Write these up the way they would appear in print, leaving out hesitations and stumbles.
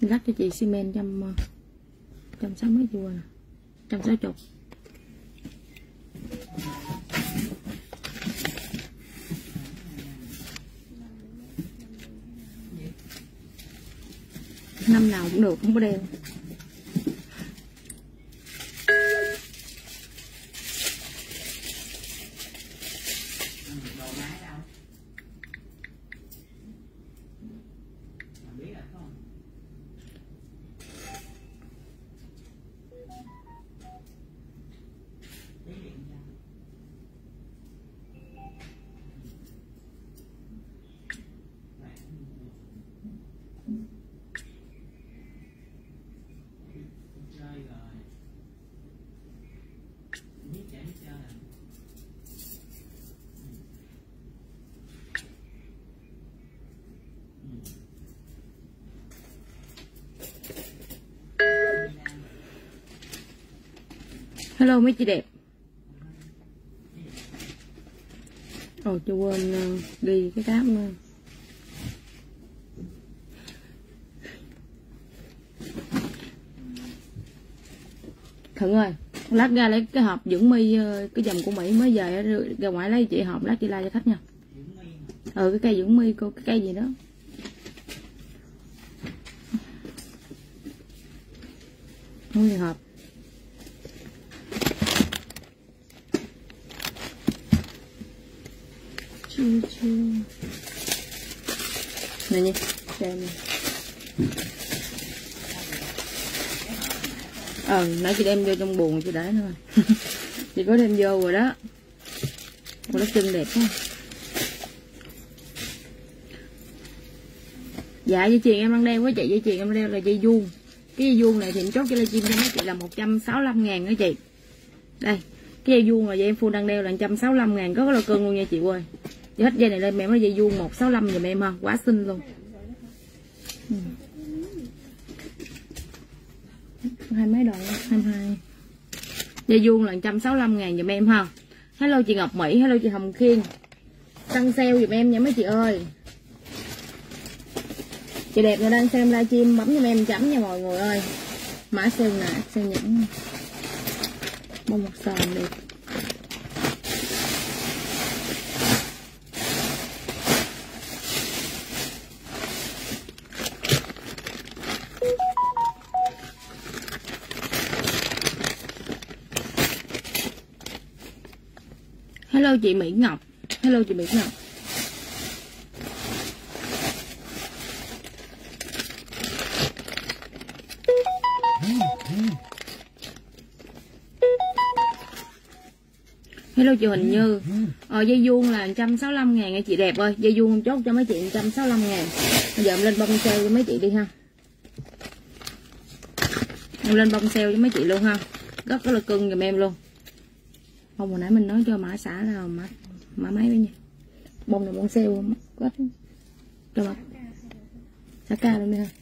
Lắc cho chị xi men 160 mấy chua nè, 160. Năm nào cũng được, không có đeo. Hello mấy chị đẹp. Ồ, chưa quên ghi cái cáp luôn. Thuận ơi, lát ra lấy cái hộp dưỡng mi, cái dòng của Mỹ mới về ra ngoài lấy chị hộp, lát chị la cho khách nha. Cái cây dưỡng mi, cô cái cây gì đó. Không gì hộp. Nè nha, xem nè. Nãy chị đem vô trong buồng chị để thôi. Chị có đem vô rồi đó. Ủa, nó chân đẹp quá. Dạ dây chuyền em đang đeo với chị, dây chuyền em đeo là dây vuông. Cái dây vuông này thì em chốt cho livestream cho mấy chị là 165.000 đó chị. Đây, cái dây vuông là dây em full đang đeo là 165.000, có là cân luôn nha chị ơi. Chị hết dây này lên mẹ có dây vuông 165 giùm em ha, quá xinh luôn. Hai mấy độ, 22. Dây vuông là 165.000 giùm em ha. Hello chị Ngọc Mỹ, hello chị Hồng Khiên. Tăng sale giùm em nha mấy chị ơi. Chị đẹp người đang xem livestream bấm giùm em chấm nha mọi người ơi. Mã sale nè, sale nhẫn. Bông một sòn đẹp. Hello chị Mỹ Ngọc. Hello chị Mỹ Ngọc. Hello chị Huỳnh Như. Dây vuông là 165.000 nha chị đẹp ơi. Dây vuông chốt cho mấy chị 165.000. Bây giờ em lên bông sale cho mấy chị đi ha. Em lên bông sale cho mấy chị luôn ha. Rất là cưng giùm em luôn. Bông hồi nãy mình nói cho mã xã là mã mấy đấy nha. Bông này bông sale quá. Cho mà xã ca luôn đi ha.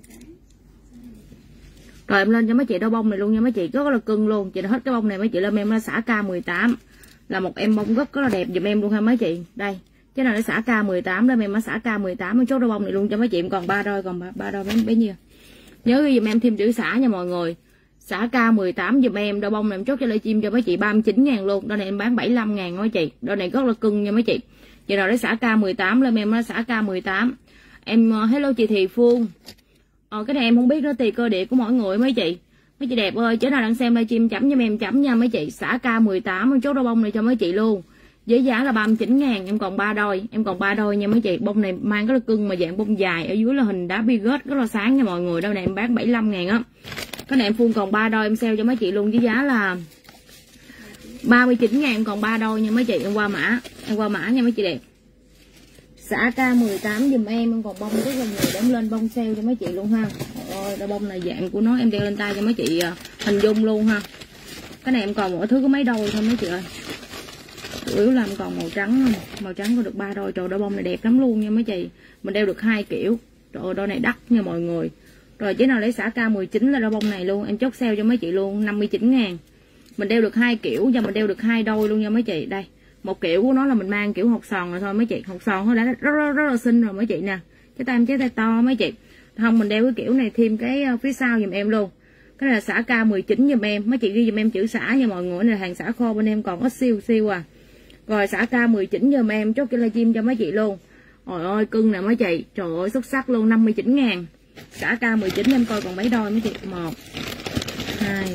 Rồi em lên cho mấy chị đôi bông này luôn nha mấy chị, rất là cưng luôn. Chị đã hết cái bông này mấy chị lên em nó xả K18 là một em bông rất là đẹp giùm em luôn ha mấy chị. Đây, cái này nó xả K18 lên em nó xả K18 chốt đôi bông này luôn cho mấy chị. Em còn 3 đôi, còn 3 đôi bấy nhiêu. Nhớ ghi giùm em thêm chữ xả nha mọi người. Xả K18 giùm em, đôi bông này em chốt cho livestream cho mấy chị 39.000 luôn. Đôi này em bán 75.000 mấy chị. Đôi này rất là cưng nha mấy chị. Giờ nào để xả K18 lên em nó xả K18. Em hello chị Thị Phương. Cái này em không biết nó tùy cơ địa của mỗi người mấy chị. Mấy chị đẹp ơi, chứ nào đang xem livestream chấm cho em chấm nha mấy chị. Xả K18 em chốt đôi bông này cho mấy chị luôn. Với giá là 39.000, em còn 3 đôi, em còn 3 đôi nha mấy chị. Bông này mang rất là cưng mà dạng bông dài, ở dưới là hình đá bigot rất là sáng nha mọi người. Đôi này em bán 75.000 á. Cái này em full còn 3 đôi em sale cho mấy chị luôn với giá là 39.000, còn 3 đôi nha mấy chị. Em qua mã nha mấy chị đẹp. Xả K18 dùm em còn bông rất là nhiều để em lên bông sale cho mấy chị luôn ha. Ôi, đôi bông này dạng của nó em đeo lên tay cho mấy chị hình dung luôn ha. Cái này em còn mỗi thứ có mấy đôi thôi mấy chị ơi. Chủ yếu là em còn màu trắng thôi. Màu trắng có được 3 đôi. Trời, đôi bông này đẹp lắm luôn nha mấy chị. Mình đeo được 2 kiểu. Trời, đôi này đắt nha mọi người. Rồi chế nào lấy xả K19 là đôi bông này luôn. Em chốt sale cho mấy chị luôn 59.000. Mình đeo được 2 kiểu và mình đeo được 2 đôi luôn nha mấy chị. Đây, một kiểu của nó là mình mang kiểu hột sòn rồi thôi mấy chị. Hột sòn nó đã rất là xinh rồi mấy chị nè. Cái tay em chế tay to mấy chị. Không, mình đeo cái kiểu này thêm cái phía sau giùm em luôn. Cái này là xả K19 giùm em. Mấy chị ghi giùm em chữ xả nha mọi người. Này là hàng xả khô bên em còn có siêu siêu à. Rồi xả K19 giùm em, chốt cái livestream cho mấy chị luôn. Trời ơi cưng nè mấy chị. Trời ơi xuất sắc luôn, 59.000. Xả K19 em coi còn mấy đôi mấy chị. 1 2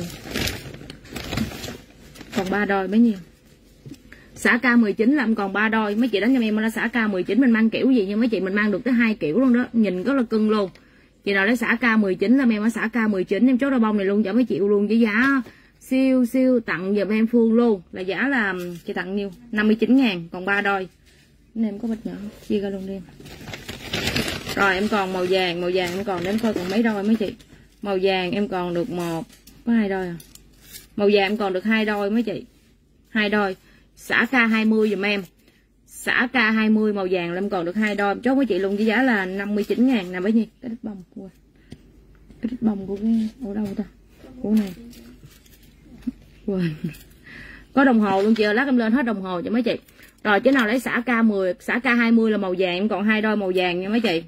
còn 3 đôi bấy nhiêu. Xả K19 là em còn 3 đôi. Mấy chị đánh cho em là xả K19 mình mang kiểu gì, nhưng mấy chị mình mang được tới 2 kiểu luôn đó, nhìn rất là cưng luôn. Chị nào lấy xả K19 là em ở xả K19 em chốt đôi bông này luôn cho mấy chị luôn, với giá siêu siêu tặng giùm em Phương luôn, là giá là chị tặng nhiêu 59.000 còn 3 đôi. Nên em có bịch nhỏ chia ra luôn đi em. Rồi em còn màu vàng em còn đến coi còn mấy đôi mấy chị. Màu vàng em còn được có 2 đôi à. Màu vàng em còn được 2 đôi mấy chị, 2 đôi. Xả K20 giùm em, xả K20 màu vàng là em còn được 2 đôi, chốt mấy chị luôn với giá là 59.000 nè bấy nhiêu. Cái đít bông của cái đít bông của cái ở đâu ta, của này quên. Có đồng hồ luôn chị ơi, lát em lên hết đồng hồ cho mấy chị. Rồi chứ nào lấy xả K10, xả K20 là màu vàng em còn 2 đôi màu vàng nha mấy chị,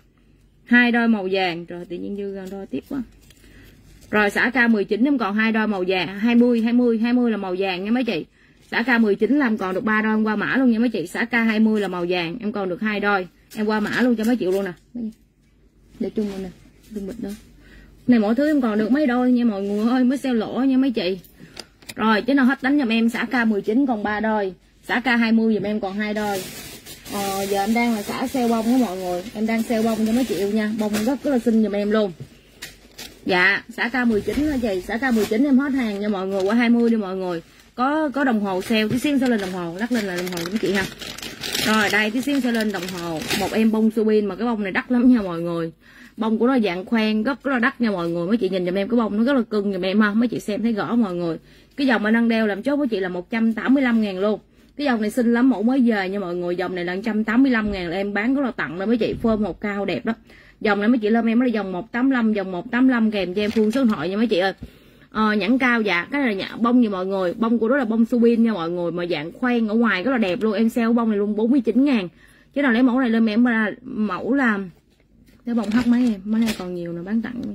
2 đôi màu vàng. Rồi tự nhiên dư đôi tiếp quá. Rồi xả K19 em còn 2 đôi màu vàng, 20 là màu vàng nha mấy chị. Xả K19 là em còn được 3 đôi, em qua mã luôn nha mấy chị. Xả K20 là màu vàng em còn được 2 đôi, em qua mã luôn cho mấy chị luôn nè. Để chung luôn nè, đừng bịch đó. Này mỗi thứ em còn được mấy đôi nha mọi người ơi, mới sale lỗ nha mấy chị. Rồi chứ nào hết đánh giùm em xả K19 còn 3 đôi, xả K20 giùm em còn 2 đôi. Giờ em đang là xả sale bông đó mọi người, em đang sale bông cho mấy chị yêu nha, bông rất là xinh giùm em luôn. Dạ xả K19 hả chị, xả K19 em hết hàng nha mọi người, qua 20 đi mọi người. Có đồng hồ sale, tí xíu sẽ lên đồng hồ, lắc lên là đồng hồ của mấy chị ha. Rồi đây tí xíu sẽ lên đồng hồ. Một em bông Subin mà cái bông này đắt lắm nha mọi người. Bông của nó dạng khoen rất là đắt nha mọi người. Mấy chị nhìn giùm em cái bông nó rất là cưng giùm em ha. Mấy chị xem thấy rõ mọi người. Cái dòng mà đang đeo làm chốt với chị là 185.000 luôn. Cái dòng này xinh lắm, mẫu mới về nha mọi người. Dòng này là 185.000 là em bán rất là tặng đó mấy chị, phơm một cao đẹp đó. Dòng này mấy chị lên em là dòng 185, dòng 185 kèm cho em Phương số điện thoại nha mấy chị ơi. Nhãn cao dạ, cái này là bông nha mọi người, bông của đó là bông Subin nha mọi người, mà dạng khoen ở ngoài rất là đẹp luôn. Em sale bông này luôn 49.000. Chứ nào lấy mẫu này lên em là mẫu là cái bông hắt mấy em, mấy này còn nhiều nữa bán tặng.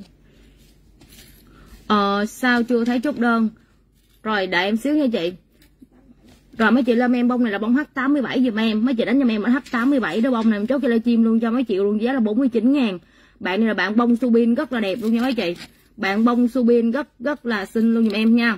Sao chưa thấy chốt đơn. Rồi đợi em xíu nha chị. Rồi mấy chị lên em bông này là bông H87 giùm em, mấy chị đánh giùm em ở H87 đó, bông này em chốt cho livestream luôn cho mấy chị luôn, giá là 49.000. Bạn này là bạn bông Subin rất là đẹp luôn nha mấy chị. Bạn bông Subin rất là xinh luôn giùm em nha.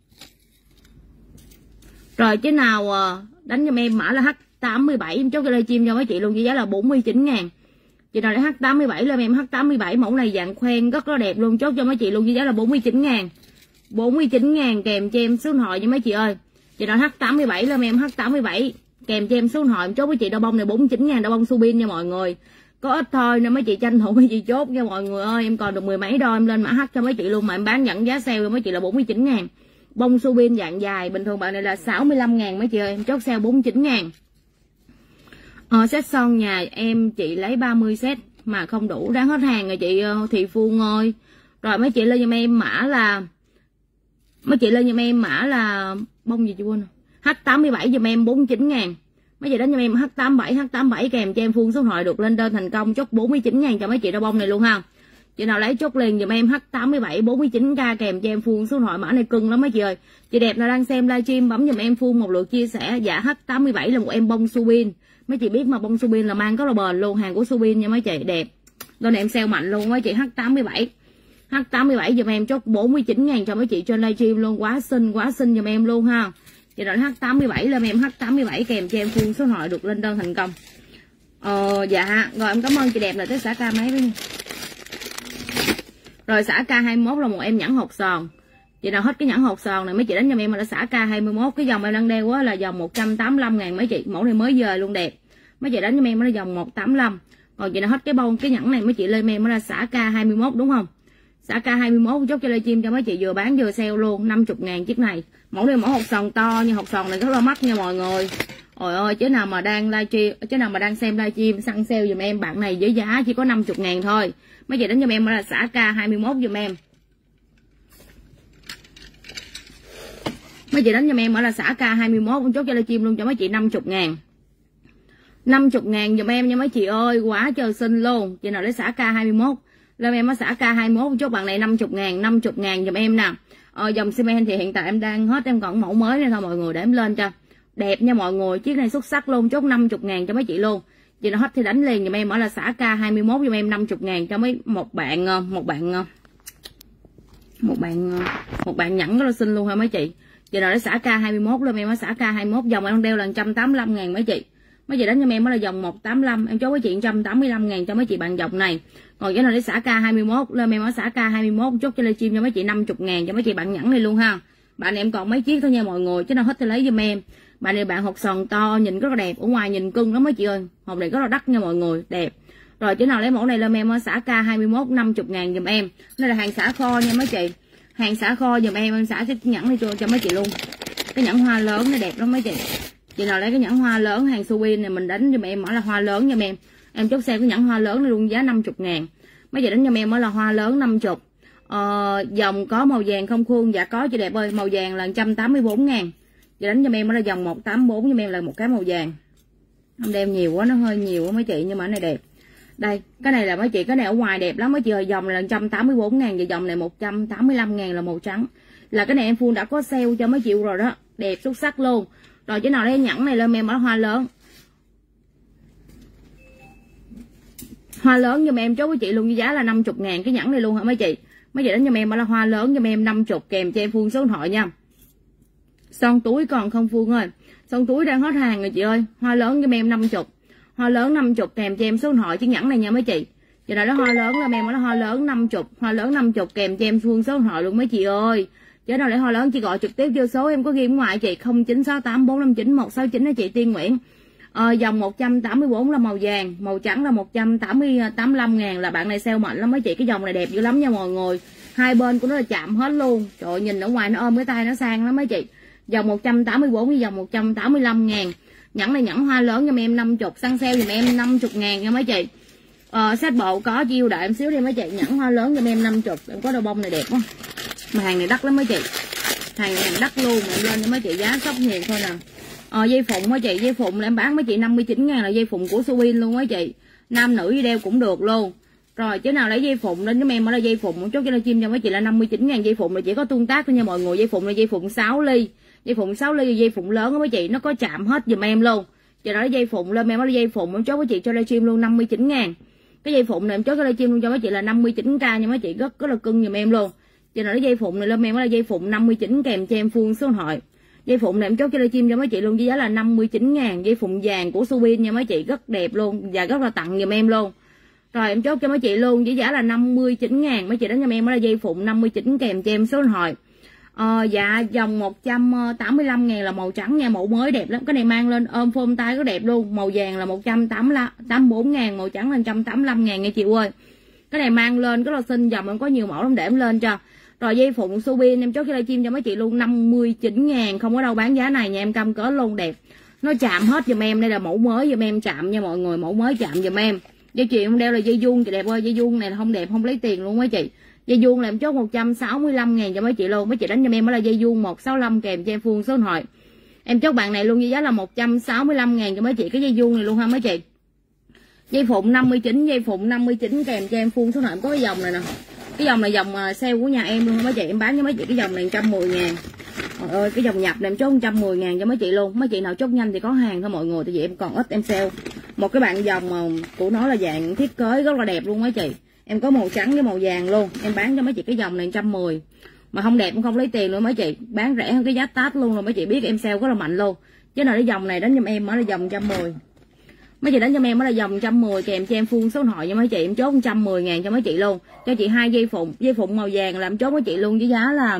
Rồi chứ nào đánh giùm em mã là H87 em chốt cho livestream cho mấy chị luôn với giá là 49.000. Chị nào lấy H87 lên em H87, mẫu này dạng khoen rất là đẹp luôn, chốt cho mấy chị luôn với giá là 49.000. 49.000 kèm cho em số điện thoại nha mấy chị ơi. Chị nào H87 lên em H87 kèm cho em số điện thoại, em chốt với chị đôi bông này 49.000, đôi bông Subin nha mọi người. Có ít thôi nên mấy chị tranh thủ mấy chị chốt nha mọi người ơi. Em còn được 10 mấy đôi, em lên mã H cho mấy chị luôn, mà em bán dẫn giá sale cho mấy chị là 49.000. Bông Subin dạng dài, bình thường bạn này là 65.000 mấy chị ơi, em chốt sale 49.000. Set son nhà em chị lấy 30 set mà không đủ, đáng hết hàng rồi chị Thị Phương ơi. Rồi mấy chị lên giùm em mã là bông gì chị quên rồi. H87 giùm em 49.000. Mấy chị đánh cho em H87 kèm cho em Phương số điện thoại được lên đơn thành công, chốt 49.000 cho mấy chị đôi bông này luôn ha. Chị nào lấy chốt liền giùm em H87 49k kèm cho em Phương số điện thoại, mã này cưng lắm mấy chị ơi. Chị đẹp nào đang xem livestream bấm giùm em Phương một lượt chia sẻ. Dạ H87 là một em bông Subin. Mấy chị biết mà bông Subin là mang có là bền luôn, hàng của Subin nha mấy chị, đẹp. Đôi này em sale mạnh luôn mấy chị. H87 giùm em chốt 49.000 cho mấy chị trên livestream luôn, quá xinh giùm em luôn ha. Chị nói H87 lên em H87 kèm cho em Phương số điện thoại được lên đơn thành công. Dạ rồi em cảm ơn chị đẹp là tới xả K mấy với. Rồi xả K21 là một em nhẫn hột sòn. Chị nào hết cái nhẫn hột sòn này mấy chị đánh cho em là xả K21. Cái dòng em đang đeo á là dòng 185.000 mấy chị, mẫu này mới về luôn đẹp. Mấy chị đánh cho em là dòng 185. Còn chị nào hết cái nhẫn này mấy chị lên em là xả K21 đúng không? Xả K21 chốt cho livestream cho mấy chị vừa bán vừa sale luôn, 50.000 chiếc này. Mẫu này mẫu hột sòn to, nhưng hột sòn này rất là mắc nha mọi người. Ôi ơi, chứ nào mà đang livestream, chứ nào mà đang xem livestream săn sale giùm em bạn này với giá chỉ có 50.000 thôi. Mấy chị đánh giùm em là xả K21 giùm em. Mấy chị đánh giùm em là xả K21 chốt cho livestream luôn cho mấy chị 50.000. 50.000 giùm em nha mấy chị ơi, quá trời xinh luôn. Chị nào lấy xả K21 lên em, nó xả K21 chốt bạn này 50.000, 50.000 giùm em nè. Dòng cement thì hiện tại em đang hết, em còn mẫu mới nên thôi mọi người, để em lên cho đẹp nha mọi người. Chiếc này xuất sắc luôn, chốt 50.000 cho mấy chị luôn. Chị nào hết thì đánh liền giùm em, mở là xả K21 giùm em 50.000 cho mấy một bạn nhẫn rất là xinh luôn ha mấy chị. Chị nào lấy xả K21 lên em, nó xả K21 dòng em đeo là 185.000 mấy chị. Mấy chị đánh cho em là dòng 185, em chốt với chị 185.000 cho mấy chị bạn dòng này. Còn cái nào lấy xả K21 lên em, ở xả K21 chốt cho livestream cho mấy chị 50.000 cho mấy chị bạn nhẫn này luôn ha. Bạn em còn mấy chiếc thôi nha mọi người, chứ nào hết thì lấy giùm em. Bạn này bạn hột sòn to nhìn rất là đẹp, ở ngoài nhìn cưng lắm mấy chị ơi. Hộp này rất là đắt nha mọi người, đẹp. Rồi chứ nào lấy mẫu này lên em, ở xả K21 50.000 giùm em. Đây là hàng xả kho nha mấy chị. Hàng xả kho giùm em xả cái nhẫn này cho mấy chị luôn. Cái nhẫn hoa lớn nó đẹp lắm mấy chị. Chị nào lấy cái nhẫn hoa lớn hàng Suwin này mình đánh giùm em, mở là hoa lớn giùm em. Em chốt xe cái nhẫn hoa lớn này luôn, giá 50.000. Mấy chị đánh giùm em mở là hoa lớn 50. Dòng có màu vàng không khuôn, dạ có chị đẹp ơi, màu vàng là 184.000. Chị đánh giùm em mở là dòng 184 giùm em là một cái màu vàng. Không đem nhiều quá, nó hơi nhiều quá mấy chị, nhưng mà cái này đẹp. Đây, cái này là mấy chị, cái này ở ngoài đẹp lắm mấy chị ơi, dòng này là 184.000 và dòng này 185.000 là màu trắng. Là cái này em full đã có sale cho mấy chị rồi đó, đẹp xuất sắc luôn. Rồi chứ nào lấy nhẫn này lên em ở hoa lớn. Hoa lớn giùm em chốt với chị luôn với giá là 50.000 cái nhẫn này luôn hả mấy chị. Mấy chị đánh giùm em ở là hoa lớn giùm em 50 kèm cho em full số điện thoại nha. Son túi còn không full ơi. Son túi đang hết hàng rồi chị ơi. Hoa lớn giùm em 50. Hoa lớn 50 kèm cho em số điện thoại chiếc nhẫn này nha mấy chị. Giờ nào đó hoa lớn là em ở hoa lớn 50, hoa lớn 50 kèm cho em full số điện thoại luôn mấy chị ơi. Chứ nào để hoa lớn chị gọi trực tiếp vô số em có ghi ngoài chị 0968459169 đó chị Tiên Nguyễn. Dòng 184 là màu vàng, màu trắng là 185.000 là bạn này sale mạnh lắm mấy chị. Cái dòng này đẹp dữ lắm nha mọi người. Hai bên của nó là chạm hết luôn. Trời ơi, nhìn ở ngoài nó ôm cái tay nó sang lắm mấy chị. Dòng 184 với dòng 185.000. Nhẫn này nhẫn hoa lớn cho em 50, săn sale giùm em 50.000 nha mấy chị. Set bộ có chiêu đợi em xíu đi mấy chị. Nhẫn hoa lớn cho em 50. Em có đôi bông này đẹp quá. Mà hàng này đắt lắm mấy chị. Hàng này đắt luôn, em lên cho mấy chị giá sốc nhiều thôi nè. Dây phụng mấy chị, dây phụng là em bán mấy chị 59.000 là dây phụng của Suwin luôn mấy chị. Nam nữ đi đeo cũng được luôn. Rồi chứ nào lấy dây phụng lên cho em ở đây dây phụng chốt cho chim cho mấy chị là 59.000 dây phụng là chỉ có tương tác thôi nha mọi người. Dây phụng là dây phụng 6 ly. Dây phụng 6 ly dây phụng lớn đó mấy chị, nó có chạm hết giùm em luôn. Giờ đó dây phụng lên em ở đây dây phụng em chốt với chị cho livestream luôn 59.000. Cái dây phụng này em chốt cho livestream luôn cho mấy chị là 59k nha mấy chị, rất là cưng giùm em luôn. Giờ nào lấy dây phụng này lên em ở đây dây phụng 59 kèm cho em full số điện thoại. Dây phụng này em chốt cho livestream cho mấy chị luôn với giá là 59.000. Dây phụng vàng của Suwin nha mấy chị, rất đẹp luôn và rất là tặng giùm em luôn. Rồi em chốt cho mấy chị luôn với giá là 59.000. Mấy chị đánh cho em ở đây dây phụng 59 kèm cho em số điện thoại. Dạ dòng 185.000 là màu trắng nha, mẫu mới đẹp lắm. Cái này mang lên ôm phôm tay rất đẹp luôn. Màu vàng là 184.000, màu trắng là 185.000 nha chị ơi. Cái này mang lên rất là xinh, dòng em có nhiều mẫu lắm để em lên cho. Rồi dây phụng Suwin em chốt cái livestream cho mấy chị luôn 59.000, không có đâu bán giá này nha em, cam cỡ luôn đẹp. Nó chạm hết giùm em, đây là mẫu mới giùm em chạm nha mọi người, mẫu mới chạm giùm em. Dây chuyền em đeo là dây vuông chị đẹp ơi, dây vuông này là không đẹp không lấy tiền luôn mấy chị. Dây vuông là em chốt 165.000 cho mấy chị luôn. Mấy chị đánh cho em đó là dây vuông 165 kèm cho em full số điện thoại. Em chốt bạn này luôn với giá là 165.000 cho mấy chị cái dây vuông này luôn ha mấy chị. Dây phụng 59, dây phụng 59 kèm cho em full số điện thoại. Có cái dòng này nè. Cái dòng này dòng sale của nhà em luôn mấy chị, em bán cho mấy chị cái dòng này 110.000. Trời ơi cái dòng nhập này em chốt 110.000 cho mấy chị luôn. Mấy chị nào chốt nhanh thì có hàng thôi mọi người, tại vì em còn ít em sale. Một cái bạn dòng của nó là dạng thiết kế rất là đẹp luôn mấy chị. Em có màu trắng với màu vàng luôn. Em bán cho mấy chị cái dòng này 110. Mà không đẹp cũng không lấy tiền nữa mấy chị. Bán rẻ hơn cái giá tát luôn rồi mấy chị biết em sale rất là mạnh luôn. Chứ nào cái dòng này đánh giùm em ở là dòng 110. Mấy chị đánh cho em ở là dòng 110 kèm cho em full số điện thoại cho mấy chị, em chốt 110.000 cho mấy chị luôn. Cho chị 2 dây phụng màu vàng làm chốt mấy chị luôn với giá là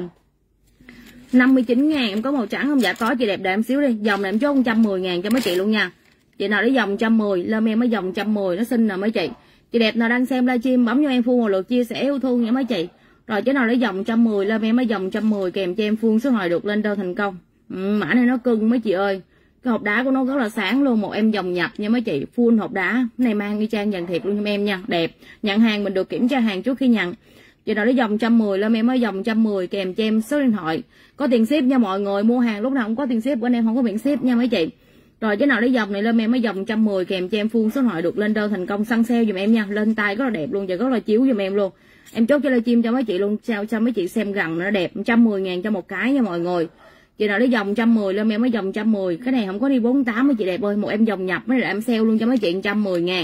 59.000. Em có màu trắng không? Dạ có chị đẹp đợi em xíu đi. Dòng này em chốt 110.000 cho mấy chị luôn nha. Chị nào lấy dòng 110 lên em ở dòng 110 nó xinh nè mấy chị. Chị đẹp nào đang xem livestream bấm cho em full một lượt chia sẻ yêu thương nha mấy chị. Rồi chứ nào lấy dòng 110 lên em ở dòng 110 kèm cho em full số điện thoại được lên đơn thành công. Mã này nó cưng mấy chị ơi. Cái hộp đá của nó rất là sáng luôn, một em dòng nhập nha mấy chị, full hộp đá. Cái này mang y chang dàn thiệt luôn cho em nha, đẹp. Nhận hàng mình được kiểm tra hàng trước khi nhận. Chị nào lấy dòng 110 lên em ở dòng 110 kèm cho em số điện thoại. Có tiền ship nha mọi người, mua hàng lúc nào cũng có tiền ship, bữa nay không có miễn ship nha mấy chị. Rồi cái nào lấy dòng này lên em mới dòng 110 kèm cho em full số điện thoại được lên đơn thành công săn sale giùm em nha. Lên tay rất là đẹp luôn và rất là chiếu giùm em luôn. Em chốt cho livestream cho mấy chị luôn, sao cho mấy chị xem gần nó đẹp. 110.000 cho một cái nha mọi người. Chị nào lấy dòng 110 lên em mới dòng 110. Cái này không có đi 48 mấy chị đẹp ơi. Một em dòng nhập mới là em sale luôn cho mấy chị 110.000.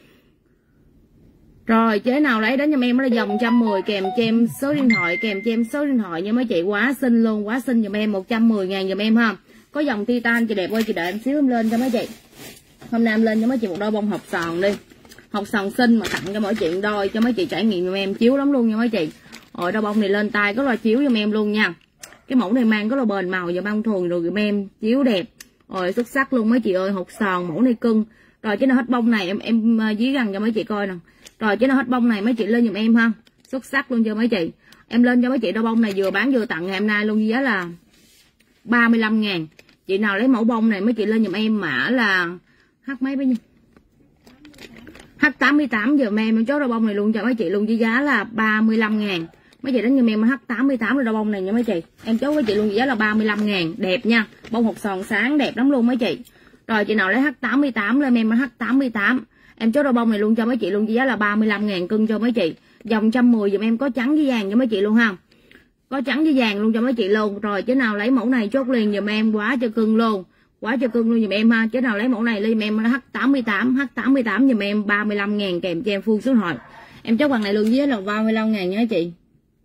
Rồi chế nào lấy đến cho em là dòng 110 kèm cho em số điện thoại, kèm cho em số điện thoại nha mấy chị. Quá xinh luôn, quá xinh giùm em. 110.000 giùm em ha. Có dòng titan chị đẹp ơi, chị đợi em xíu em lên cho mấy chị. Hôm nay em lên cho mấy chị một đôi bông hộp sòn đi. Hộp sòn xinh mà tặng cho mỗi chị đôi cho mấy chị trải nghiệm giùm em, chiếu lắm luôn nha mấy chị. Rồi đôi bông này lên tay rất là chiếu giùm em luôn nha. Cái mẫu này mang rất là bền màu và bông thường rồi giùm em, chiếu đẹp. Rồi xuất sắc luôn mấy chị ơi, hộp sòn mẫu này cưng. Rồi cái nào hết bông này em dí gần cho mấy chị coi nè. Rồi cái nào hết bông này mấy chị lên giùm em ha. Xuất sắc luôn cho mấy chị. Em lên cho mấy chị đôi bông này vừa bán vừa tặng ngày hôm nay luôn, giá là 35.000. Chị nào lấy mẫu bông này mấy chị lên giùm em mã là H mấy bao nhiêu? H88 giùm em chốt đôi bông này luôn cho mấy chị luôn với giá là 35.000. Mấy chị đánh giùm em H88 đôi bông này nha mấy chị. Em chốt với chị luôn với giá là 35.000, đẹp nha. Bông hột sòn sáng đẹp lắm luôn mấy chị. Rồi chị nào lấy H88 lên em H88. Em chốt đôi bông này luôn cho mấy chị luôn với giá là 35.000 cưng cho mấy chị. Dòng 110 giùm em có trắng với vàng cho mấy chị luôn ha. Có trắng với vàng luôn cho mấy chị luôn. Rồi chứ nào lấy mẫu này chốt liền giùm em, quá cho cưng luôn. Quá cho cưng luôn giùm em ha. Chứ nào lấy mẫu này lên giùm em H88 giùm em 35.000 kèm cho em full số điện thoại. Em chốt bằng này luôn với là 35.000 nha chị.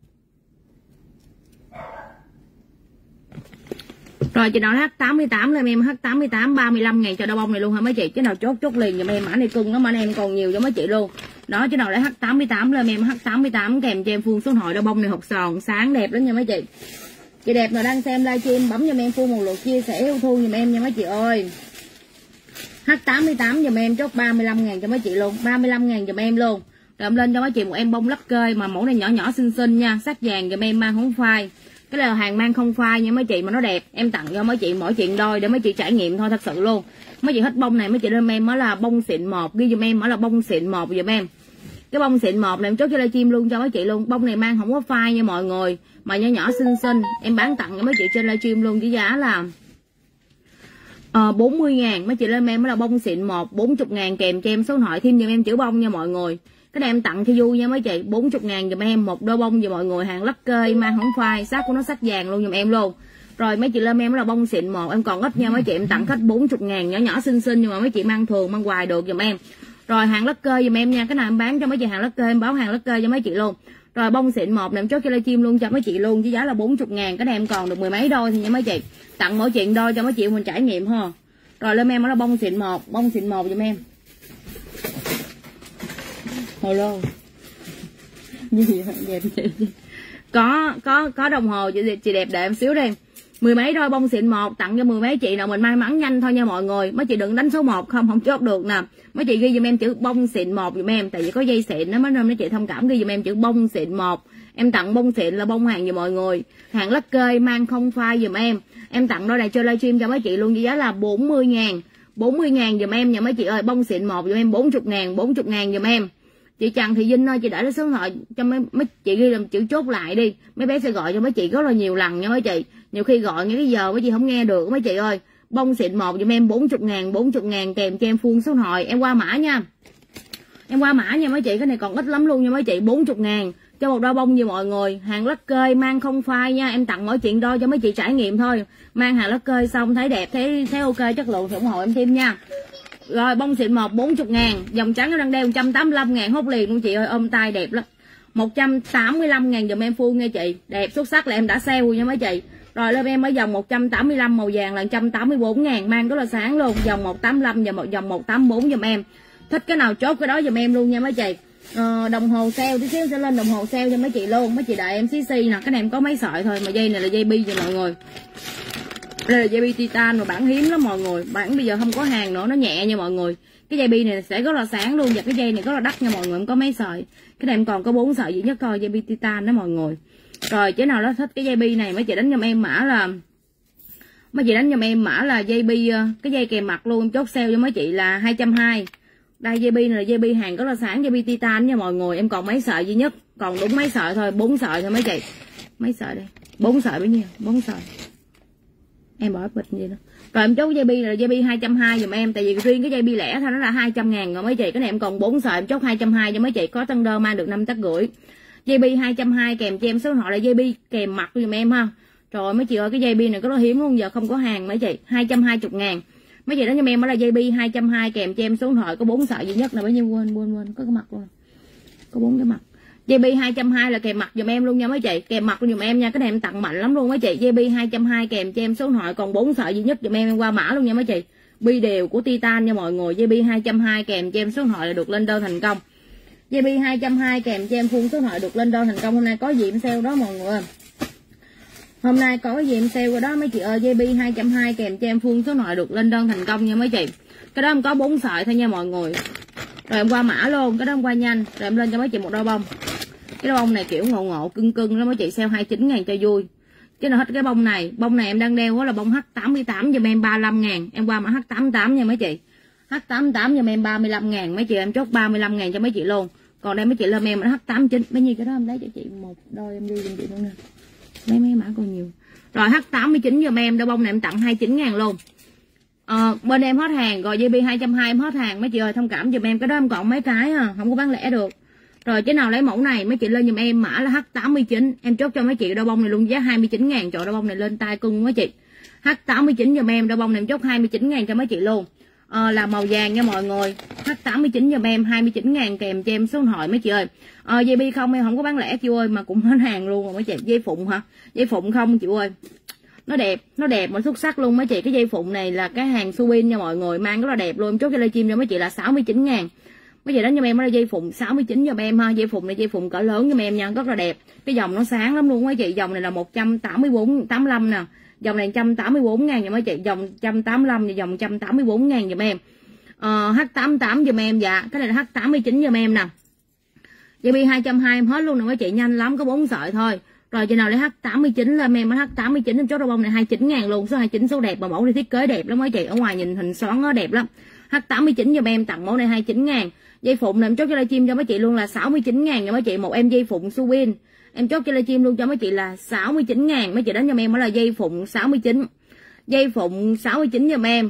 Rồi chị nào H88 lên em H88 35.000 cho đôi bông này luôn hả mấy chị. Chứ nào chốt liền giùm em, mã này cưng lắm, mã này em còn nhiều cho mấy chị luôn. Đó chứ nào lấy H88 lên em H88 kèm cho em full số điện thoại. Đôi bông này hột sòn sáng đẹp lắm nha mấy chị. Chị đẹp nào đang xem livestream bấm giùm em full một lượt chia sẻ yêu thương giùm em nha mấy chị ơi. H88 giùm em chốt 35.000 cho mấy chị luôn, 35.000 giùm em luôn. Rồi em lên cho mấy chị một em bông lắc kơi mà mẫu này nhỏ nhỏ xinh xinh nha, sắc vàng giùm em, mang không phai. Cái là hàng mang không phai nha mấy chị mà nó đẹp. Em tặng cho mấy chị mỗi chuyện đôi để mấy chị trải nghiệm thôi, thật sự luôn. Mấy chị hết bông này mấy chị lên em mới là bông xịn 1, ghi giùm em mới là bông xịn 1 giùm em. Cái bông xịn 1 này em chốt cho livestream luôn cho mấy chị luôn. Bông này mang không có phai nha mọi người, mà nhỏ nhỏ xinh xinh. Em bán tặng cho mấy chị trên livestream luôn với giá là 40.000. Mấy chị lên em mới là bông xịn 1, 40.000 kèm cho em số điện thoại, thêm giùm em chữ bông nha mọi người. Cái này em tặng cho vui nha mấy chị, 40.000 giùm em một đôi bông giùm mọi người, hàng lắc kơi mang không phai, sắc của nó sắc vàng luôn giùm em luôn. Rồi mấy chị lên em là bông xịn 1, em còn ít nha mấy chị, em tặng khách 40.000, nhỏ nhỏ xinh xinh nhưng mà mấy chị mang thường mang hoài được giùm em. Rồi hàng lắc kơi giùm em nha, cái nào em bán cho mấy chị hàng lắc kơi em báo hàng lắc kơi cho mấy chị luôn. Rồi bông xịn 1 này em chốt cho livestream luôn cho mấy chị luôn với giá là 40.000. Cái này em còn được mười mấy đôi thì nha mấy chị, tặng mỗi chuyện đôi cho mấy chị mình trải nghiệm ha. Rồi lên em là bông xịn 1, bông xịn 1 giùm em. Hello. Gì đẹp chị. Có đồng hồ chị đẹp đợi em xíu đi. Mười mấy đôi bông xịn 1 tặng cho mười mấy chị nào mình may mắn nhanh thôi nha mọi người. Mấy chị đừng đánh số 1 không chốt được nè. Mấy chị ghi giùm em chữ bông xịn 1 giùm em, tại vì có dây xịn nó mới nên mấy chị thông cảm, ghi giùm em chữ bông xịn 1. Em tặng bông xịn là bông hàng giùm mọi người, hàng lắc kơi mang không phai giùm em. Em tặng đôi này cho livestream cho mấy chị luôn với giá là 40.000. 40.000 giùm em nha mấy chị ơi, bông xịn 1 giùm em 40.000 giùm em. Chị Trần Thị Vinh ơi, chị để số điện thoại cho mấy chị ghi làm chữ chốt lại đi, mấy bé sẽ gọi cho mấy chị rất là nhiều lần nha mấy chị. Nhiều khi gọi những cái giờ mấy chị không nghe được mấy chị ơi. Bông xịn 1 giùm em 40.000 kèm cho em full số điện thoại. Em qua mã nha, em qua mã nha mấy chị, cái này còn ít lắm luôn nha mấy chị. 40.000 cho một đôi bông như mọi người, hàng lắc kơi mang không phai nha. Em tặng mỗi chuyện đôi cho mấy chị trải nghiệm thôi, mang hàng lắc kơi xong thấy đẹp, thấy ok chất lượng thì ủng hộ em thêm nha. Rồi bông xịn 1 40.000, dòng trắng nó đang đeo 185.000 hốt liền luôn chị ơi, ôm tay đẹp lắm. 185.000 dùm em full nha chị, đẹp xuất sắc là em đã sale nha mấy chị. Rồi lên em ở dòng 185 màu vàng là 184.000, mang rất là sáng luôn. Dòng 185 và một dòng 184 dùm em. Thích cái nào chốt cái đó dùm em luôn nha mấy chị. Đồng hồ sale tí xíu sẽ lên đồng hồ sale cho mấy chị luôn. Mấy chị đợi em xí nè, cái này em có mấy sợi thôi mà dây này là dây bi cho mọi người. Đây là dây bi titan mà bản hiếm lắm mọi người, bản bây giờ không có hàng nữa, nó nhẹ nha mọi người. Cái dây bi này sẽ rất là sáng luôn, và cái dây này rất là đắt nha mọi người, em có mấy sợi. Cái này em còn có 4 sợi duy nhất thôi, dây bi titan đó mọi người. Rồi chế nào đó thích cái dây bi này mấy chị đánh giùm em mã là, mấy chị đánh giùm em mã là dây bi, cái dây kèm mặt luôn, em chốt sale cho mấy chị là 220. Đây dây bi này là dây bi hàng rất là sáng, dây bi titan nha mọi người. Em còn mấy sợi duy nhất, còn đúng mấy sợi thôi, 4 sợi thôi mấy chị. Mấy sợi đây, 4 sợi bao nhiêu, 4 sợi. Em bỏ bịch gì đó. Rồi em chốt dây bi là dây bi 220 giùm em. Tại vì riêng cái dây bi lẻ thôi nó là 200.000 rồi mấy chị. Cái này em còn 4 sợi em chốt 220 cho mấy chị. Có tân đơ mang được 5 tấc rưỡi. Dây bi 220 kèm cho em số điện thoại là dây bi kèm mặt giùm em ha. Trời mấy chị ơi, cái dây bi này có nó hiếm luôn, giờ không có hàng mấy chị. 220.000. Mấy chị đó cho em đó là dây bi 220 kèm cho em số điện thoại, có 4 sợi duy nhất là bao nhiêu, quên có cái mặt luôn. Có 4 cái mặt. Dây bi 220 là kèm mặt giùm em luôn nha mấy chị, kèm mặt luôn giùm em nha, cái này em tặng mạnh lắm luôn mấy chị. Dây bi 220 kèm cho em số điện thoại, còn 4 sợi duy nhất giùm em qua mã luôn nha mấy chị. Bi đều của Titan nha mọi người. Dây bi 220 kèm cho em số điện thoại là được lên đơn thành công. Dây bi 220 kèm cho em full số điện thoại được lên đơn thành công. Hôm nay có gì em sale đó mọi người. Hôm nay có gì em sale rồi đó mấy chị ơi. Dây bi 220 kèm cho em full số điện thoại được lên đơn thành công nha mấy chị. Cái đó em có 4 sợi thôi nha mọi người. Rồi em qua mã luôn, cái đó em qua nhanh. Rồi em lên cho mấy chị một đôi bông. Cái đôi bông này kiểu ngộ ngộ cưng cưng lắm mấy chị, sale 29.000 cho vui. Chứ nào hết cái bông này em đang đeo là bông H88 giùm em 35.000. Em qua mã H88 nha mấy chị. H88 giùm em 35.000 mấy chị, em chốt 35.000 cho mấy chị luôn. Còn đây mấy chị lên em H89, mấy nhiêu cái đó em lấy cho chị một đôi em vui giùm chị luôn nè. Mấy mã còn nhiều. Rồi H89 giùm em, đôi bông này em tặng 29.000 luôn. Bên em hết hàng rồi, JB 220 em hết hàng mấy chị ơi, thông cảm giùm em, cái đó em còn mấy cái không có bán lẻ được. Rồi cái nào lấy mẫu này mấy chị lên giùm em mã là H89, em chốt cho mấy chị đôi bông này luôn giá 29.000. Trời, đôi bông này lên tay cưng mấy chị. H89 giùm em, đôi bông này em chốt 29.000 cho mấy chị luôn. Là màu vàng nha mọi người. H89 giùm em 29.000 kèm cho em số điện thoại mấy chị ơi. JB không em không có bán lẻ chị ơi, mà cũng hết hàng luôn rồi mấy chị. Dây phụng hả? Dây phụng không chị ơi. Nó đẹp mà xuất sắc luôn mấy chị. Cái dây phụng này là cái hàng Subin nha mọi người, mang rất là đẹp luôn. Em chốt cho livestream cho mấy chị là 69.000. Mấy chị đánh cho em đó là dây phụng 69 cho em ha. Dây phụng này dây phụng cỡ lớn cho em nha, rất là đẹp. Cái dòng nó sáng lắm luôn mấy chị. Dòng này là 185 nè. Dòng này 184.000 nha mấy chị. Dòng 185 và dòng 184.000 giùm em. H88 giùm em. Dạ cái này là H89 giùm em nè. Dây bi 220 em hết luôn nè mấy chị, nhanh lắm, có 4 sợi thôi. Rồi trên nào lấy H89 lên em H89 em chốt đôi bông này 29.000 luôn. Số 29 số đẹp mà mẫu này thiết kế đẹp lắm mấy chị. Ở ngoài nhìn hình xoắn nó đẹp lắm. H89 giùm em, tặng mẫu này 29.000. Dây phụng này em chốt cho livestream cho mấy chị luôn là 69.000 nha mấy chị. Một em dây phụng Subin em chốt cho livestream luôn cho mấy chị là 69.000. Mấy chị đánh cho em đó là dây phụng 69. Dây phụng 69 giùm em.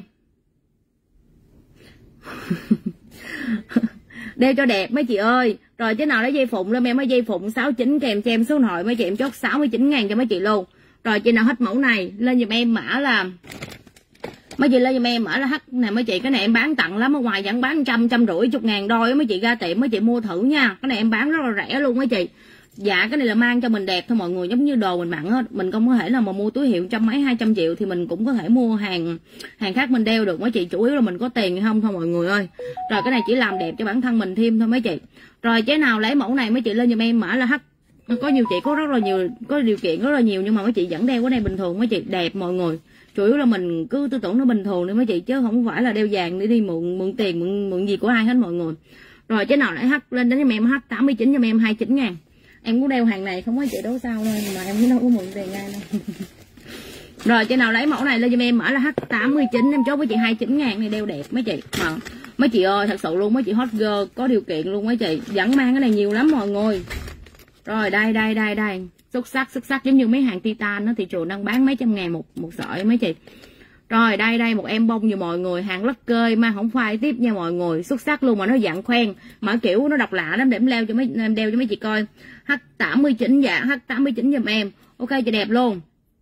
Đeo cho đẹp mấy chị ơi. Rồi chứ nào lấy dây phụng lên em, dây phụng 69 kèm cho em số điện thoại mấy chị, em chốt 69.000 cho mấy chị luôn. Rồi chị nào hết mẫu này lên giùm em mã là mấy chị lên giùm em mã là H này mấy chị. Cái này em bán tặng lắm, ở ngoài vẫn bán 150 ngàn đôi mấy chị, ra tiệm mấy chị mua thử nha. Cái này em bán rất là rẻ luôn mấy chị. Dạ cái này là mang cho mình đẹp thôi mọi người, giống như đồ mình mặc hết. Mình không có thể nào mà mua túi hiệu trăm mấy 200 triệu thì mình cũng có thể mua hàng khác mình đeo được mấy chị. Chủ yếu là mình có tiền hay không thôi mọi người ơi. Rồi cái này chỉ làm đẹp cho bản thân mình thêm thôi mấy chị. Rồi chế nào lấy mẫu này mấy chị lên giùm em mã là H. Có nhiều chị có rất là nhiều, có điều kiện rất là nhiều, nhưng mà mấy chị vẫn đeo cái này bình thường mấy chị, đẹp mọi người. Chủ yếu là mình cứ tư tưởng nó bình thường đi mấy chị, chứ không phải là đeo vàng để đi mượn tiền mượn gì của ai hết mọi người. Rồi chế nào lấy H lên đến cho em H89 cho em 29.000. Em cũng đeo hàng này không có chị đâu sao thôi, mà em cũng đâu có mượn tiền ai đâu. Rồi chế nào lấy mẫu này lên cho em mã là H89, em chốt với chị 29.000 này, đeo đẹp mấy chị. Mà mấy chị ơi thật sự luôn mấy chị hot girl có điều kiện luôn mấy chị, vẫn mang cái này nhiều lắm mọi người. Rồi đây xuất sắc giống như mấy hàng Titan nó thị trường đang bán mấy trăm ngàn một sợi mấy chị. Rồi đây một em bông như mọi người, hàng lắc cơi mà không phai tiếp nha mọi người, xuất sắc luôn mà nó dạng khoen mà kiểu nó độc lạ lắm, để em đeo cho mấy chị coi. H89 dạ H89 giùm em, ok chị đẹp luôn.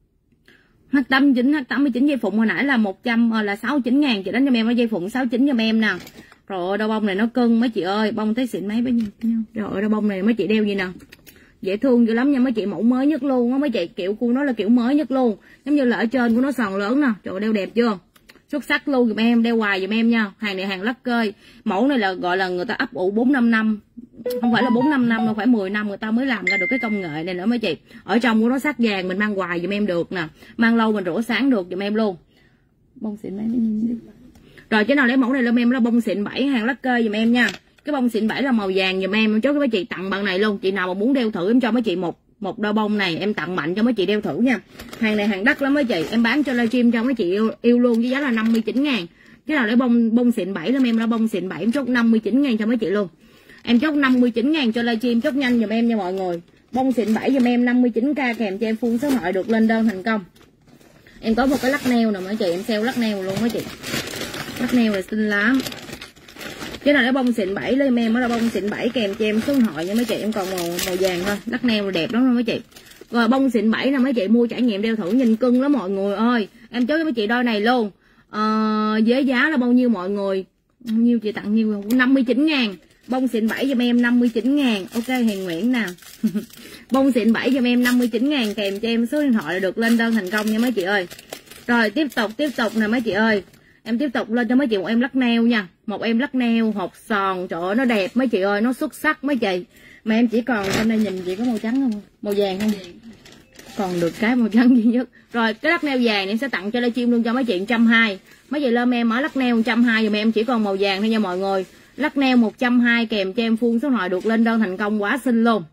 H89 dây phụng hồi nãy là 69.000, chị đánh cho em ở dây phụng 69 giùm em nè. Rồi đôi bông này nó cưng mấy chị ơi, bông thấy xịn mấy bao nhiêu. Rồi đôi bông này mấy chị đeo gì nè, dễ thương dữ lắm nha mấy chị, mẫu mới nhất luôn á mấy chị, kiểu của nó là kiểu mới nhất luôn, giống như là ở trên của nó sòn lớn nè. Trời đeo đẹp chưa, xuất sắc luôn giùm em, đeo hoài giùm em nha. Hàng này hàng lắc cơi, mẫu này là gọi là người ta ấp ủ 4-5 năm, không phải là 4-5 năm đâu, phải 10 năm người ta mới làm ra được cái công nghệ này nữa mấy chị. Ở trong của nó sắc vàng, mình mang hoài giùm em được nè, mang lâu mình rửa sáng được giùm em luôn. Bông xịn mấy. Rồi cái nào lấy mẫu này lên em là bông xịn 7 hàng lắc cơi giùm em nha. Cái bông xịn 7 là màu vàng giùm em chốt cho mấy chị, tặng bằng này luôn. Chị nào mà muốn đeo thử em cho mấy chị một đôi bông này, em tặng mạnh cho mấy chị đeo thử nha. Hàng này hàng đắt lắm mấy chị, em bán cho livestream cho mấy chị yêu luôn với giá là 59.000. Cái nào lấy bông xịn 7 lên em là bông xịn 7 em chốt 59.000 cho mấy chị luôn. Em chốt 59.000 cho livestream, chốt nhanh giùm em nha mọi người. Bông xịn 7 giùm em 59k kèm cho em full số nội được lên đơn thành công. Em có một cái lắc neo nè mấy chị, em sale lắc neo luôn mấy chị. Lắc neo là xinh lắm. Chứ nào cái bông xịn 7 lên em, nó là bông xịn 7 kèm cho em số điện thoại nha mấy chị. Em còn màu vàng thôi. Lắc neo là đẹp lắm mấy chị. Rồi bông xịn 7 nè mấy chị, mua trải nghiệm đeo thử nhìn cưng lắm mọi người ơi. Em chốt cho mấy chị đôi này luôn. Với giá là bao nhiêu mọi người? Bao nhiêu chị tặng nhiêu? 59.000. Bông xịn 7 giùm em 59.000. Ok Hiền Nguyễn nè. Bông xịn 7 giùm em 59.000 kèm cho em số điện thoại là được lên đơn thành công nha mấy chị ơi. Rồi tiếp tục nè mấy chị ơi. Em tiếp tục lên cho mấy chị một em lắc neo nha. Một em lắc neo hột sòn, trời ơi nó đẹp mấy chị ơi, nó xuất sắc mấy chị. Mà em chỉ còn bên đây nhìn chị có màu trắng không? Màu vàng không? Còn được cái màu trắng duy nhất. Rồi cái lắc neo vàng em sẽ tặng cho livestream luôn cho mấy chị 120. Mấy chị lên em ở lắc neo 120 giùm em, chỉ còn màu vàng thôi nha mọi người. Lắc neo 120 kèm cho em full số điện thoại được lên đơn thành công, quá xinh luôn.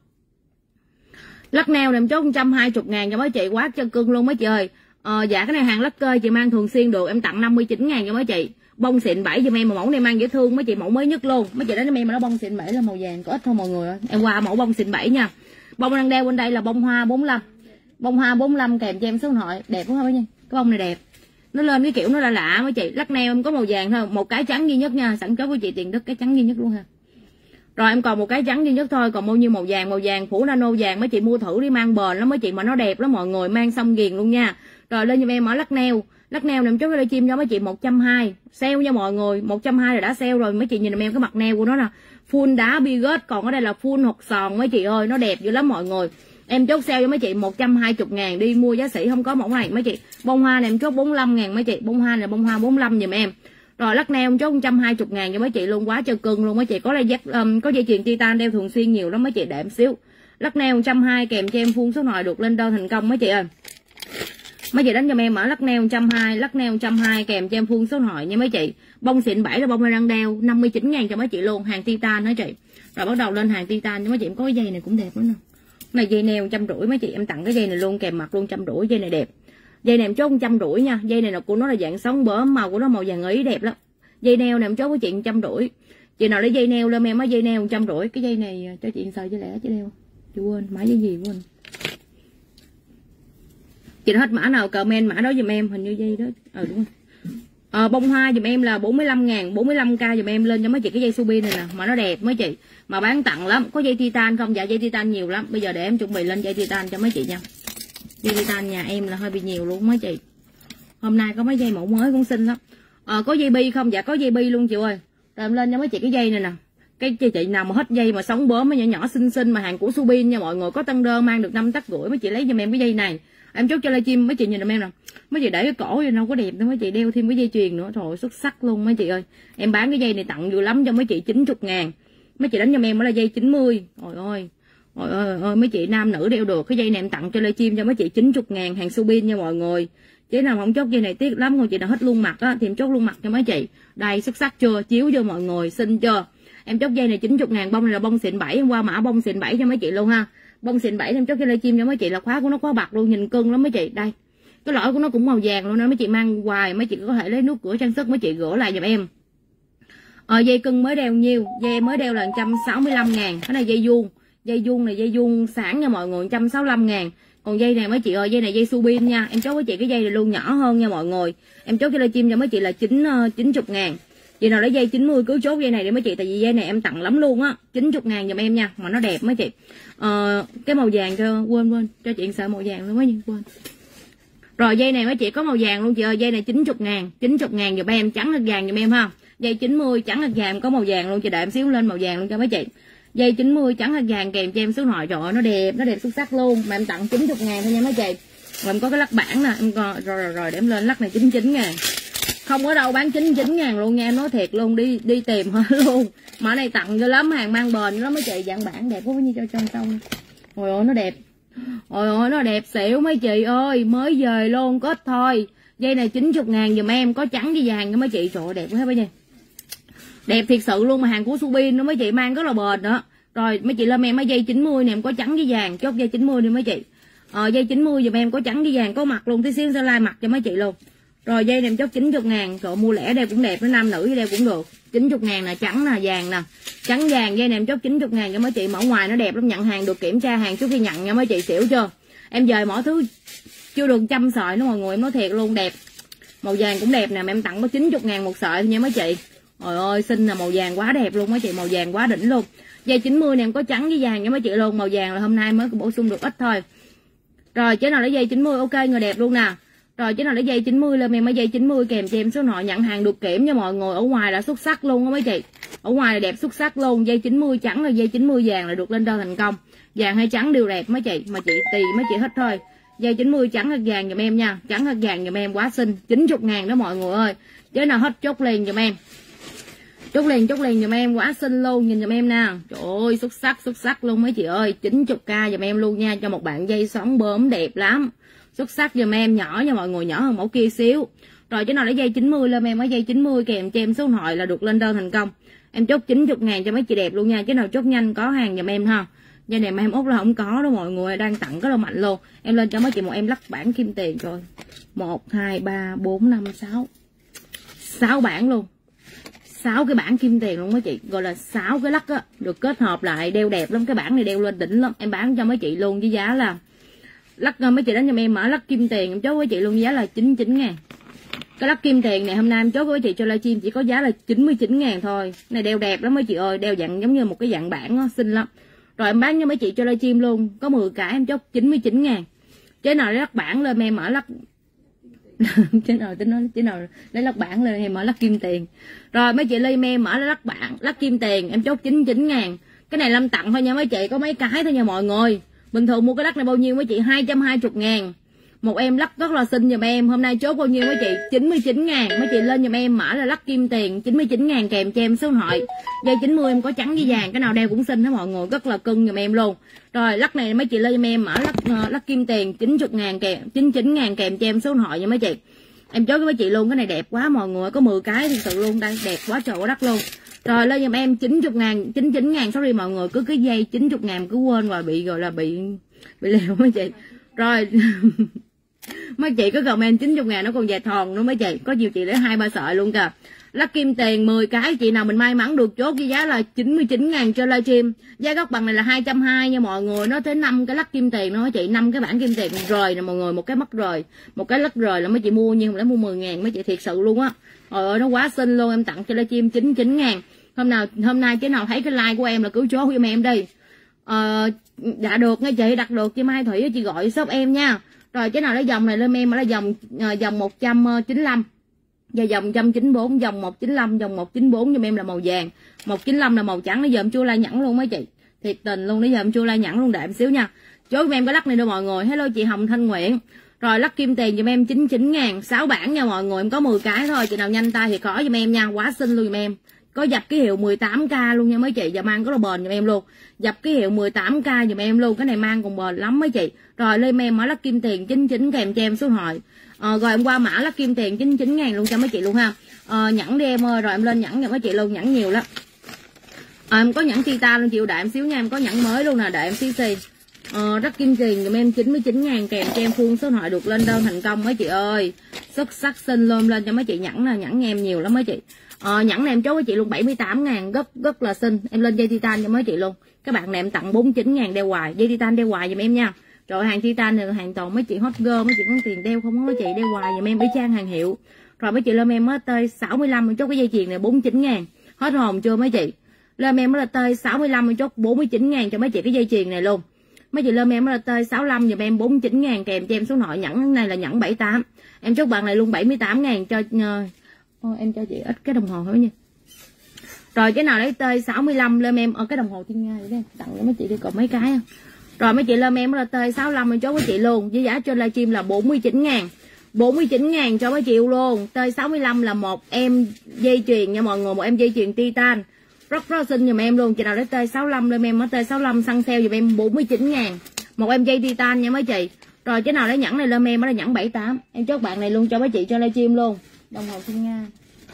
Lắc neo em chốt 120.000 cho mấy chị, quá chân cưng luôn mấy chị ơi. Dạ cái này hàng lắc cơ chị mang thường xuyên được, em tặng 59.000 cho mấy chị. Bông xịn 7 giùm em, mà mẫu này mang dễ thương mấy chị, mẫu mới nhất luôn. Mấy chị đến em mà nó bông xịn 7 là màu vàng có ít thôi mọi người ơi. Em qua mẫu bông xịn 7 nha. Bông đang đeo bên đây là bông hoa 45. Bông hoa 45 kèm cho em số điện thoại, đẹp quá mấy nha. Cái bông này đẹp. Nó lên cái kiểu nó lạ mấy chị. Lắc neo em có màu vàng thôi, một cái trắng duy nhất nha, sẵn chốt với chị Tiền Đức cái trắng duy nhất luôn ha. Rồi em còn một cái trắng duy nhất thôi, còn bao nhiêu màu vàng phủ nano vàng mấy chị mua thử đi, mang bền lắm mấy chị, mà nó đẹp lắm mọi người, mang xong ghiền luôn nha. Rồi lên giùm em ở lắc neo nằm chốt cái chim cho mấy chị 120, sale nha mọi người, 120 là đã sale rồi mấy chị, nhìn em cái mặt neo của nó nè, full đá bigot, còn ở đây là full hột sòn mấy chị ơi, nó đẹp dữ lắm mọi người. Em chốt sale cho mấy chị 120.000 đi mua giá sỉ không có mẫu này mấy chị. Bông hoa này em chốt 45.000 mấy chị, bông hoa này bông hoa 45 giùm em. Rồi lắc neo em chốt 120.000 cho mấy chị luôn, quá trời cưng luôn mấy chị. Có có dây chuyền titan đeo thường xuyên nhiều lắm mấy chị, để em xíu. Lắc neo 120 kèm cho em full số nồi được lên đơn thành công mấy chị ơi. Mấy chị đánh cho em ở lắc neo 120 kèm cho em full số nồi nha mấy chị. Bông xịn 7 là bông đang đeo 59.000 cho mấy chị luôn, hàng titan đó chị. Rồi bắt đầu lên hàng titan cho mấy chị, em có cái dây này cũng đẹp lắm nè. Này dây neo 150 mấy chị, em tặng cái dây này luôn kèm mặt luôn 150, dây này đẹp. Dây này em chốt 150 nha, dây này là của nó là dạng sống bướm, màu của nó màu vàng ý đẹp lắm. Dây neo này em chốt với chị 150. Chị nào lấy dây neo lên em, có dây neo 150. Cái dây này cho chị sợi cho lẻ chứ đeo. Chị quên, mã dây gì quên. Chị hết mã nào comment mã đó giùm em, hình như dây đó. Đúng rồi. Bông hoa giùm em là 45.000, 45k giùm em lên cho mấy chị cái dây subi này nè, mà nó đẹp mấy chị, mà bán tặng lắm. Có dây titan không? Dạ dây titan nhiều lắm. Bây giờ để em chuẩn bị lên dây titan cho mấy chị nha. Dây titan nhà em là hơi bị nhiều luôn mấy chị. Hôm nay có mấy dây mẫu mới cũng xinh lắm. Có dây bi không? Dạ có dây bi luôn chị ơi. Rồi em lên cho mấy chị cái dây này nè. Cái chị nào mà hết dây mà sống bướm, nhỏ nhỏ xinh xinh mà hàng của Subin nha mọi người, có tăng đơn mang được 5 tấc rưỡi, mấy chị lấy giùm em cái dây này. Em chốt cho livestream mấy chị nhìn giùm em nè. Mấy chị để cái cổ đâu có đẹp đâu mấy chị, đeo thêm cái dây chuyền nữa, trời ơi xuất sắc luôn mấy chị ơi. Em bán cái dây này tặng vừa lắm cho mấy chị 90.000. Mấy chị đánh giùm em là dây 90. Ôi ơi mấy chị nam nữ đeo được. Cái dây này em tặng cho livestream cho mấy chị 90.000, hàng Subin nha mọi người. Chứ nào không chốt dây này tiếc lắm, còn chị nào hết luôn mặt á thì em chốt luôn mặt cho mấy chị. Đây xuất sắc chưa, chiếu chưa mọi người, xinh chưa. Em chốt dây này 90.000, bông này là bông xịn 7, em qua mã bông xịn 7 cho mấy chị luôn ha. Bông xịn 7 em chốt cho livestream cho mấy chị là khóa của nó khóa bạc luôn, nhìn cưng lắm mấy chị. Đây. Cái lõi của nó cũng màu vàng luôn nên mấy chị mang hoài, mấy chị có thể lấy nút cửa trang sức mấy chị gỡ lại giùm em. Dây cưng mới đeo nhiêu? Dây mới đeo là 165.000. Cái này dây vuông. Dây vuông này dây vuông sáng nha mọi người, 165.000. Còn dây này mấy chị ơi, dây này dây Subin nha. Em chốt với chị cái dây này luôn, nhỏ hơn nha mọi người. Em chốt cho livestream cho mấy chị là 90.000. Chị nào lấy dây 90 cứ chốt dây này để mấy chị, tại vì dây này em tặng lắm luôn á. 90.000 giùm em nha, mà nó đẹp mấy chị. Cái màu vàng cho quên cho chị sợ màu vàng luôn mấy quên. Rồi dây này mấy chị có màu vàng luôn chị ơi, dây này 90.000 giùm em, trắng hoặc vàng giùm em ha. Dây 90 trắng hoặc vàng có màu vàng luôn, chị đợi em xíu lên màu vàng luôn cho mấy chị. Dây 90 trắng hoặc vàng kèm cho em số nội, trời ơi nó đẹp xuất sắc luôn, mà em tặng 90.000 thôi nha mấy chị. Rồi em có cái lắc bản nè, em coi rồi để em lên lắc này 99.000. Không có đâu bán 99.000 luôn nha, em nói thiệt luôn, đi tìm hết luôn. Mà này tặng cho lắm, hàng mang bền lắm mấy chị, dạng bản đẹp quá như cho trong xong. Ôi ơi nó đẹp. Ôi ơi nó đẹp xỉu mấy chị ơi, mới về luôn, có ít thôi. Dây này 90.000 giùm em, có trắng với vàng cho mấy chị, trời ơi đẹp quá mấy chị. Đẹp thiệt sự luôn, mà hàng của Subin nó mấy chị mang rất là bền đó. Rồi mấy chị lên em mấy dây 90 này em có trắng với vàng, chốt dây 90 đi mấy chị. Dây 90 giùm em có trắng với vàng, có mặt luôn, tí xíu sẽ like mặt cho mấy chị luôn. Rồi dây này em chốt 90.000, trời mua lẻ đeo cũng đẹp, nó nam nữ đeo cũng được. 90.000 là trắng nè, vàng nè. Trắng vàng dây này em chốt 90.000 cho mấy chị, mẫu ngoài nó đẹp lắm, nhận hàng được kiểm tra hàng trước khi nhận nha mấy chị, xỉu chưa. Em dời mọi thứ chưa được 100 sợi nữa mọi người, em nói thiệt luôn, đẹp. Màu vàng cũng đẹp nè, mà em tặng có 90.000 một sợi thôi nha mấy chị. Trời ơi xinh là màu vàng quá đẹp luôn mấy chị, màu vàng quá đỉnh luôn. Dây 90 này em có trắng với vàng nha mấy chị luôn, màu vàng là hôm nay mới bổ sung được ít thôi. Rồi chế nào lấy dây 90 ok, người đẹp luôn nè. Rồi chế nào lấy dây 90 lên em, mấy dây 90 kèm cho em số nội nhận hàng được kiểm nha mọi người. Ở ngoài là xuất sắc luôn á mấy chị. Ở ngoài là đẹp xuất sắc luôn, dây 90 trắng là dây 90 vàng là được lên đơn thành công. Vàng hay trắng đều đẹp mấy chị, mà chị tùy mấy chị hết thôi. Dây 90 trắng hoặc vàng giùm em nha, trắng hoặc vàng giùm em quá xinh, 90.000 đó mọi người ơi. Chế nào hết chốt liền giùm em. Chốt liền giùm em, quá xinh luôn, nhìn giùm em nè. Trời ơi xuất sắc luôn mấy chị ơi, 90k giùm em luôn nha, cho một bạn dây xoắn bướm đẹp lắm. Xuất sắc giùm em, nhỏ nha mọi người, nhỏ hơn mẫu kia xíu. Rồi chứ nào lấy dây 90 lên em, ở dây 90 kèm cho em số điện thoại là được lên đơn thành công. Em chốt 90.000 cho mấy chị đẹp luôn nha, chứ nào chốt nhanh có hàng giùm em ha. Dây này mà em út là không có đó mọi người, đang tặng rất là mạnh luôn. Em lên cho mấy chị một em lắc bảng kim tiền rồi. 1 2 3 4 5 6. 6 bảng luôn. 6 cái bảng kim tiền luôn mấy chị, gọi là 6 cái lắc á, được kết hợp lại đeo đẹp lắm. Cái bảng này đeo lên đỉnh lắm, em bán cho mấy chị luôn với giá là lắc, mấy chị đánh cho em mở lắc kim tiền em chốt với chị luôn giá là 99.000. Cái lắc kim tiền này hôm nay em chốt với chị cho livestream chỉ có giá là 99.000 thôi. Này đeo đẹp lắm mấy chị ơi, đeo dạng giống như một cái dạng bảng á, xinh lắm. Rồi em bán cho mấy chị cho livestream luôn, có 10 cái em chốt 99.000. Chế nào lắc bảng lên em mở lắc chế nào lấy lắc bảng lên em mở lắc kim tiền. Rồi mấy chị ly em mở lắc bảng lắc kim tiền em chốt 99.000. Cái này Lâm tặng thôi nha mấy chị, có mấy cái thôi nha mọi người. Bình thường mua cái lắc này bao nhiêu mấy chị? 220.000. Một em lắc rất là xinh giùm em, hôm nay chốt bao nhiêu mấy chị? 99.000. Mấy chị lên giùm em mở là lắc kim tiền 99.000 kèm cho em số điện thoại. Dây 90 em có trắng với vàng, cái nào đeo cũng xinh hết mọi người, rất là cưng giùm em luôn. Rồi lắc này mấy chị lên giùm em mở lắc kim tiền 90.000 kèm 99.000 kèm cho em số điện thoại nha mấy chị. Em chốt với mấy chị luôn, cái này đẹp quá mọi người, có 10 cái thật sự luôn, đây đẹp quá trời quá đất luôn. Rồi lên giùm em 90.000, 99.000, sorry mọi người, cứ cái dây 90.000 cứ quên rồi bị gọi là bị lèo mấy chị. Rồi mấy chị cứ comment 90.000 nó còn dài thòn nữa mấy chị, có nhiều chị lấy 2-3 sợi luôn kìa. Lắc kim tiền 10 cái, chị nào mình may mắn được chốt với giá là 99.000 cho livestream. Giá gốc bằng này là 220 nha mọi người, nó tới 5 cái lắc kim tiền đó chị, 5 cái bảng kim tiền rời nè mọi người, một cái mắt rời, một cái lắc rời là mấy chị mua, nhưng mà lấy mua 10.000 mấy chị, thiệt sự luôn á. Trời ơi nó quá xinh luôn, em tặng cho livestream 99.000. Hôm nay cái nào thấy cái like của em là cứ chốt giùm em đi. Đã được nghe chị, đặt được chị Mai Thủy chị gọi shop em nha. Rồi cái nào lấy dòng này lên em là dòng 195. Và dòng 194, dòng 195, dòng 194 giùm em là màu vàng, 195 là màu trắng. Bây giờ em chua lai nhẵn luôn mấy chị, thiệt tình luôn, bây giờ em chua lai nhẵn luôn, đợi em xíu nha. Chốt giùm em cái lắc này đâu mọi người. Hello chị Hồng Thanh Nguyễn. Rồi lắc kim tiền giùm em 99.000, 6 bảng nha mọi người, em có 10 cái thôi, chị nào nhanh tay thì có giùm em nha, quá xinh luôn giùm em. Có dập ký hiệu 18k luôn nha mấy chị, và mang rất là bền giùm em luôn. Dập ký hiệu 18k giùm em luôn, cái này mang còn bền lắm mấy chị. Rồi lên em mở lắc kim tiền 99 kèm cho em số điện thoại. Rồi em qua mã lắc kim tiền 99.000 luôn cho mấy chị luôn ha. Nhẫn đi em ơi, rồi em lên nhẫn cho mấy chị luôn, nhẫn nhiều lắm. Em có nhẫn titan luôn chịu, đợi em xíu nha, em có nhẫn mới luôn nè, đợi em xíu xì. Lắc kim tiền giùm em 99.000 kèm cho em full số điện thoại được lên đơn thành công mấy chị ơi. Xuất sắc xinh luôn, lên cho mấy chị nhẫn nè, nhẫn em nhiều lắm mấy chị. Nhẫn này em chốt với chị luôn 78.000, rất là xinh. Em lên dây titan cho mấy chị luôn. Các bạn này em tặng 49.000 đeo hoài, dây titan đeo hoài giùm em nha. Rồi hàng titan này là hàng toàn mấy chị hot girl, mấy chị có tiền đeo không có chị đeo hoài giùm em, để trang hàng hiệu. Rồi mấy chị lên em mới tơi 65 em chốt cái dây chuyền này 49.000. Hết hồn chưa mấy chị? Lên em mới là tơi 65 em chốt 49.000 cho mấy chị cái dây chuyền này luôn. Mấy chị lên em mới là tơi 65 giùm em 49.000 kèm cho em số nội. Nhẫn này là nhẫn 78. Em chốt bạn này luôn 78.000 cho em cho chị ít cái đồng hồ thôi nha. Rồi cái nào lấy tơi 65 lên em cái đồng hồ thiên nga đây tặng cho mấy chị đi, còn mấy cái không? Rồi mấy chị lên em là tơi 65 em chốt với chị luôn, với giá trên livestream là 49.000. 49.000 cho mấy chị luôn. Tơi 65 là một em dây chuyền nha mọi người, một em dây chuyền titan. Rất xinh giùm em luôn. Chị nào lấy tơi 65 lên em ở tơi 65 săn sale giùm em 49.000. Một em dây titan nha mấy chị. Rồi cái nào lấy nhẫn này lên em là nhẫn 78. Em chốt bạn này luôn cho mấy chị cho livestream luôn. Đồng hồ thiên nga.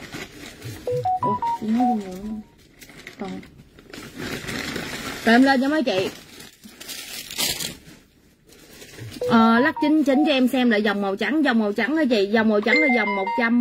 Ủa, chị nói gì nhiều không? Còn. Rồi em lên cho mấy chị. Lắc 99 cho em xem lại dòng màu trắng hả chị? Dòng màu trắng là dòng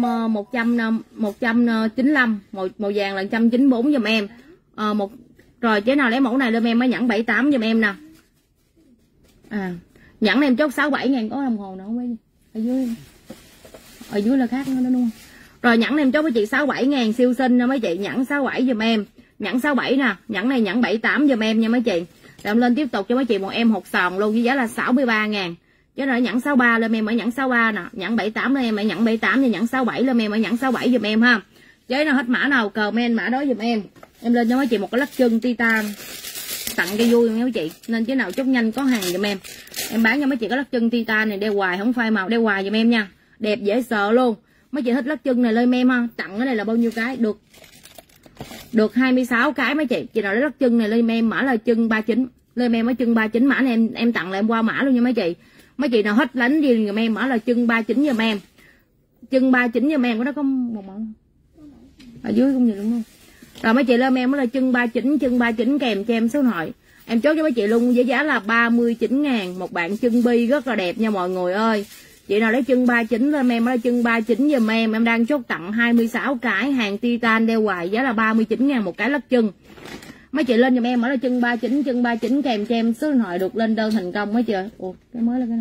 195, màu vàng là 194 giùm em. Rồi chế nào lấy mẫu này lên em mới nhẫn 78 giùm em nè. Nhẫn này em chốt 67.000, có đồng hồ nữa không biết. Ở dưới là khác nữa đúng không? Rồi nhẫn này em chốt với chị 67.000 siêu xinh nha mấy chị, nhẫn 67 giùm em. Nhẫn 67 nè, nhẫn này nhẫn 78 giùm em nha mấy chị. Rồi em lên tiếp tục cho mấy chị một em hột sòn luôn với giá là 63.000. Chứ là nhẫn 63 lên em ở nhẫn 63 nè, nhẫn 78 lên em ở nhẫn 78 và nhẫn 67 lên em ở nhẫn 67 giùm em ha. Chế nào hết mã nào comment mã đó giùm em. Em lên cho mấy chị một cái lắc chân titan tặng cho vui nha mấy chị, nên chế nào chốt nhanh có hàng giùm em. Em bán cho mấy chị cái lắc chân titan này đeo hoài không phai màu, đeo hoài giùm em nha, đẹp dễ sợ luôn. Mấy chị thích lắc chân này lên em ha. Tặng cái này là bao nhiêu cái? Được 26 cái mấy chị. Chị nào lấy lắc chân này lên em mã là chân 39. Lên em ở chân 39 mã này em tặng là em qua mã luôn nha mấy chị. Mấy chị nào hết lánh gì giùm em mã là chân 39 giùm em. Chân 39 giùm em, có đó có một mẫu. Ở dưới cũng gì đúng không? Rồi mấy chị lên em là chân 39, chân 39 kèm cho em số điện thoại. Em chốt cho mấy chị luôn với giá là 39.000 một bạn chân bi rất là đẹp nha mọi người ơi. Chị nào lấy chân 39 lên em là chân 39 giùm em đang chốt tặng 26 cái hàng titan đeo hoài giá là 39.000 một cái lắc chân. Mấy chị lên giùm em là chân 39 kèm cho em số điện thoại được lên đơn thành công mấy chị ơi. Ủa, cái mới là cái nào?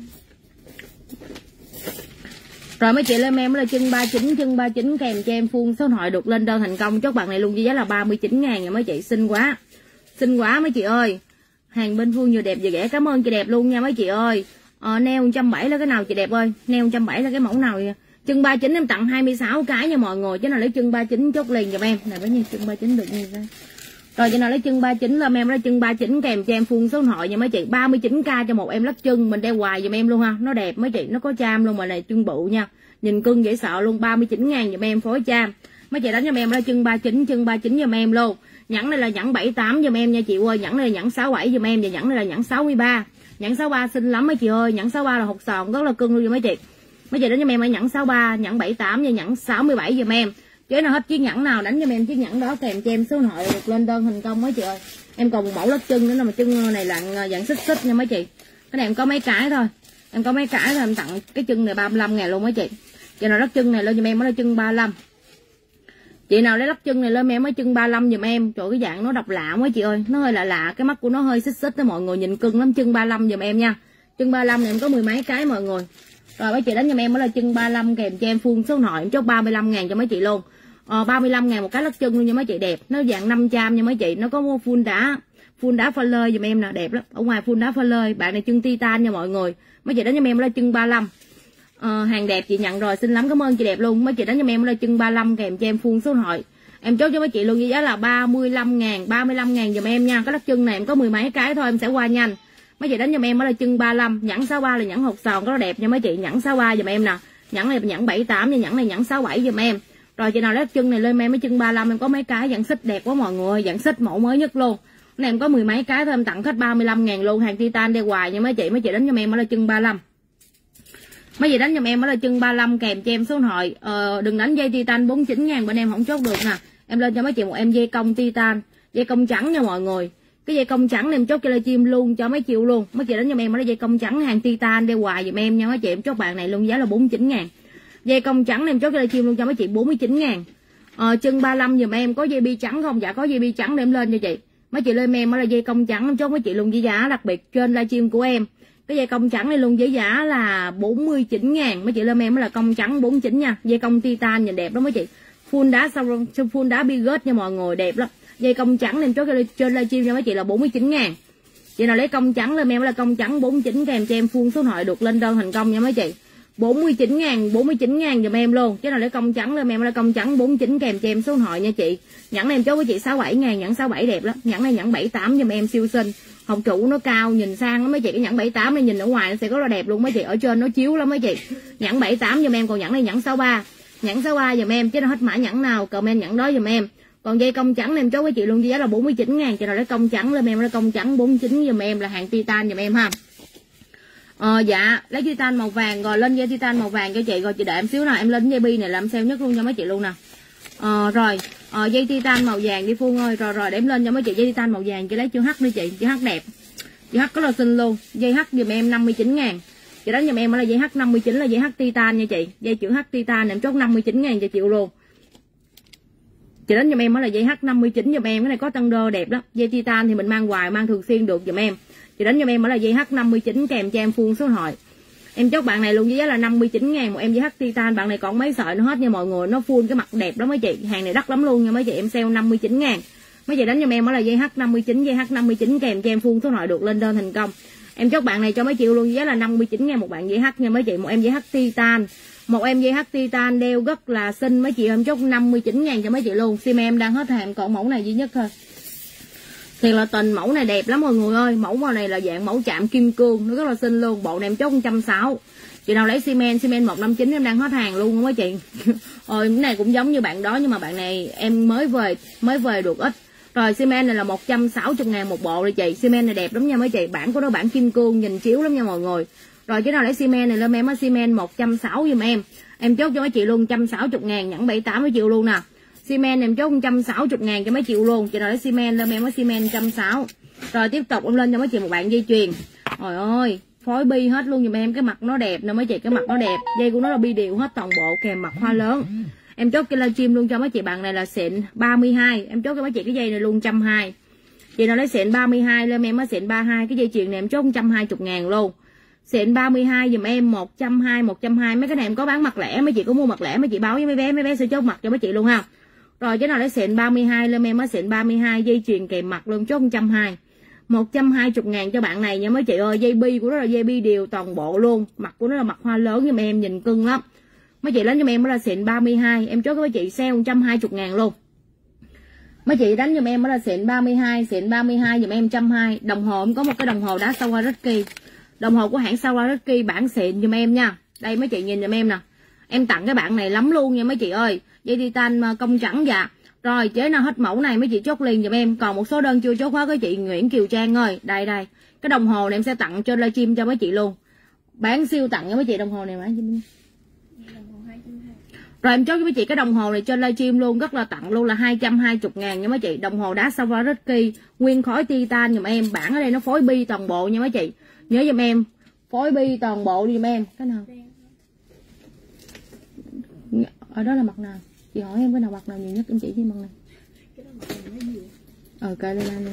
Rồi mấy chị lên em là chân 39 kèm cho em full số điện thoại được lên đơn thành công. Chốt bạn này luôn với giá là 39.000 nha mấy chị, xinh quá. Xinh quá mấy chị ơi. Hàng bên Phương vừa đẹp vừa rẻ. Cảm ơn chị đẹp luôn nha mấy chị ơi. Neo 170 là cái nào chị đẹp ơi? Neo 170 là cái mẫu nào vậy? Chân 39 em tặng 26 cái nha mọi người. Chứ nào lấy chân 39 chốt liền giùm em. Này bấy nhiêu chân 39 được nhiêu cái. Rồi chị nào lấy chân 39 là em lấy chân 39 kèm cho em full số điện thoại nha mấy chị. 39k cho một em lắc chân, mình đeo hoài giùm em luôn ha. Nó đẹp mấy chị, nó có cham luôn mà này, chân bự nha. Nhìn cưng dễ sợ luôn. 39.000 giùm em phối cham. Mấy chị đánh cho em là chân 39 giùm em luôn. Nhẫn này là nhẫn 78 giùm em nha chị ơi. Nhẫn này là nhẫn 67 giùm em và nhẫn này là nhẫn 63. Nhẫn 63 xinh lắm mấy chị ơi. Nhẫn 63 là hột sòn rất là cưng luôn mấy chị. Mấy chị đánh cho em là nhẫn 63, nhẫn 78 và nhẫn 67 giùm em. Chứ nào hết chiếc nhẫn nào đánh cho em chiếc nhẫn đó kèm cho em số điện thoại được lên đơn thành công mấy chị ơi. Em còn một mẫu lắc chân nữa là mà chân này là dạng xích nha mấy chị. Cái này em có mấy cái thôi. Em có mấy cái thôi em tặng cái chân này 35.000 luôn mấy chị. Chị nào lắc chân này lên giùm em là chân 35. Chị nào lấy lắc chân này lên em mới chân 35 giùm em. Trời cái dạng nó độc lạ mấy chị ơi. Nó hơi lạ, cái mắt của nó hơi xích đó mọi người, nhìn cưng lắm. Chân 35 giùm em nha. Chân 35 này em có mười mấy cái mọi người. Rồi mấy chị đánh giùm em là chân 35 kèm cho em full số điện thoại, em chốt 35.000 cho mấy chị luôn. 35.000 một cái lắc chân luôn nha mấy chị, đẹp. Nó dạng 500 nha mấy chị, nó có full đá pha lê giùm em nè, đẹp lắm. Ở ngoài full đá pha lê, bạn này chân titan nha mọi người. Mấy chị đánh giùm em là chân 35. Hàng đẹp chị nhận rồi, xinh lắm, cảm ơn chị đẹp luôn. Mấy chị đánh giùm em là chân 35 kèm cho em full số điện thoại. Em chốt cho mấy chị luôn với giá là 35.000 giùm em nha. Cái lắc chân này em có mười mấy cái thôi, em sẽ qua nhanh. Mấy chị đánh giùm em là chân 35, nhẫn 63 là nhẫn hột sòn rất là đẹp nha mấy chị, nhẫn 63 giùm em nè. Nhẫn này nhẫn 78 và nhẫn này nhẫn 67 giùm em. Rồi chị nào lấy chân này lên em mấy chân 35 em có mấy cái dạng xích đẹp quá mọi người, dạng xích mẫu mới nhất luôn. Cái này em có mười mấy cái thôi, em tặng hết 35.000 luôn, hàng titan đeo hoài nha mấy chị. Mấy chị đánh giùm em là chân 35. Mấy chị đánh giùm em là chân 35 kèm cho em số điện thoại. Đừng đánh dây titan 49.000 bên em không chốt được nè. Em lên cho mấy chị một em dây công titan, dây công trắng nha mọi người. Cái dây công trắng này em chốt cho livestream luôn cho mấy triệu luôn. Mấy chị đánh giùm em là dây công trắng hàng titan đeo hoài giùm em nha mấy chị. Em chốt bạn này luôn giá là 49.000. Dây công trắng này em chốt cho livestream luôn cho mấy chị 49.000. Chân 35 giùm em có dây bi trắng không? Dạ có dây bi trắng để em lên cho chị. Mấy chị lên em là dây công trắng, em chốt mấy chị luôn với giá đặc biệt trên livestream của em. Cái dây công trắng này luôn với giá là 49.000. Mấy chị lên em là công trắng 49 nha. Dây công titan nhìn đẹp lắm mấy chị. Full đá bigot nha mọi người, đẹp lắm. Dây công trắng em chốt trên livestream cho mấy chị là 49.000. Chị nào lấy công trắng lên em là công trắng 49 kèm cho em full số điện thoại được lên đơn thành công nha mấy chị. 49.000 giùm em luôn. Chứ nào lấy công trắng lên em là công trắng 49 kèm cho em số điện thoại nha chị. Nhẫn này em chốt với chị 67.000, nhẫn 67 đẹp lắm. Nhẫn này nhẫn 78 giùm em siêu xinh. Hồng trụ nó cao nhìn sang lắm mấy chị. Cái nhẫn 78 này nhìn ở ngoài nó sẽ rất là đẹp luôn mấy chị, ở trên nó chiếu lắm mấy chị. Nhẫn 78 giùm em, còn nhẫn này nhẫn 63. Nhẫn 63 giùm em, chứ nó hết mã nhẫn nào comment nhẫn đó giùm em. Còn dây công trắng này em chốt với chị luôn với giá là 49.000. Cho nào lấy công trắng lên em, lấy công trắng 49 giùm em là hàng titan giùm em ha. Dạ lấy titan màu vàng rồi, lên dây titan màu vàng cho chị. Rồi chị đợi em xíu nào em lên dây bi này làm sale nhất luôn cho mấy chị luôn nè. Dây titan màu vàng đi Phương ơi. Rồi để em lên cho mấy chị dây titan màu vàng. Chị lấy chữ H đi chị, chữ H đẹp, chữ H có là xinh luôn. Dây H giùm em 59.000. Chị đánh giùm em là dây H 59 là dây H titan nha chị. Dây chữ H titan em chốt 59.000 cho chịu luôn. Chị đánh giùm em là dây H 59 giùm em. Cái này có tăng đơ đẹp lắm. Dây titan thì mình mang hoài, mang thường xuyên được giùm em. Chị đánh cho em mới là dây H59 kèm cho em full số điện thoại. Em chốt bạn này luôn với giá là 59.000 một em dây H titan. Bạn này còn mấy sợi nó hết nha mọi người, nó full cái mặt đẹp lắm mấy chị. Hàng này đắt lắm luôn nha mấy chị, em sale 59.000. Mấy chị đánh cho em mới là dây H59, dây H59 kèm cho em full số điện thoại được lên đơn thành công. Em chốt bạn này cho mấy chị luôn với giá là 59.000 một bạn dây H nha mấy chị, một em dây H titan. Một em dây H titan đeo rất là xinh mấy chị, em chốt 59.000 cho mấy chị luôn. Sim em đang hết hàng, còn mẫu này duy nhất thôi. Thì là tình mẫu này đẹp lắm mọi người ơi. Mẫu màu này là dạng mẫu chạm kim cương, nó rất là xinh luôn. Bộ này em chốt 160. Chị nào lấy xi men 159 em đang hết hàng luôn mấy chị. Rồi cái này cũng giống như bạn đó, nhưng mà bạn này em mới về được ít. Rồi xi men này là 160.000 một bộ đi chị. Xi men này đẹp lắm nha mấy chị, bản của nó bản kim cương nhìn chiếu lắm nha mọi người. Rồi cái nào lấy xi men này lên em á, xi men 160 giùm em. Em chốt cho mấy chị luôn 160.000, nhẫn 78 mấy triệu luôn nè. Xi men em chốt 160.000 cho mấy triệu luôn. Chị nào lấy xi men lên em có xi men 160. Rồi tiếp tục em lên cho mấy chị một bạn dây chuyền. Trời ơi, phối bi hết luôn giùm em, cái mặt nó đẹp nè mấy chị, cái mặt nó đẹp. Dây của nó là bi đều hết toàn bộ kèm mặt hoa lớn. Em chốt cái livestream luôn cho mấy chị bạn này là xịn 32. Em chốt cho mấy chị cái dây này luôn 120. Chị nào lấy xịn 32 lên em có xịn 32, cái dây chuyền này em chốt 120.000 luôn. Xịn 32 dùm em 120. Mấy cái này em có bán mặt lẻ, mấy chị có mua mặt lẻ mấy chị báo với mấy bé sẽ chốt mặt cho mấy chị luôn ha. Rồi cái nào lấy xịn 32 lên em có xịn 32, dây chuyền kèm mặt luôn chốt 120. 120.000 cho bạn này nha mấy chị ơi. Dây bi của nó là dây bi đều toàn bộ luôn, mặt của nó là mặt hoa lớn giùm em, nhìn cưng lắm. Mấy chị lấy cho em đó là xịn 32, em chốt với mấy chị sale 120.000 luôn. Mấy chị đánh giùm em đó là xịn 32, xịn 32 giùm em 120. Đồng hồ em có một cái đồng hồ đá Swarovski. Đồng hồ của hãng Swarovski bản xịn giùm em nha. Đây mấy chị nhìn giùm em nè. Em tặng cái bạn này lắm luôn nha mấy chị ơi. Dây titan công trắng dạ. Rồi chế nào hết mẫu này mấy chị chốt liền giùm em. Còn một số đơn chưa chốt hết cái chị Nguyễn Kiều Trang ơi. Đây đây. Cái đồng hồ này em sẽ tặng trên livestream cho mấy chị luôn. Bán siêu tặng cho mấy chị đồng hồ này mà. Rồi em chốt cho mấy chị cái đồng hồ này trên livestream luôn, rất là tặng luôn là 220.000 nha mấy chị. Đồng hồ đá Swarovski nguyên khối titan giùm em, bản ở đây nó phối bi toàn bộ nha mấy chị. Nhớ giùm em, phối bi toàn bộ giùm em. Cái nào? Ở đó là mặt nào? Chị hỏi em cái nào mặt nào nhiều nhất em chỉ với mặt này. Cây lên luôn.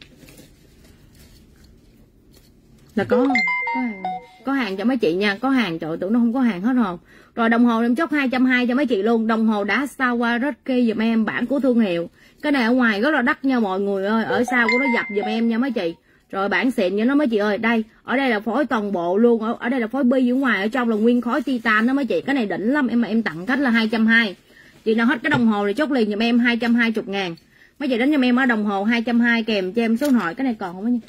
Là có hàng cho mấy chị nha, có hàng, trời tưởng nó không có hàng hết rồi. Rồi đồng hồ em chốt 220 cho mấy chị luôn. Đồng hồ đá Swarovski giùm em, bản của thương hiệu. Cái này ở ngoài rất là đắt nha mọi người ơi, ở sau của nó dập giùm em nha mấy chị. Rồi bản xịn cho nó mấy chị ơi. Đây, ở đây là phối toàn bộ luôn, ở đây là phối bi, ở ngoài ở trong là nguyên khối titan đó mấy chị. Cái này đỉnh lắm em, mà em tặng cách là 220. Chị nào hết cái đồng hồ này chốt liền giùm em 220.000. Mấy chị đánh cho em ở đồng hồ 220 kèm cho em số điện thoại. Cái này còn không nha.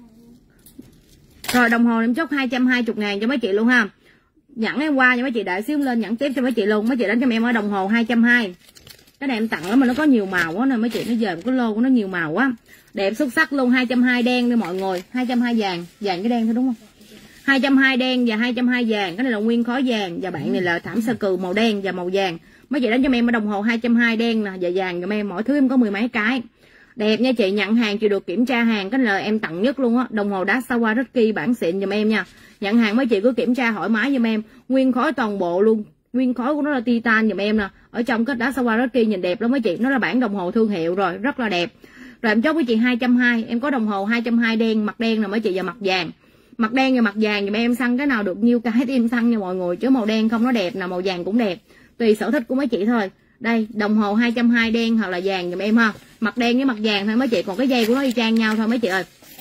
Rồi đồng hồ em chốt 220.000 cho mấy chị luôn ha. Nhẫn em qua cho mấy chị, đợi xíu lên nhẫn tiếp cho mấy chị luôn. Mấy chị đánh cho em ở đồng hồ 220. Cái này em tặng lắm mà nó có nhiều màu quá nè mấy chị, nó dời cái lô của nó nhiều màu quá. Đẹp xuất sắc luôn. 220 đen đi mọi người, 220 vàng, vàng cái đen thôi đúng không? 220 đen và 220 vàng. Cái này là nguyên khối vàng và bạn này là thảm sa cừ màu đen và màu vàng. Mấy chị đánh cho em ở đồng hồ 220 đen nè và vàng cho em, mỗi thứ em có 10 mấy cái. Đẹp nha chị, nhận hàng chị được kiểm tra hàng, cái này là em tặng nhất luôn á. Đồng hồ đá Swarovski bản xịn giùm em nha. Nhận hàng mấy chị cứ kiểm tra thoải mái giùm em, nguyên khối toàn bộ luôn. Nguyên khối của nó là titan giùm em nè. Ở trong kết đá Swarovski nhìn đẹp lắm mấy chị, nó là bản đồng hồ thương hiệu rồi, rất là đẹp. Rồi em chốt với chị 220, em có đồng hồ 220 đen, mặt đen nè mấy chị và mặt vàng. Mặt đen và mặt vàng giùm em, săn cái nào được nhiêu cái thì em săn nha mọi người, chứ màu đen không nó đẹp nè, màu vàng cũng đẹp. Tùy sở thích của mấy chị thôi. Đây, đồng hồ 220 đen hoặc là vàng giùm em ha. Mặt đen với mặt vàng thôi mấy chị, còn cái dây của nó y chang nhau thôi mấy chị ơi.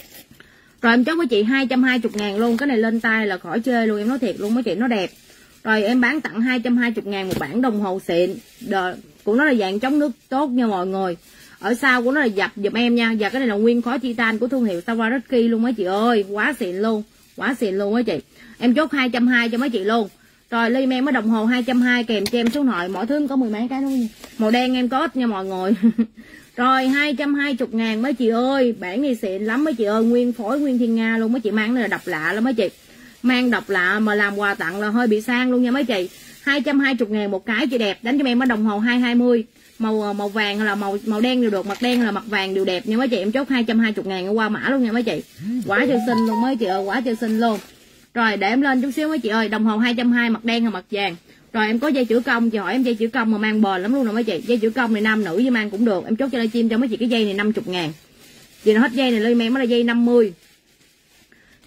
Rồi em chốt với chị 220.000 luôn, cái này lên tay là khỏi chơi luôn, em nói thiệt luôn mấy chị, nó đẹp. Rồi em bán tặng 220.000 một bản đồng hồ xịn. Của nó là dạng chống nước tốt nha mọi người. Ở sau của nó là dập giùm em nha. Và cái này là nguyên khối titan của thương hiệu Swarovski luôn mấy chị ơi, quá xịn luôn, quá xịn luôn mấy chị. Em chốt 220 cho mấy chị luôn. Rồi ly em ở đồng hồ 220 kèm cho em số điện thoại, mỗi thứ có 10 mấy cái đúng không? Màu đen em có ít nha mọi người. Rồi 220.000 mấy chị ơi, bản này xịn lắm mấy chị ơi, nguyên phối nguyên thiên nga luôn mấy chị, mang này là độc lạ lắm mấy chị. Mang độc lạ mà làm quà tặng là hơi bị sang luôn nha mấy chị. 220.000 một cái chị đẹp, đánh cho em ở đồng hồ 220. Màu vàng hay là màu đen đều được, mặt đen hay là mặt vàng đều đẹp nha mấy chị. Em chốt 220.000 qua mã luôn nha mấy chị. Quá trời xinh luôn mấy chị ơi, quá trời xinh luôn. Rồi để em lên chút xíu mấy chị ơi, đồng hồ 220 mặt đen hay mặt vàng. Rồi em có dây chữ công, chị hỏi em dây chữ công mà mang bền lắm luôn nè mấy chị. Dây chữ công này nam nữ với mang cũng được. Em chốt cho livestream cho mấy chị cái dây này 50.000. Chị nào hết dây này lên em là dây 50.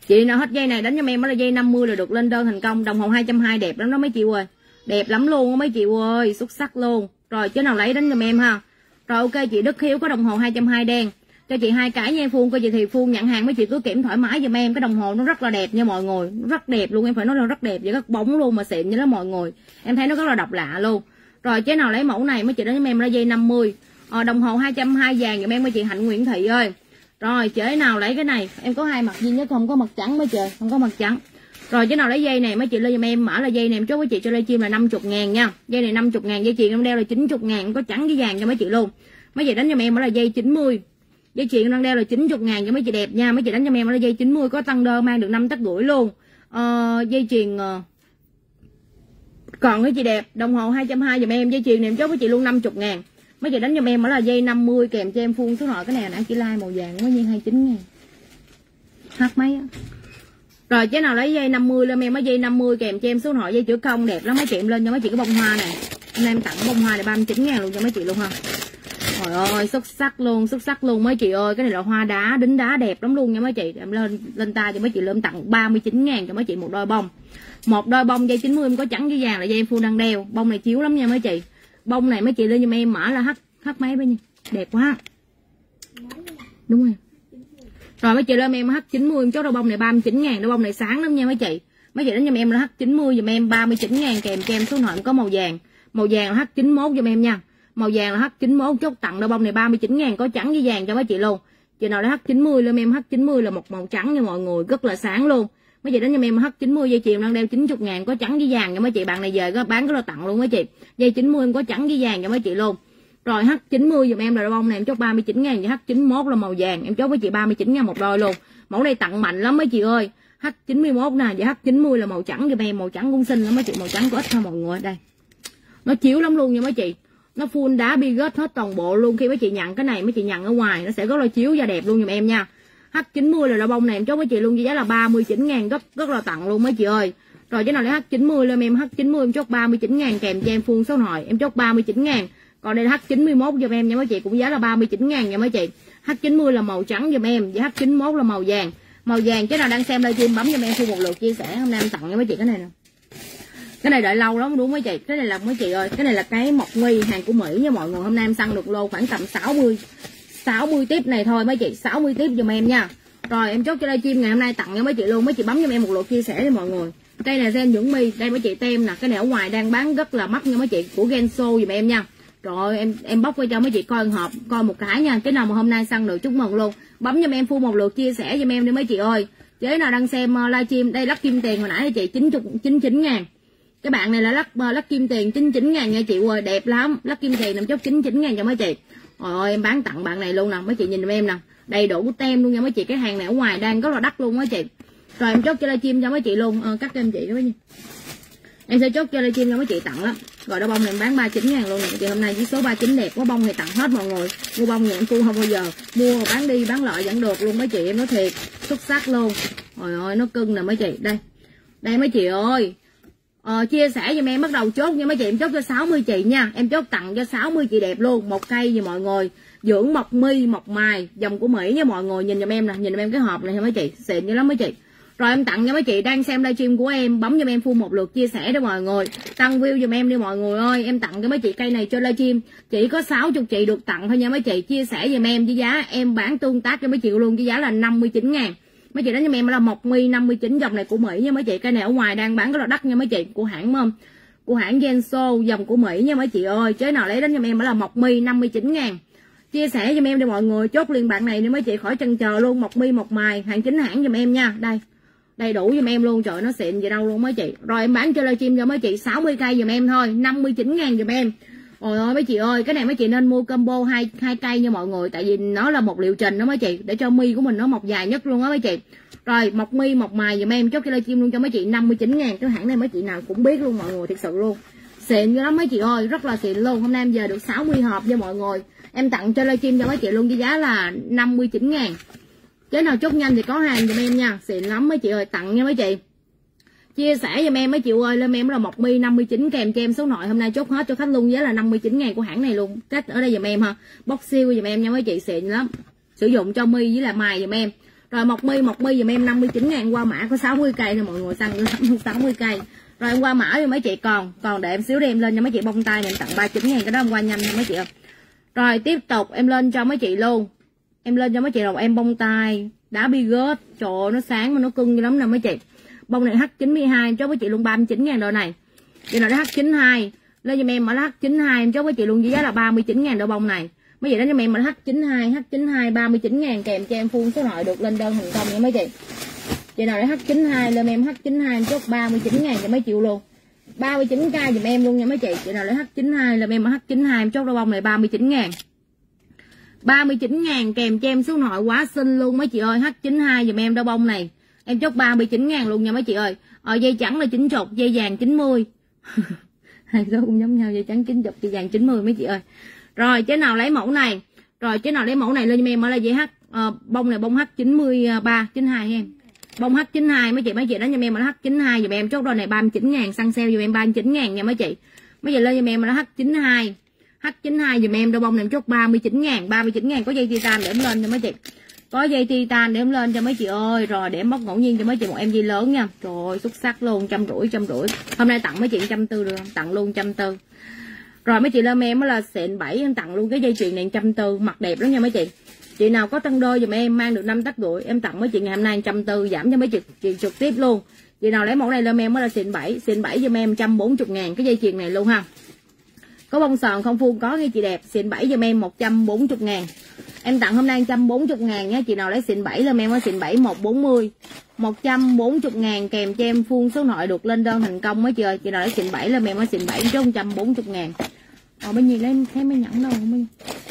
Chị nào hết dây này đánh cho em là dây 50 là được lên đơn thành công. Đồng hồ 220 đẹp lắm đó mấy chị ơi. Đẹp lắm luôn đó mấy chị ơi, xuất sắc luôn. Rồi chứ nào lấy đánh cho em ha. Rồi ok chị Đức Hiếu có đồng hồ 220 đen. Cho chị 2 cái nha Phương, coi chị thì Phương nhận hàng mấy chị cứ kiểm thoải mái giùm em. Cái đồng hồ nó rất là đẹp nha mọi người, rất đẹp luôn, em phải nói là rất đẹp, và rất bóng luôn mà xịn như đó mọi người. Em thấy nó rất là độc lạ luôn. Rồi chế nào lấy mẫu này mấy chị đánh cho em là dây 50. Đồng hồ 220 vàng giùm em mấy chị Hạnh Nguyễn Thị ơi. Rồi chế nào lấy cái này, em có 2 mặt duy nhất không có mặt trắng mấy chị, không có mặt trắng. Rồi chế nào lấy dây này mấy chị lên giùm em, mã là dây này em chốt với chị cho livestream là 50.000 nha. Dây này 50.000, dây chuyền em đeo là 90.000, có trắng với vàng cho mấy chị luôn. Mấy chị đánh cho em là dây 90. Dây chuyền đang đeo là 90.000 cho mấy chị đẹp nha. Mấy chị đánh cho em là dây 90 có tăng đơ, mang được 5 tấc rưỡi luôn. Dây chuyền còn cái chị đẹp, đồng hồ 220 giùm em, dây chuyền này em chốt với chị luôn 50.000. Mấy chị đánh cho em là dây 50 kèm cho em full số nội. Cái này nãy chị like màu vàng có nhiên 29.000. Hát mấy á. Rồi chế nào lấy dây 50 lên em, dây 50 kèm cho em số nội dây chữ công đẹp lắm mấy chị, em lên cho mấy chị cái bông hoa này. Hôm nay em tặng bông hoa này 39.000 luôn cho mấy chị luôn ha. Trời ơi xuất sắc luôn mấy chị ơi. Cái này là hoa đá, đính đá đẹp lắm luôn nha mấy chị. Em lên tay cho mấy chị lên tặng 39.000 cho mấy chị một đôi bông. Một đôi bông dây 90 em có trắng với vàng là dây em full đang đeo. Bông này chiếu lắm nha mấy chị. Bông này mấy chị lên giùm em mã là H mấy bên nha. Đẹp quá. Đúng rồi. Rồi mấy chị lên em H90 em chốt đôi bông này 39.000, đôi bông này sáng lắm nha mấy chị. Mấy chị đánh giùm em là H90 giùm em 39.000 kèm cho em số nội có màu vàng. Màu vàng là H91 giùm em nha. Màu vàng là H91 chốt tặng đôi bông này 39.000 có trắng với vàng cho mấy chị luôn. Chị nào lấy H90 lên em, H90 là một màu trắng nha mọi người, rất là sáng luôn. Mấy chị đánh cho em H90 dây chuyền đang đeo 90.000 có trắng với vàng cho mấy chị, bạn này về có bán rất là tặng luôn mấy chị. Dây 90 em có trắng với vàng cho mấy chị luôn. Rồi H90 giùm em là đôi bông này em chốt 39.000, và H91 là màu vàng em chốt với chị 39.000 một đôi luôn. Mẫu này tặng mạnh lắm mấy chị ơi. H91 nè, và H90 là màu trắng giùm em, màu trắng cũng xinh lắm mấy chị, màu trắng có ít thôi mọi người. Đây. Nó chiếu lắm luôn nha mấy chị. Nó full đá bigot hết toàn bộ luôn. Khi mấy chị nhận cái này mấy chị nhận ở ngoài nó sẽ rất là chiếu và đẹp luôn giùm em nha. H90 là đôi bông này em chốt với chị luôn với giá là 39.000, rất là tặng luôn mấy chị ơi. Rồi cái nào lấy H90 lên em, H90 em chốt 39.000 kèm cho em full số nội em chốt 39.000. Còn đây là H91 giùm em nha mấy chị, cũng giá là 39.000 nha mấy chị. H90 là màu trắng giùm em, và H91 là màu vàng. Màu vàng cái nào đang xem livestream bấm giùm em full một lượt chia sẻ. Hôm nay em tặng cho mấy chị cái này nè. Cái này đợi lâu lắm đúng mấy chị. Cái này là mấy chị ơi, cái này là cái mộc nguy hàng của Mỹ nha mọi người. Hôm nay em săn được lô khoảng tầm 60 tiếp này thôi mấy chị, 60 tiếp giùm em nha. Rồi em chốt cho livestream ngày hôm nay tặng cho mấy chị luôn. Mấy chị bấm cho em một lượt chia sẻ đi mọi người. Đây là gen dưỡng mi, đây mấy chị tem nè, cái này ở ngoài đang bán rất là mắc nha mấy chị, của Genso giùm em nha. Rồi em bóc qua cho mấy chị coi hộp, coi một cái nha. Cái nào mà hôm nay săn được chúc mừng luôn. Bấm cho em full một lượt chia sẻ giùm em đi mấy chị ơi. Chế nào đang xem livestream, đây lắc kim tiền hồi nãy chị 99.000. Cái bạn này là lắc kim tiền 99.000 nha chị ơi, đẹp lắm. Lắc kim tiền nằm chốt 99.000 cho mấy chị. Trời ơi em bán tặng bạn này luôn nè, mấy chị nhìn giùm em nè, đầy đủ tem luôn nha mấy chị. Cái hàng này ở ngoài đang rất là đắt luôn mấy chị. Rồi em chốt cho livestream cho mấy chị luôn, cắt cho em chị đó mấy chị. Em sẽ chốt cho livestream cho mấy chị tặng lắm. Rồi đôi bông này em bán 39.000 luôn nè chị. Hôm nay với số 39 đẹp quá, bông này tặng hết mọi người. Mua bông này em thu không bao giờ mua mà bán đi bán lại vẫn được luôn mấy chị, em nói thiệt, xuất sắc luôn. Trời ơi nó cưng nè mấy chị. Đây mấy chị ơi. Chia sẻ giùm em bắt đầu chốt nha mấy chị, em chốt cho 60 chị nha. Em chốt tặng cho 60 chị đẹp luôn, một cây gì mọi người. Dưỡng mộc mi, mộc mài, dòng của Mỹ nha mọi người. Nhìn giùm em nè, nhìn giùm em cái hộp này nha mấy chị, xịn dữ lắm mấy chị. Rồi em tặng cho mấy chị đang xem livestream của em, bấm giùm em full một lượt chia sẻ đó mọi người. Tăng view giùm em đi mọi người ơi. Em tặng cho mấy chị cây này cho livestream chỉ có 60 chị được tặng thôi nha mấy chị. Chia sẻ giùm em với giá em bán tương tác cho mấy chị luôn với giá là 59.000. Mấy chị đánh cho em là mộc mi 59, dòng này của Mỹ nha mấy chị. Cây này ở ngoài đang bán rất là đắt nha mấy chị, của hãng Genso, dòng của Mỹ nha mấy chị ơi. Chế nào lấy đánh cho em là mộc mi 59.000. Chia sẻ giùm em đi mọi người, chốt liền bạn này đi mấy chị khỏi chần chờ luôn. Mộc mi mộc mài hàng chính hãng giùm em nha. Đây đầy đủ giùm em luôn, trời nó xịn gì đâu luôn mấy chị. Rồi em bán cho livestream cho mấy chị 60 cây giùm em thôi, 59.000 giùm em. Ôi ơi mấy chị ơi, cái này mấy chị nên mua combo hai cây nha mọi người, tại vì nó là một liệu trình đó mấy chị, để cho mi của mình nó mọc dài nhất luôn á mấy chị. Rồi mộc mi mộc mài giùm em, chốt cho livestream luôn cho mấy chị 59.000. Cái hãng này mấy chị nào cũng biết luôn mọi người, thật sự luôn xịn dữ lắm mấy chị ơi, rất là xịn luôn. Hôm nay em về được 60 hộp nha mọi người, em tặng cho livestream cho mấy chị luôn với giá là 59.000. Chế nào chốt nhanh thì có hàng giùm em nha, xịn lắm mấy chị ơi, tặng nha mấy chị. Chia sẻ giùm em mấy chị ơi, lên em là mộc mi 59 kèm cho em số nội, hôm nay chốt hết cho khách luôn giá là 59.000 của hãng này luôn. Cách ở đây giùm em ha, box siêu giùm em nha mấy chị, xịn lắm. Sử dụng cho mi với là mài giùm em. Rồi một mi giùm em 59.000 qua mã có 60 cây nè mọi người, xăng 60 cây. Rồi em qua mã cho mấy chị, còn để em xíu đi em lên cho mấy chị bông tay này em tặng 39.000, cái đó em qua nhanh nha mấy chị ơi. Rồi tiếp tục em lên cho mấy chị luôn. Em lên cho mấy chị đồng em bông tay đá bigot, trời ơi, nó sáng mà nó cưng lắm nè mấy chị. Bông này H92 em cho mấy chị luôn 39.000 đôi này. Đây là H92. Lên cho em mã H92 em cho mấy chị luôn với giá là 39.000 đôi bông này. Mấy chị đánh cho em mã H92 39.000 kèm cho em full số nội được lên đơn thành công nha mấy chị. Chị nào để H92 lên em H92 em chốt 39.000 cho mấy triệu luôn. 39k giùm em luôn nha mấy chị. Chị nào để H92 lên em H92 em chốt đôi bông này 39.000. 39.000 kèm cho em số nội quá xinh luôn mấy chị ơi. H92 giùm em đôi bông này. Em chốt 39.000 luôn nha mấy chị ơi. Dây trắng là 90, dây vàng 90. Hai số cũng giống nhau, dây trắng 90, dây vàng 90 mấy chị ơi. Rồi chế nào lấy mẫu này. Rồi chế nào lấy mẫu này lên cho em ở là dây bông này bông H93 92 em. Bông H92 mấy chị đánh cho em là H92 giùm em chốt đôi này 39.000, săn sale giùm em 39.000 nha mấy chị. Mấy chị lên cho em là H92. H92 giùm em đôi bông này em chốt 39.000, 39.000 có dây titan để em lên cho mấy chị. Có dây titan để em lên cho mấy chị ơi. Rồi để em bóc ngẫu nhiên cho mấy chị một em dây lớn nha. Trời ơi xuất sắc luôn, 150. Hôm nay tặng mấy chị 140 được không? Tặng luôn 140. Rồi mấy chị lên em là xịn 7 em tặng luôn cái dây chuyền này 140, mặt đẹp lắm nha mấy chị. Chị nào có tăng đôi giùm em mang được 5 tấc rưỡi em tặng mấy chị ngày hôm nay 140, giảm cho mấy chị trực tiếp luôn. Chị nào lấy mẫu này lên em là xịn 7 giùm em 140.000 cái dây chuyền này luôn ha. Có bông sòn không full có nghe chị đẹp, xịn 7 giùm em 140.000. Em tặng hôm nay 140.000 nhé. Chị nào lấy xịn 7 lên em có xịn 7 140. 140.000 kèm cho em full số nội được lên đơn thành công mấy chị ơi. Chị nào lấy xịn 7 lên em có xịn 7 cho 140.000. Bao nhiêu lấy thấy mấy nhẫn đâu không?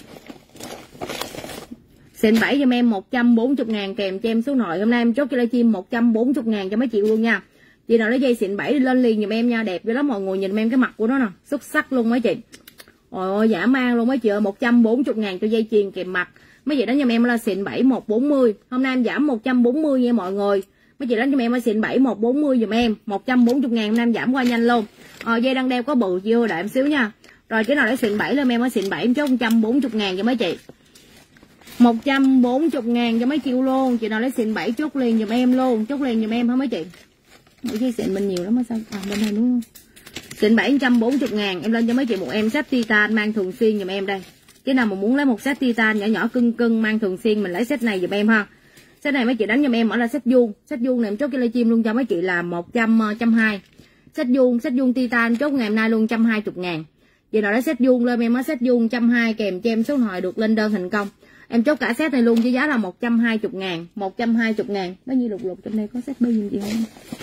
Xịn 7 giùm em 140.000 kèm cho em số nội. Hôm nay em chốt cho livestream 140.000 cho mấy chị luôn nha. Chị nào lấy dây xịn 7 đi lên liền giùm em nha, đẹp dữ lắm mọi người, nhìn em cái mặt của nó nè, xuất sắc luôn mấy chị. Ôi ôi giả mang luôn mấy chị ơi, 140.000 cho dây chuyền kèm mặt. Mấy chị đánh cho em là xịn 7 140. Hôm nay em giảm 140 nha mọi người. Mấy chị đánh cho em là xịn 7 140 giùm em, 140.000 hôm nay em giảm qua nhanh luôn. Dây đang đeo có bự chưa, đợi em xíu nha. Rồi cái nào lấy xịn 7 lên em ở xịn 7 em chốt 140.000 cho mấy chị. 140.000 cho mấy triệu luôn. Chị nào lấy xịn 7 chốt liền giùm em luôn, chốt liền giùm em hả mấy chị. Mấy cái xịn mình nhiều lắm sao? Bên này đúng không? Xịn 740.000 em lên cho mấy chị một em set titan mang thường xuyên giùm em đây. Cái nào mà muốn lấy một set titan nhỏ nhỏ cưng mang thường xuyên mình lấy set này giùm em ha. Set này mấy chị đánh giùm em ở là set vuông. Set vuông này em chốt cái livestream luôn cho mấy chị là 120. Set vuông titan chốt ngày hôm nay luôn 120.000. Chị nào lấy set vuông lên em ở set vuông 120 kèm cho em số hội được lên đơn thành công. Em chốt cả set này luôn với giá là 120.000, 120.000. Bao nhiêu lục trong đây có set bao nhiêu gì không?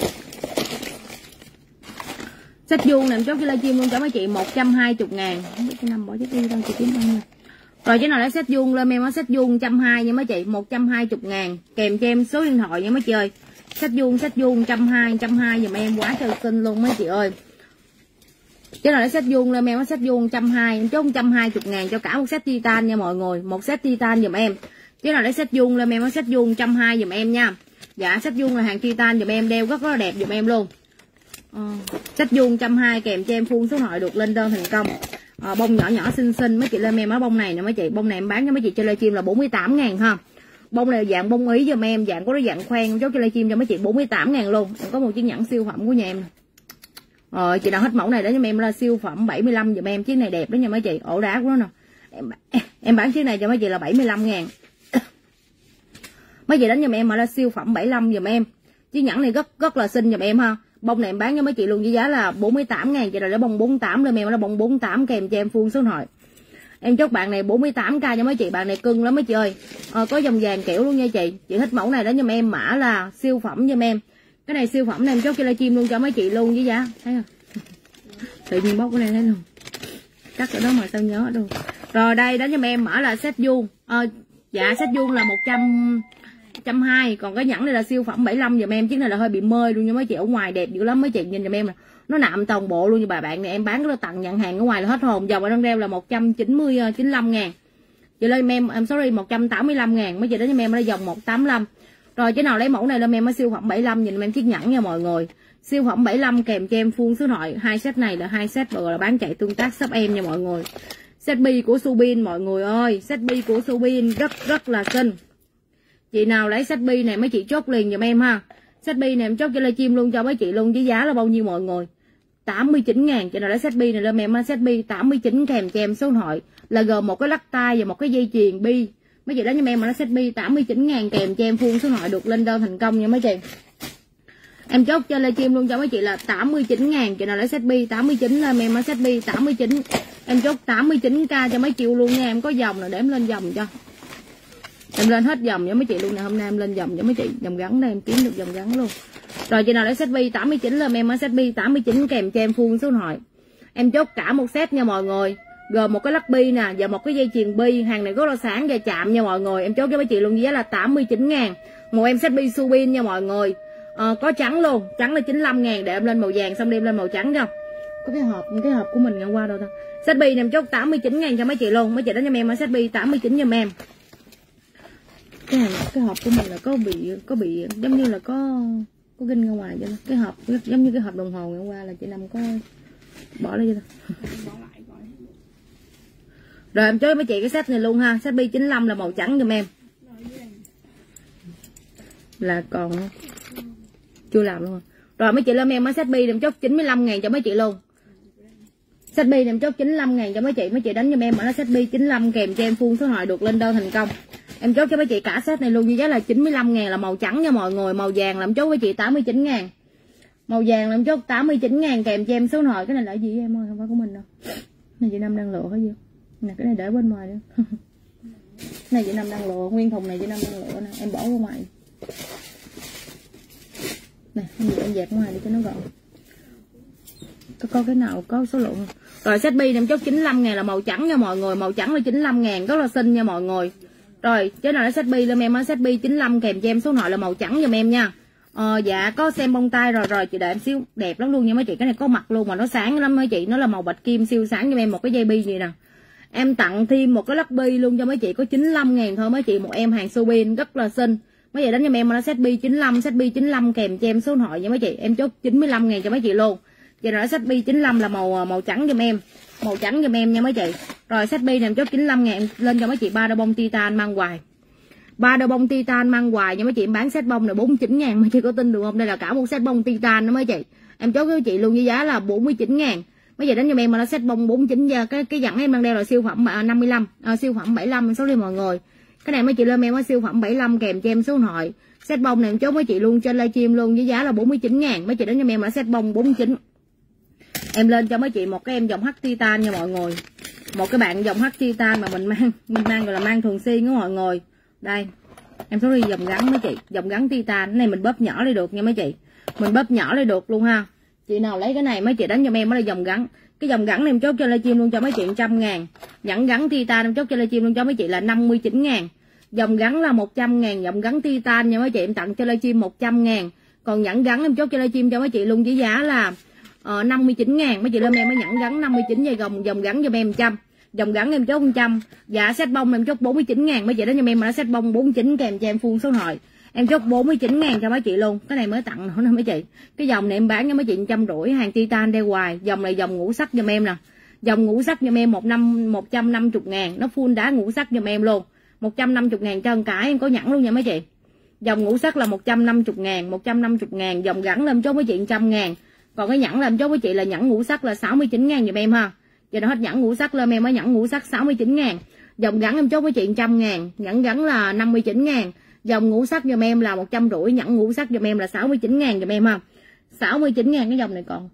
Set vuông này em chốt cái livestream luôn cho mấy chị 120.000. Không biết cái năm bỏ chết đi đâu chị kiếm bao nhiêu. Rồi cái nào lấy set vuông lên em có set vuông 120 nha mấy chị, 120.000 kèm cho em số điện thoại nha mấy chị ơi. Set vuông 120 giùm em quá trời xinh luôn mấy chị ơi. Cái nào lấy set vuông lên em có set vuông 120 em chốt 120.000 cho cả một set titan nha mọi người, một set titan giùm em. Cái nào lấy set vuông lên em có set vuông 120 giùm em nha. Dạ set vuông là hàng titan giùm em, đeo rất là đẹp giùm em luôn. Set vuông 120 kèm cho em full số nội được lên đơn thành công. Bông nhỏ nhỏ xinh xinh mấy chị lên em ở bông này nè mấy chị, bông này em bán cho mấy chị trên livestream là 48.000 ha. Bông này dạng bông ý giùm em, dạng có cái dạng khoen em chốt trên livestream cho mấy chị 48.000 luôn. Em có một chiếc nhẫn siêu phẩm của nhà em nè. Chị nào hết mẫu này đó cho em là siêu phẩm 75 giùm em, chiếc này đẹp đó nha mấy chị, ổ đá của nó nè. Em bán chiếc này cho mấy chị là 75.000. Mấy chị đánh giùm em mà là siêu phẩm 75 giùm em. Chiếc nhẫn này rất là xinh giùm em ha. Bông này em bán cho mấy chị luôn với giá là 48.000. Chị nào để bông 48 lên em là bông 48 kèm cho em full số nội. Em chốt bạn này 48k cho mấy chị, bạn này cưng lắm mấy chị ơi. Có dòng vàng kiểu luôn nha chị. Chị thích mẫu này đó giùm em, mã là siêu phẩm giùm em. Cái này siêu phẩm này em chốt cái livestream luôn cho mấy chị luôn với giá. Thấy không? Tự nhiên bóc cái này thấy luôn. Cắt ở đó mà sao nhớ đâu. Rồi đây đó giùm em mã là set vuông. Dạ set vuông là 120. Còn cái nhẫn này là siêu phẩm 75 giùm em. Chiếc này là hơi bị mơi luôn nha mấy chị, ở ngoài đẹp dữ lắm mấy chị, nhìn giùm em nè. Nó nạm toàn bộ luôn như bà bạn này, em bán cái tặng nhận hàng ở ngoài là hết hồn. Dòng ở đang đeo là 195.000. Chị lên em sorry 185.000. Mấy chị đến cho em là dòng 185. Rồi cái nào lấy mẫu này lên em ở siêu phẩm 75, nhìn em chiếc nhẫn nha mọi người. Siêu phẩm 75 kèm cho em full số nội. Hai set này là hai set gọi là bán chạy tương tác shop em nha mọi người. Set bi của Subin mọi người ơi, set bi của Subin rất là xinh. Chị nào lấy set bi này mấy chị chốt liền giùm em ha. Set bi này em chốt cho livestream luôn cho mấy chị luôn, với giá là bao nhiêu mọi người? 89.000. Chị nào lấy set bi này lên em set bi 89 kèm cho em số điện thoại là gồm một cái lắc tay và một cái dây chuyền bi. Mấy chị đánh cho em mà nó set bi 89.000 kèm cho em full số điện thoại được lên đơn thành công nha mấy chị. Em chốt cho livestream luôn cho mấy chị là 89.000. Chị nào lấy set bi 89 lên em set bi 89. Em chốt 89k cho mấy chị luôn nha. Em có dòng là để em lên dòng cho. Em lên hết dòng cho mấy chị luôn nè. Hôm nay em lên dòng cho mấy chị. Dòng gắn đây em kiếm được dòng gắn luôn. Rồi chị nào lấy set bi 89 lên em set bi 89 kèm cho em full số điện thoại. Em chốt cả một set nha mọi người. Gồm một cái lắc bi nè và một cái dây chuyền bi. Hàng này rất là sáng và chạm nha mọi người. Em chốt cho mấy chị luôn giá là 89.000. Một em set bi Subin nha mọi người. Có trắng luôn, trắng là 95.000. Để em lên màu vàng xong đem lên màu trắng cho. Có cái hộp của mình ngày qua đâu ta. Set bi em chốt 89.000 cho mấy chị luôn. Mấy chị đánh cho em set bi 89 giùm em. Cái hộp của mình là có bị giống như là có ginh ra ngoài cho nó. Cái hộp giống như cái hộp đồng hồ ngày hôm qua là chị Năm có bỏ lên cho ta. Rồi em chốt mấy chị cái set này luôn ha. Set bi 95 là màu trắng giùm em. Là còn chưa làm luôn. Rồi mấy chị lên em set bi em chốt 95.000 cho mấy chị luôn. Set bi em chốt 95.000 cho mấy chị. Mấy chị đánh cho em mà nó set bi 95 kèm cho em full số hỏi được lên đơn thành công. Em chốt cho mấy chị cả set này luôn với giá là 95.000 là màu trắng nha mọi người. Màu vàng làm chốt với chị 89.000. Màu vàng làm chốt 89.000 kèm cho em số hỏi. Cái này là gì em ơi, không phải của mình đâu. Này chị Năm đang lựa hả gì? Nè cái này để bên ngoài nữa. Này chị Năm đang lựa, nguyên thùng này chị Năm đang lựa nè, em bỏ ra ngoài. Này, em dẹp ngoài đi cho nó gọn. Có cái nào có số lượng không? Rồi set bi em chốt 95.000 là màu trắng nha mọi người. Màu trắng là 95.000 rất là xinh nha mọi người. Rồi chế nào là set bi lên em set bi 95 kèm cho em số điện thoại là màu trắng giùm em nha. Dạ có xem bông tay rồi chị đợi em xíu. Đẹp lắm luôn nha mấy chị. Cái này có mặt luôn mà nó sáng lắm mấy chị. Nó là màu bạch kim siêu sáng cho em một cái dây bi gì nè. Em tặng thêm một cái lắc bi luôn cho mấy chị. Có 95.000 thôi mấy chị. Một em hàng Subin rất là xinh. Mấy chị đánh cho em nó set bi 95. Set bi 95 kèm cho em số điện thoại nha mấy chị. Em chốt 95.000 cho mấy chị luôn. Chị nào set bi 95 là màu trắng giùm em. Màu trắng giùm em nha mấy chị. Rồi set bi này em chốt 95.000 lên cho mấy chị 3 đôi bông titan mang hoài. 3 đôi bông titan mang hoài nha mấy chị. Em bán set bông này 49.000 mấy chị có tin được không? Đây là cả một set bông titan đó mấy chị. Em chốt với chị luôn với giá là 49.000. Mấy chị đánh cho em mà nó set bông 49 giờ cái dặn em đang đeo là siêu phẩm 55, siêu phẩm 75 số đi mọi người. Cái này mấy chị lên em có siêu phẩm 75 kèm cho em số điện thoại. Set bông này em chốt mấy chị luôn trên livestream luôn với giá là 49.000. Mấy chị đánh cho em là set bông 49. Em lên cho mấy chị một cái em dòng H titan nha mọi người. Một cái bạn dòng H titan mà mình mang gọi là mang thường xuyên đó mọi người. Đây. Em số đi dòng gắn mấy chị, dòng gắn titan. Cái này mình bóp nhỏ lên được nha mấy chị. Mình bóp nhỏ lên được luôn ha. Chị nào lấy cái này mấy chị đánh cho em là dòng gắn. Cái dòng gắn này em chốt cho livestream luôn cho mấy chị 100.000. Nhẫn gắn titan em chốt cho livestream luôn cho mấy chị là 59.000. Dòng gắn là 100.000, dòng gắn titan nha mấy chị, em tặng cho livestream 100.000. Còn nhẫn gắn em chốt cho livestream cho mấy chị luôn với giá là 59.000. Mấy chị lên em mới nhẫn gắn 59 và dòng gắn cho em 100. Dòng gắn em chốt 100. Dạ set bông em chốt 49.000. Mấy chị đánh cho em mà nó set bông 49 kèm cho em full số điện thoại. Em chốt 49.000 cho mấy chị luôn. Cái này mới tặng nữa nè mấy chị. Cái dòng này em bán cho mấy chị 150, hàng titan đeo hoài. Dòng này dòng ngũ sắc giùm em nè. Dòng ngũ sắc giùm em 150.000. Nó full đá ngũ sắc giùm em luôn. 150.000 cho một cái em có nhẫn luôn nha mấy chị. Dòng ngũ sắc là 150.000, 150.000. Dòng gắn lên chốt mấy chị 100.000. Còn cái nhẫn lên chốt với chị là nhẫn ngũ sắc là 69.000 giùm em ha. Giờ nó hết nhẫn ngũ sắc lên em mới nhẫn ngũ sắc 69.000. Dòng gắn em chốt với chị 100.000. Nhẫn gắn là 59.000. Dòng ngũ sắc giùm em là 150, nhẫn ngũ sắc giùm em là 69.000 giùm em ha. 69.000 cái dòng này còn.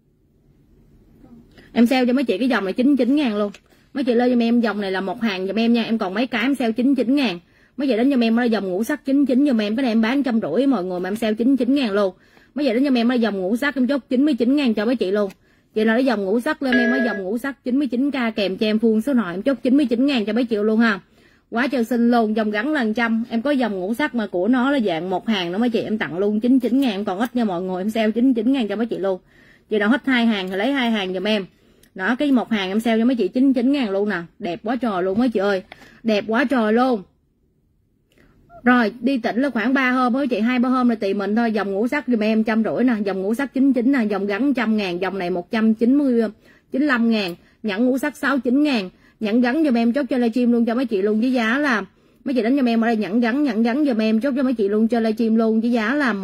Em sale cho mấy chị cái dòng này 99.000 luôn. Mấy chị lên cho em dòng này là một hàng giùm em nha. Em còn mấy cái em sale 99.000. Mấy chị đến cho em là dòng ngũ sắc 99 giùm em. Cái này em bán 150 mọi người mà em sale 99.000 luôn. Mấy chị đến cho em là dòng ngũ sắc em chốt 99.000 cho mấy chị luôn. Chị nào lấy dòng ngũ sắc lên em mới dòng ngũ sắc 99k kèm cho em full số nội em chốt 99.000 cho mấy chị luôn ha. Quá trời xinh luôn. Dòng gắn lần trăm. Em có dòng ngũ sắc mà của nó là dạng một hàng nữa mấy chị, em tặng luôn 99.000. Em còn ít nha mọi người, em sale 99.000 cho mấy chị luôn. Chị nào hết 2 hàng thì lấy 2 hàng giùm em. Đó, cái một hàng em sale cho mấy chị 99.000 luôn nè. Đẹp quá trời luôn mấy chị ơi. Đẹp quá trời luôn. Rồi đi tỉnh là khoảng 3 hôm mấy chị, 2-3 hôm là tùy mình thôi. Dòng ngũ sắc giùm em 150 nè, dòng ngũ sắc 99 nè, dòng gắn 100.000, dòng này 195.000, nhẫn ngũ sắc 69.000. Nhẫn gắn giùm em chốt cho livestream luôn cho mấy chị luôn với giá là Mấy chị đánh cho em ở đây nhẫn gắn giùm em, chốt cho mấy chị luôn, cho livestream luôn, chỉ giá là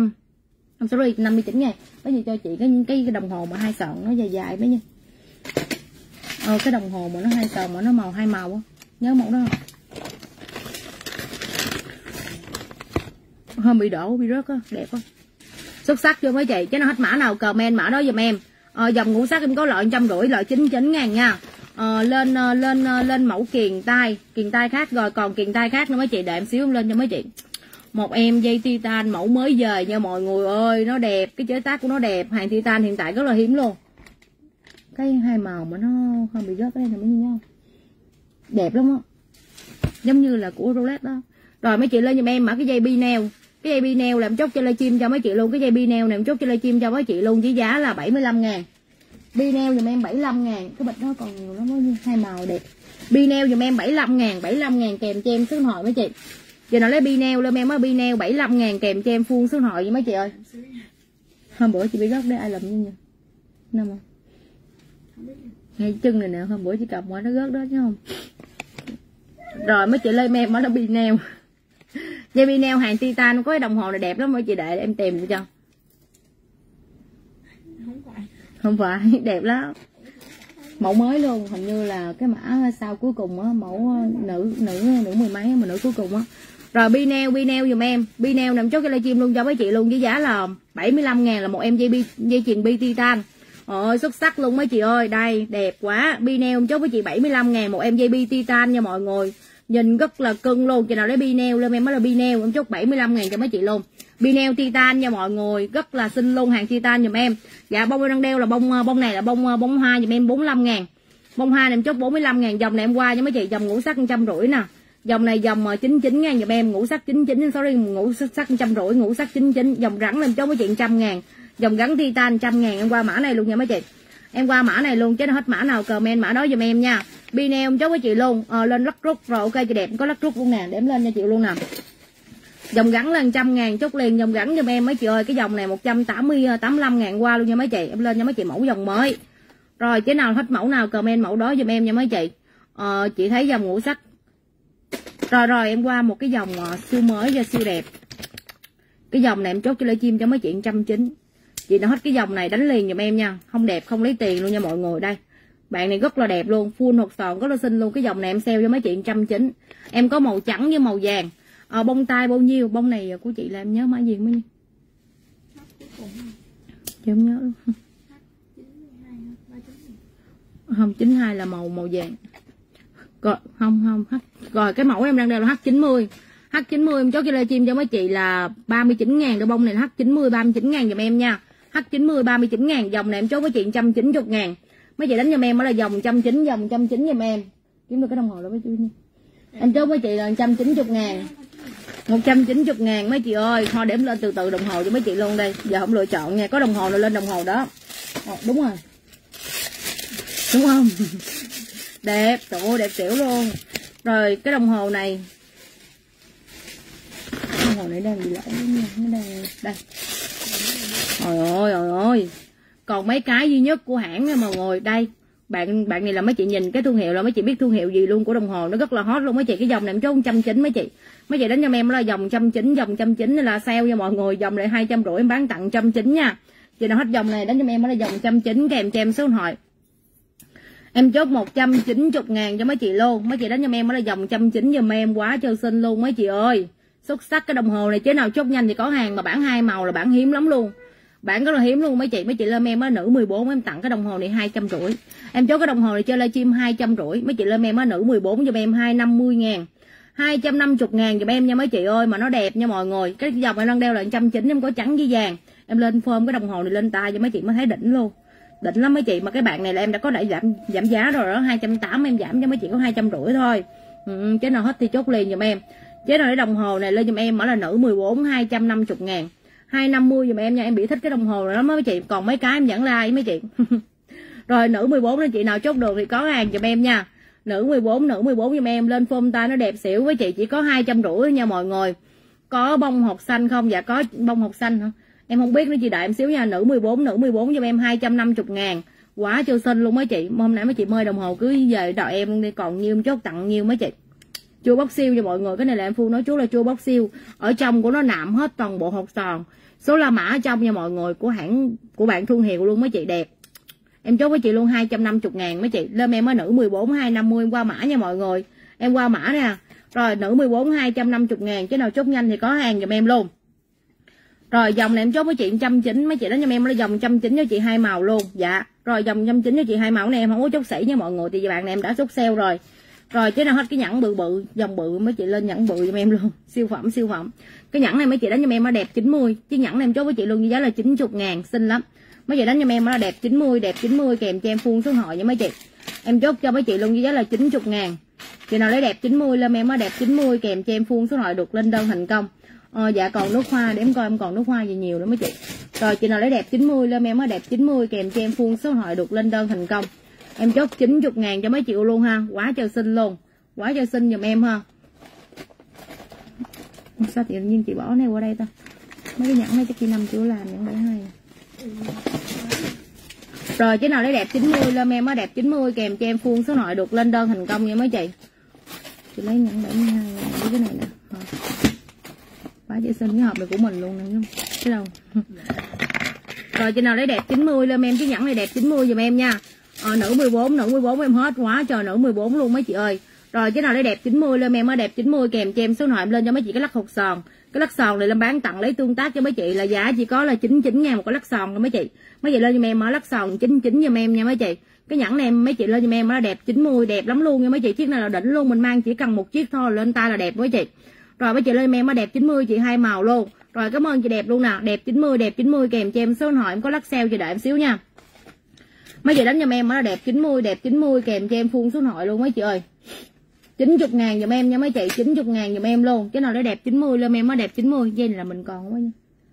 59 ngàn. Mấy chị cho chị cái đồng hồ mà 2 sợi nó dài dài mấy nha. Cái đồng hồ mà nó 2 sợi mà nó màu 2 màu á, nhớ màu đó không? Hơi bị đổ bị rớt á, đẹp á, xuất sắc chưa mấy chị. Chứ nó hết mã nào comment mã đó giùm em. Dòng ngũ sắc em có loại 150, loại 99 ngàn nha. Lên mẫu kiền tay khác rồi, còn kiền tay khác nữa mấy chị, để em xíu em lên cho mấy chị. Một em dây titan mẫu mới về nha mọi người ơi, nó đẹp, cái chế tác của nó đẹp, hàng titan hiện tại rất là hiếm luôn. Cái 2 màu mà nó không bị rớt cái đây là mấy như nhau, đẹp lắm á, giống như là của Rolex đó. Rồi mấy chị lên giùm em mã cái dây bi neo. Cái dây bi neo làm chốt cho livestream cho mấy chị luôn. Cái dây bi neo này em chốt cho livestream cho mấy chị luôn, chỉ giá là 75 ngàn. Bi neo giùm em 75 ngàn. Cái bịch đó còn nhiều lắm, có 2 màu đẹp. Bi neo giùm em 75 ngàn kèm cho em số điện thoại mấy chị. Giờ nào lấy bi neo lên em á, bi neo 75 ngàn kèm cho em full số điện thoại với mấy chị ơi. Hôm bữa chị bị gốc đấy ai làm như vậy? Nằm không? Ngay chân này nè, hôm bữa chị cầm qua nó rớt đó chứ không. Rồi mấy chị lên em mở là bi neo. Dây bi neo hàng titan, có cái đồng hồ này đẹp lắm mấy chị, để em tìm cho. Không phải đẹp lắm, mẫu mới luôn, hình như là cái mã sau cuối cùng á, mẫu nữ mười mấy mà nữ cuối cùng á. Rồi bi neo giùm em, bi neo nằm chốt cái livestream luôn cho mấy chị luôn, với giá là 75 ngàn là một em dây chuyền bi titan. Ôi xuất sắc luôn mấy chị ơi, đây đẹp quá. Bi neo chốt với chị 75 ngàn một em dây bi titan nha mọi người, nhìn rất là cưng luôn. Chị nào lấy bi neo lên em mới là bi neo, em chốt 75 ngàn cho mấy chị luôn. Bi neo titan nha mọi người, rất là xinh luôn, hàng titan giùm em. Dạ bông đang đeo là bông này là bông hoa giùm em 45 ngàn. Bông hoa này em chốt 45 ngàn. Dòng này em qua cho mấy chị, dòng ngũ sắc 150 nè. Dòng này dòng 99 ngàn giùm em, ngũ sắc 99, sorry, ngũ sắc 150, ngũ sắc 99. Dòng rắn em chốt với chị 100 ngàn. Dòng gắn titan 100 ngàn, em qua mã này luôn nha mấy chị. Em qua mã này luôn chứ nó hết mã nào comment mã đó giùm em nha. Bi neo em chốt với chị luôn. Lên lắc rút rồi, ok chị đẹp, có lắc rút luôn nè, để em lên cho chị luôn nè. Dòng gắn lên 100 ngàn, chốt liền dòng gắn giùm em mấy chị ơi. Cái dòng này 185 ngàn qua luôn nha mấy chị. Em lên cho mấy chị mẫu dòng mới. Rồi chế nào hết mẫu nào comment mẫu đó giùm em nha mấy chị. Chị thấy dòng ngũ sắc. Rồi em qua một cái dòng siêu mới và siêu đẹp. Cái dòng này em chốt cho livestream cho mấy chị 190. Chị nào hết cái dòng này đánh liền giùm em nha. Không đẹp không lấy tiền luôn nha mọi người. Đây bạn này rất là đẹp luôn, full hột sòn rất là xinh luôn. Cái dòng này em sale cho mấy chị 190. Em có màu trắng với màu vàng. Bông tai bao nhiêu? Bông này của chị là em nhớ mã gì mới nha. Chị không nhớ luôn. Không, 92 là màu vàng. Rồi, không. Rồi cái mẫu em đang đeo là H90. H90 em chốt cho livestream cho mấy chị là 39 ngàn. Cái bông này là H90 39 ngàn giùm em nha. H90 39 ngàn. Dòng này em chốt với chị 190 ngàn. Mấy chị đánh giùm em là dòng 190, dòng 190 giùm em. Kiếm được cái đồng hồ đó mấy chị nha. Em chốt với chị là 190 ngàn. 190 ngàn mấy chị ơi. Thôi để em lên từ từ đồng hồ cho mấy chị luôn đây. Giờ không lựa chọn nha, có đồng hồ nào lên đồng hồ đó. Đúng rồi, đúng không? Đẹp, trời ơi đẹp xỉu luôn. Rồi cái đồng hồ này, đồng hồ này đang bị lỗi nha, nó đang đây. Trời ơi. Còn mấy cái duy nhất của hãng nha mọi người. Đây bạn này là mấy chị nhìn cái thương hiệu là mấy chị biết thương hiệu gì luôn của đồng hồ, nó rất là hot luôn mấy chị. Cái dòng này em chốt 190 mấy chị. Mấy chị đánh cho em là dòng 190, dòng 190 là sale nha mọi người. Dòng này 250 em bán tặng 190 nha. Chị nào hết dòng này đánh cho em là dòng 190 kèm cho em số điện thoại. Em chốt 190 ngàn cho mấy chị luôn. Mấy chị đánh cho em là dòng 190 giùm em, quá trời xinh luôn mấy chị ơi. Xuất sắc. Cái đồng hồ này chế nào chốt nhanh thì có hàng, mà bản 2 màu là bản hiếm lắm luôn. Bản rất là hiếm luôn mấy chị. Mấy chị lên em á, nữ 14 em tặng cái đồng hồ này 250. Em chốt cái đồng hồ này chơi livestream 250. Mấy chị lên em á, nữ 14 giùm em 250 ngàn. 250 ngàn giùm em nha mấy chị ơi, mà nó đẹp nha mọi người. Cái dòng em đang đeo là 190, em có trắng với vàng. Em lên phơm cái đồng hồ này lên tay cho mấy chị mới thấy đỉnh luôn. Đỉnh lắm mấy chị. Mà cái bạn này là em đã có đẩy giảm giá rồi đó, 280 em giảm cho mấy chị có 250 thôi. Chế nào hết thì chốt liền giùm em. Chế nào cái đồng hồ này lên giùm em mở là nữ 14 250 ngàn. 250 giùm em nha, em bị thích cái đồng hồ này lắm mấy chị. Còn mấy cái em vẫn like mấy chị. Rồi nữ 14 nên chị nào chốt được thì có hàng giùm em nha. Nữ 14 giùm em, lên phôm tay nó đẹp xỉu với chị, chỉ có 250 nha mọi người. Có bông hột xanh không? Dạ có bông hột xanh hả? Em không biết nữa chị, đợi em xíu nha. Nữ 14 giùm em 250 ngàn. Quá chưa xinh luôn mấy chị. Hôm nay mấy chị mời đồng hồ cứ về đợi em luôn đi, còn nhiêu em chốt tặng nhiêu mấy chị. Chua bóc siêu cho mọi người. Cái này là em Phương nói chú là chua bóc siêu. Ở trong của nó nạm hết toàn bộ hột sòn. Số la mã ở trong nha mọi người, của hãng của bạn thương hiệu luôn mấy chị, đẹp. Em chốt với chị luôn 250.000 mấy chị. Lên em ở nữ 14 250 em qua mã nha mọi người. Em qua mã nè. Rồi nữ 14 250.000, cái nào chốt nhanh thì có hàng giùm em luôn. Rồi dòng này em chốt với chị 190 mấy chị đó, cho em là dòng 190 cho chị hai màu luôn. Dạ. Rồi dòng 190 cho chị hai màu này em không có chốt sỉ nha mọi người, thì bạn này em đã chốt sale rồi. Rồi chứ nào hết cái nhẫn bự bự, dòng bự mấy chị lên nhẫn bự cho em luôn. Siêu phẩm siêu phẩm. Cái nhẫn này mấy chị đánh cho em nó đẹp 90. Chứ nhẫn này em chốt với chị luôn với giá là 90.000, xinh lắm. Mấy chị đánh cho em nó là đẹp 90 kèm cho em full số hội nha mấy chị. Em chốt cho mấy chị luôn với giá là 90.000. Chị nào lấy đẹp 90 lên em nó đẹp 90 kèm cho em full số hội được lên đơn thành công. Dạ còn nước hoa để em coi em còn nước hoa gì nhiều nữa mấy chị. Rồi chị nào lấy đẹp 90 lên em nó đẹp 90 kèm cho em full số hội được lên đơn thành công. Em chốt 90.000 cho mấy chị luôn ha. Quá trời xinh luôn. Quá trời xinh giùm em ha. Sao tự nhiên chị bỏ này qua đây ta. Mấy cái nhẫn này chắc chị nằm chưa làm nhẫn 72. Rồi chứ nào lấy đẹp 90 lên em nó đẹp 90 kèm cho em full số nội được lên đơn thành công nha mấy chị. Chị lấy nhẫn 72 với cái này nè. Quá trời xinh, cái hộp này của mình luôn nè, cái đâu. Rồi chị nào lấy đẹp 90 lên em, cái nhẫn này đẹp 90 giùm em nha. Nữ 14 em hết quá trời, nữ 14 luôn mấy chị ơi. Rồi cái nào lấy đẹp 90 lên em, đẹp 90 kèm cho em số nội em lên cho mấy chị cái lắc hột sòn. Cái lắc sòn này làm bán tặng lấy tương tác cho mấy chị là giá chỉ có là 99.000 một cái lắc sòn thôi mấy chị. Mấy chị lên cho em lắc sòn 99 giùm em nha mấy chị. Cái nhẫn này mấy chị lên cho em nó đẹp 90, đẹp lắm luôn nha mấy chị. Chiếc này là đỉnh luôn, mình mang chỉ cần một chiếc thôi lên tay là đẹp mấy chị. Rồi mấy chị lên em nó đẹp 90 chị hai màu luôn. Rồi cảm ơn chị đẹp luôn nè, đẹp 90 kèm cho em số điện thoại em có lắc sale chị đợi em xíu nha. Mấy chị đánh cho em nó đẹp 90 kèm cho em full số điện thoại luôn mấy chị ơi. 90.000 giùm em nha mấy chị, 90.000 giùm em luôn. Cái nào nó đẹp 90 lên em nó đẹp 90. Dây này là mình còn quá nha.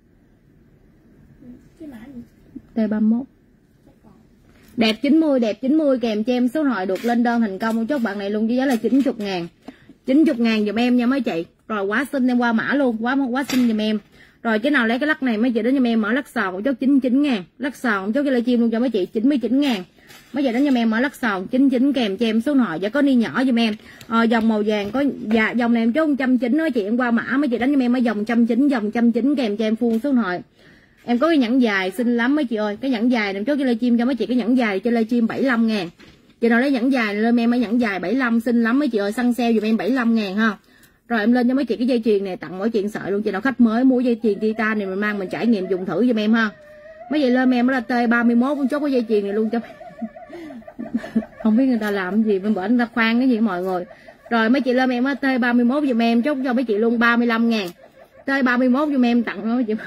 T31. Đẹp 90 kèm cho em số điện thoại được lên đơn thành công chốt bạn này luôn với giá là 90.000. 90.000 giùm em nha mấy chị. Rồi quá xinh em qua mã luôn, quá xinh giùm em. Rồi cái nào lấy cái lắc này mấy chị đến cho em mở lắc sòn chốt 99.000. Lắc sòn chốt cái livestream luôn cho mấy chị 99.000. Mấy chị đánh cho em mở lắc sòn 99 kèm cho em số điện thoại và có ni nhỏ giùm em. Dòng màu vàng có dạ dòng này em chốt 190 đó chị, em qua mã mấy chị đánh cho em ở dòng 190, dòng 190 kèm cho em full số điện thoại. Em có cái nhẫn dài xinh lắm mấy chị ơi. Cái nhẫn dài này em chốt cái livestream cho mấy chị, cái nhẫn dài cho livestream 75.000. Chị nào lấy nhẫn dài lên em ở nhẫn dài 75 xinh lắm mấy chị ơi, săn sale giùm em 75.000 ha. Rồi em lên cho mấy chị cái dây chuyền này tặng mỗi chuyện sợi luôn. Chị nào khách mới mua dây chuyền titan này mình mang mình trải nghiệm dùng thử giùm em ha. Mấy chị lên em là T31 cũng chốt cái dây chuyền này luôn cho không biết người ta làm gì bên bển người ta khoan cái gì mọi người. Rồi mấy chị lên em á T31 giùm em chốt cho mấy chị luôn 35.000. T31 giùm em tặng cho mấy chị.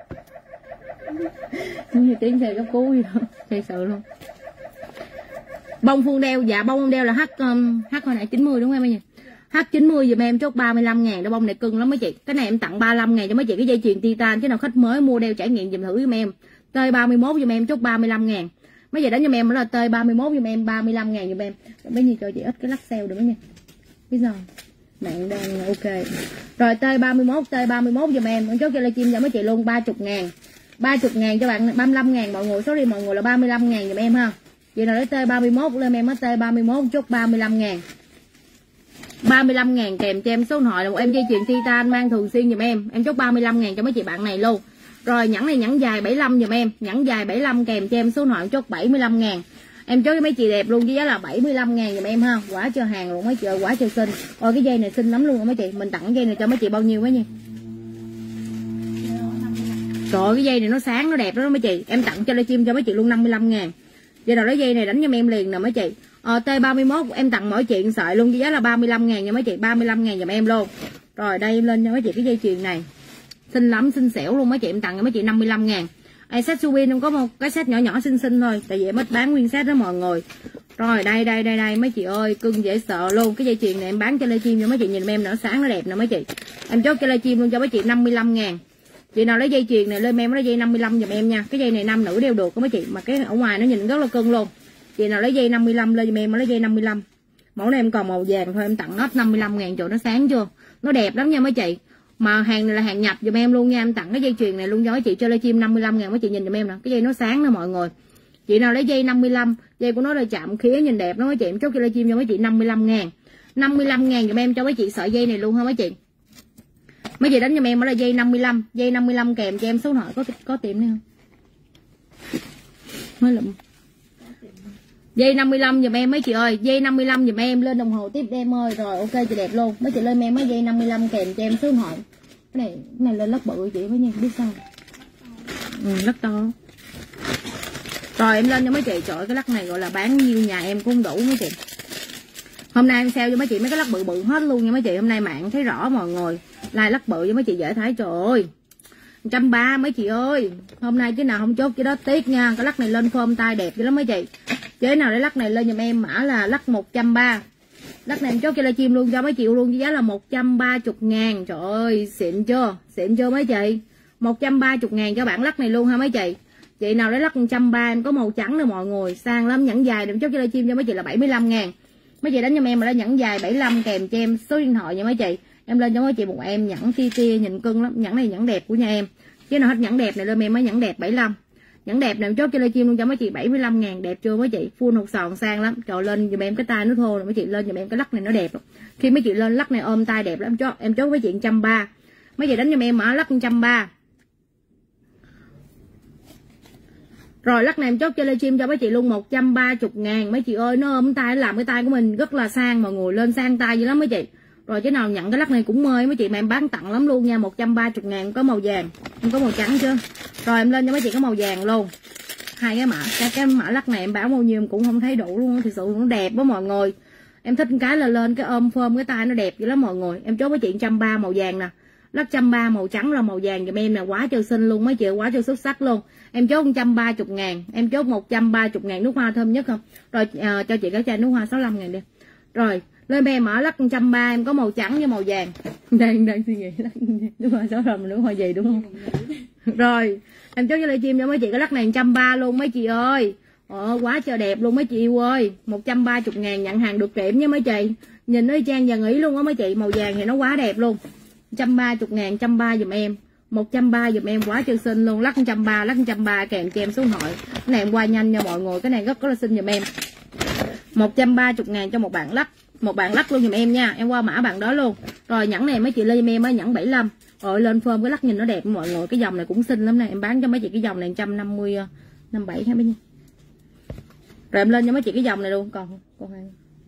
Như tiếng xe cấp cứu gì đó, thật sự luôn. Bông phương đeo, dạ bông phương đeo là H hồi nãy 90 đúng không em nhỉ? H90 giùm em chốt 35.000, đó bông này cưng lắm mấy chị. Cái này em tặng 35.000 cho mấy chị cái dây chuyền titan, chứ nào khách mới mua đeo trải nghiệm dùm thử giùm em. T31 giùm em chốt 35.000. Mấy chị đánh giùm em là T31 giùm em 35.000 giùm em. Mấy gì cho chị ít cái lắc sale được nha. Biết sao? Mạng đang ok. Rồi T31 giùm em chốt cho livestream cho mấy chị luôn 30.000. 30.000 cho bạn, 35.000 mọi người, sorry mọi người là 35.000 giùm em ha. Chị nào lấy T31 lên em T31 chốt 35.000. 35.000 kèm cho em số điện thoại là một em dây chuyền titan mang thường xuyên giùm em. Em chốt 35.000 cho mấy chị bạn này luôn. Rồi nhẫn này nhẫn dài 75 giùm em, nhẫn dài 75 kèm cho em số điện thoại chốt 75.000. Em chốt cho mấy chị đẹp luôn với giá là 75.000 giùm em ha. Quá trời hàng luôn mấy chị ơi, quá trời xinh. Ôi cái dây này xinh lắm luôn mấy chị. Mình tặng dây này cho mấy chị bao nhiêu mấy nha. Trời ơi, cái dây này nó sáng nó đẹp đó mấy chị. Em tặng cho livestream cho mấy chị luôn 55.000. Giờ nào lấy dây này đánh cho em liền nè mấy chị. T31 em tặng mỗi chuyện sợi luôn với giá là 35.000 nha mấy chị, 35.000 giùm em luôn. Rồi đây em lên cho mấy chị cái dây chuyền này. Xinh lắm, xinh xẻo luôn mấy chị, em tặng cho mấy chị 55.000. Set Subin em có một cái set nhỏ nhỏ xinh xinh thôi, tại vì em ít bán nguyên set đó mọi người. Rồi đây mấy chị ơi, cưng dễ sợ luôn. Cái dây chuyền này em bán cho livestream cho mấy chị nhìn em nó sáng nó đẹp nè mấy chị. Em chốt cho livestream luôn cho mấy chị 55.000. Chị nào lấy dây chuyền này lên em lấy dây 55 giùm em nha. Cái dây này nam nữ đeo được mấy chị, mà cái ở ngoài nó nhìn rất là cưng luôn. Chị nào lấy dây 55 lên giùm em lấy dây 55. Mẫu này em còn màu vàng thôi, em tặng hết 55.000 chỗ nó sáng chưa? Nó đẹp lắm nha mấy chị. Mà hàng này là hàng nhập giùm em luôn nha, em tặng cái dây chuyền này luôn cho mấy chị cho livestream 55.000 mấy chị nhìn giùm em nè. Cái dây nó sáng nè mọi người. Chị nào lấy dây 55, dây của nó là chạm khía nhìn đẹp đó mấy chị, em chốt cho livestream cho mấy chị 55.000. 55.000 giùm em cho mấy chị sợi dây này luôn ha mấy chị. Mấy chị đánh cho em đó là dây 55, dây 55 kèm cho em số hỏi có tiệm này không? Mới lụm. Dây 55 giùm em mấy chị ơi, dây 55 giùm em, lên đồng hồ tiếp em ơi. Rồi ok chị đẹp luôn. Mấy chị lên em mấy dây 55 kèm cho em số hỏi. Cái này lên lớp bự chị mới nha, biết sao. Lắc to. Rồi em lên cho mấy chị, trời cái lắc này gọi là bán nhiêu nhà em cũng đủ mấy chị. Hôm nay em sale cho mấy chị mấy cái lắc bự bự hết luôn nha mấy chị. Hôm nay mạng thấy rõ mọi người. Like lắc bự cho mấy chị dễ thấy, trời ơi 130 mấy chị ơi. Hôm nay chứ nào không chốt cái đó tiếc nha. Cái lắc này lên form tay đẹp dữ lắm mấy chị. Chế nào để lắc này lên giùm em mã là lắc 130. Lắc này em chốt cho livestream luôn cho mấy chị luôn, với giá là 130.000. Trời ơi xịn chưa? Xịn chưa mấy chị? 130.000 cho bạn lắc này luôn ha mấy chị. Chị nào lấy lắc 130 em có màu trắng nè mọi người, sang lắm. Nhẫn dài em chốt cho livestream cho mấy chị là 75.000. Mấy chị đánh cho em mà đã nhẫn dài 75 kèm cho em số điện thoại nha mấy chị. Em lên cho mấy chị một em nhẫn tia nhìn cưng lắm. Nhẫn này nhẫn đẹp của nhà em. Chứ nào hết nhẫn đẹp này lên em mới nhẫn đẹp 75. Nhẫn đẹp này em chốt cho livestream luôn cho mấy chị 75.000. Đẹp chưa mấy chị? Full hột sòn sang lắm. Trời lên giùm em cái tay nó thô rồi mấy chị, lên giùm em cái lắc này nó đẹp lắm. Khi mấy chị lên lắc này ôm tay đẹp lắm. Em chốt với chị 130. Mấy chị đánh cho em mã lắc 130. Rồi lắc này em chốt cho livestream cho mấy chị luôn 130.000. Mấy chị ơi nó ôm tay, nó làm cái tay của mình rất là sang mọi người, lên sang tay dữ lắm mấy chị. Rồi chứ nào nhận cái lắc này cũng mời mấy chị mà em bán tặng lắm luôn nha. 130.000 có màu vàng, em có màu trắng chưa? Rồi em lên cho mấy chị có màu vàng luôn. Hai cái mã, cái mã lắc này em bán bao nhiêu em cũng không thấy đủ luôn, thực sự nó đẹp quá mọi người. Em thích cái là lên cái ôm phơm cái tay nó đẹp dữ lắm mọi người. Em chốt với chị 130 màu vàng nè. Lắc 130 màu trắng là màu vàng giùm em nè, quá trời xinh luôn mấy chị, quá trời xuất sắc luôn. Em chốt 130.000, em chốt 130.000 nước hoa thơm nhất không? Rồi cho chị cái chai nước hoa 65.000 đi. Rồi lên em mở lắc 130 em có màu trắng với màu vàng. Đang suy nghĩ lắc nước hoa 65 nước hoa gì đúng không? Rồi em chốt cho livestream cho mấy chị cái lắc này 130 luôn mấy chị ơi. Quá trời đẹp luôn mấy chị yêu ơi. 130.000 nhận hàng được kiểm nha mấy chị. Nhìn nó trang vàng ý luôn á mấy chị, màu vàng thì nó quá đẹp luôn. 130.000, 130 giùm em. 130 giùm em quá trời xinh luôn. Lắc 130, lắc 130 kèm cho em số hỏi. Cái này em qua nhanh nha mọi người, cái này rất là xinh giùm em. 130.000 cho một bạn lắc. Một bạn lắc luôn giùm em nha. Em qua mã bạn đó luôn. Rồi nhẫn này mấy chị lên giùm em á, nhẫn 75. Rồi lên phơm cái lắc nhìn nó đẹp mọi người. Cái dòng này cũng xinh lắm nè. Em bán cho mấy chị cái dòng này 150 57 ha mấy nha. Rồi em lên cho mấy chị cái dòng này luôn. Còn hai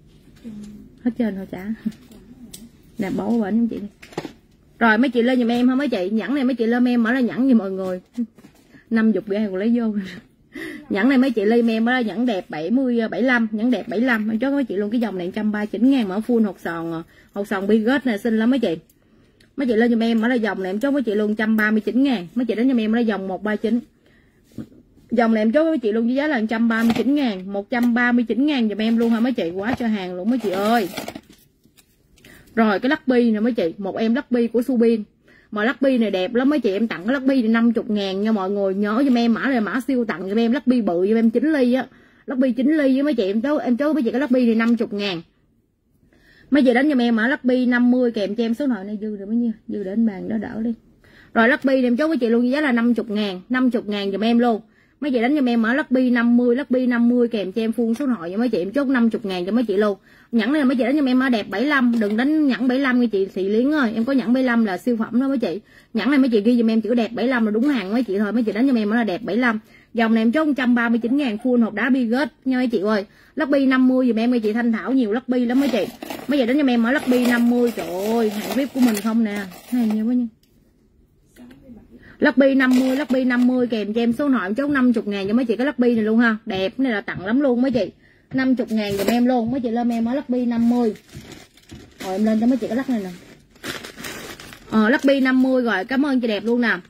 hết trên thôi trả. Nè bó bệnh không chị. Rồi mấy chị lên giùm em ha mấy chị. Nhẫn này mấy chị lên em mở ra nhẫn gì mọi người. 50 gram còn lấy vô. Nhẫn này mấy chị lên em mở ra nhẫn đẹp 75, nhẫn đẹp 75. Em cho mấy chị luôn cái dòng này 139.000 mở full hột sòn bigot này xinh lắm mấy chị. Mấy chị lên giùm em mở ra dòng này em cho mấy chị luôn 139.000. Mấy chị đến giùm em mở ra dòng 139. Dòng này em chốt với chị luôn với giá là 139.000, 139.000 giùm em luôn ha mấy chị, quá cho hàng luôn mấy chị ơi. Rồi cái lắc bi nè mấy chị, một em lắc bi của Subin. Mà lắc bi này đẹp lắm mấy chị, em tặng cái lắc bi này 50.000 nha mọi người. Nhớ giùm em mã này mã siêu tặng giùm em, lắc bi bự giùm em 9 ly á. Lắc bi 9 ly với mấy chị, em chốt với chị cái lắc bi này 50.000. Mấy chị đánh giùm em mã lắc bi 50 kèm cho em số nợ này dư rồi mấy nhiêu, dư để anh bàn đó đỡ đi. Rồi lắc bi này em chốt với chị luôn với giá là 50.000, 50.000 giùm em luôn. Mấy chị đánh cho em mở lắc bi 50 kèm cho em full số hội cho mấy chị, em chốt 50.000 cho mấy chị luôn. Nhẫn này mấy chị đánh cho em mở đẹp 75, đừng đánh nhẫn 75 nha chị Thị Liến ơi, em có nhẫn 75 là siêu phẩm đó mấy chị. Nhẫn này mấy chị ghi giùm em chữ đẹp 75 là đúng hàng mấy chị thôi, mấy chị đánh cho em mở là đẹp 75. Dòng này em chốt 139.000 full hộp đá bigot nha mấy chị ơi. Lắc bi 50 giùm em mấy chị, Thanh Thảo nhiều lắc bi lắm mấy chị. Mấy chị đánh cho em mở lắc bi 50, trời ơi, hàng VIP của mình không nè. Hàng nhiều quá nha. Lắc bi 50 kèm cho em số nội chốt 50.000 cho mấy chị cái lắc bi này luôn ha. Đẹp, cái này là tặng lắm luôn mấy chị. 50.000 giùm em luôn. Mấy chị lên em ở lắc bi 50. Rồi em lên cho mấy chị cái lắc này nè. Lắc bi 50 rồi, cảm ơn chị đẹp luôn nè.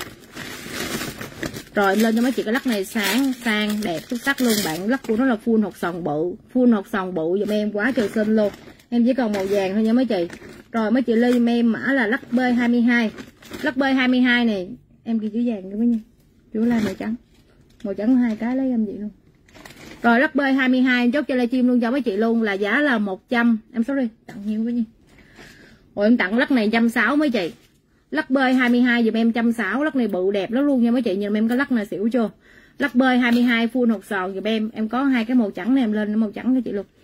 Rồi em lên cho mấy chị cái lắc này sáng sang đẹp xuất sắc luôn. Bạn lắc của nó là full hột sòn bự, full hột sòn bự giùm em quá trời xinh luôn. Em chỉ còn màu vàng thôi nha mấy chị. Rồi mấy chị lên giùm em mã là lắc B22. Lắc B22 này em ghi chữ vàng nữa nha, chữ là màu trắng hai cái lấy em vậy luôn. Rồi lắc B22 em chốt cho livestream luôn cho mấy chị luôn là giá là 100, em sorry tặng nhiều quá nha. Rồi em tặng lắc này 160 mấy chị. Lắc B22 giùm em 160, lắc này bự đẹp lắm luôn nha mấy chị, nhìn em có lắc này xỉu chưa. Lắc B22 full hột sòn giùm em có hai cái màu trắng này, em lên màu trắng cho chị luôn.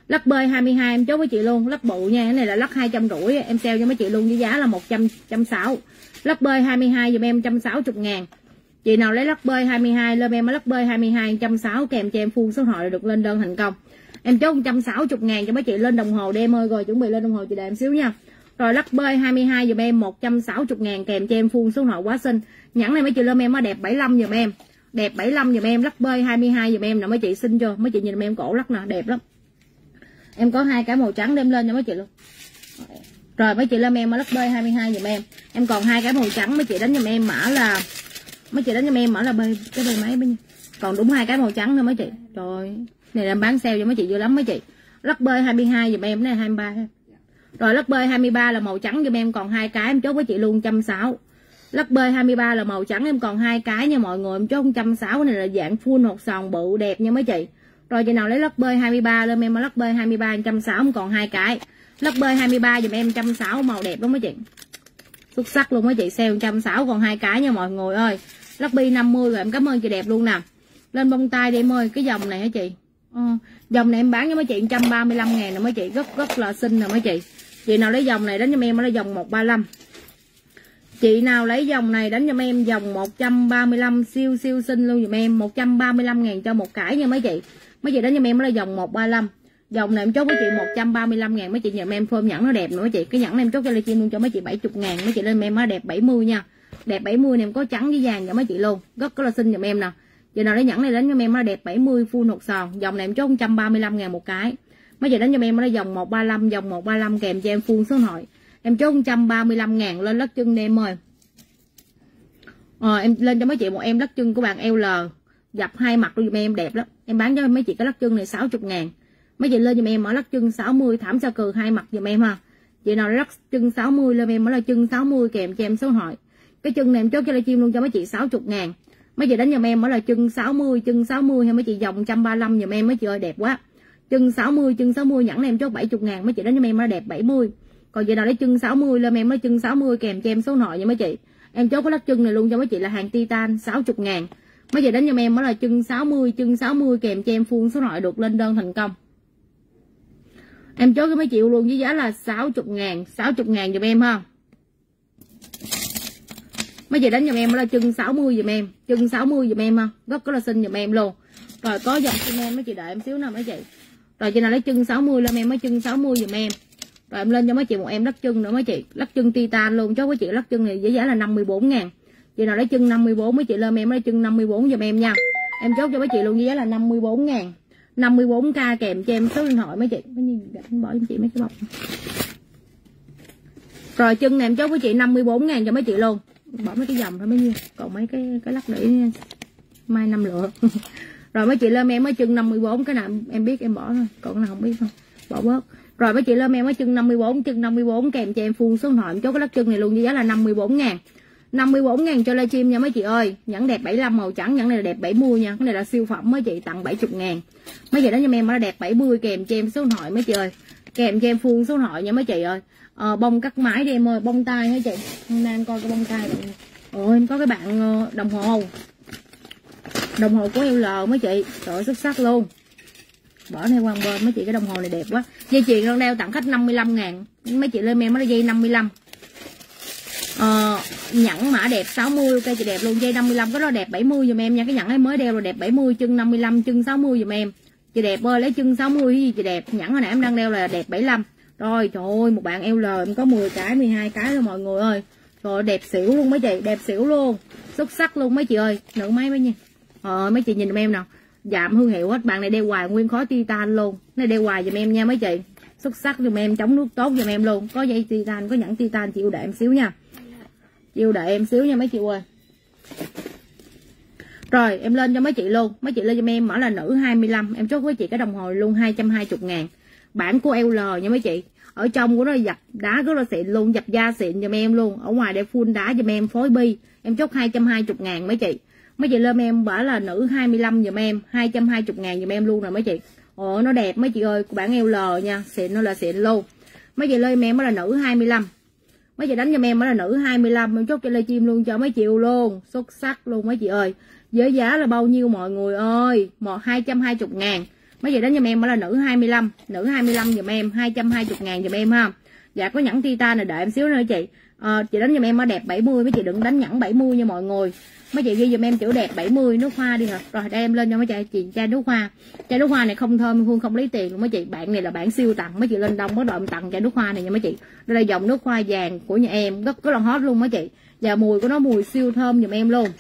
Lắc bơi 22 em chốt với chị luôn, lắc bự nha, cái này là lắc 250, em sale cho mấy chị luôn với giá là 160. Lắc bơi 22 giùm em 160.000. Chị nào lấy lắc bơi 22 lên em lắc bơi 22 160 kèm cho em full số thoại được lên đơn thành công. Em chốt 160.000 cho mấy chị lên đồng hồ đi em ơi, rồi chuẩn bị lên đồng hồ chị đợi em xíu nha. Rồi lắc bơi 22 giùm em 160.000 kèm cho em full số thoại quá xinh. Nhẫn này mấy chị lên em nó đẹp 75 giùm em. Đẹp 75 giùm em, lắc bơi 22 giùm em nè mấy chị, xinh chưa? Mấy chị nhìn em cổ lắc nè, đẹp lắm. Em có 2 cái màu trắng đem lên cho mấy chị luôn. Rồi mấy chị lên em lắc bơi 22 giùm em. Em còn 2 cái màu trắng, mấy chị đánh giùm em mã là bơi cái bơi máy bên. Còn đúng 2 cái màu trắng nữa mấy chị. Rồi, này là bán sale cho mấy chị dữ lắm mấy chị. Lắc bơi 22 giùm em, này 23. Rồi lắc bơi 23 là màu trắng giùm em, còn 2 cái em chốt với chị luôn 160. Lắc bơi 23 là màu trắng em còn 2 cái nha mọi người, em chốt 160, này là dạng full hột sòn bự đẹp nha mấy chị. Rồi chị nào lấy lắc bơi 23 lên em lắc bơi 23 160 em còn 2 cái. Lắc bơi 23 giùm em 160 màu đẹp lắm mấy chị. Xuất sắc luôn mấy chị, sale 160 còn 2 cái nha mọi người ơi. Lắc bi 50 rồi em cảm ơn chị đẹp luôn nè. Lên bông tai đi em ơi, cái dòng này hả chị? Dòng này em bán cho mấy chị 135.000 nè mấy chị, rất là xinh nè mấy chị. Chị nào lấy dòng này đánh cho em là dòng 135. Chị nào lấy dòng này đánh cho em dòng 135 siêu xinh luôn giùm em, 135.000 cho một cái nha mấy chị. Mấy chị đánh cho em là dòng 135. Dòng này em chốt với chị 135.000 mấy chị, nhận em phơm nhẫn nó đẹp nữa mấy chị. Cái nhẫn này em chốt cho livestream luôn cho mấy chị 70.000 mấy chị, lên em nó đẹp 70 nha. Đẹp 70 này em có trắng với vàng cho mấy chị luôn, rất là xinh giùm em nè. Chị nào lấy nhẫn này đánh cho em nó đẹp 70 full hột sòn. Dòng này em chốt 135.000 một cái. Mấy chị đánh cho em nó dòng 135, dòng 135 kèm cho em full số nội. Em chốt 135.000 lên lắc chân đi em ơi. Em lên cho mấy chị một em lắc chân của bạn L dập 2 mặt luôn giùm em, đẹp lắm. Em bán cho mấy chị cái lắc chân này 60.000. Mấy chị lên giùm em ở lắc chân 60 thảm sa cừ 2 mặt giùm em ha. Chị nào lắc chân 60 lên em là chân 60 kèm cho em số hỏi. Cái chân này em chốt cho livestream luôn cho mấy chị 60.000. Mấy chị đánh giùm em là chân 60 hay mấy chị dòng 135 giùm em mấy chị ơi, đẹp quá. Chân 60 nhẫn này em chốt 70.000, mấy chị đánh giùm em nó đẹp 70. Còn chị nào lấy chân 60 lên em lấy chân 60 kèm cho em số nội nha mấy chị. Em chốt cái lắc chân này luôn cho mấy chị là hàng titan 60.000. Mấy chị đánh giùm em là chân 60 kèm cho em full số nội được lên đơn thành công. Em chốt cái mấy chị luôn với giá là 60.000 giùm em ha. Mấy chị đánh giùm em là chân 60 giùm em, chân 60 giùm em ha, rất là xinh giùm em luôn. Rồi có dòng chân em mấy chị đợi em xíu nào mấy chị. Rồi chị nào lấy chân 60 lên em mới chân 60 giùm em. Rồi em lên cho mấy chị một em lắc chân nữa mấy chị, lắc chân titan luôn, chốt với chị lắc chân này với giá là 54.000. Chị nào lấy chân 54 mấy chị lên em lấy chân 54 giùm em nha. Em chốt cho mấy chị luôn với giá là 54.000. 54k kèm cho em số điện thoại mấy chị. Bỏ cho chị mấy cái bọc. Rồi chân này em chốt với chị 54.000 cho mấy chị luôn. Bỏ mấy cái dòng thôi mấy nhiêu. Còn mấy cái lắc để mai 5 lựa. Rồi mấy chị lên em mới chân 54, cái nào em biết em bỏ thôi, còn cái nào không biết không bỏ bớt. Rồi mấy chị lên em mới chân 54 kèm cho em full số điện thoại, em chốt cái lắc chân này luôn với giá là 54.000. 54.000 cho livestream nha mấy chị ơi. Nhẫn đẹp 75 màu trắng, nhẫn này là đẹp 70 nha. Cái này là siêu phẩm mấy chị, tặng 70.000. Mấy chị đó cho em nó đẹp 70 kèm cho em số điện thoại mấy chị ơi. Kèm cho em full số điện thoại nha mấy chị ơi. Bông cắt máy đi em ơi, bông tai hả chị. Hôm nay em coi cái bông tai này. Em có cái bạn đồng hồ. Đồng hồ của L mấy chị. Trời ơi, xuất sắc luôn. Bỏ này qua bên mấy chị, cái đồng hồ này đẹp quá. Dây chuyền con đeo tặng khách 55.000. Mấy chị lên em nó dây 55. Nhẫn mã đẹp 60, ok chị đẹp luôn. Dây 55 cái đó đẹp 70 giùm em nha. Cái nhẫn ấy mới đeo rồi đẹp 70, chân 55, chân 60 giùm em. Chị đẹp ơi, lấy chân 60 cái gì chị đẹp. Nhẫn hồi nãy em đang đeo là đẹp 75. Rồi trời ơi, một bạn L em có 10 cái 12 cái rồi mọi người ơi. Rồi đẹp xỉu luôn mấy chị, đẹp xỉu luôn. Xuất sắc luôn mấy chị ơi. Nữ máy mấy nha. Mấy chị nhìn giùm em nào. Giảm thương hiệu hết, bạn này đeo hoài nguyên khói titan luôn. Này đeo hoài giùm em nha mấy chị. Xuất sắc giùm em, chống nước tốt giùm em luôn. Có dây titan, có nhẫn titan, chịu đợi em xíu nha. Chịu đợi em xíu nha mấy chị ơi. Rồi em lên cho mấy chị luôn. Mấy chị lên cho em mở là nữ 25. Em chốt với chị cái đồng hồ luôn 220.000. Bản của L nha mấy chị. Ở trong của nó dập đá rất là xịn luôn, dập da xịn giùm em luôn. Ở ngoài để full đá giùm em, phối bi. Em chốt 220.000 mấy chị. Mấy chị lên em bảo là nữ 25 giùm em, 220.000 giùm em luôn rồi mấy chị. Nó đẹp mấy chị ơi, của bản L nha, xịn nó là xịn luôn. Mấy chị lên em là nữ 25. Mấy chị đánh cho em là nữ 25, em chốt cho livestream luôn cho mấy chị luôn. Xuất sắc luôn mấy chị ơi. Với giá là bao nhiêu mọi người ơi? 220.000. Mấy chị đánh giùm em là nữ 25, nữ 25 giùm em 220.000 giùm em ha. Dạ có nhẫn titan này đợi em xíu nữa chị. Chị đánh giùm em đẹp 70, mấy chị đừng đánh nhẫn 70 nha mọi người. Mấy chị ghi giùm em chữ đẹp 70 nước hoa đi hả. Rồi đây em lên cho mấy chị chai nước hoa. Chai nước hoa này không thơm, Phương không lấy tiền luôn mấy chị. Bạn này là bạn siêu tặng, mấy chị lên đông bắt đầu em tặng chai nước hoa này nha mấy chị. Đây là dòng nước hoa vàng của nhà em, rất là hot luôn mấy chị. Và mùi của nó mùi siêu thơm giùm em luôn.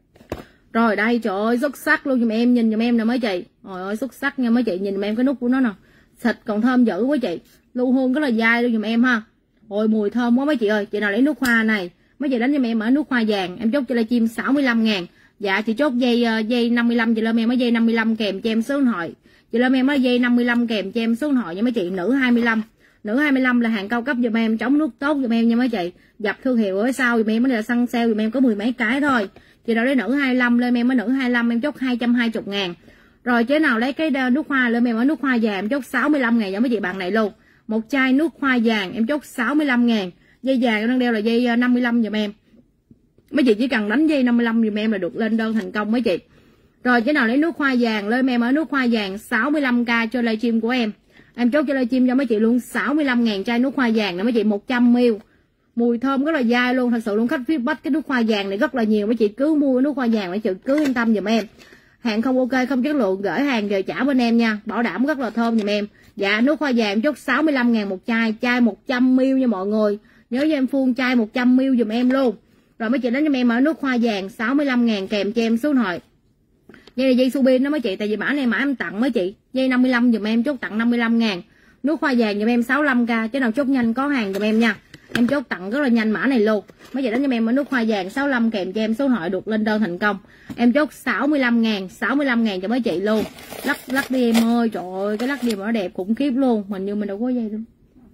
Rồi đây trời ơi xuất sắc luôn giùm em, nhìn giùm em nè mấy chị. Trời ơi xuất sắc nha mấy chị, nhìn giùm em cái nút của nó nè. Xịt còn thơm dữ quá chị. Lưu hương rất là dai luôn giùm em ha. Ôi mùi thơm quá mấy chị ơi. Chị nào lấy nước hoa này, mấy chị đánh giùm em ở nước hoa vàng, em chốt cho livestream 65.000. Dạ chị chốt dây 55 chị lên em ở dây 55 kèm cho em số điện thoại. Chị lên em ở dây 55 kèm cho em số điện thoại nha mấy chị. Nữ 25. Nữ 25 là hàng cao cấp giùm em, chống nước tốt giùm em nha mấy chị. Dập thương hiệu ở sau giùm em, mới là săn sale giùm em có 10 mấy cái thôi. Chị nào lấy nữ 25 lên em ở nữ 25 em chốt 220.000. Rồi chế nào lấy cái nước hoa lên em ở nước hoa vàng em chốt 65.000 cho mấy chị bạn này luôn. Một chai nước hoa vàng em chốt 65.000. Dây vàng đang đeo là dây 55 giùm em. Mấy chị chỉ cần đánh dây 55 giùm em là được lên đơn thành công mấy chị. Rồi chế nào lấy nước hoa vàng lên em ở nước hoa vàng 65k cho livestream của em. Em chốt cho livestream cho mấy chị luôn 65.000 chai nước hoa vàng nè mấy chị, 100ml. Mùi thơm rất là dai luôn, thật sự luôn. Khách feedback cái nước hoa vàng này rất là nhiều, mấy chị cứ mua nước hoa vàng mấy chị cứ yên tâm giùm em. Hàng không ok, không chất lượng, gửi hàng về trả bên em nha, bảo đảm rất là thơm giùm em. Dạ nước hoa vàng chốt 65.000 một chai, chai 100ml nha mọi người. Nhớ cho em Phương chai 100ml giùm em luôn. Rồi mấy chị đánh cho em ở nước hoa vàng 65.000 kèm cho em số điện thoại. Dây này dây Subin đó mấy chị, tại vì mã này mã em tặng mấy chị. Dây 55 giùm em chốt tặng 55.000. Nước hoa vàng giùm em 65k, chứ nào chốt nhanh có hàng giùm em nha. Em chốt tặng rất là nhanh mã này luôn. Mấy chị đánh cho em ở nước hoa vàng 65 kèm cho em số điện thoại được lên đơn thành công. Em chốt 65.000 cho mấy chị luôn. Lắc đi em ơi, trời ơi cái lắc đi mà nó đẹp khủng khiếp luôn. Hình như mình đâu có dây luôn.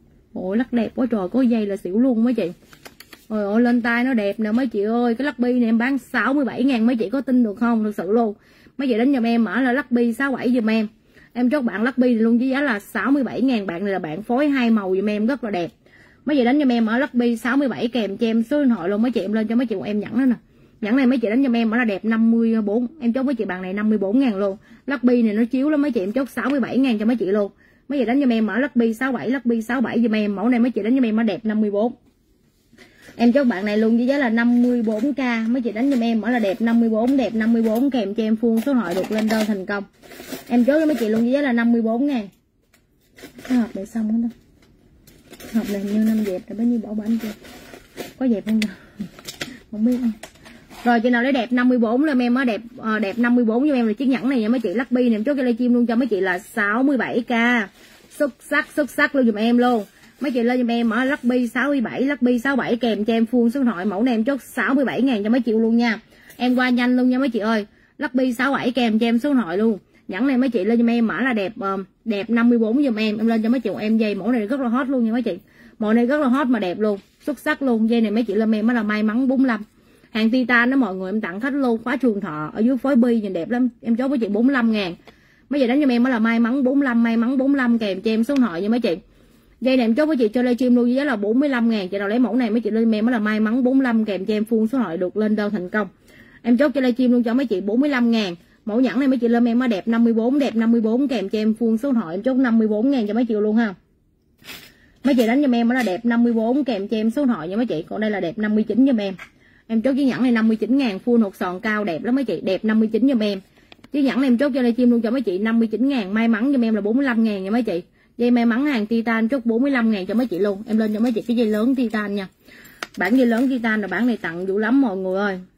Ôi lắc đẹp quá trời, có dây là xỉu luôn mấy chị. Ôi ôi lên tay nó đẹp nè mấy chị ơi. Cái lắc bi này em bán 67.000 mấy chị có tin được không? Thực sự luôn. Mấy chị đánh giùm em mở là lắc bi 67 giùm em. Em chốt bạn lắc bi luôn với giá là 67.000. Bạn này là bạn phối hai màu giùm em rất là đẹp. Mấy chị đánh giùm em ở lắc bi 67 kèm cho em số điện thoại luôn mấy chị, em lên cho mấy chị một em nhẫn đó nè. Nhẫn này mấy chị đánh giùm em ở là đẹp 54. Em chốt mấy chị bạn này 54.000 luôn. Lắc bi này nó chiếu lắm mấy chị, em chốt 67.000 cho mấy chị luôn. Mấy chị đánh giùm em ở lắc bi 67 giùm em. Mẫu này mấy chị đánh giùm em ở đẹp 54. Em chốt bạn này luôn với giá là 54k. Mấy chị đánh giùm em ở là đẹp 54 kèm cho em Phương số điện thoại được lên đơn thành công. Em chốt cho mấy chị luôn với giá là 54.000. Cái hộp này xong hết đâu. Hộp này như 5 dẹp rồi, bao nhiêu bỏ anh chưa? Có dẹp không? Không biết không. Rồi chị nào lấy đẹp 54 lên em ở đẹp 54 cho em là chiếc nhẫn này nha mấy chị. Lắc bi này em chốt cho livestream luôn cho mấy chị là 67k. Xuất sắc luôn giùm em luôn. Mấy chị lên giùm em ở lắc bi 67 kèm cho em Phương số điện thoại. Mẫu này em chốt 67.000 cho mấy chị luôn nha. Em qua nhanh luôn nha mấy chị ơi. Lắc bi 67 kèm cho em số điện thoại luôn. Nhẫn này mấy chị lên giùm em mã là đẹp 54 giùm em. Em lên cho mấy chị một em dây, mẫu này rất là hot luôn nha mấy chị. Mẫu này rất là hot mà đẹp luôn, xuất sắc luôn. Dây này mấy chị lên em là may mắn 45. Hàng titan đó mọi người, em tặng khách luôn, khóa trường thọ ở dưới phối bi nhìn đẹp lắm. Em chốt với chị 45.000. Mấy chị đánh giùm em là may mắn 45 kèm cho em số điện thoại nha mấy chị. Dây này em chốt với chị cho livestream luôn với giá là 45.000. Chị nào lấy mẫu này mấy chị lên em là may mắn 45 kèm cho em Phương số điện thoại được lên đơn thành công. Em chốt cho livestream luôn cho mấy chị 45.000. Mẫu nhẫn này mấy chị lên em ở đẹp 54 kèm cho em Phương số điện thoại. Em chốt 54.000 cho mấy chị luôn ha. Mấy chị đánh cho em là đẹp 54 kèm cho em số điện thoại nha mấy chị. Còn đây là đẹp 59 giùm em. Em chốt chiếc nhẫn này 59.000, full hột sòn cao đẹp lắm mấy chị, đẹp 59 giùm em. Chiếc nhẫn này em chốt cho livestream luôn cho mấy chị 59.000, may mắn giùm em là 45.000 nha mấy chị. Dây may mắn hàng titan chốt 45.000 cho mấy chị luôn. Em lên cho mấy chị cái dây lớn titan nha. Bản dây lớn titan là bản này tặng dữ lắm mọi người ơi.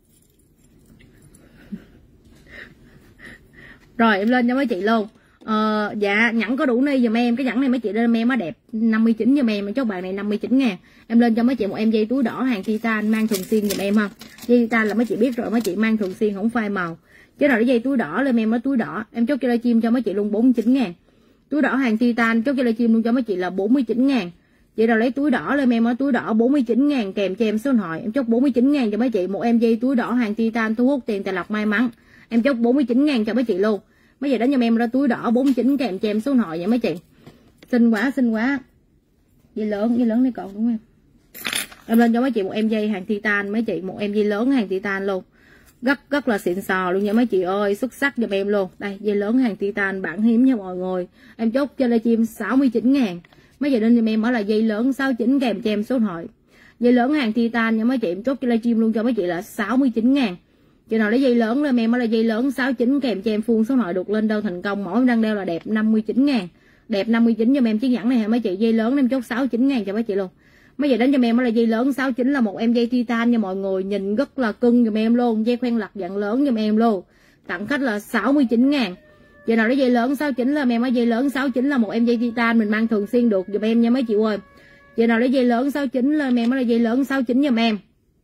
Rồi em lên cho mấy chị luôn. Dạ nhẫn có đủ ni giùm em. Cái nhẫn này mấy chị lên em á đẹp 59 giùm em. Chốt bạn này 59.000. Em lên cho mấy chị một em dây túi đỏ hàng titan mang thường xuyên giùm em ha. Dây titan là mấy chị biết rồi, mấy chị mang thường xuyên không phai màu. Chứ nào cái dây túi đỏ lên em ở túi đỏ. Em chốt cho livestream cho mấy chị luôn 49.000. Túi đỏ hàng titan chốt cho livestream luôn cho mấy chị là 49.000. Chị nào lấy túi đỏ lên em ở túi đỏ 49.000 kèm cho em số điện thoại. Em chốt 49.000 cho mấy chị một em dây túi đỏ hàng titan thu hút tiền tài lộc may mắn. Em chốt 49.000 cho mấy chị luôn. Mấy chị đánh cho em ra túi đỏ 49 kèm cho em số điện thoại vậy mấy chị. Xinh quá. Dây lớn này còn đúng không em? Em lên cho mấy chị một em dây hàng titan mấy chị, một em dây lớn hàng titan luôn. rất là xịn sò luôn nha mấy chị ơi, xuất sắc giùm em luôn. Đây dây lớn hàng titan bản hiếm nha mọi người, em chốt cho livestream 69.000. Mấy chị nên giùm em mở là dây lớn 69 kèm cho em số điện thoại. Dây lớn hàng titan nha mấy chị, em chốt cho livestream luôn cho mấy chị là 69.000. Chị nào lấy dây lớn lên em mở là dây lớn 69 kèm cho em full số điện thoại được lên đơn thành công. Mẫu em đang đeo là đẹp 59.000, đẹp 59 cho em chiếc nhẫn này hả mấy chị. Dây lớn em chốt 69.000 cho mấy chị luôn. Mấy chị đánh cho em là dây lớn 69 là một em dây titan nha mọi người, nhìn rất là cưng giùm em luôn, dây khoen lặt dạng lớn giùm em luôn, tặng khách là 69.000. Chị nào lấy dây lớn 69 là em ở dây lớn 69 là một em dây titan mình mang thường xuyên được giùm em nha mấy chị ơi. Chị nào lấy dây lớn 69 lên em ở dây lớn 69 giùm em.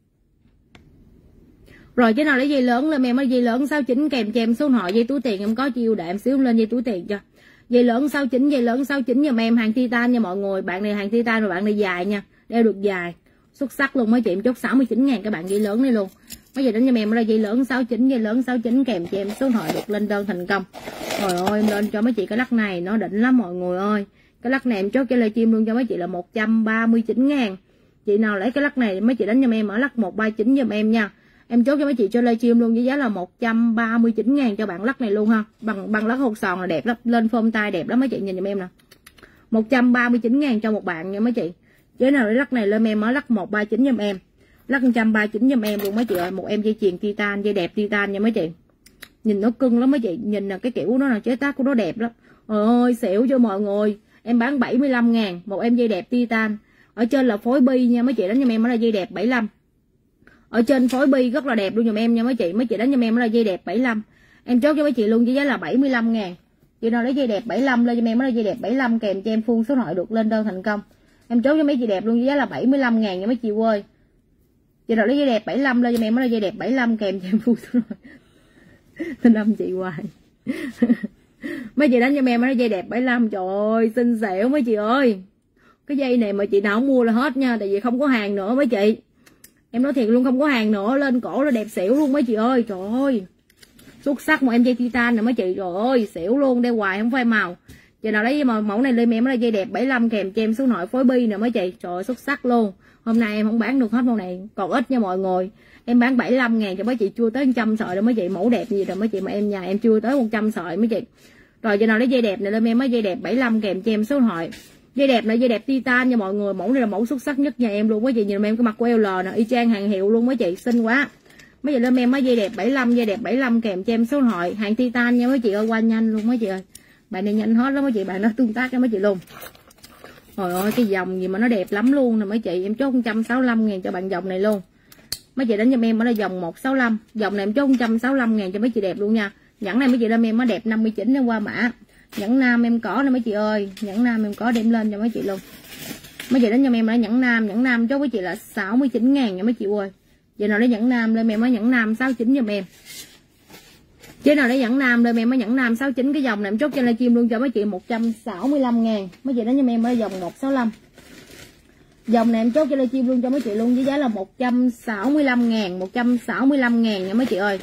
Rồi chị nào lấy dây lớn lên em ở dây lớn 69 kèm cho em số điện thoại. Dây túi tiền em có chiêu để em xíu lên dây túi tiền cho. Dây lớn 69, dây lớn 69 giùm em, hàng titan nha mọi người. Bạn này hàng titan và bạn này dài nha, đeo được dài, xuất sắc luôn mấy chị. Em chốt 69.000 các bạn dây lớn này luôn. Mấy giờ đánh cho em là dây lớn 69, dây lớn 69 kèm cho em số điện thoại được lên đơn thành công. Trời ơi em lên cho mấy chị cái lắc này nó đỉnh lắm mọi người ơi. Cái lắc này em chốt cho livestream luôn cho mấy chị là 139.000. Chị nào lấy cái lắc này mấy chị đánh cho em ở lắc 139 giùm em nha. Em chốt cho mấy chị cho livestream luôn với giá là 139.000 cho bạn lắc này luôn ha. Bằng lắc hột sòn là đẹp lắm, lên phôm tay đẹp lắm mấy chị, nhìn giùm em nè. 139.000 cho một bạn nha mấy chị. Chế nào lấy lắc này lên em ở lắc 139 giùm em. Lắc 139 giùm em luôn mấy chị ơi, một em dây chuyền titan, dây đẹp titan nha mấy chị. Nhìn nó cưng lắm mấy chị, nhìn là cái kiểu nó là chế tác của nó đẹp lắm. Trời ơi xỉu cho mọi người. Em bán 75.000 một em dây đẹp titan. Ở trên là phối bi nha mấy chị, đánh cho em là dây đẹp 75. Ở trên phối bi rất là đẹp luôn giùm em nha mấy chị. Mấy chị đánh cho em là dây đẹp 75. Em chốt cho mấy chị luôn với giá là 75.000. Chị nào lấy dây đẹp 75 lên cho em là dây đẹp 75 kèm cho em full số điện thoại được lên đơn thành công. Em chốt cho mấy chị đẹp luôn với giá là 75.000 nha mấy chị ơi. Chị nào lấy dây đẹp 75 lên cho em là dây đẹp 75 kèm cho em full số điện thoại. Tên âm chị hoài. Mấy chị đánh cho em là dây đẹp 75. Trời ơi xinh xẻo mấy chị ơi. Cái dây này mà chị nào không mua là hết nha, tại vì không có hàng nữa mấy chị. Em nói thiệt luôn, không có hàng nữa, lên cổ là đẹp xỉu luôn mấy chị ơi. Trời ơi xuất sắc một em dây titan nè mấy chị. Trời ơi xỉu luôn, đeo hoài không phai màu. Chị nào lấy mẫu này lên em là dây đẹp 75 kèm cho em số nội phối bi nè mấy chị. Trời ơi xuất sắc luôn. Hôm nay em không bán được hết mẫu này, còn ít nha mọi người. Em bán 75.000 cho mấy chị, chưa tới 100 sợi đâu mấy chị. Mẫu đẹp gì rồi mấy chị, mà em nhà em chưa tới 100 sợi mấy chị. Rồi chị nào lấy dây đẹp này lên em mới dây đẹp 75 kèm cho em số điện thoại. Dây đẹp này dây đẹp titan nha mọi người, mẫu này là mẫu xuất sắc nhất nhà em luôn mấy chị. Nhìn em cái mặt của L nè, y chang hàng hiệu luôn mấy chị, xinh quá. Mấy chị lên em mới dây đẹp 75, dây đẹp 75 kèm cho em số điện thoại, hàng titan nha mấy chị ơi, qua nhanh luôn mấy chị ơi. Bạn này nhanh hết lắm mấy chị, bạn nó tương tác cho mấy chị luôn. Trời ơi cái dòng gì mà nó đẹp lắm luôn nè mấy chị. Em chốt 165.000 cho bạn dòng này luôn. Mấy chị đánh cho em ở đây dòng 165, dòng này em chốt 165.000 cho mấy chị đẹp luôn nha. Nhẫn này mấy chị lên em nó đẹp 59 em qua mã. Nhẫn nam em có nè mấy chị ơi, nhẫn nam em có đem lên cho mấy chị luôn. Mấy chị đánh cho em là nhẫn nam chốt với chị là 69.000 nha mấy chị ơi. Chị nào lấy nhẫn nam lên em mới nhẫn nam 69 giùm em. Chị nào lấy nhẫn nam lên em mới nhẫn nam 69, cái dòng này em chốt cho livestream luôn cho mấy chị 165.000. Mấy chị đánh cho em ở dòng 165. Dòng này em chốt cho livestream luôn cho mấy chị luôn với giá là 165.000, 165.000 nha mấy chị ơi.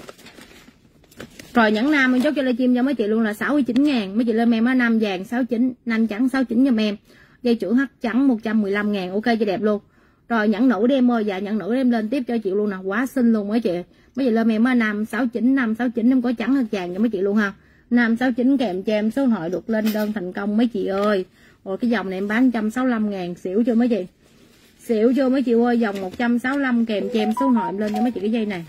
Rồi nhẫn nam em chốt cho livestream cho mấy chị luôn là 69.000. Mấy chị lên em ở nam vàng 69, nam trắng 69 giùm em. Dây chữ H trắng 115.000, ok cho đẹp luôn. Rồi nhẫn nữ đi em ơi, dạ nhẫn nữ em lên tiếp cho chị luôn nè, quá xinh luôn mấy chị. Mấy chị lên em ở nam 69, nam 69 em có trắng hơn vàng cho mấy chị luôn ha. Nam 69 kèm cho em số điện thoại được lên đơn thành công mấy chị ơi. Rồi cái dòng này em bán 165.000, xỉu chưa mấy chị. Xỉu chưa mấy chị ơi, dòng 165 kèm cho em số điện thoại em lên cho mấy chị cái dây này.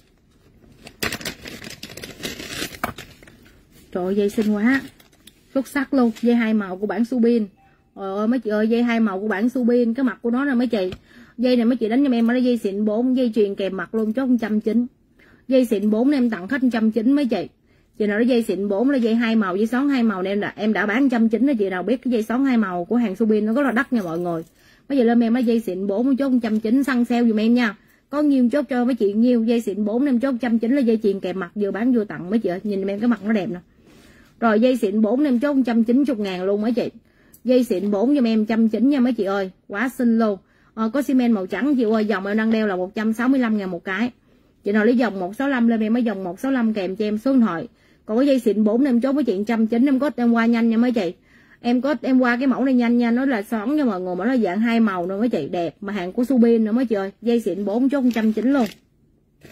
Trời ơi dây xinh quá, xuất sắc luôn, dây hai màu của bản Subin. Trời ơi mấy chị ơi, dây hai màu của bản Subin, cái mặt của nó nè mấy chị. Dây này mấy chị đánh cho em là dây xịn 4, dây chuyền kèm mặt luôn, chốt 190. Dây xịn 4 em tặng khách 190 mấy chị. Chị nào nói dây xịn 4 là dây hai màu, dây xón hai màu này em đã bán 190 đó. Chị nào biết cái dây xón hai màu của hàng Subin nó rất là đắt nha mọi người. Bây giờ lên em là dây xịn 4 chốt 190, săn sale dùm em nha. Có nhiêu chốt cho mấy chị nhiêu. Dây xịn 4 em chốt 190 là dây chuyền kèm mặt, vừa bán vừa tặng mấy chị ơi. Nhìn em cái mặt nó đẹp nè. Rồi dây xịn 4 em chốt 190.000 luôn mấy chị. Dây xịn 4 cho em 190 nha mấy chị ơi, quá xinh luôn. Có xi men màu trắng chị ơi, dòng em đang đeo là 165.000 một cái. Chị nào lấy dòng 165 lên em mới dòng 165 kèm cho em số điện thoại. Còn cái dây xịn 4 em chốt với chị 190, em có em qua nhanh nha mấy chị. Em có em qua cái mẫu này nhanh nha, nó là xón cho mọi người mà nó dạng hai màu nữa mấy chị, đẹp mà hàng của Subin nữa mấy chị ơi. Dây xịn 4 chốt 190 luôn.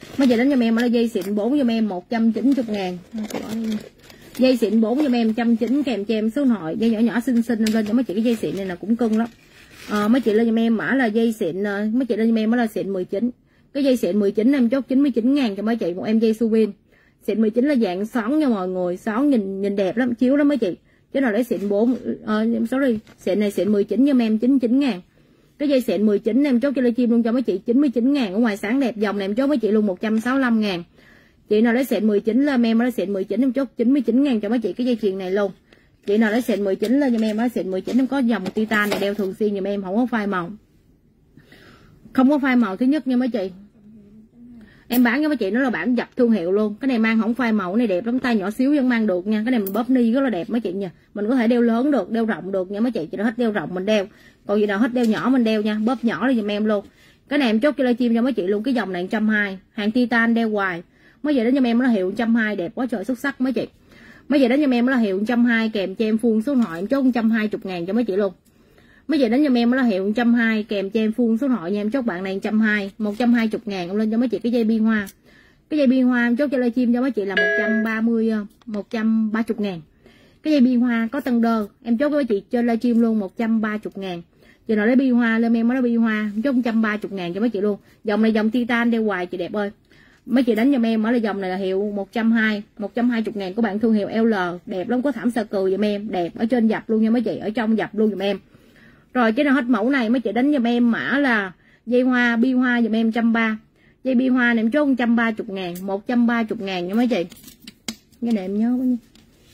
Mấy chị đánh cho em là dây xịn 4 giùm em 190.000. Dây xịn 4 giùm em 190 kèm cho em số điện thoại. Dây nhỏ nhỏ xinh xinh lên cho mấy chị, cái dây xịn này là cũng cưng lắm. Mấy chị lên giùm em mã là dây xịn, mấy chị lên giùm em là xịn 19. Cái dây xịn 19 em chốt 99.000 cho mấy chị. Một em dây su vin xịn 19 là dạng xoắn nha mọi người, xoắn nhìn đẹp lắm, chiếu lắm mấy chị. Chứ nào lấy xịn 4 sorry, xịn này xịn 19 giùm em 99.000. Cái dây xịn 19 em chốt cho livestream luôn cho mấy chị 99.000. Ở ngoài sáng đẹp, dòng này em chốt mấy chị luôn 165.000. Chị nào lấy xịn 19 lên em lấy xịn 19 em chốt 99.000 cho mấy chị cái dây chuyền này luôn. Chị nào lấy xịn 19 lên cho em lấy xịn 19 em có dòng titan này đeo thường xuyên giùm em, không có phai màu. Không có phai màu thứ nhất nha mấy chị. Em bán cho mấy chị nó là bản dập thương hiệu luôn. Cái này mang không phai màu, này đẹp lắm, tay nhỏ xíu vẫn mang được nha. Cái này mình bóp ni rất là đẹp mấy chị nha. Mình có thể đeo lớn được, đeo rộng được nha mấy chị. Chị nào hết đeo rộng mình đeo, còn gì nào hết đeo nhỏ mình đeo nha. Bóp nhỏ đi giùm em luôn. Cái này em chốt cho livestream cho mấy chị luôn. Cái dòng này 120, hàng titan đeo hoài. Mấy chị đến cho em nó hiệu 120 đẹp quá trời xuất sắc mấy chị. Mấy chị đến cho em nó hiệu 120 kèm cho em full số điện thoại em chốt 120.000 cho mấy chị luôn. Mấy chị đến cho em nó hiệu 120 kèm cho em full số điện thoại nha, em chốt bạn này 120.000 em lên cho mấy chị cái dây bi hoa. Cái dây bi hoa em chốt cho livestream cho mấy chị là 130.000. Cái dây bi hoa có tăng đơ em chốt với mấy chị trên livestream luôn 130.000. Chị nào lấy bi hoa lên em nó bi hoa em chốt 130.000 cho mấy chị luôn. Dòng này dòng titan đeo hoài chị đẹp ơi. Mấy chị đánh cho em ở là dòng này là hiệu 120.000 của bạn thương hiệu L, đẹp lắm, có thảm sơ cừ giùm em, đẹp ở trên dập luôn nha mấy chị, ở trong dập luôn giùm em. Rồi cái nào hết mẫu này mấy chị đánh cho em mã là dây hoa bi hoa giùm em 130. Dây bi hoa này em chốt 130.000, 130.000 nha mấy chị. Cái này em nhớ quá nha.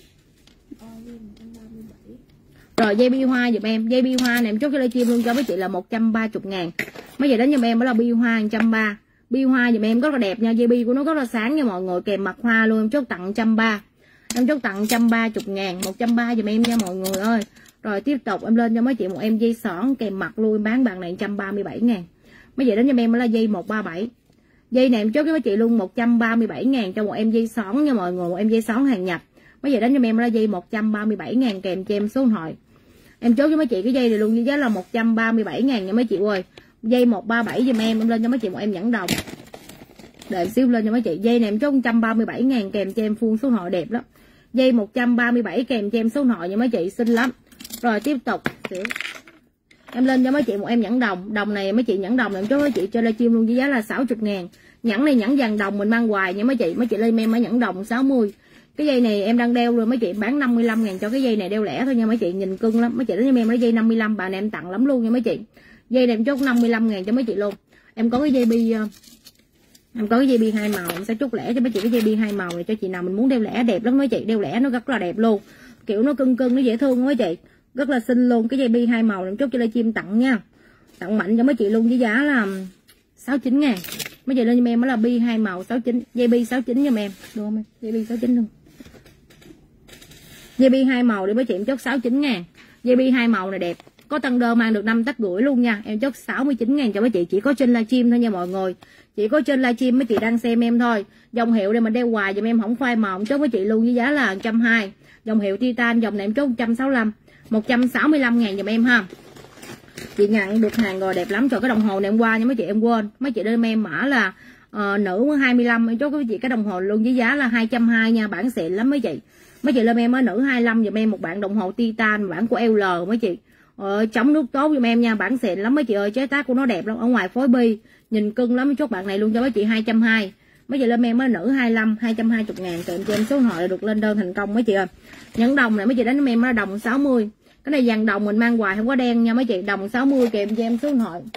Rồi dây bi hoa giùm em, dây bi hoa này em chốt cho livestream luôn cho mấy chị là 130.000. Mấy chị đánh cho em đó là bi hoa 130. Bi hoa giùm em rất là đẹp nha, dây bi của nó rất là sáng nha mọi người, kèm mặt hoa luôn, em chốt tặng 130. Em chốt tặng 130.000, 130 giùm em nha mọi người ơi. Rồi tiếp tục em lên cho mấy chị một em dây xõn kèm mặt luôn, em bán bạn này 137.000. Mấy chị đến cho em là dây 137. Dây này em chốt với mấy chị luôn 137.000 cho một em dây xõn nha mọi người, một em dây xõn hàng nhập. Mấy chị đến cho em là dây 137.000 kèm cho em số điện thoại. Em chốt với mấy chị cái dây này luôn với giá là 137.000 nha mấy chị ơi. Dây 137 giùm em lên cho mấy chị một em nhẫn đồng. Để em xíu lên cho mấy chị. Dây này em chốt 137.000 kèm cho em full số điện thoại đẹp lắm. Dây 137 kèm cho em số điện thoại nha mấy chị, xinh lắm. Rồi tiếp tục xíu. Em lên cho mấy chị một em nhẫn đồng. Đồng này mấy chị nhẫn đồng này em cho mấy chị cho livestream luôn với giá là 60.000. Nhẫn này nhẫn vàng đồng mình mang hoài nha mấy chị. Mấy chị lên em ở nhẫn đồng 60. Cái dây này em đang đeo luôn mấy chị, bán 55.000 cho cái dây này đeo lẻ thôi nha mấy chị, nhìn cưng lắm. Mấy chị đến cho em lấy dây 55, bà này em tặng lắm luôn nha mấy chị. Dây này em chốt 55.000 cho mấy chị luôn. Em có cái dây bi, em có cái dây bi 2 màu, em sẽ chốt lẻ cho mấy chị cái dây bi 2 màu này cho chị nào mình muốn đeo lẻ, đẹp lắm mấy chị, đeo lẻ nó rất là đẹp luôn. Kiểu nó cưng cưng, nó dễ thương mấy chị, rất là xinh luôn. Cái dây bi 2 màu này em chốt cho livestream tặng nha. Tặng mạnh cho mấy chị luôn với giá là 69.000. Mấy chị lên cho em đó là bi 2 màu 69, dây bi 69 cho em, được không em? Dây bi 69 luôn. Dây bi 2 màu đi mấy chị em chốt 69.000. Dây bi 2 màu này đẹp, có tăng đơ mang được 5 tấc rưỡi luôn nha. Em chốt 69.000 cho mấy chị, chỉ có trên livestream thôi nha mọi người. Chỉ có trên livestream mấy chị đang xem em thôi. Dòng hiệu đây mình đeo hoài giùm em không phai màu, em chốt mấy chị luôn với giá là 120. Dòng hiệu titan dòng này em chốt 165, 165.000 giùm em ha. Chị nhận được hàng rồi, đẹp lắm. Trời, cái đồng hồ này em qua nha mấy chị, em quên. Mấy chị đơn em mã là nữ 25, em chốt với chị cái đồng hồ luôn với giá là 220 nha, bản xịn lắm mấy chị. Mấy chị lên em ở nữ 25 giùm em một bạn đồng hồ titan bản của L mấy chị. Chống nước tốt giùm em nha, bản xịn lắm mấy chị ơi, chế tác của nó đẹp lắm, ở ngoài phối bi nhìn cưng lắm. Chốt bạn này luôn cho mấy chị 220. Mấy chị lên em ở nữ 25, 220.000 kèm cho em số điện thoại được lên đơn thành công mấy chị ơi. Nhẫn đồng này mấy chị đánh em ở đồng 60. Cái này vàng đồng mình mang hoài không có đen nha mấy chị, đồng 60 kèm cho em số điện thoại.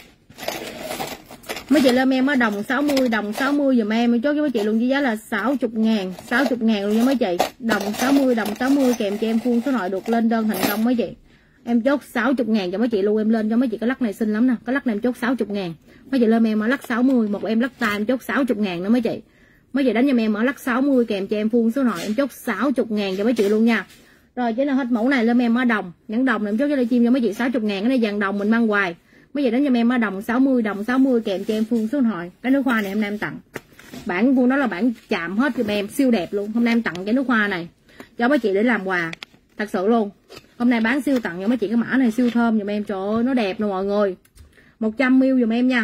Mấy chị lên em ở đồng 60, đồng 60 giùm em chốt với mấy chị luôn với giá là 60.000, 60.000 luôn nha mấy chị. Đồng 60, đồng 60 kèm cho em full số điện thoại được lên đơn thành công mấy chị. Em chốt 60.000 cho mấy chị luôn, em lên cho mấy chị cái lắc này xinh lắm nè, cái lắc này em chốt 60.000. Mấy chị lên em ở lắc 60, một em lắc tay em chốt 60.000 nữa mấy chị. Mấy chị đánh cho em ở lắc 60 kèm cho em full số điện thoại em chốt 60.000 cho mấy chị luôn nha. Rồi chứ là hết mẫu này lên em ở đồng, nhẫn đồng này em chốt cho livestream cho mấy chị 60.000. Cái này vàng đồng mình mang hoài. Mấy chị đánh cho em ở đồng 60, đồng 60 kèm cho em full số điện thoại. Cái nước hoa này hôm nay em tặng. Bản của nó là bản chạm hết cho em, siêu đẹp luôn. Hôm nay em tặng cái nước hoa này cho mấy chị để làm quà. Thật sự luôn. Hôm nay bán siêu tặng cho mấy chị cái mã này siêu thơm giùm em. Trời ơi nó đẹp nè mọi người. 100ml giùm em nha.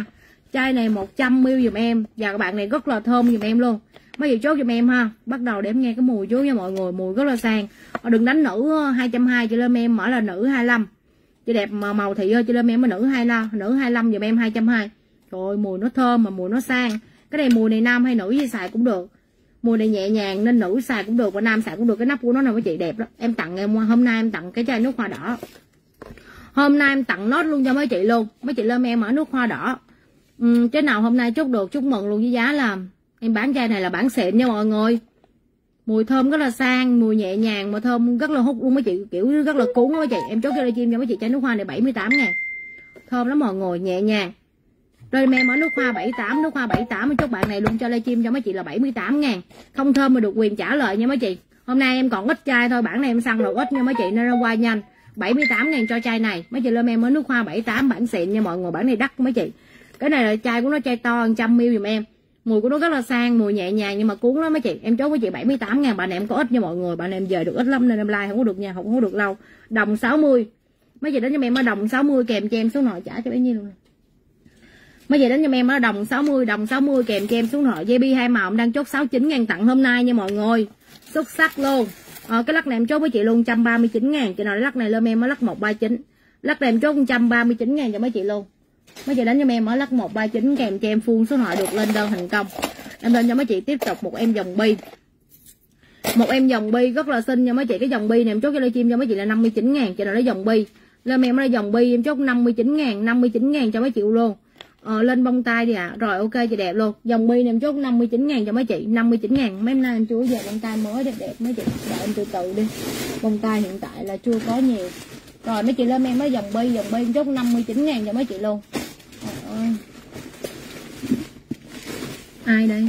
Chai này 100ml giùm em. Và các bạn này rất là thơm giùm em luôn. Mấy chị chốt giùm em ha. Bắt đầu để em nghe cái mùi chú nha mọi người. Mùi rất là sang. Đừng đánh nữ 220 chị lên em mở là nữ 25. Chị đẹp mà màu thị ơi chị lên em nữ 25. Nữ 25 giùm em 220. Trời ơi mùi nó thơm mà mùi nó sang. Cái này mùi này nam hay nữ gì xài cũng được. Mùi này nhẹ nhàng nên nữ xài cũng được và nam xài cũng được. Cái nắp của nó là mấy chị đẹp lắm. Em tặng em hôm nay em tặng cái chai nước hoa đỏ. Hôm nay em tặng nốt luôn cho mấy chị luôn. Mấy chị lên em ở nước hoa đỏ. Cái nào hôm nay chốt được chúc mừng luôn với giá là em bán chai này là bán xịn nha mọi người. Mùi thơm rất là sang, mùi nhẹ nhàng mà thơm rất là hút luôn mấy chị, kiểu rất là cuốn đó mấy chị. Em chốt cho livestream cho mấy chị chai nước hoa này 78.000. Thơm lắm mọi người, nhẹ nhàng. Rồi em ở nước hoa 78, nước hoa 78 em chốt bạn này luôn cho livestream cho mấy chị là 78.000. Không thơm mà được quyền trả lời nha mấy chị. Hôm nay em còn ít chai thôi, bản này em săn rồi ít nha mấy chị nên nó qua nhanh. 78.000 cho chai này. Mấy chị lên em ở nước hoa 78 bản xịn nha mọi người, bản này đắt mấy chị. Cái này là chai của nó chai to 100ml giùm em. Mùi của nó rất là sang, mùi nhẹ nhàng nhưng mà cuốn lắm mấy chị. Em chốt với chị 78.000, bạn này em có ít nha mọi người. Bạn này em về được ít lắm nên em like không có được nha, không có được lâu. Đồng 60. Mấy chị đến cho em ở đồng 60 kèm cho em số nội trả cho bấy nhiêu luôn. Mấy chị đến cho em ở đồng 60 kèm cho em số nội. JB 2 màu em đang chốt 69.000 tặng hôm nay nha mọi người. Xuất sắc luôn. Cái lắc này em chốt với chị luôn 139.000. Chị nào lắc này lên em ở lắc 139. Lắc này em chốt 139.000 cho mấy chị luôn. Mấy chị đánh cho em ở lắc 139 kèm cho em full số nội được lên đơn thành công. Em lên cho mấy chị tiếp tục một em dòng bi. Một em dòng bi rất là xinh nha mấy chị. Cái dòng bi này em chốt cho livestream cho mấy chị là 59.000. Chị nào lấy dòng bi lên em ở dòng bi em chốt 59.000 cho mấy chị luôn. Lên bông tai đi ạ. Rồi ok chị đẹp luôn. Dòng bi này em chốt 59.000 cho mấy chị. 59.000. Mấy hôm nay em chưa về bông tai mới đẹp đẹp mấy chị. Đợi em từ từ đi. Bông tai hiện tại là chưa có nhiều. Rồi mấy chị lên em ở dòng bi em chốt 59.000 cho mấy chị luôn. Trời ơi. Ai đây?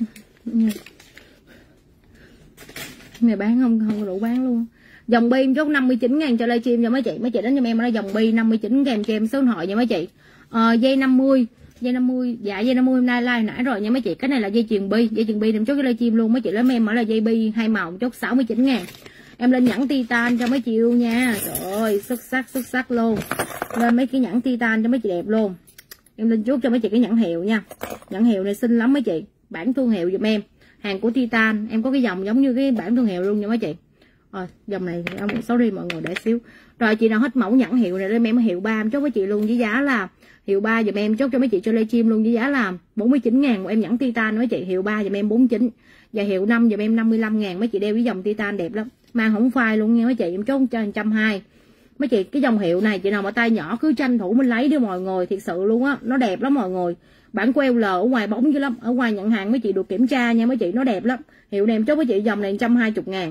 Này bán không đủ bán luôn. Dòng bi em chốt 59.000 cho livestream cho mấy chị. Mấy chị đến cho em ở dòng bi 59 kèm cho em số điện thoại nha mấy chị. Dây 50. Dạ dây 50 hôm nay like nãy rồi nha mấy chị. Cái này là dây chuyền bi em chốt cái livestream luôn. Mấy chị lên em ở là dây bi 2 màu em chốt 69.000. Em lên nhẫn titan cho mấy chị luôn nha. Trời ơi xuất sắc luôn. Lên mấy cái nhẫn titan cho mấy chị đẹp luôn. Em lên chốt cho mấy chị cái nhẫn hiệu nha. Nhẫn hiệu này xinh lắm mấy chị. Bản thương hiệu giùm em. Hàng của Titan. Em có cái dòng giống như cái bản thương hiệu luôn nha mấy chị. Dòng này sorry mọi người để xíu. Rồi chị nào hết mẫu nhẫn hiệu này lên em hiệu 3 em chốt với chị luôn với giá là hiệu 3 giùm em chốt cho mấy chị cho livestream luôn với giá là 49.000 một em nhẫn Titan mấy chị. Hiệu 3 giùm em 49. Và hiệu 5 giùm em 55.000 mấy chị đeo với dòng Titan đẹp lắm. Mang không phai luôn nha mấy chị. Em chốt cho 120. Mấy chị cái dòng hiệu này chị nào mà tay nhỏ cứ tranh thủ mình lấy đi mọi người, thiệt sự luôn á, nó đẹp lắm mọi người. Bản của L ở ngoài bóng dữ lắm, ở ngoài nhận hàng mấy chị được kiểm tra nha mấy chị, nó đẹp lắm. Hiệu này em chốt với chị dòng này 120.000.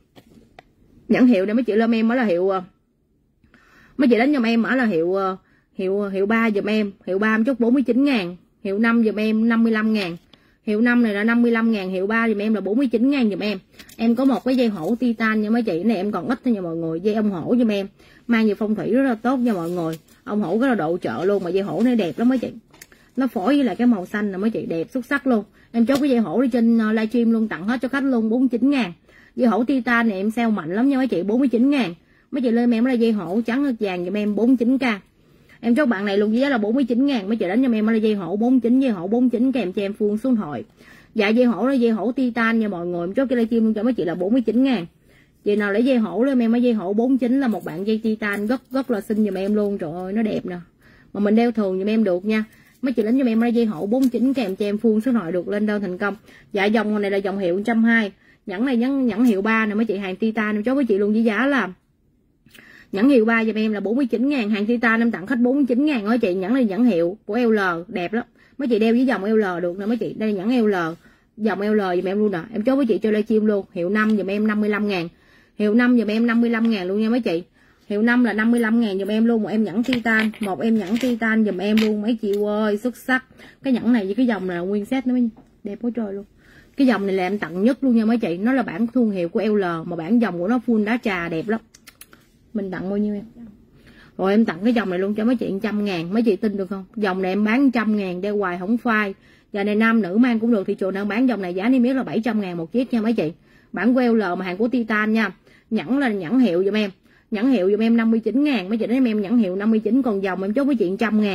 Nhãn hiệu này mấy chị lên em ở là hiệu, mấy chị đánh giùm em ở là hiệu 3 giùm em, hiệu 3 em chốt 49.000, hiệu 5 giùm em 55.000. Hiệu 5 này là 55.000, hiệu 3 giùm em là 49.000 giùm em. Em có một cái dây hổ Titan nha mấy chị, cái này em còn ít thôi nha mọi người, dây ông hổ giùm em. Mang về phong thủy rất là tốt nha mọi người. Ông hổ rất là độ trợ luôn, mà dây hổ này đẹp lắm mấy chị. Nó phối với lại cái màu xanh là mấy chị, đẹp xuất sắc luôn. Em chốt cái dây hổ đi trên livestream luôn, tặng hết cho khách luôn 49.000. Dây hổ Titan này em sale mạnh lắm nha mấy chị, 49.000. Mấy chị lên em là dây hổ trắng vàng giùm em 49k. Em chốt bạn này luôn với giá là 49.000. Mấy chị đánh cho em là dây hổ 49, dây hổ 49 kèm cho em full số điện thoại. Dạ dây hổ là dây hổ Titan nha mọi người. Em chốt cái livestream luôn cho mấy chị là 49.000. Chị nào lấy dây hổ lên em ở dây hổ 49 là một bạn dây Titan rất là xinh giùm em luôn. Trời ơi nó đẹp nè. Mà mình đeo thường giùm em được nha. Mấy chị đánh cho em là dây hổ 49 kèm cho em full số điện thoại được lên đơn thành công. Dạ dòng này là dòng hiệu 120. Nhẫn này nhẫn hiệu 3 nè mấy chị, hàng Titan em chốt với chị luôn với giá là nhẫn hiệu 3 giùm em là 49.000, hàng Titan em tặng khách 49.000 đó chị. Nhẫn này nhẫn hiệu của L đẹp lắm. Mấy chị đeo với dòng L được nè mấy chị. Đây là nhẫn L, dòng L giùm em luôn nè. Em chốt với chị cho livestream luôn. Hiệu 5 giùm em 55.000. Hiệu 5 giùm em 55.000 luôn nha mấy chị. Hiệu 5 là 55.000 giùm em luôn, một em nhẫn Titan, một em nhẫn Titan giùm em luôn mấy chị ơi, xuất sắc. Cái nhẫn này với cái dòng này là nguyên set nó đẹp quá trời luôn. Cái dòng này là em tặng nhất luôn nha mấy chị, nó là bản thương hiệu của L mà bản dòng của nó full đá trà đẹp lắm. Mình tặng bao nhiêu em? Rồi em tặng cái dòng này luôn cho mấy chị 100.000, mấy chị tin được không? Dòng này em bán 100.000 đeo hoài không phai. Giờ này nam nữ mang cũng được, thị trường đang bán dòng này giá niêm yết là 700.000 một chiếc nha mấy chị. Bản của L mà hàng của Titan nha. Nhẫn là nhẫn hiệu giùm em. Nhẫn hiệu giùm em 59.000, mấy chị đến em nhẫn hiệu 59, còn dòng em chốt với chị 100.000.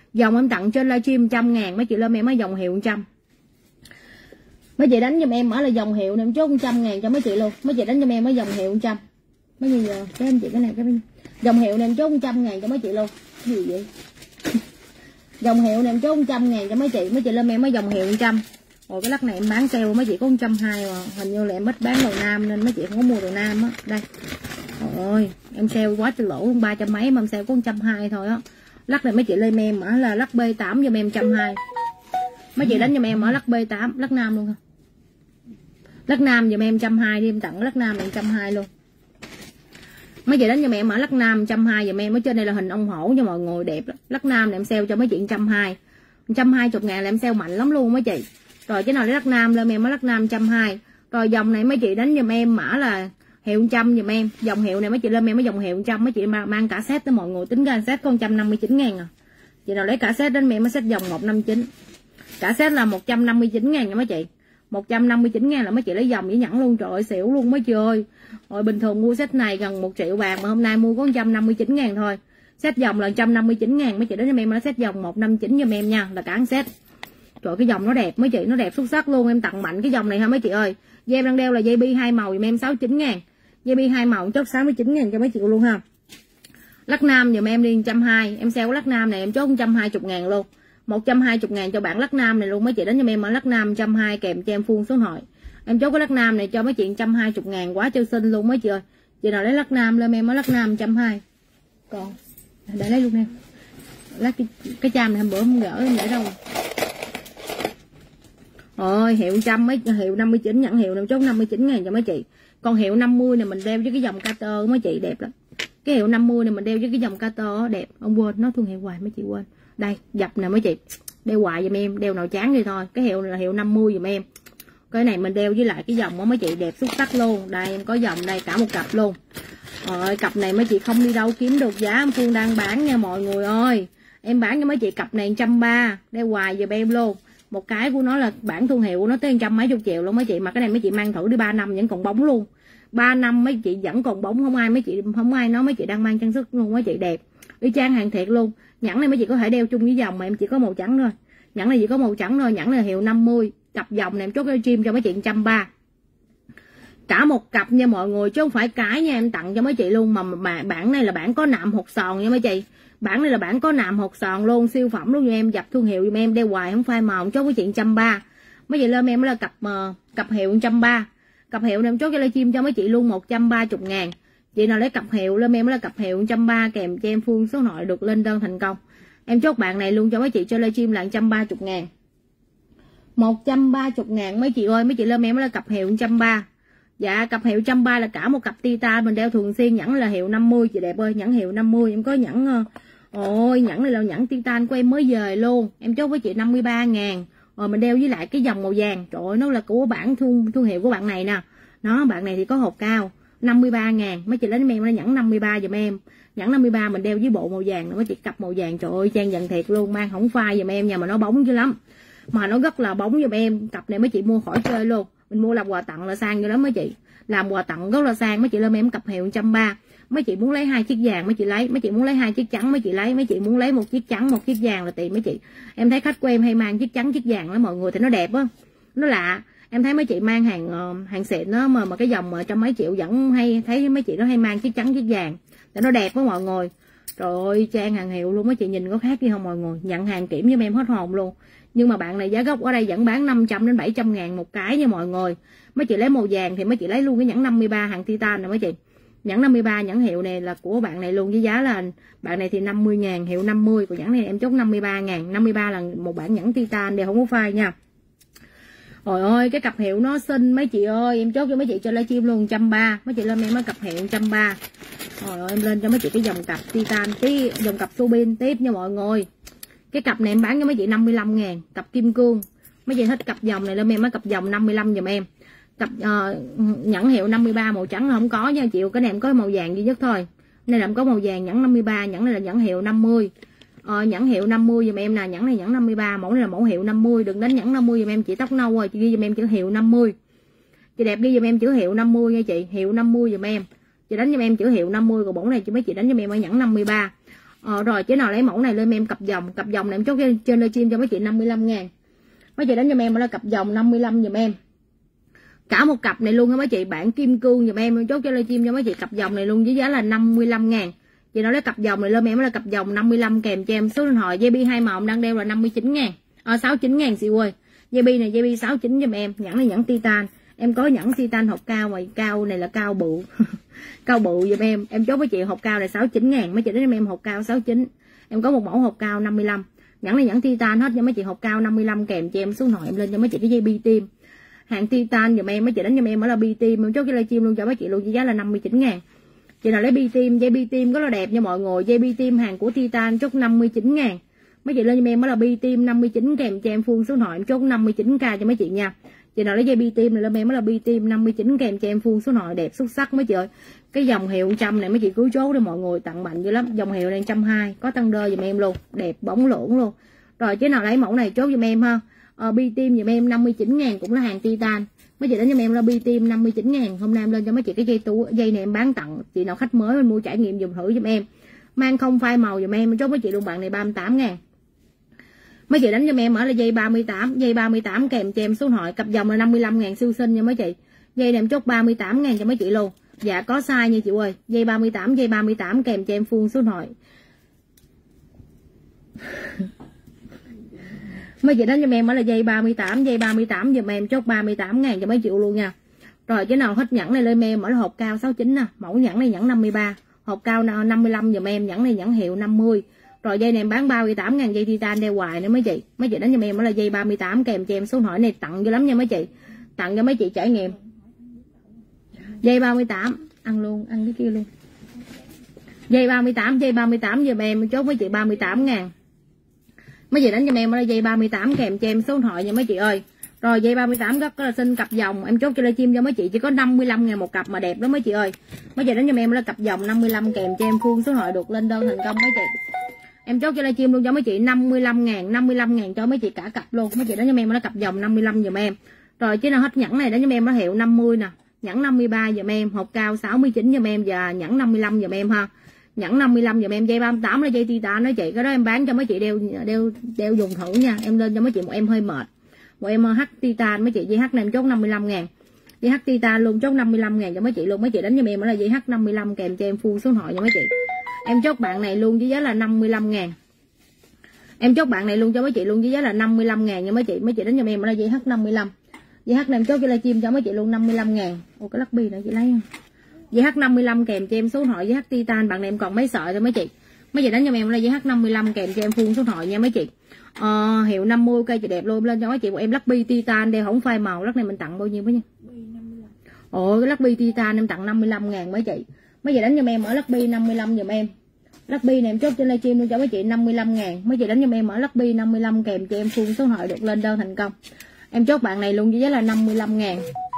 Dòng em tặng trên livestream 100.000, mấy chị lên em ở dòng hiệu 100. Mấy chị đánh giùm em ở là dòng hiệu này em chốt 100.000 cho mấy chị luôn. Mấy chị đánh giùm em ở dòng hiệu 100. Mấy gì giờ cái anh chị cái này cái dòng hiệu này em chốt 100.000 cho mấy chị luôn. Cái gì vậy? Dòng hiệu này em chốt 100.000 cho mấy chị lên em ở dòng hiệu 100. Rồi cái lắc này em bán sale mấy chị có 120 mà hình như là em ít bán đồ nam nên mấy chị không có mua đồ nam á. Đây. Ôi, em sale quá trời lỗ 300 mấy mà em sale có 120 thôi á. Lắc này mấy chị lên em ở là lắc B8 giùm em 120. Mấy chị đánh giùm em ở lắc B8, lắc nam luôn. Lắc nam giùm em 120 đi, em tặng lắc nam này 120 luôn. Mấy chị đánh giùm em ở lắc nam 120 giùm em, ở trên đây là hình ông hổ cho mọi người đẹp lắm. Lắc nam này em sale cho mấy chị 120. 120.000 là em sale mạnh lắm luôn mấy chị. Rồi cái nào để lắc nam lên em ở lắc nam 120. Rồi dòng này mấy chị đánh giùm em mã là hiệu 100 giùm em. Dòng hiệu này mấy chị lên em ở dòng hiệu 100, mấy chị mang cả set tới mọi người tính ra set có 159.000 à. Chị nào lấy cả set đến em mới set dòng 159. Cả set là 159.000 nha mấy chị. 159.000 là mấy chị lấy dòng với nhẫn luôn, trời ơi xỉu luôn mấy chị ơi. Rồi bình thường mua set này gần 1 triệu bạc mà hôm nay mua có 159.000 thôi. Set dòng là 159.000, mấy chị đến cho em nó set dòng 159 giùm em nha, là cả set. Trời cái dòng nó đẹp mấy chị, nó đẹp xuất sắc luôn, em tặng mạnh cái dòng này ha mấy chị ơi. Dây em đang đeo là dây bi 2 màu giùm em 69.000. Dây bi 2 màu chốt 69.000 cho mấy chị luôn ha. Lắc nam giùm em đi 120, em sale lắc nam này em chốt 120.000 luôn. 120.000 cho bạn lắc nam này luôn, mấy chị đánh cho em ở lắc nam 120 kèm cho em full số hội. Em chốt cái lắc nam này cho mấy chị 120.000 quá chơi xinh luôn mấy chị ơi. Chị nào lấy lắc nam lên em ở lắc nam 120. Còn để lấy luôn em. Lắc cái cham này hôm bữa không gỡ em để đâu. Rồi hiệu 100 mấy hiệu 59 nhẫn hiệu này chốt 59.000 cho mấy chị. Còn hiệu 50 này mình đeo với cái dòng Carter mấy chị đẹp lắm. Cái hiệu 50 này mình đeo với cái dòng Carter đẹp. Ông quên nó thương hiệu hoài mấy chị quên. Đây dập nè mấy chị, đeo hoài giùm em, đeo nào chán đi thôi. Cái hiệu này là hiệu 50 giùm em. Cái này mình đeo với lại cái dòng đó mấy chị đẹp xuất sắc luôn. Đây em có dòng đây cả một cặp luôn. Rồi cặp này mấy chị không đi đâu kiếm được giá em Phương đang bán nha mọi người ơi. Em bán cho mấy chị cặp này 130, đeo hoài giùm em luôn. Một cái của nó là bản thương hiệu của nó tới 100 mấy chục triệu luôn mấy chị, mà cái này mấy chị mang thử đi 3 năm vẫn còn bóng luôn. 3 năm mấy chị vẫn còn bóng, không ai mấy chị không ai nói mấy chị đang mang trang sức luôn mấy chị, đẹp y chang hàng thiệt luôn. Nhẫn này mấy chị có thể đeo chung với dòng mà em chỉ có màu trắng thôi. Nhẫn này chỉ có màu trắng thôi, nhẫn này hiệu 50, cặp dòng này em chốt cái chim cho mấy chị 130. Cả một cặp nha mọi người chứ không phải cái nha, em tặng cho mấy chị luôn mà bản này là bản có nạm hột sòn nha mấy chị. Bản này là bản có nạm hột sòn luôn, siêu phẩm luôn, em dập thương hiệu giùm em, đeo hoài không phai màu, chốt với chị 130. Mấy chị lên em là cặp hiệu 130. Cặp hiệu này em chốt cho livestream cho mấy chị luôn 130.000. Chị nào lấy cặp hiệu lên em là cặp hiệu 130 kèm cho em Phương số nội được lên đơn thành công. Em chốt bạn này luôn cho mấy chị cho livestream là 130.000. 130.000 mấy chị ơi, mấy chị lên em là cặp hiệu 130. Dạ cặp hiệu 130 là cả một cặp titan mình đeo thường xuyên, nhẫn là hiệu 50 chị đẹp ơi, nhẫn hiệu 50 em có nhẫn. Ôi nhẫn này là nhẫn titan của em mới về luôn, em chốt với chị 53.000. Rồi mình đeo với lại cái dòng màu vàng, trời ơi nó là của bản thương hiệu của bạn này nè. Nó bạn này thì có hộp cao 53.000, mấy chị lấy em là nhẫn 53 giùm em. Nhẫn 53 mình đeo với bộ màu vàng, mấy chị cặp màu vàng, trời ơi trang dần thiệt luôn, mang không phai giùm em nha, mà nó bóng dữ lắm. Mà nó rất là bóng giùm em, cặp này mấy chị mua khỏi chơi luôn. Mình mua làm quà tặng là sang dữ lắm mấy chị. Làm quà tặng rất là sang, mấy chị lên em cặp hiệu 130. Mấy chị muốn lấy 2 chiếc vàng mấy chị lấy, mấy chị muốn lấy 2 chiếc trắng mấy chị lấy, mấy chị muốn lấy 1 chiếc trắng 1 chiếc vàng là tùy mấy chị. Em thấy khách của em hay mang chiếc trắng chiếc vàng đó mọi người, thì nó đẹp á, nó lạ. Em thấy mấy chị mang hàng xịn đó mà cái dòng mà trăm mấy triệu vẫn hay thấy mấy chị nó hay mang chiếc trắng chiếc vàng thì nó đẹp đó mọi người. Trời ơi trang hàng hiệu luôn, mấy chị nhìn có khác gì không mọi người. Nhận hàng kiểm với em hết hồn luôn. Nhưng mà bạn này giá gốc ở đây vẫn bán 500 đến 700 ngàn một cái nha mọi người. Mấy chị lấy màu vàng thì mấy chị lấy luôn cái nhẫn 53 hàng titan này mấy chị. Nhẫn 53 nhẫn hiệu này là của bạn này luôn, với giá là bạn này thì 50.000, hiệu 50, còn nhẫn này em chốt 53.000. 53 là một bản nhẫn titan đều không có phai nha. Trời ơi cái cặp hiệu nó xinh mấy chị ơi, em chốt cho mấy chị cho livestream luôn 130. Mấy chị lên em mới cặp hiệu 130. Trời ơi em lên cho mấy chị cái dòng cặp titan, cái dòng cặp Subin tiếp nha mọi người. Cái cặp này em bán cho mấy chị 55.000, cặp kim cương. Mấy chị thích cặp dòng này lên em mới cặp dòng 55 giùm em. Cặp nhẫn hiệu 53 màu trắng không có nha chịu, cái này em có màu vàng duy nhất thôi. Đây là em có màu vàng nhẫn 53, nhẫn này là nhẫn hiệu 50. Nhẫn hiệu 50 giùm em nè, nhẫn này nhẫn 53, mẫu này là mẫu hiệu 50, đừng đánh nhẫn 50 giùm em, chị tóc nâu rồi, chị ghi giùm em chữ hiệu 50. Chị đẹp ghi giùm em chữ hiệu 50 nha chị, hiệu 50 giùm em. Chị đánh giùm em chữ hiệu 50, còn mẫu này chị mấy chị đánh giùm em ở nhẫn 53. Rồi chế nào lấy mẫu này lên em cặp dòng này em chốt trên livestream cho mấy chị 55.000. Mấy chị đánh cho em là cặp dòng 55 giùm em. Cả một cặp này luôn hả mấy chị, bản kim cương giùm em chốt cho livestream cho mấy chị cặp dòng này luôn với giá là 55.000. Chị nói lấy cặp dòng này lên em là cặp dòng 55 kèm cho em số điện thoại. JB 2 màu đang đeo là 59.000. 69.000 chị ơi. JB này JB 69 giùm em. Nhẫn này nhẫn titan. Em có nhẫn titan hộp cao mà cao này là cao bự. Cao bự giùm em. Em chốt với chị hộp cao này 69.000. Mấy chị đến em hộp cao 69. Em có một mẫu hộp cao 55. Nhẫn này nhẫn titan hết cho mấy chị hộp cao 55 kèm cho em số điện thoại em lên cho mấy chị cái dây bi tim. Hàng titan giùm em, mấy chị đánh giùm em ở là bi tim, em chốt cái livestream luôn cho mấy chị luôn với giá là 59.000. Chị nào lấy bi tim, dây bi tim rất là đẹp nha mọi người. Dây bi tim hàng của titan chốt 59.000. Mấy chị lên giùm em ở là bi tim 59 kèm cho em full số điện thoại em chốt 59k cho mấy chị nha. Chị nào lấy dây bi tim này lên em ở là bi tim 59 kèm cho em full số điện thoại đẹp xuất sắc mấy chị ơi. Cái dòng hiệu 100 này mấy chị cứ chốt để mọi người tặng mạnh dữ lắm. Dòng hiệu này 120, có tăng đơ giùm em luôn, đẹp bóng lưỡng luôn. Rồi chế nào lấy mẫu này chốt giùm em ha. Bi tim giùm em 59.000 cũng là hàng titan. Mấy chị đánh giùm em là bi tim 59.000. Hôm nay em lên cho mấy chị cái dây này em bán tặng. Chị nào khách mới mình mua trải nghiệm dùng thử giùm em. Mang không phai màu giùm em chốt mấy chị luôn bạn này 38.000. Mấy chị đánh giùm em ở là dây 38 kèm cho em số điện thoại cặp dòng là 55.000 siêu xinh nha mấy chị. Dây này em chốt 38.000 cho mấy chị luôn. Dạ có size nha chị ơi. Dây 38 kèm cho em full số điện thoại. Mấy chị đánh cho em ở là dây 38 giùm em chốt 38.000 cho mấy triệu luôn nha. Rồi cái nào hết nhẫn này lên em ở là hộp cao 69 nè, mẫu nhẫn này nhẫn 53, hộp cao 55 giùm em, nhẫn này nhẫn hiệu 50. Rồi dây này em bán 38.000 dây titan đeo hoài nữa mấy chị. Mấy chị đánh cho em ở là dây 38 kèm cho em số điện thoại này tặng dữ lắm nha mấy chị. Tặng cho mấy chị trải nghiệm. Dây 38 ăn luôn, ăn cái kia luôn. Dây 38 giùm em chốt mấy chị 38.000. Mấy chị đánh cho em ở dây 38 kèm cho em số điện thoại nha mấy chị ơi. Rồi dây 38 rất là xinh cặp dòng, em chốt cho livestream cho mấy chị chỉ có 55.000 một cặp mà đẹp đó mấy chị ơi. Mấy chị đánh cho em là cặp dòng 55 kèm cho em full số điện thoại được lên đơn thành công mấy chị. Em chốt cho livestream luôn cho mấy chị 55.000 cho mấy chị cả cặp luôn. Mấy chị đánh cho em là cặp dòng 55 giùm em. Rồi chứ nào hết nhẫn này đánh cho em nó hiệu 50 nè, nhẫn 53 giùm em, hộp cao 69 giùm em và nhẫn 55 giùm em ha. Nhẫn 55 giùm em, dây 38 là dây titan đó chị. Cái đó em bán cho mấy chị đeo dùng thử nha. Em lên cho mấy chị một em hơi mệt. Một em H titan mấy chị, dây H này em chốt 55.000. Dây H titan luôn chốt 55.000 cho mấy chị luôn. Mấy chị đánh cho em là dây H 55 kèm cho em full số điện thoại cho mấy chị. Em chốt bạn này luôn với giá là 55.000. Em chốt bạn này luôn cho mấy chị luôn với giá là 55.000 nha mấy chị. Mấy chị đánh cho em là dây H 55. Dây H này em chốt cho livestream cho mấy chị luôn 55.000. Ủa cái lắc bi nữa chị lấy không? Dây H 55 kèm cho em số điện thoại dây H titan, bạn này em còn mấy sợi cho mấy chị. Mấy chị đánh cho em là dây H 55 kèm cho em full số điện thoại nha mấy chị. Hiệu 50 cây chị đẹp luôn, lên cho mấy chị một em lắc bi titan đeo không phai màu. Lắc này mình tặng bao nhiêu mấy nha? Ồ cái lắc bi titan em tặng 55.000 mấy chị. Mấy chị đánh cho em ở lắc bi 55 giùm em. Lắc bi này em chốt trên livestream luôn cho mấy chị 55.000. Mấy chị đánh cho em ở lắc bi 55 kèm cho em full số điện thoại được lên đơn thành công. Em chốt bạn này luôn với giá là 55.000.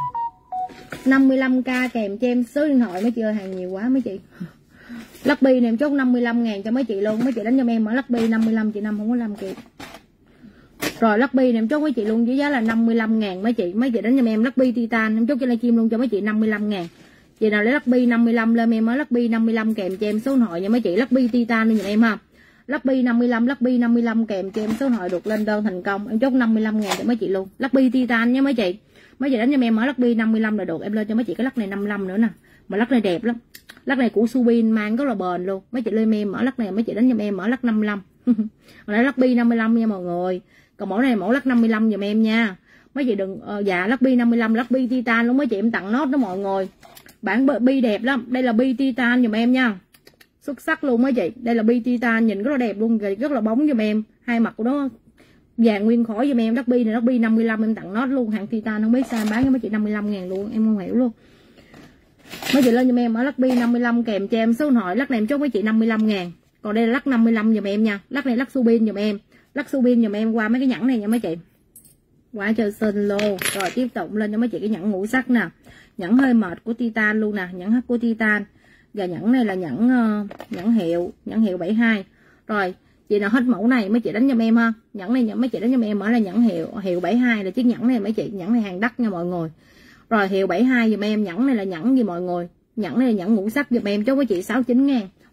55k kèm cho em số điện thoại mấy chị ơi, hàng nhiều quá mấy chị. Lắc bi này em chốt 55.000 cho mấy chị luôn. Mấy chị đánh cho em ở lắc bi 55 chị Năm không có làm kịp. Rồi lắc bi này em chốt với chị luôn với giá là 55.000 mấy chị. Mấy chị đánh cho em lắc bi titan em chốt trên livestream luôn cho mấy chị 55.000. Chị nào lấy lắc bi 55 lên em ở lắc bi 55 kèm cho em số điện thoại nha mấy chị. Lắc bi titan luôn giùm em ha. Lắc bi 55 kèm cho em số điện thoại được lên đơn thành công. Em chốt 55.000 cho mấy chị luôn. Lắc bi titan nha mấy chị. Mấy chị đánh cho em ở lắc bi 55 là được. Em lên cho mấy chị cái lắc này 55 nữa nè. Mà lắc này đẹp lắm. Lắc này của Subin mang rất là bền luôn. Mấy chị lên em ở lắc này, mấy chị đánh cho em ở lắc 55. Còn đây lắc bi 55 nha mọi người. Còn mẫu này mẫu lắc 55 giùm em nha. Mấy chị đừng dạ lắc bi 55, lắc bi titan luôn mấy chị, em tặng nốt đó mọi người. Bản bi đẹp lắm. Đây là bi titan giùm em nha. Xuất sắc luôn mấy chị. Đây là bi titan nhìn rất là đẹp luôn, rất là bóng giùm em. Hai mặt của nó vàng nguyên khối giùm em. Lắc bi này lắc bi 55 em tặng nốt luôn. Hàng titan không biết sao bán cho mấy chị 55.000 luôn, em không hiểu luôn. Mấy chị lên giùm em ở lắc bi 55 kèm cho em số điện thoại. Lắc này em chốt mấy chị 55.000. Còn đây là lắc 55 giùm em nha. Lắc này lắc Subin giùm em. Lắc Subin giùm em qua mấy cái nhẫn này nha mấy chị. Quá trời xinh luôn. Rồi tiếp tục lên cho mấy chị cái nhẫn ngũ sắc nè. Nhẫn hơi mệt của titan luôn nè, nhẫn H của titan. Và nhẫn này là nhẫn hiệu 72. Rồi chị nào hết mẫu này mấy chị đánh cho em ha. Nhẫn này mấy chị đánh cho em ở là nhẫn hiệu 72 là chiếc nhẫn này mấy chị, nhẫn này hàng đắt nha mọi người. Rồi hiệu 72 giùm em, nhẫn này là nhẫn gì mọi người. Nhẫn này là nhẫn ngũ sắc giùm em chốt với chị 69.000.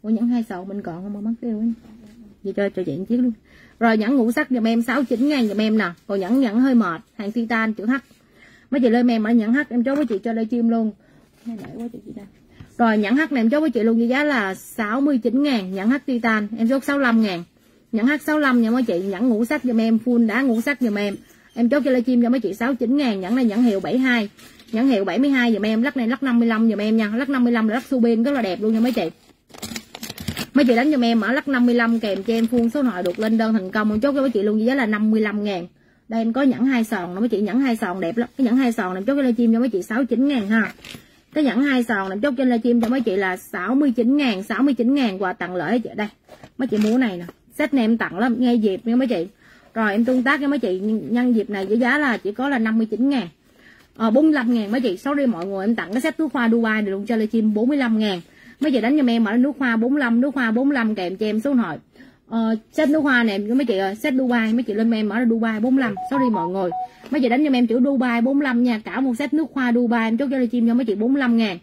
Ủa nhẫn 2 sòn mình còn không mà mất tiêu ấy. Vậy cho chuyện chiếc luôn. Rồi nhẫn ngũ sắc giùm em 69 ngàn giùm em nè. Còn nhẫn hơi mệt, hàng titan chữ H. Mấy chị lên em ở nhẫn H em chốt với chị cho livestream luôn. Quá chị ta. Rồi nhẫn H này em chốt với chị luôn với giá là 69 ngàn. Nhẫn H titan em chốt 65 ngàn. Nhẫn H 65 nha mấy chị. Nhẫn ngũ sắc giùm em, full đá ngũ sắc giùm em. Em chốt cho livestream cho mấy chị 69 ngàn. Nhẫn này nhẫn hiệu 72. Nhẫn hiệu 72 giùm em. Lắc này lắc 55 giùm em nha. Lắc 55 là lắc subin rất là đẹp luôn nha mấy chị. Mấy chị đánh giùm em ở lắc 55 kèm cho em full số nội được lên đơn thành công. Em chốt cho mấy chị luôn với giá là 55 ngàn. Đây em có nhẫn 2 sòn nữa mấy chị. Nhẫn 2 sòn đẹp lắm. Cái nhẫn 2 sòn em chốt cho livestream cho mấy chị 69 ngàn ha. Cái nhẫn 2 sòn em chốt trên livestream cho mấy chị là 69 ngàn. 69 ngàn quà tặng lễ chị. Đây mấy chị mua này nè. Set này em tặng lắm, nghe dịp nha mấy chị. Rồi em tương tác với mấy chị nhân dịp này với giá là chỉ có là 59 ngàn. 45 ngàn mấy chị. Sorry mọi người, em tặng cái set nước hoa Dubai này luôn cho livestream 45 ngàn. Mấy chị đánh cho em ở nước hoa 45, nước hoa 45 kèm cho em số điện thoại. Set nước hoa này mấy chị ơi, set Dubai mấy chị lên em ở Dubai 45. Sorry mọi người. Mấy chị đánh cho em chữ Dubai 45 nha, cả một set nước hoa Dubai em chốt cho livestream cho mấy chị 45 ngàn.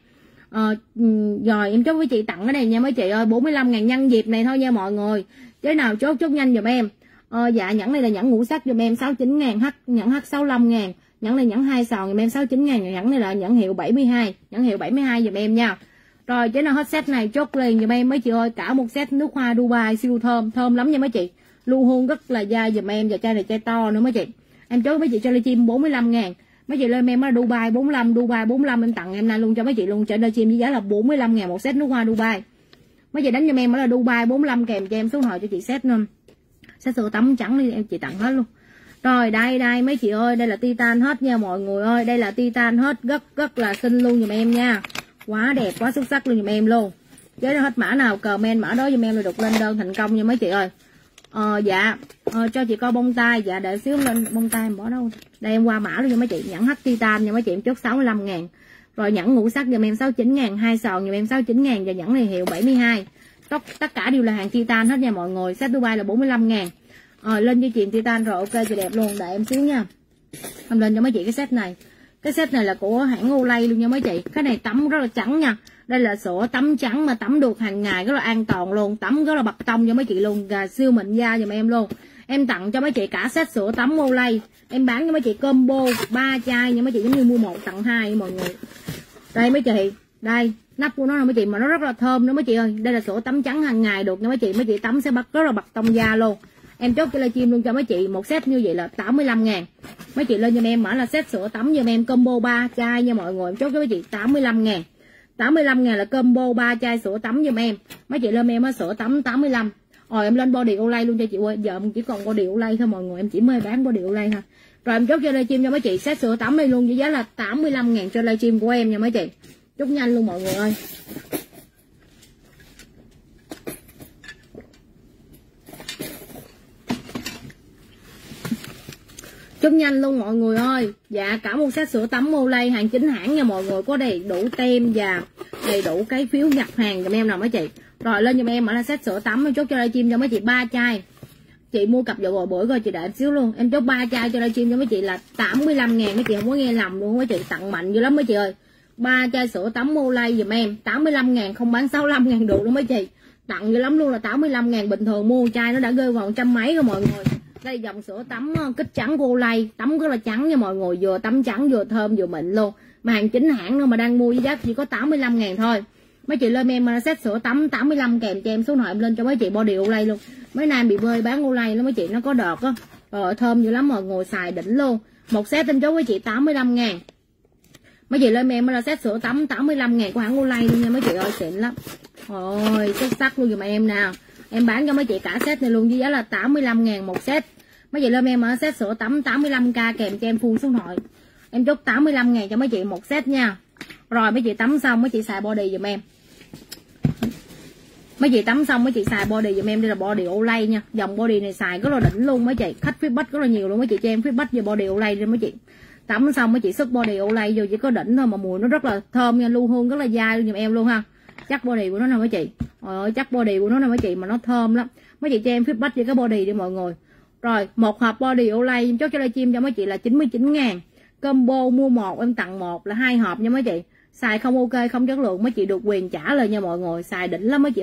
Rồi em chốt với chị tặng cái này nha mấy chị ơi, 45 ngàn nhân dịp này thôi nha mọi người. Cái nào chốt nhanh giùm em. Dạ nhẫn này là nhẫn ngũ sắc giùm em 69 ngàn, nhẫn H 65 ngàn. Nhẫn này nhẫn 2 sòn giùm em 69 ngàn, nhẫn này là nhẫn hiệu 72. Nhẫn hiệu 72 giùm em nha. Rồi cái nào hết set này chốt liền giùm em mấy chị ơi, cả một set nước hoa Dubai siêu thơm, thơm lắm nha mấy chị. Lưu hương rất là dai giùm em, và chai này chai to nữa mấy chị. Em chốt mấy chị cho livestream 45 ngàn. Mấy chị lên em ở Dubai 45, Dubai 45 em tặng em nay luôn cho mấy chị luôn, cho livestream với giá là 45 ngàn một set nước hoa Dubai. Mấy chị đánh cho em ở là Dubai 45 kèm cho em số hỏi cho chị set luôn. Set sữa tắm trắng đi em chị tặng hết luôn. Rồi đây mấy chị ơi, đây là titan hết nha mọi người ơi, đây là titan hết, rất là xinh luôn giùm em nha. Quá đẹp, quá xuất sắc luôn giùm em luôn. Chứ hết mã nào comment mã đó giùm em là được lên đơn thành công nha mấy chị ơi. Dạ cho chị coi bông tai. Dạ để xíu lên bông tai em bỏ đâu. Đây em qua mã luôn nha mấy chị. Nhẫn H titan nha mấy chị, em chốt 65 ngàn. Rồi nhẫn ngũ sắc giùm em 69 ngàn, 2 sòn giùm em 69 ngàn, và nhẫn này hiệu 72. Tất cả đều là hàng titan hết nha mọi người. Set Dubai là 45 ngàn. Lên cho chị titan rồi, ok chị đẹp luôn. Đợi em xíu nha. Em lên cho mấy chị cái set này. Cái set này là của hãng Olay luôn nha mấy chị. Cái này tắm rất là trắng nha. Đây là sữa tắm trắng mà tắm được hàng ngày, rất là an toàn luôn. Tắm rất là bật tông cho mấy chị luôn, và siêu mịn da giùm em luôn. Em tặng cho mấy chị cả set sữa tắm Olay. Em bán cho mấy chị combo 3 chai nha mấy chị, giống như mua 1 tặng 2 mọi người. Đây mấy chị, đây nắp của nó là mấy chị, mà nó rất là thơm nữa mấy chị ơi. Đây là sữa tắm trắng hàng ngày được nha mấy chị tắm sẽ rất là bật tông da luôn. Em chốt cho livestream luôn cho mấy chị một set như vậy là 85 ngàn. Mấy chị lên cho em mở là set sữa tắm giùm em combo 3 chai nha mọi người. Em chốt cho mấy chị 85 ngàn. 85 ngàn là combo 3 chai sữa tắm giùm em. Mấy chị lên em ở sữa tắm 85. Rồi em lên body Olay luôn cho chị ơi. Giờ em chỉ còn body Olay thôi mọi người, em chỉ mê bán body Olay thôi. Rồi em chốt cho livestream cho mấy chị set sữa tắm đây luôn với giá là 85 ngàn cho livestream của em nha mấy chị. Chốt nhanh luôn mọi người ơi. Chốt nhanh luôn mọi người ơi. Dạ cả một set sữa tắm Olay hàng chính hãng nha mọi người, có đầy đủ tem và đầy đủ cái phiếu nhập hàng giùm em nào mấy chị. Rồi lên giùm em ở là set sữa tắm, em chốt cho livestream cho mấy chị 3 chai. Chị mua cặp dầu bữa coi chị đợi xíu luôn. Em chốt 3 chai cho livestream cho mấy chị là 85 ngàn, mấy chị không có nghe lầm luôn mấy chị, tặng mạnh dữ lắm mấy chị ơi. 3 chai sữa tắm Olay giùm em 85 ngàn, không bán 65 ngàn được nữa mấy chị. Tặng dữ lắm luôn, là 85 ngàn, bình thường mua chai nó đã rơi vào 100 mấy rồi mọi người. Đây dòng sữa tắm kích trắng của Olay, tắm rất là trắng nha mọi người, vừa tắm trắng vừa thơm vừa mịn luôn. Mà hàng chính hãng đâu mà đang mua với giá chỉ có 85 ngàn thôi. Mấy chị lên em set sữa tắm 85 kèm cho em số nội em lên cho mấy chị body Olay luôn. Mấy nay bị bơi bán Olay lắm mấy chị, nó có đợt á. Rồi thơm dữ lắm mọi người, xài đỉnh luôn. Một set em chốt với chị 85 ngàn. Mấy chị lên em là set sữa tắm 85 ngàn của hãng Olay luôn nha mấy chị ơi, xịn lắm. Ôi xuất sắc luôn giùm em nào. Em bán cho mấy chị cả set này luôn với giá là 85 ngàn một set. Mấy chị lên em ở set sữa tắm 85k kèm cho em full số nội. Em chốt 85 ngàn cho mấy chị một set nha. Rồi mấy chị tắm xong mấy chị xài body giùm em. Mấy chị tắm xong mấy chị xài body giùm em, đây là body Olay nha. Dòng body này xài rất là đỉnh luôn mấy chị. Khách feedback rất là nhiều luôn mấy chị, cho em feedback về body Olay đi mấy chị. Tắm xong mấy chị sức body Olay vô chỉ có đỉnh thôi mà mùi nó rất là thơm nha, lưu hương rất là dai luôn giùm em luôn ha. Chắc body của nó nè mấy chị. Trời ơi chắc body của nó nè mấy chị, mà nó thơm lắm. Mấy chị cho em feedback về cái body đi mọi người. Rồi một hộp body Olay em chốt cho livestream cho mấy chị là 99 ngàn. Combo mua 1 em tặng 1 là 2 hộp nha mấy chị. Xài không ok không chất lượng mấy chị được quyền trả lời nha mọi người, xài đỉnh lắm mấy chị ơi.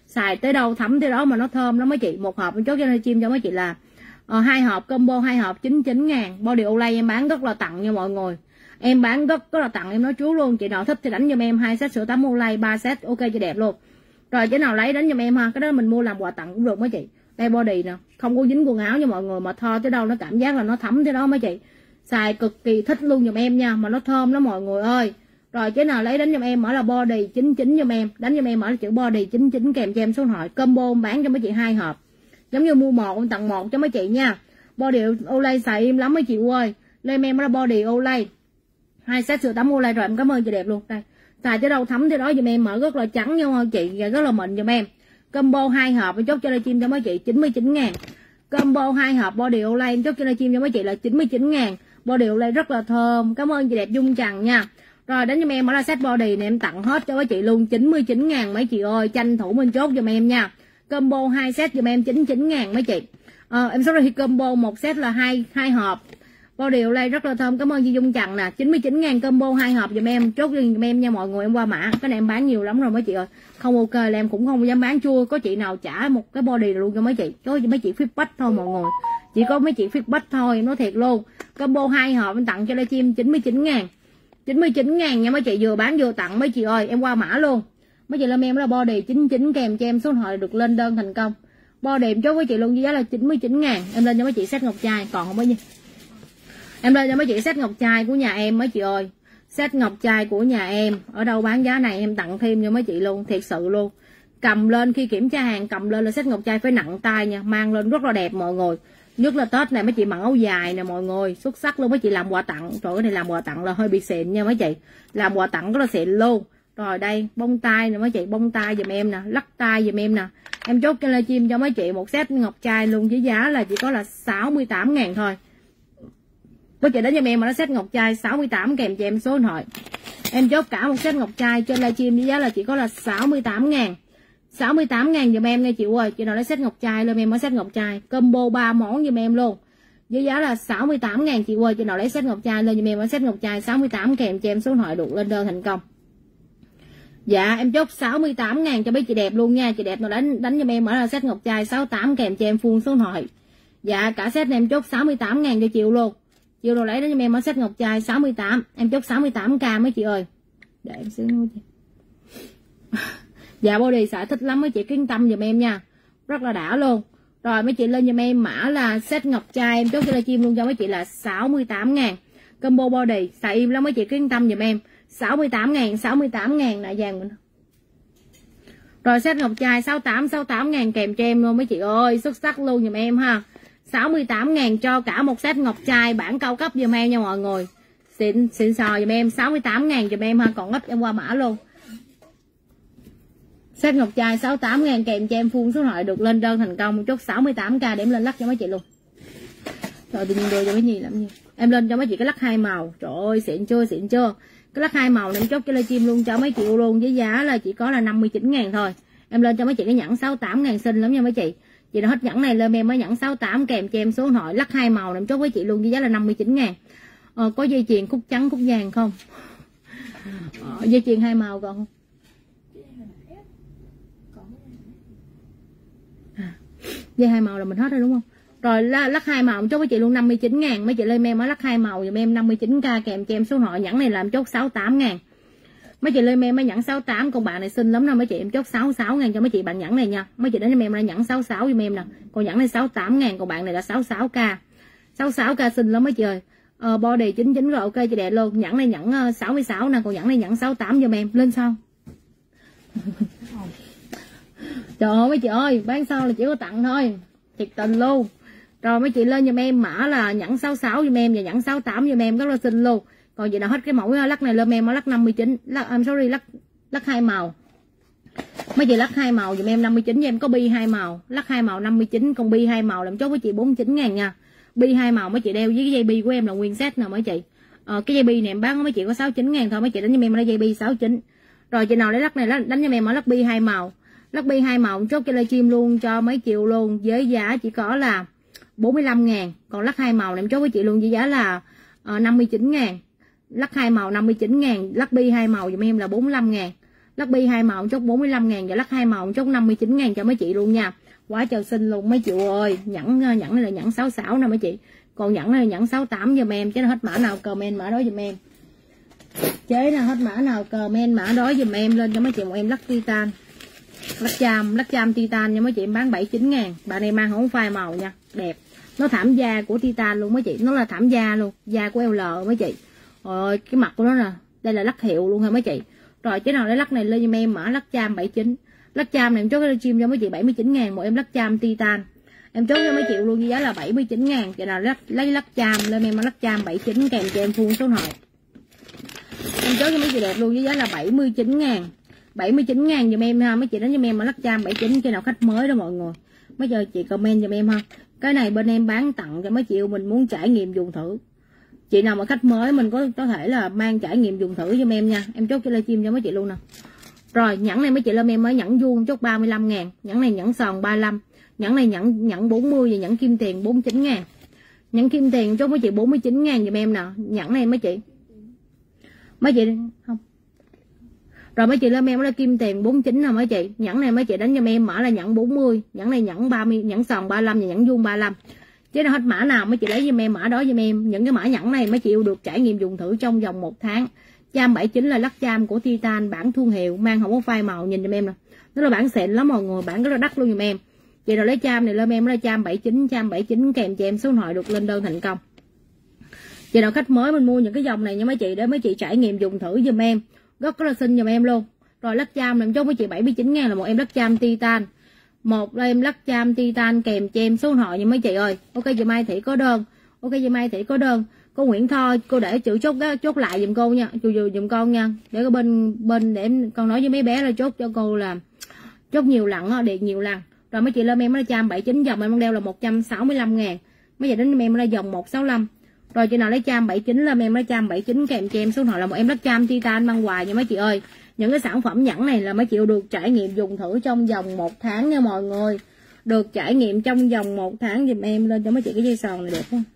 xài tới đâu thấm tới đó mà nó thơm lắm mấy chị. Một hộp em chốt cho livestream cho mấy chị là 2 hộp combo 2 hộp 99.000. Body Olay em bán rất là tặng nha mọi người, em bán rất là tặng, em nói chú luôn. Chị nào thích thì đánh giùm em 2 set sữa tắm Olay, 3 set ok cho đẹp luôn. Rồi chị nào lấy đánh giùm em ha, cái đó mình mua làm quà tặng cũng được mấy chị. Đây body nè, không có dính quần áo nha mọi người, mà tho tới đâu nó cảm giác là nó thấm tới đó mấy chị. Xài cực kỳ thích luôn giùm em nha, mà nó thơm lắm mọi người ơi. Rồi chứ nào lấy đánh giùm em mở là body 99 giùm em, đánh giùm em mở là chữ body 99 kèm cho em số điện thoại. Combo em bán cho mấy chị 2 hộp, giống như mua 1 em tặng 1 cho mấy chị nha. Body Olay xài im lắm mấy chị ơi, lên em là body Olay 2 set sữa tắm Olay. Rồi em cảm ơn chị đẹp luôn. Đây, xài tới đâu thấm tới đó giùm em, mở rất là trắng nha chị, và rất là mịn giùm em. Combo 2 hộp em chốt cho livestream cho mấy chị 99.000. Combo 2 hộp body Olay em chốt cho livestream cho mấy chị là 99.000. Body Olay rất là thơm. Cảm ơn chị đẹp Dung Trần nha. Rồi đến giùm em mở ra set body này em tặng hết cho mấy chị luôn 99.000 mấy chị ơi, tranh thủ mình chốt giùm em nha. Combo 2 set giùm em 99.000 mấy chị. Em số rồi combo 1 set là 2 hộp body Olay rất là thơm. Cảm ơn chị Dung Trần nè, 99.000 combo 2 hộp giùm em, chốt giùm em nha mọi người. Em qua mã cái này em bán nhiều lắm rồi mấy chị ơi, không ok là em cũng không dám bán chua. Có chị nào trả một cái body luôn cho mấy chị, có mấy chị feedback thôi mọi người, chỉ có mấy chị feedback thôi, em nói thiệt luôn. Combo 2 hộp em tặng cho livestream 99.000. 99.000 nha mấy chị, vừa bán vừa tặng mấy chị ơi. Em qua mã luôn mấy chị, lên em là body 99 kèm cho em số điện thoại được lên đơn thành công. Body em chốt với chị luôn với giá là 99.000. Em lên cho mấy chị set ngọc trai, còn không bao nhiêu. Em lên cho mấy chị set ngọc trai của nhà em mấy chị ơi, set ngọc trai của nhà em ở đâu bán giá này em tặng thêm cho mấy chị luôn, thiệt sự luôn. Cầm lên khi kiểm tra hàng, cầm lên là set ngọc trai phải nặng tay nha, mang lên rất là đẹp mọi người. Nhất là Tết này mấy chị mặc áo dài nè mọi người, xuất sắc luôn mấy chị, làm quà tặng. Trời ơi, cái này làm quà tặng là hơi bị xịn nha mấy chị, làm quà tặng rất là xịn luôn. Rồi đây bông tai nè mấy chị, bông tai giùm em nè, lắc tai giùm em nè. Em chốt cái livestream cho mấy chị một set ngọc trai luôn với giá là chỉ có là 68.000 thôi. Mấy chị đến cho em mà nó set ngọc trai 68 kèm cho em số điện thoại. Em chốt cả một set ngọc trai trên livestream với giá là chỉ có là 68.000. 68.000 giùm em nghe chị ơi. Chị nào lấy set ngọc trai lên em mới set ngọc trai combo 3 món giùm em luôn với giá là 68.000 chị ơi. Chị nào lấy set ngọc trai lên giùm em mới set ngọc trai 68 kèm cho em số điện thoại được lên đơn thành công. Dạ em chốt 68.000 cho mấy chị đẹp luôn nha. Chị đẹp nào đánh giùm em mở ra set ngọc trai 68 kèm cho em full số điện thoại. Dạ cả set này em chốt 68.000 cho chiều luôn. Chiều đồ lấy đó cho em mở set ngọc trai 68. Em chốt 68k mấy chị ơi. Để em xíu nữa chị. Dạ body xài thích lắm mấy chị, yên tâm giùm em nha, rất là đã luôn. Rồi mấy chị lên giùm em mã là set ngọc trai, em chốt cho livestream luôn cho mấy chị là 68.000. Combo body xài im lắm mấy chị, yên tâm giùm em 68.000. 68.000 là vàng mình. Rồi set ngọc trai 68.000 kèm cho em luôn mấy chị ơi, xuất sắc luôn giùm em ha. 68.000 cho cả một set ngọc trai bản cao cấp giùm em nha mọi người, xịn sò giùm em. 68.000 giùm em ha, còn ít em qua mã luôn. Set ngọc trai 68.000 kèm cho em full số điện thoại được lên đơn thành công, chốt 68k để em lên lắc cho mấy chị luôn. Rồi tự nhiên đưa cho mấy gì làm gì. Em lên cho mấy chị cái lắc 2 màu. Trời ơi xịn chưa, xịn chưa. Cái lắc 2 màu này em chốt cho livestream luôn cho mấy chị luôn với giá là chỉ có là 59.000 thôi. Em lên cho mấy chị cái nhẫn 68.000 xinh lắm nha mấy chị. Chị nào hết nhẫn này lên em mới nhẫn 68 kèm cho em số điện thoại. Lắc 2 màu này em chốt với chị luôn với giá là 59.000. Có dây chuyền khúc trắng khúc vàng không? Dây chuyền 2 màu còn không? Dây 2 màu là mình hết rồi đúng không? Rồi lắc 2 màu chốt với chị luôn 59.000. Mấy chị lên em ở lắc 2 màu giùm em 59k kèm cho em số điện thoại. Nhẫn này làm chốt 68.000. Mấy chị lên em mới nhẫn 68, con bạn này xinh lắm nè mấy chị, em chốt 66.000 cho mấy chị bạn nhẫn này nha. Mấy chị đến cho em là nhẫn 66 giùm em nè. Còn nhẫn này 68.000, còn bạn này là 66k. 66k xinh lắm mấy chị ơi. Body 99 rồi ok chị đẹp luôn. Nhẫn này nhẫn 66 nè, còn nhẫn này nhẫn 68 giùm em. Lên sau. Trời ơi mấy chị ơi, bán sau là chỉ có tặng thôi, thiệt tình luôn. Rồi mấy chị lên giùm em mã là nhẫn 66 giùm em và nhẫn 68 giùm em, rất là xinh luôn. Còn chị nào hết cái mẫu lắc này lên em lắc 59, lắc 2 màu. Mấy chị lắc 2 màu giùm em 59 cho em, có bi 2 màu, lắc 2 màu 59, còn bi 2 màu làm chốt với chị 49.000 nha. Bi 2 màu mấy chị đeo với cái dây bi của em là nguyên set nè mấy chị. Cái dây bi này em bán mấy chị có 69.000 thôi, mấy chị đánh cho em lấy dây bi 69. Rồi chị nào lấy lắc này đánh cho em ở lắc bi 2 màu. Lắc bi 2 màu chốt cho livestream luôn cho mấy triệu luôn với giá chỉ có là 45.000. Còn lắc 2 màu này em chốt với chị luôn với giá là 59.000. Lắc 2 màu 59.000, lắc bi 2 màu giùm em là 45.000. Lắc bi 2 màu chốt 45.000 và lắc 2 màu chốt 59.000 cho mấy chị luôn nha. Quá trời xinh luôn mấy chị ơi. Nhẫn này là nhẫn 66 nè mấy chị. Còn nhẫn này là nhẫn 68 giùm em. Chứ hết mã nào comment mã đó giùm em. Chế là hết mã nào comment mã đó giùm em lên cho mấy chị một em lắc titan. Lắc cham titan nha mấy chị, em bán 79.000. Bạn này mang không phai màu nha, đẹp. Nó thảm da của titan luôn mấy chị, nó là thảm da luôn, da của LL mấy chị. Rồi cái mặt của nó nè, đây là lắc hiệu luôn ha mấy chị. Rồi chế nào lấy lắc này lên giùm em mã lắc cham 79. Lắc cham này em chốt cái chim cho mấy chị 79.000 một em lắc cham titan. Em chốt cho mấy chị luôn với giá là 79.000. Chị nào lấy lắc cham lên em lắc cham 79 kèm cho em full số nội. Em chốt cho mấy chị đẹp luôn với giá là 79.000. 79.000 giùm em ha mấy chị, đánh giùm em mà lắc cham 79. Khi nào khách mới đó mọi người, mấy giờ chị comment giùm em ha. Cái này bên em bán tặng cho mấy chị mình muốn trải nghiệm dùng thử. Chị nào mà khách mới mình có thể là mang trải nghiệm dùng thử giùm em nha. Em chốt cho livestream cho mấy chị luôn nè. Rồi nhẫn này mấy chị lên em mới nhẫn vuông chốt 35.000. Nhẫn này nhẫn sòn 35. Nhẫn này nhẫn 40 và nhẫn kim tiền 49.000. Nhẫn kim tiền chốt mấy chị 49.000 giùm em nè. Nhẫn này mấy chị không. Rồi mấy chị lên em là kim tiền 49 nè mấy chị. Nhẫn này mấy chị đánh cho em mã là nhẫn 40. Nhẫn này nhẫn 30, nhẫn sòn 35 và nhẫn vuông 35. Chứ nào hết mã nào mấy chị lấy giùm em mã đó giùm em. Những cái mã nhẫn này mấy chị yêu được trải nghiệm dùng thử trong vòng 1 tháng. Cham 79 là lắc cham của Titan, bản thương hiệu, mang không có phai màu, nhìn giùm em nè. Nó là bản xịn lắm mọi người, bản rất là đắt luôn giùm em. Chị nào lấy cham này lên em là cham 79 kèm cho em số điện thoại được lên đơn thành công. Chị nào khách mới mình mua những cái dòng này nha mấy chị, để mấy chị trải nghiệm dùng thử giùm em. Rất là xinh giùm em luôn. Rồi lắc cham em chốt mấy chị 79.000 là một em lắc cham Titan. Một là em lắc cham Titan kèm cho em số điện thoại nha mấy chị ơi. Ok chị Mai Thị có đơn. Ok chị Mai Thị có đơn. Cô Nguyễn Tho cô để chữ chốt lại giùm cô nha, giùm con nha. Để có bên để em con nói với mấy bé là chốt cho cô là chốt nhiều lần á, điện nhiều lần. Rồi mấy chị lên em là cham 79 dòng em đeo là 165.000. Mấy chị đến em là dòng 165. Rồi chị nào lấy cham 79 lên em lấy cham 79 kèm cho em số điện thoại là một em lắc cham Titan mang hoài nha mấy chị ơi. Những cái sản phẩm nhẫn này là mấy chị được trải nghiệm dùng thử trong vòng 1 tháng nha mọi người. Được trải nghiệm trong vòng 1 tháng giùm em. Lên cho mấy chị cái dây sòn này đẹp không?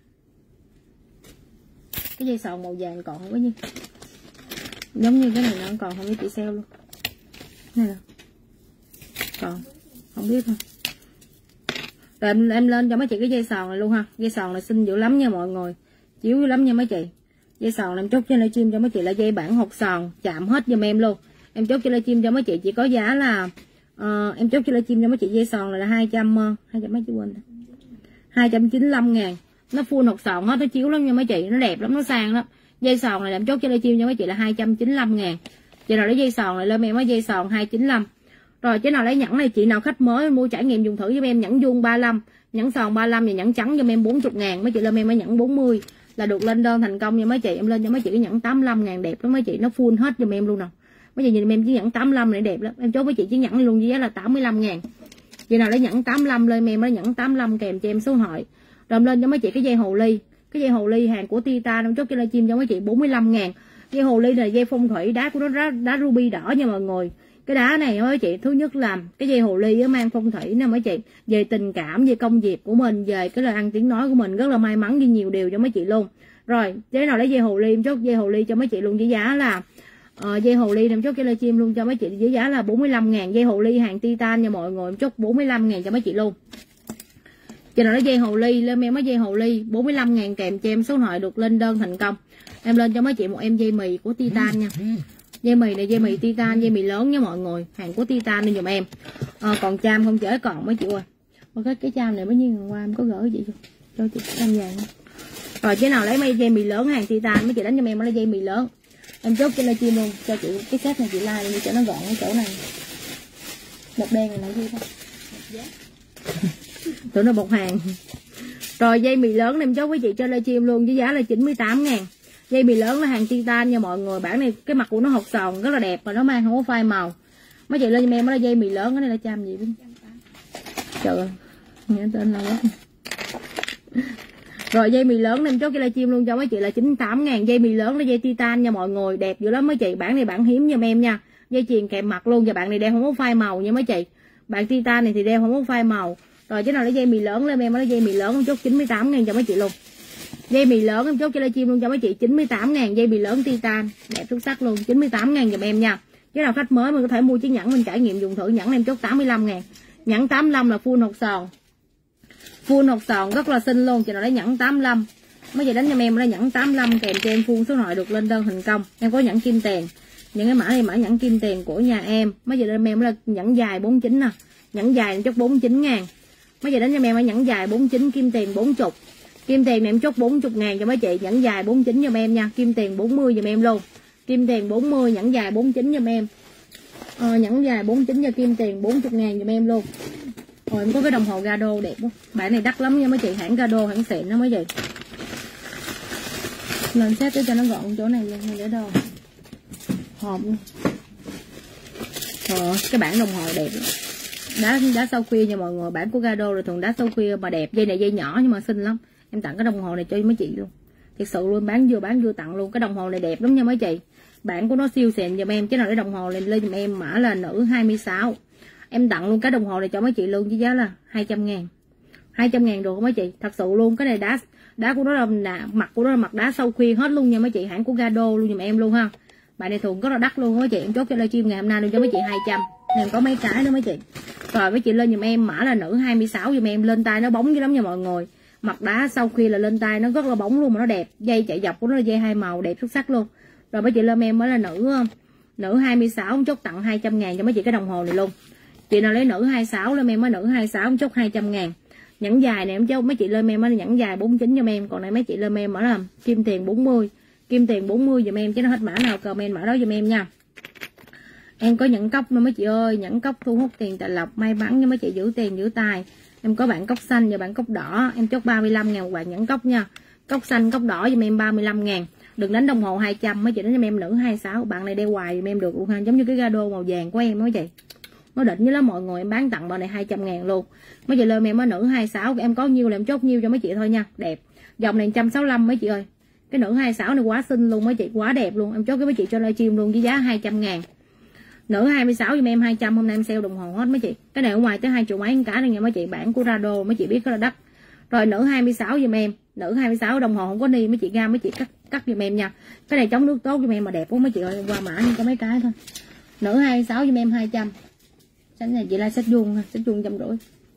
Cái dây sòn màu vàng còn không có như giống như cái này nó còn không biết chị sale luôn. Này nè. Còn không biết thôi. Rồi em lên cho mấy chị cái dây sòn này luôn ha. Dây sòn này xinh dữ lắm nha mọi người, chiếu dữ lắm nha mấy chị. Dây sòn em chốt trên livestream cho mấy chị là dây bản hột sòn, chạm hết giùm em luôn. Em chốt trên livestream cho mấy chị chỉ có giá là em chốt trên livestream cho mấy chị dây sòn này là 200 mấy chị quên 295.000. Nó full hột sòn hết, nó chiếu lắm nha mấy chị, nó đẹp lắm, nó sang lắm. Dây sòn này em chốt trên livestream cho mấy chị là 295.000. Chị nào lấy dây sòn này lên em có dây sòn 295. Rồi chứ nào lấy nhẫn này, chị nào khách mới mua trải nghiệm dùng thử với em nhẫn vuông 35, nhẫn sòn 35 và nhẫn trắng cho em 40.000. Mấy chị lên em mới nhẫn 40 là được lên đơn thành công nha mấy chị. Em lên cho mấy chị cái nhẫn 85.000 đẹp lắm mấy chị, nó full hết giùm em luôn nè. Mấy chị nhìn em chỉ nhẫn 85 này đẹp lắm. Em chốt mấy chị chỉ nhẫn luôn với giá là 85.000. Chị nào lấy nhẫn 85 lên em mới nhẫn 85 kèm cho em số điện thoại. Rồi em lên cho mấy chị cái dây hồ ly. Cái dây hồ ly hàng của Titan em chốt cái livestream cho mấy chị 45.000. Dây hồ ly là dây phong thủy, đá của nó đá ruby đỏ nha mọi người. Cái đá này mấy chị, thứ nhất là cái dây hồ ly mang phong thủy nè mấy chị, về tình cảm, về công việc của mình, về cái lời ăn tiếng nói của mình, rất là may mắn, đi nhiều điều cho mấy chị luôn. Rồi thế nào lấy dây hồ ly em chốt dây hồ ly cho mấy chị luôn với giá là dây hồ ly em chốt cái livestream luôn cho mấy chị với giá là 45.000. Dây hồ ly hàng Titan nha mọi người, em chốt 45.000 cho mấy chị luôn. Chị nào lấy dây hồ ly lên em có dây hồ ly 45.000 kèm cho em số điện thoại được lên đơn thành công. Em lên cho mấy chị một em dây mì của Titan nha. Dây mì này dây mì Titan, dây mì lớn nha mọi người, hàng của Titan nên dùm em. Còn cham không chở còn mấy chị ơi. Cái cham này mới nhiên hôm qua em có gửi chị cho chị cham vàng. Rồi chế nào lấy mấy dây mì lớn hàng Titan mấy chị đánh cho em lấy dây mì lớn. Em chốt trên livestream luôn cho chị cái set này, chị like đi cho nó gọn ở chỗ này. Một đen này là gì thôi. Tụi nó bột hàng. Rồi dây mì lớn em chốt với chị trên livestream luôn với giá là 98.000. Dây mì lớn là hàng Titan nha mọi người. Bản này cái mặt của nó hột sòn rất là đẹp và nó mang không có phai màu. Mấy chị lên cho em là dây mì lớn. Cái này là cham gì biết. Trời ơi, nghe tên là quá. Rồi dây mì lớn em chốt cái livestream luôn cho mấy chị là 98.000. Dây mì lớn là dây Titan nha mọi người, đẹp dữ lắm mấy chị. Bản này bản hiếm giùm em nha. Dây chuyền kèm mặt luôn, và bạn này đeo không có phai màu nha mấy chị. Bạn Titan này thì đeo không có phai màu. Rồi chứ nào lấy dây mì lớn lên em lấy dây mì lớn em chốt 98.000 cho mấy chị luôn. Dây mì lớn em chốt cho livestream luôn cho mấy chị 98.000. Dây mì lớn Titan đẹp xuất sắc luôn, 98.000 giùm em nha. Cái nào khách mới mình có thể mua chiếc nhẫn mình trải nghiệm dùng thử. Nhẫn em chốt 85.000. Nhẫn 85 là full hột sòn. Full hột sòn rất là xinh luôn. Chị nào lấy nhẫn 85. Mấy chị đánh cho em là nhẫn 85 kèm cho em full số nội được lên đơn thành công. Em có nhẫn kim tiền. Những cái mã này mã nhẫn kim tiền của nhà em. Mấy chị đánh em là nhẫn dài 49 nè. Nhẫn dài em chốt 49.000. Mấy chị đánh cho em là nhẫn dài 49 kim tiền 40. Kim tiền này em chốt 40.000 cho mấy chị. Nhẫn dài 49 giùm em nha. Kim tiền 40 giùm em luôn. Kim tiền 40, nhẫn dài 49 giùm em. Nhẫn dài 49 và kim tiền 40.000 giùm em luôn. Rồi em có cái đồng hồ Gado đẹp quá. Bạn này đắt lắm nha mấy chị, hãng Gado, hãng xịn đó mấy chị. Lên set cho nó gọn chỗ này luôn, để đâu. Hòm luôn. Cái bản đồng hồ đẹp. Đá sau khuya nha mọi người, bản của Gado rồi thường đá sau khuya mà đẹp. Dây này dây nhỏ nhưng mà xinh lắm. Em tặng cái đồng hồ này cho mấy chị luôn. Thật sự luôn, bán vừa tặng luôn. Cái đồng hồ này đẹp lắm nha mấy chị. Bản của nó siêu xịn giùm em. Chứ nào để đồng hồ này lên giùm em mã là nữ 26. Em tặng luôn cái đồng hồ này cho mấy chị luôn với giá là 200.000. 200.000 được không mấy chị? Thật sự luôn, cái này đá của nó là mặt của nó là mặt đá sau khuyên hết luôn nha mấy chị, hãng của Gado luôn giùm em luôn ha. Bạn này thường rất là đắt luôn mấy chị. Em chốt cho livestream ngày hôm nay luôn cho mấy chị 200. Em có mấy cái nữa mấy chị. Rồi mấy chị lên giùm em mã là nữ 26 giùm em, lên tay nó bóng dữ lắm nha mọi người. Mặt đá sau khi là lên tay nó rất là bóng luôn mà nó đẹp. Dây chạy dọc của nó là dây hai màu đẹp xuất sắc luôn. Rồi mấy chị lên em mới là nữ 26 chốt tặng 200.000 cho mấy chị cái đồng hồ này luôn. Chị nào lấy nữ 26 lên em mới nữ 26 chốt 200.000. Nhẫn dài này em chốt mấy chị lên em mới nhẫn dài 49 cho em. Còn này mấy chị lên em mở là kim tiền 40. Kim tiền 40 giùm em chứ nó hết mã nào comment mã đó giùm em nha. Em có nhẫn cốc nữa mấy chị ơi, nhẫn cốc thu hút tiền tài lộc may mắn cho mấy chị giữ tiền giữ tài. Em có bạn cốc xanh và bạn cốc đỏ, em chốt 35.000 một bạn nhẫn cốc nha. Cốc xanh cốc đỏ giùm em 35.000. Đừng đánh đồng hồ 200, mấy chị đánh cho em nữ 26. Bạn này đeo hoài giùm em được luôn ha, giống như cái Gado màu vàng của em mấy chị. Nó đỉnh với lắm mọi người, em bán tặng bạn này 200.000 luôn. Mấy chị lên em có nữ 26, em có nhiêu là em chốt nhiêu cho mấy chị thôi nha. Đẹp. Dòng này 165 mấy chị ơi. Cái nữ 26 này quá xinh luôn mấy chị, quá đẹp luôn. Em chốt cái mấy chị cho livestream luôn với giá 200.000. Nữ 26 giùm em 200, hôm nay em sale đồng hồ hết mấy chị. Cái này ở ngoài tới 2 triệu mấy cả này nha mấy chị, bản của Gado mấy chị biết rất là đắt. Rồi nữ 26 giùm em, nữ 26 đồng hồ không có ni mấy chị ra mấy chị cắt giùm em nha. Cái này chống nước tốt giùm em mà đẹp quá mấy chị ơi, qua mã nhưng có mấy cái thôi. Nữ 26 giùm em 200. Cái này chị là set vuông ha, set vuông 150.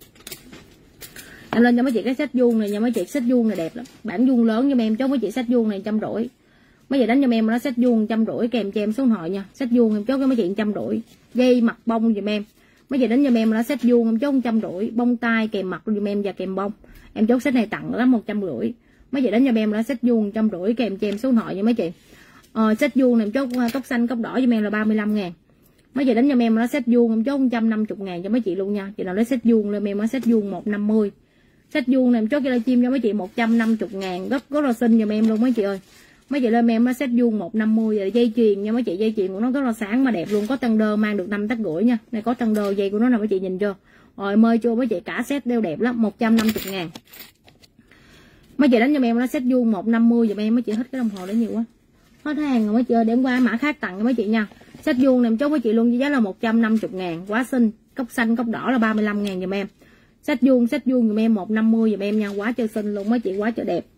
Em lên cho mấy chị cái set vuông này nha mấy chị, set vuông này đẹp lắm. Bản vuông lớn cho em chốt mấy chị set vuông này 150. Mấy chị đánh cho em nó set vuông 150 kèm cho em số điện thoại nha. Set vuông em chốt cho mấy chị 150. Dây mặt bông giùm em. Mấy chị đánh cho em nó set vuông em chốt 150, bông tai kèm mặt giùm em và kèm bông. Em chốt set này tặng lắm 150. Mấy chị đánh cho em nó set vuông 150 kèm cho em số điện thoại nha mấy chị. Set vuông này em chốt cốc xanh cốc đỏ cho em là 35.000. Mấy chị đánh cho em nó set vuông em chốt 150.000 cho mấy chị luôn nha. Chị nào lấy set vuông lên em nó set vuông 150. Set vuông này em chốt cho livestream cho mấy chị 150.000, rất là xinh giùm em luôn mấy chị ơi. Mấy chị lên em nó set vuông 150 rồi dây chuyền nha mấy chị, dây chuyền của nó rất là sáng mà đẹp luôn, có tân đơ mang được 5 tấc rưỡi nha. Này có tân đơ dây của nó nè mấy chị nhìn chưa. Rồi mời chưa mấy chị, cả set đeo đẹp lắm, 150.000. Mấy chị đánh cho em nó set vuông 150 giùm em mấy chị, hết cái đồng hồ đấy nhiều quá. Hết hàng rồi mấy chị ơi, để em qua mã khác tặng cho mấy chị nha. Set vuông này em chốt mấy chị luôn với giá là 150.000, quá xinh. Cốc xanh cốc đỏ là 35.000 giùm em. Set vuông giùm em 150 giùm em nha, quá trời xinh luôn mấy chị, quá trời đẹp.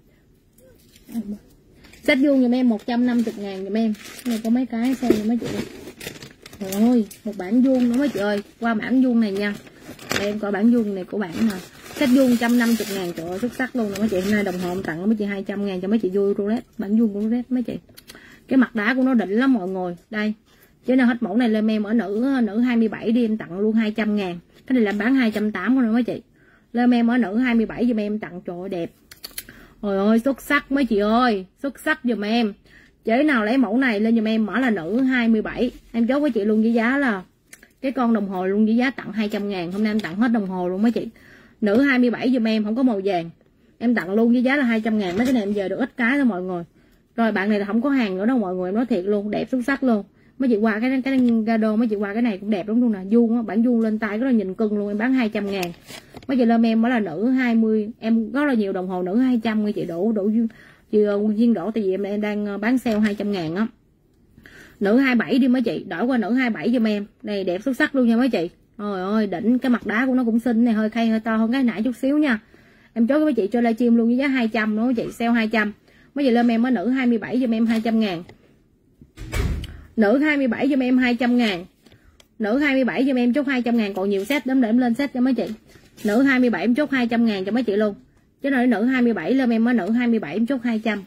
Set vuông giùm em 150.000 giùm em. Này có mấy cái xem mấy chị. Trời ơi, một bản vuông nữa mấy chị ơi, qua bản vuông này nha. Đây em coi bản vuông này của bản nè. Set vuông 150.000, trời ơi xuất sắc luôn nè mấy chị. Hôm nay đồng hồ tặng mấy chị 200.000 cho mấy chị vui Rolex, bản vuông của Rolex mấy chị. Cái mặt đá của nó đỉnh lắm mọi người. Đây. Chứ nào hết mẫu này lên em ở nữ 27 đi em tặng luôn 200.000. Cái này làm bán 280 nữa mấy chị. Lên em ở nữ 27 giùm em tặng, trời ơi đẹp. Trời ơi xuất sắc mấy chị ơi, xuất sắc giùm em. Chế nào lấy mẫu này lên giùm em mở là nữ 27. Em chốt với chị luôn với giá là cái con đồng hồ luôn với giá tặng 200.000. Hôm nay em tặng hết đồng hồ luôn mấy chị. Nữ 27 giùm em, không có màu vàng. Em tặng luôn với giá là 200.000. Mấy cái này em về được ít cái thôi mọi người. Rồi bạn này là không có hàng nữa đâu mọi người, em nói thiệt luôn, đẹp xuất sắc luôn. Mấy chị qua cái Gado, mấy chị qua cái này cũng đẹp lắm luôn nè, vuông á, bản vuông lên tay rất là nhìn cưng luôn, em bán 200.000. Mấy chị lên em mới là nữ 20, em có là nhiều đồng hồ nữ 200 mấy chị, đổ duyên đổ tại vì em đang bán sale 200.000 á. Nữ 27 đi mấy chị, đổi qua nữ 27 giùm em. Này đẹp xuất sắc luôn nha mấy chị. Trời ơi, đỉnh, cái mặt đá của nó cũng xinh này, hơi khay hơi to hơn cái nãy chút xíu nha. Em chốt với mấy chị cho livestream luôn với giá 200 nữa mấy chị, sale 200. Mấy chị lên em mới nữ 27 giùm em 200.000. Nữ 27 giùm em 200 ngàn. Nữ 27 giùm em chốt 200 ngàn. Còn nhiều set đếm để em lên set cho mấy chị. Nữ 27 em chốt 200 ngàn cho mấy chị luôn. Chứ nói nữ 27 lên em mới nữ 27 em chốt 200.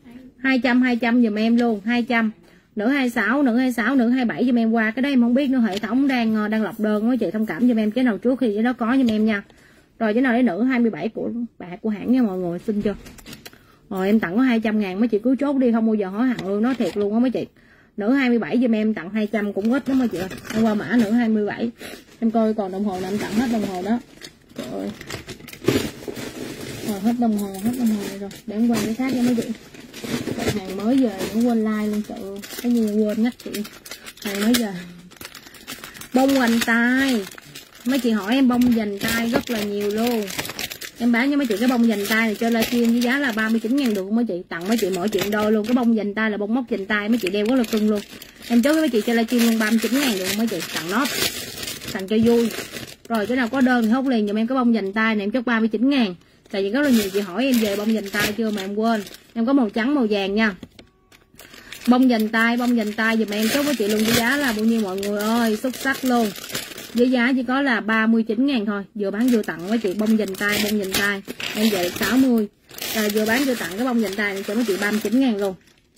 200 giùm em luôn 200. Nữ 26, nữ 26, nữ 27 giùm em qua. Cái đấy em không biết nữa, hệ thống đang lọc đơn mấy chị thông cảm giùm em cái nào trước khi nó có giùm em nha. Rồi cái nào đấy nữ 27 của bạc của hãng nha mọi người, xin chưa. Rồi em tặng có 200 ngàn mấy chị cứ chốt đi, không bao giờ hối hận luôn, nói thiệt luôn á mấy chị. Nữ 27 giùm em tặng 200 cũng ít lắm mấy chị ơi. Em qua mã nữ 27. Em coi còn đồng hồ nào em tặng hết đồng hồ đó. Trời ơi. Rồi hết đồng hồ này rồi. Để em qua cái khác nha mấy chị. Đặt hàng mới về nó quên like luôn, trời ơi. Cái gì quên nhắc chị. Hàng mới về. Bông hoành tay. Mấy chị hỏi em bông dành tay rất là nhiều luôn. Em bán cho mấy chị cái bông dành tay này cho livestream với giá là 39.000 được không mấy chị? Tặng mấy chị mỗi chuyện đôi luôn. Cái bông dành tay là bông móc dành tay mấy chị đeo rất là cưng luôn. Em chốt với mấy chị cho livestream luôn 39.000 được không mấy chị? Tặng nó. Tặng cho vui. Rồi cái nào có đơn thì hốt liền giùm em cái bông dành tay này em chốt 39.000. Tại vì rất là nhiều chị hỏi em về bông dành tay chưa mà em quên. Em có màu trắng màu vàng nha. Bông dành tay giùm em chốt với chị luôn với giá là bao nhiêu mọi người ơi, xuất sắc luôn. Với giá chỉ có là 39.000 thôi. Vừa bán vừa tặng với chị bông dành tay em về 60. Rồi vừa bán vừa tặng cái bông dành tay cho mấy chị 39.000 luôn.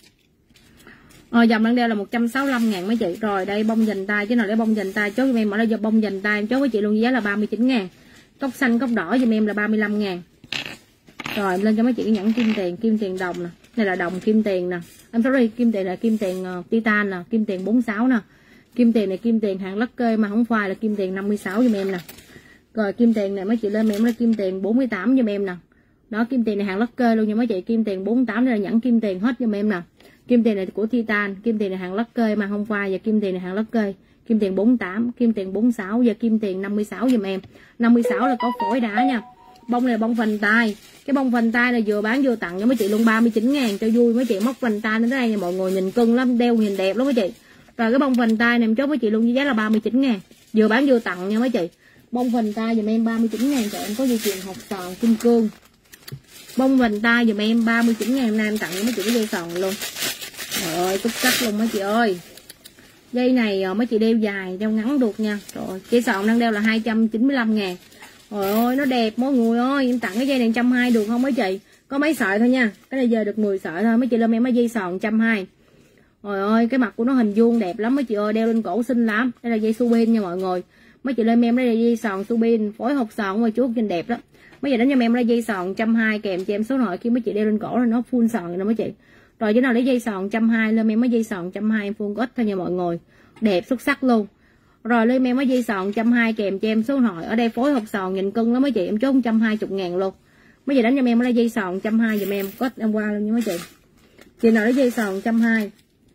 Dòng đang đeo là 165.000 mấy chị. Rồi đây bông dành tay, chứ nào để bông dành tay chốt giùm em mở ra cho bông dành tay em chốt với chị luôn với giá là 39.000. Cốc xanh cốc đỏ giùm em là 35.000. Rồi em lên cho mấy chị cái nhẫn kim tiền đồng nè. Đây là đồng kim tiền nè. Em sorry, kim tiền là kim tiền titan nè, kim tiền 46 nè. Kim tiền này kim tiền hàng lắc kê mà không phai là kim tiền 56 giùm em nè. Rồi kim tiền này mấy chị lên em là kim tiền 48 giùm em nè. Đó kim tiền này hàng lắc kê luôn nha mấy chị, kim tiền 48 đây là nhẫn kim tiền hết giùm em nè. Kim tiền này của titan, kim tiền này hàng lắc kê mà không phai và kim tiền này hàng lắc kê. Kim tiền 48, kim tiền 46 và kim tiền 56 giùm em. 56 là có phổi đá nha. Bông này là bông phành tay. Cái bông phành tay này vừa bán vừa tặng cho mấy chị luôn 39.000 cho vui mấy chị, móc phành tay đến đây nha mọi người, nhìn cưng lắm, đeo nhìn đẹp lắm mấy chị. Rồi cái bông phành tay này em chốt với chị luôn với giá là 39.000. Vừa bán vừa tặng nha mấy chị. Bông phành tay giùm em 39.000 cho em có dây chuyền hột sòn kim cương. Bông phành tay giùm em 39.000 nay em tặng cho mấy chị cái dây sòn luôn. Trời ơi xuất sắc luôn mấy chị ơi. Dây này mấy chị đeo dài đeo ngắn được nha. Rồi dây sòn đang đeo là 295.000. Trời ơi nó đẹp mọi người ơi. Em tặng cái dây này 120 được không mấy chị? Có mấy sợi thôi nha. Cái này giờ được 10 sợi thôi. Mấy chị lên em mấy dây sòn 120. Trời ơi cái mặt của nó hình vuông đẹp lắm mấy chị ơi. Đeo lên cổ xinh lắm. Đây là dây subin nha mọi người. Mấy chị lên em đây là dây sòn subin, phối hộp sòn ngoài chuốt nhìn đẹp lắm. Mấy chị đánh cho em đây dây sòn 120 kèm cho em số nội khi mấy chị đeo lên cổ là nó full sòn rồi đó mấy chị. Rồi chứ nào lấy dây sòn 120 lên em mấy dây sòn 120 em full ít thôi nha mọi người. Đẹp xuất sắc luôn. Rồi lên em mấy dây sòn 120 kèm cho em số nội. Ở đây phối hộp sòn nhìn cưng lắm mấy chị, em chốt 120.000 luôn. Mấy chị đánh cho em đây dây sòn 120 giùm em, có em qua luôn nha mấy chị. Chị nào lấy dây sòn 120.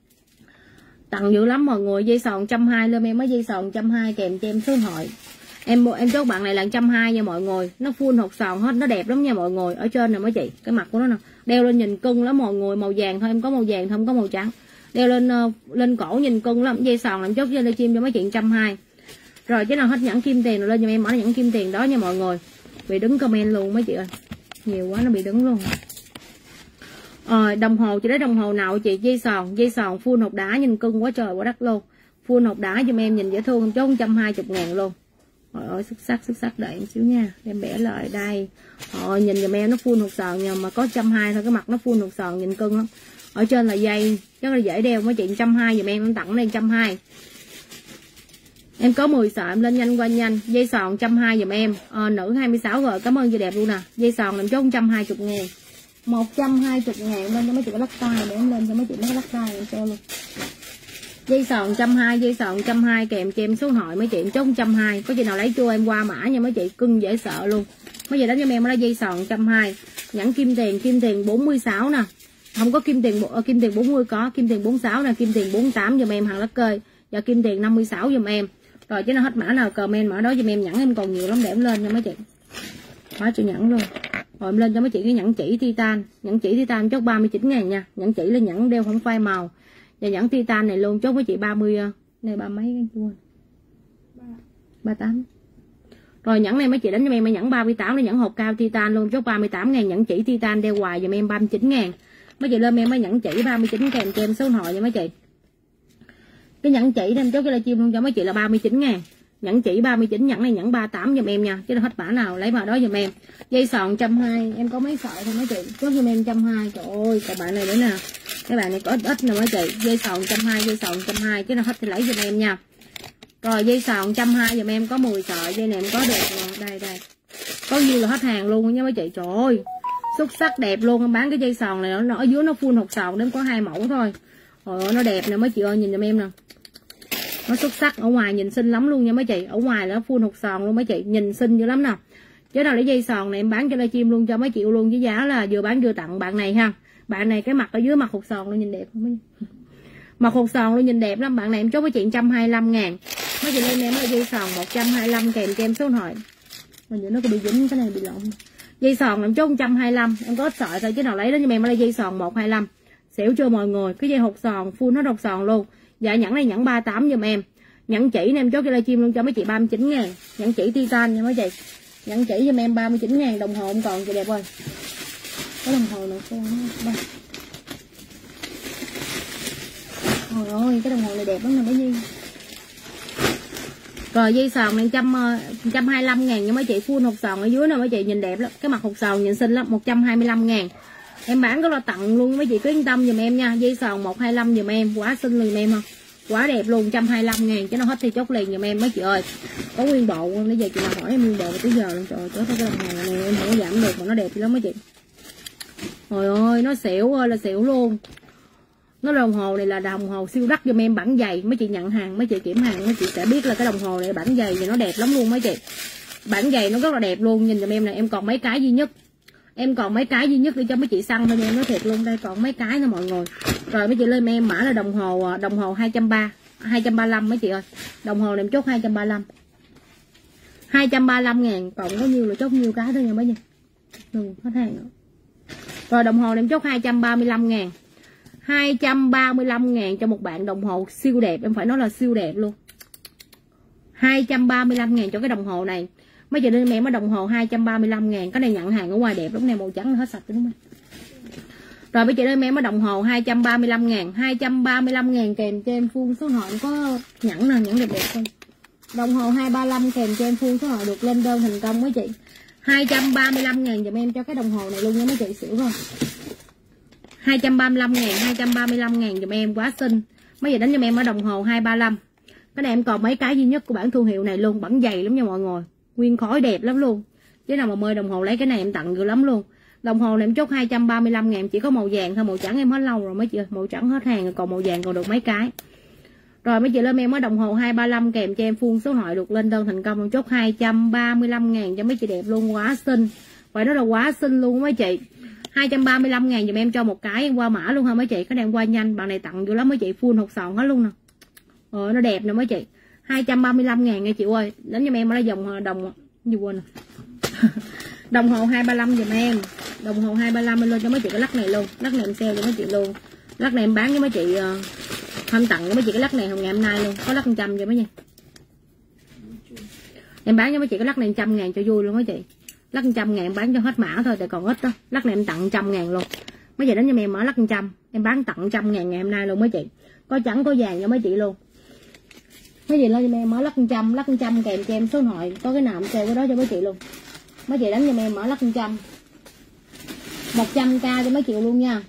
Tặng dữ lắm mọi người, dây sòn 120 lên em mấy dây sòn 120 kèm cho em số hội. Em chốt bạn này là 120 nha mọi người, nó full hột sòn hết, nó đẹp lắm nha mọi người. Ở trên nè mấy chị, cái mặt của nó nè, đeo lên nhìn cưng lắm mọi người, màu vàng thôi, em có màu vàng không có màu trắng. Đeo lên cổ nhìn cưng lắm, dây sòn làm chốt cho lên chim cho mấy chị 120. Rồi cái nào hết nhẫn kim tiền rồi lên cho em mở nhẫn kim tiền đó nha mọi người. Bị đứng comment luôn mấy chị ơi, nhiều quá nó bị đứng luôn. Đồng hồ chị lấy đồng hồ nào chị, dây sòn full hột đá nhìn cưng quá trời quá đất luôn. Full hột đá giùm em nhìn dễ thương, chốt 120.000 luôn. Trời ơi xuất sắc đợi em xíu nha, đem bẻ lại đây. Nhìn giùm em nó full hột sòn nhưng mà có 120 thôi, cái mặt nó full hột sòn nhìn cưng lắm. Ở trên là dây rất là dễ đeo mấy chị, 120 giùm em tặng đây 120. Em có 10 sợi em lên nhanh qua nhanh. Dây sòn 120 giùm em. Nữ 26 rồi, cảm ơn chị đẹp luôn nè. Dây sòn làm chốt 120.000. 120.000 lên cho mấy chị cái lắc tay để em lên cho mấy chị cái lắc tay em cho luôn. Dây sòn 120, dây sòn 120 kèm cho em số hội mấy chị em chốt 120. Có chị nào lấy chua em qua mã nha mấy chị, cưng dễ sợ luôn. Mấy chị đánh cho em là dây sòn 120. Nhẫn kim tiền 46 nè. Không có kim tiền 40 có, kim tiền 46 nè, kim tiền 48 giùm em hàng lắc kê và kim tiền 56 giùm em. Rồi chứ nó hết mã nào comment mã đó giùm em, nhẫn em còn nhiều lắm để em lên nha mấy chị. Quá chữ nhẫn luôn. Rồi em lên cho mấy chị cái nhẫn chỉ titan, chốt 39.000 nha. Nhẫn chỉ là nhẫn đeo không phai màu. Và nhẫn titan này luôn chốt với chị 30 này 30 mấy cái chua. 38. Rồi nhẫn này mấy chị đánh cho em nhẫn 38 là nhẫn hộp cao titan luôn, chốt 38.000. Nhẫn chỉ titan đeo hoài giùm em 39.000. Mấy chị lên em mới nhẫn chỉ 39 kèm cho em số hội nha mấy chị. Cái nhẫn chỉ em chốt cái livestream luôn cho mấy chị là 39.000. Nhẫn chỉ 39, nhẫn này nhẫn 38 giùm em nha, chứ là hết mã nào lấy mã đó giùm em. Dây sòn 120, em có mấy sợi thôi mấy chị, chốt giùm em 120. Trời ơi, còn bạn này nữa nè, cái bạn này có ít nè mấy chị. Dây sòn 120, dây sòn 120, chứ là hết thì lấy giùm em nha. Rồi dây sòn 120 giùm em có 10 sợi, dây này em có được nè, đây có nhiêu là hết hàng luôn nha mấy chị. Trời ơi, xuất sắc đẹp luôn. Em bán cái dây sòn này nó ở dưới nó full hột sòn, đến có 2 mẫu thôi. Trời ơi, nó đẹp nè mấy chị ơi, nhìn giùm em nè, nó xuất sắc. Ở ngoài nhìn xinh lắm luôn nha mấy chị, ở ngoài là full hột sòn luôn mấy chị, nhìn xinh dữ lắm nè. Chứ nào lấy dây sòn này em bán cho livestream luôn cho mấy chị luôn, với giá là vừa bán vừa tặng. Bạn này ha, bạn này cái mặt ở dưới mặt hột sòn luôn, nhìn đẹp không? Mặt hột sòn luôn, nhìn đẹp lắm. Bạn này em chốt với chị 125.000. Mấy chị lên em là dây sòn 125 kèm cho em số điện thoại. Mình nó có bị dính, cái này bị lộn. Dây sòn em chốt 125, em có ít sợi thôi, chứ nào lấy đó cho em là dây sòn 125. Xỉu chưa mọi người, cái dây hột sòn full nó hột sòn luôn. Dạ nhẫn này nhẫn 38 giùm em. Nhẫn chỉ em chốt cái livestream luôn cho mấy chị 39.000. Nhẫn chỉ titan nha mấy chị. Nhẫn chỉ giùm em 39.000. Đồng hồ không còn chị đẹp ơi. Cái đồng hồ này đây. Trời ơi, cái đồng hồ này đẹp lắm nè mấy Nhi. Rồi dây sòn này 125.000 nha mấy chị, full hột sòn ở dưới nè mấy chị, nhìn đẹp lắm. Cái mặt hột sòn nhìn xinh lắm, 125.000. Em bán có lo tặng luôn mấy chị, cứ yên tâm giùm em nha. Dây sòn 125 giùm em, quá xinh luôn giùm em không? Quá đẹp luôn, 125.000 chứ nó hết thì chốt liền giùm em mấy chị ơi. Có nguyên bộ, bây giờ chị nào hỏi em nguyên bộ tới giờ luôn. Trời ơi, chết cái đồng hồ này em không có giảm được mà nó đẹp lắm mấy chị. Trời ơi, nó xỉu ơi là xỉu luôn. Nó đồng hồ này là đồng hồ siêu đắt giùm em, bản dày. Mấy chị nhận hàng, mấy chị kiểm hàng mấy chị sẽ biết là cái đồng hồ này bản dày thì nó đẹp lắm luôn mấy chị. Bản dày nó rất là đẹp luôn, nhìn giùm em này, em còn mấy cái duy nhất. Em còn mấy cái duy nhất để cho mấy chị săn thôi nha, em nói thiệt luôn, đây còn mấy cái nữa mọi người. Rồi mấy chị lên em mã là đồng hồ 235 mấy chị ơi. Đồng hồ này em chốt 235. 235.000, còn có nhiêu là chốt nhiêu cái thôi nha mấy chị. Đừng hết hàng nữa. Rồi đồng hồ này em chốt 235.000. 235.000 cho một bạn đồng hồ siêu đẹp, em phải nói là siêu đẹp luôn. 235.000 cho cái đồng hồ này. Mấy chị lên em ở đồng hồ 235.000. Cái này nhận hàng ở ngoài đẹp lắm nè, màu trắng là hết sạch đúng không? Rồi mấy chị lên em ở đồng hồ 235.000. 235.000 kèm cho em full số hỏi có nhẫn nè, nhẫn đẹp đẹp không? Đồng hồ 235 kèm cho em full số hỏi được lên đơn thành công mấy chị. 235.000 dùm em cho cái đồng hồ này luôn nha mấy chị, xỉu không? 235.000, 235.000 dùm em, quá xinh. Mấy chị đánh cho em ở đồng hồ 235. Cái này em còn mấy cái duy nhất của bản thương hiệu này luôn, bản dày lắm nha mọi người. Nguyên khối đẹp lắm luôn. Chứ nào mà mời đồng hồ lấy cái này em tặng dữ lắm luôn. Đồng hồ này em chốt 235.000, chỉ có màu vàng thôi, màu trắng em hết lâu rồi mấy chị ơi, màu trắng hết hàng rồi, còn màu vàng còn được mấy cái. Rồi mấy chị lên em ở đồng hồ 235 kèm cho em full số điện thoại được lên đơn thành công, em chốt 235.000 cho mấy chị đẹp luôn, quá xinh. Vậy đó là quá xinh luôn mấy chị. 235.000 dùm em cho một cái, em qua mã luôn ha mấy chị, cái này em qua nhanh, bạn này tặng dữ lắm mấy chị, full hột sòn hết luôn nè. Nó đẹp nè mấy chị. 235.000 nghe chị ơi. Đến cho em là dòng đồng gì quên nè. Đồng hồ 235 dùm em. Đồng hồ 235 em lên cho mấy chị cái lắc này luôn. Lắc này em sale cho mấy chị luôn. Lắc này em bán cho mấy chị không tặng cho mấy chị cái lắc này hôm ngày hôm nay luôn. Có lắc 100 cho mấy chị. Em bán cho mấy chị cái lắc này 100.000 cho vui luôn mấy chị. Lắc 100.000 em bán cho hết mã thôi, tại còn ít đó. Lắc này em tặng 100.000 luôn. Mấy chị đến cho em mở lắc 100, em bán tặng 100.000 ngày hôm nay luôn mấy chị. Có trắng có vàng cho mấy chị luôn. Mấy chị lên cho em mở lắc 100 kèm cho em số điện thoại, có cái nào em sale cái đó cho mấy chị luôn. Mấy chị đánh cho em mở lắc 100. 100k cho mấy chị luôn nha.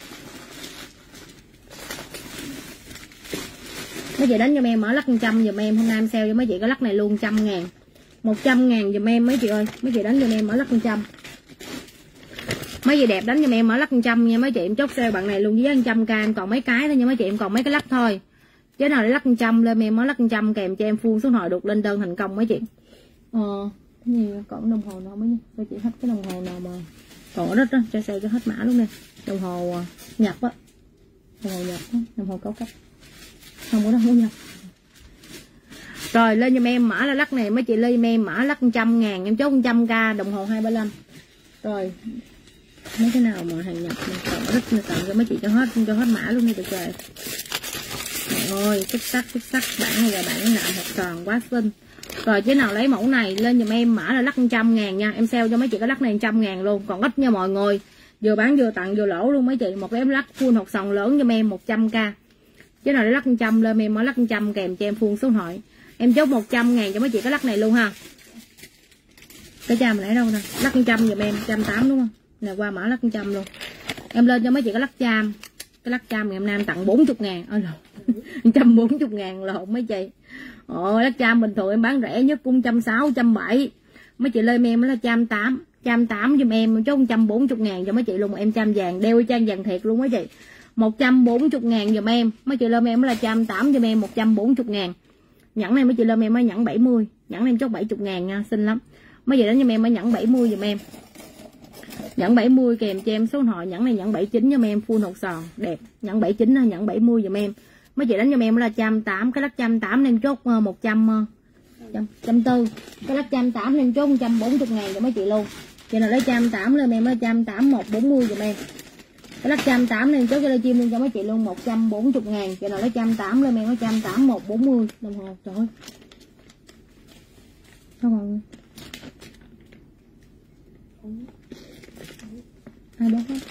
Mấy chị đánh cho em mở lắc 100 giùm em, hôm nay em sale cho mấy chị cái lắc này luôn 100.000. 100.000 giùm em mấy chị ơi. Mấy chị đánh cho em mở lắc 100. Mấy gì đẹp đánh cho em mở lắc 100 nha mấy chị, em chốt sale bạn này luôn với giá 100k, em còn mấy cái thôi nha mấy chị, em còn mấy cái lắc thôi. Chế nào để lắc 100 lên em mở lắc 100 kèm cho em full số điện thoại được lên đơn thành công mấy chị. Cái gì còn đồng hồ nào mấy nha, cho chị hết cái đồng hồ nào mà còn ở đất đó, cho sale cho hết mã luôn nè. Đồng hồ nhập á, đồng hồ nhập á, đồng hồ cao cấp. Không có đâu không nhập. Rồi lên cho em mã là lắc này mấy chị, lên cho em mã lắc 100.000, em chốt 100k, đồng hồ 235. Rồi mấy cái nào mà hàng nhập mình còn rất là tặng cho mấy chị cho hết mã luôn nha trời. Ôi xuất sắc bạn này là bạn nạm hột tròn quá xinh. Rồi chế nào lấy mẫu này lên giùm em mã là lắc 100.000 nha, em sale cho mấy chị cái lắc này 100.000 luôn, còn ít nha mọi người, vừa bán vừa tặng vừa lỗ luôn mấy chị. Một cái em lắc full hột sòn lớn giùm em 100k, Chứ nào để lắc 100 lên em mới lắc 100 kèm cho em full số điện thoại. Em chốt 100.000 cho mấy chị cái lắc này luôn ha. Cái cham nãy đâu nè, lắc 100 giùm em, 180 đúng không? Nè qua mã lắc 100 luôn. Em lên cho mấy chị cái lắc cham. Cái lắc cham ngày hôm nay em tặng 40.000. Ôi lộn. 140.000 lộn mấy chị. Lắc cham bình thường em bán rẻ nhất cũng 160, 170. Mấy chị lên em là 180. 180 giùm em chốt 140.000 cho mấy chị luôn. Em cham vàng, đeo trang vàng thiệt luôn mấy chị. 140.000 giùm em. Mấy chị lên em là 180 giùm em 140.000. Nhẫn này mấy chị lên em mới nhẫn 70. Nhẫn này em chốt 70.000 nha, xinh lắm. Mấy chị đánh giùm em mới nhẫn 70 giùm em. Nhẫn 70 kèm cho em số điện thoại. Nhẫn này nhẫn 79 giùm em, full hột sòn đẹp. Nhẫn 79 nhẫn 70 giùm em. Mấy chị đánh giùm em là 180, cái lắc 180 em chốt 140. Cái lắc 180 em chốt 140.000 cho mấy chị luôn. Chị nào lấy 180 lên em là 180 140 giùm em. Cái lắc 180 em chốt cho livestream luôn cho mấy chị luôn 140.000. Chị nào lấy 180 lên em 180 140 đồng hồ. Trời ơi. Sao rồi? Ai bớt hết.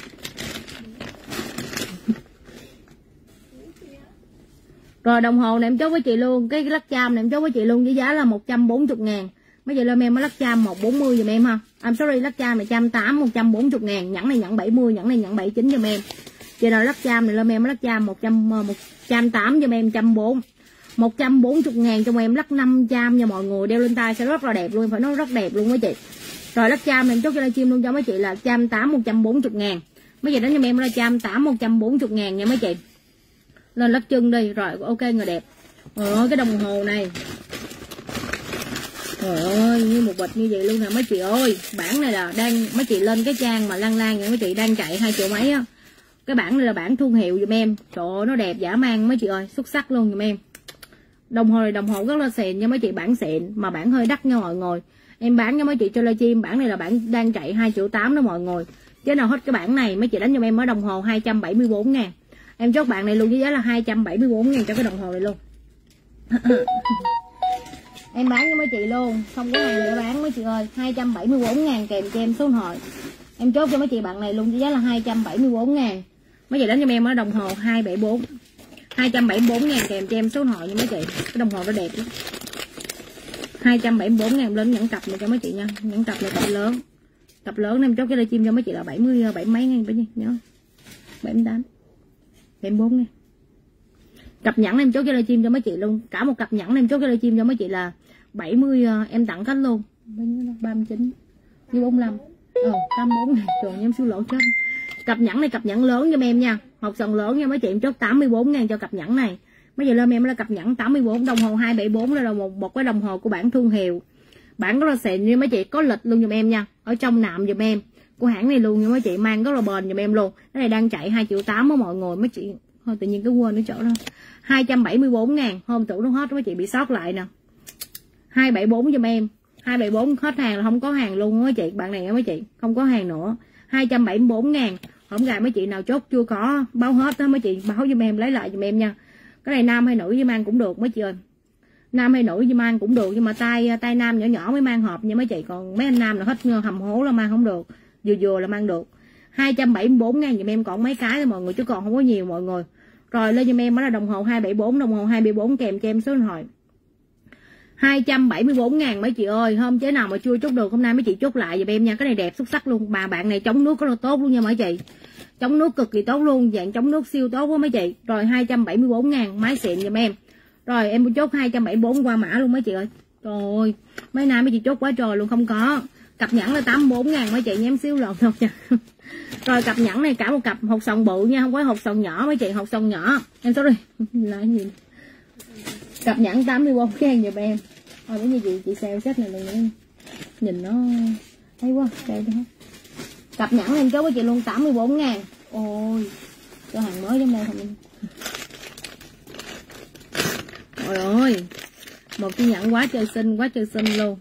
Rồi đồng hồ này em chốt với chị luôn. Cái lắc cham này em chốt với chị luôn với giá là 140.000. Mấy chị lên em lắc cham 140 giùm em ha. I'm sorry, lắc cham này 180 140.000. Nhẫn này nhẫn 70, nhẫn này nhẫn 79 giùm em. Chị nào lắc cham này lên em lắc cham 180 giùm em 140. 140.000 cho em lắc 5 cham nha mọi người, đeo lên tay sẽ rất là đẹp luôn, phải nói rất đẹp luôn mấy chị. Rồi lắc cham em chốt cho livestream luôn cho mấy chị là 180 140.000. Mấy chị đánh cho em là 180 140.000 nha mấy chị. Lên lắc chân đi, rồi ok người đẹp. Cái đồng hồ này. Trời ơi, như một bịch như vậy luôn nè mấy chị ơi. Bản này là đang mấy chị lên cái trang mà lan lan mấy chị đang chạy 2 triệu mấy á. Cái bản này là bản thương hiệu giùm em. Trời ơi nó đẹp dã man mấy chị ơi, xuất sắc luôn giùm em. Đồng hồ này đồng hồ rất là xịn nha mấy chị, bản xịn mà bản hơi đắt nha mọi người. Em bán cho mấy chị cho livestream, bản này là bản đang chạy 2,8 triệu đó mọi người. Chứ nào hết cái bản này mấy chị đánh cho em ở đồng hồ 274.000. Em chốt bạn này luôn với giá là 274.000 cho cái đồng hồ này luôn. Em bán cho mấy chị luôn, không có hàng để bán mấy chị ơi, 274.000 kèm cho em số điện thoại. Em chốt cho mấy chị bạn này luôn với giá là 274.000. Mấy chị đánh cho em ở đồng hồ 274.000 kèm cho em số điện thoại nha mấy chị. Cái đồng hồ nó đẹp lắm. 274.000 lên nhẫn cặp này cho mấy chị nha. Nhẫn cặp này cặp lớn. Cặp lớn em chốt cái livestream cho mấy chị là 70 mấy ngàn phải nhớ. 78. 74 ngàn. Cặp nhẫn em chốt cho livestream cho mấy chị luôn. Cả một cặp nhẫn em chốt cho livestream cho mấy chị là 70, em tặng khách luôn. 39 với 45. 84 ngàn. Trời em siêu lỗ chết. Cặp nhẫn này cặp nhẫn lớn cho em nha. Hộp sòng lớn nha mấy chị, em chốt 84.000 cho cặp nhẫn này. Bây giờ lên em là cặp nhẫn 84, đồng hồ 274 là một cái đồng hồ của bản thương hiệu. Bản rất là xịn như mấy chị, có lịch luôn giùm em nha. Ở trong nạm giùm em. Của hãng này luôn như mấy chị, mang rất là bền giùm em luôn. Cái này đang chạy 2,8 triệu á mọi người, mấy chị. Thôi tự nhiên cái quên cái chỗ đó. 274.000, hôm tủ nó hết mấy chị bị sót lại nè. 274 giùm em. 274 hết hàng là không có hàng luôn mấy chị, bạn này mấy chị, không có hàng nữa. 274.000. Không gài mấy chị nào chốt chưa có báo hết đó mấy chị, báo giùm em lấy lại giùm em nha. Cái này nam hay nữ với mang cũng được mấy chị ơi. Nam hay nữ với mang cũng được, nhưng mà tay nam nhỏ nhỏ mới mang hộp nha mấy chị, còn mấy anh nam là hết hầm hố là mang không được, vừa là mang được. 274.000 giùm em, còn mấy cái thôi mọi người chứ còn không có nhiều mọi người. Rồi lên giùm em đó là đồng hồ 274, đồng hồ 274 kèm cho em số điện thoại. 274.000 mấy chị ơi, hôm chế nào mà chưa chốt được hôm nay mấy chị chốt lại giùm em nha. Cái này đẹp xuất sắc luôn, mà bạn này chống nước rất là tốt luôn nha mấy chị. Chống nước cực kỳ tốt luôn, dạng chống nước siêu tốt quá mấy chị. Rồi 274.000 máy xịn giùm em. Rồi em chốt 274 qua mã luôn mấy chị ơi. Trời ơi, mấy nay mấy chị chốt quá trời luôn, không có. Cặp nhẫn là 84.000 mấy chị nha, em siêu lộn đâu nha. Rồi cặp nhẫn này cả một cặp hột sòng bự nha, không có hột sòng nhỏ mấy chị, hột sòng nhỏ. Em sorry. Là cái gì? Cặp nhẫn 84.000 giùm em. Thôi để như chị sale set này luôn, nhìn nó thấy quá, đây đó. Cặp nhẫn em chốt với chị luôn 84.000. Ôi, cho hàng mới trong đây không. Trời ơi, một cái nhẫn quá trời xinh luôn.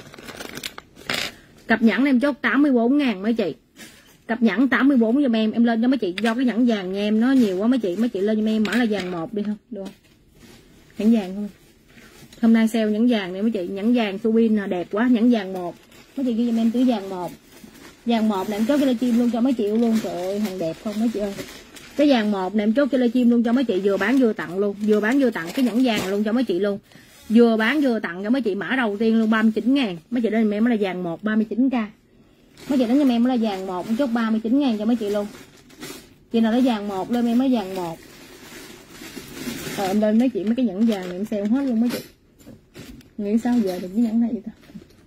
Cặp nhẫn em chốt 84.000 mấy chị. Cặp nhẫn 84 giùm em lên cho mấy chị, do cái nhẫn vàng nhà em nó nhiều quá mấy chị lên cho em mở là vàng 1 đi không, được không? Nhẫn vàng thôi. Hôm nay sale nhẫn vàng này mấy chị, nhẫn vàng Subin là đẹp quá, nhẫn vàng 1. Mấy chị ghi giùm em túi vàng 1. Vàng 1 này em chốt cái livestream luôn cho mấy chị luôn, trời ơi hàng đẹp không mấy chị ơi. Cái vàng 1 này em chốt cho livestream luôn cho mấy chị, vừa bán vừa tặng luôn, vừa bán vừa tặng cái nhẫn vàng luôn cho mấy chị luôn. Vừa bán vừa tặng cho mấy chị mã đầu tiên luôn 39.000. Mấy chị đến em là vàng 1 39k. Mấy chị đánh cho em là vàng 1 chốt 39.000 cho mấy chị luôn. Chị nào lấy vàng 1 lên em mới vàng 1. Rồi em lên mấy chị mấy cái nhẫn vàng này em sale hết luôn mấy chị. Nghĩ sao giờ được cái nhẫn này vậy ta.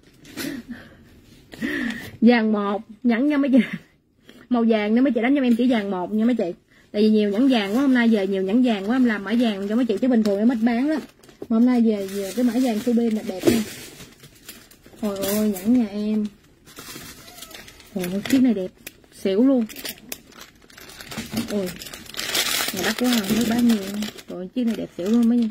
Vàng 1 nhẫn nha mấy chị. Màu vàng nên mấy chị đánh cho em chỉ vàng 1 nha mấy chị. Tại vì nhiều nhẫn vàng quá, hôm nay về nhiều nhẫn vàng quá em làm mã vàng cho mấy chị chứ bình thường em ít bán lắm. Mà hôm nay về cái mã vàng Subin là đẹp nha. Trời ơi nhẫn nhà em. Ôi chiếc này đẹp xỉu luôn. Ôi nhà đắt quá mới bán nhiều. Rồi chiếc này đẹp xỉu luôn mấy nha.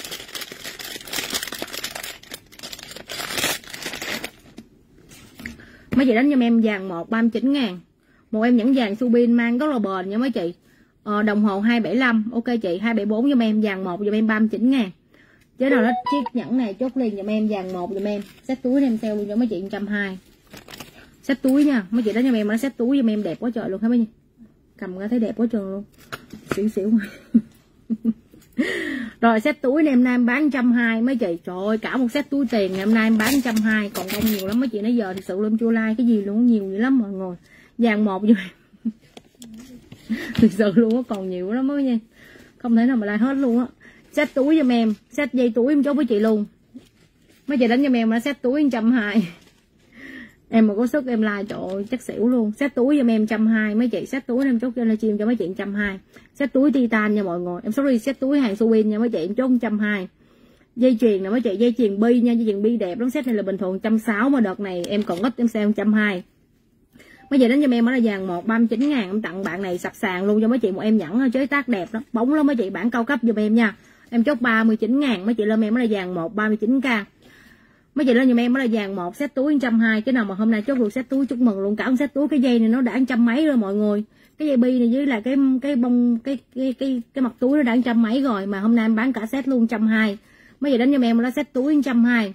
Mấy chị đánh cho em vàng 1 39.000. Một em nhẫn vàng Subin mang rất là bền nha mấy chị. Đồng hồ 275. Ok chị 274 cho em, vàng 1 cho em 39.000. Chứ nào đó chiếc nhẫn này chốt liền cho em vàng 1 cho em. Set túi em sale luôn cho mấy chị 120. Set túi nha. Mấy chị đánh cho em nó set túi cho em đẹp quá trời luôn hả mấy chị. Cầm ra thấy đẹp quá trời luôn. Xỉu xỉu. Rồi set túi này em nay em bán 120 mấy chị. Trời ơi cả một set túi tiền ngày hôm nay em bán 120. Còn đông nhiều lắm mấy chị, nãy giờ thì sự luôn chưa like cái gì luôn, nhiều dữ lắm mọi người. Vàng 1 cho em. Thực sự luôn á, còn nhiều lắm mới nha. Không thể nào mà like hết luôn á. Set túi cho em, set dây túi em chốt với chị luôn. Mấy chị đánh cho em là set túi 120. Em mà có sức em like trời ơi chắc xỉu luôn. Set túi cho em 120 mấy chị, set túi em chốt cho livestream cho mấy chị 120. Set túi titan nha mọi người. Em sorry set túi hàng Subin nha mấy chị, em chốt 120. Dây chuyền nè mấy chị, dây chuyền bi nha, dây chuyền bi đẹp lắm. Set này là bình thường 160 mà đợt này em còn ít em sale 120. Mấy chị đánh cho em đó là vàng 1 39.000. Em tặng bạn này sập sàn luôn cho mấy chị một em nhẫn chế tác đẹp lắm, bóng lắm mấy chị, bản cao cấp giùm em nha. Em chốt 39.000. Mấy chị lên em đó là vàng 1 39k. Mấy chị lên giùm em đó là vàng 1 set túi 120. Cái nào mà hôm nay chốt được set túi chúc mừng luôn. Cả một set túi, cái dây này nó đã 100 mấy rồi mọi người. Cái dây bi này với là cái bông cái mặt túi nó đã 100 mấy rồi, mà hôm nay em bán cả set luôn 120. Mấy chị đánh giùm em đó set túi 120.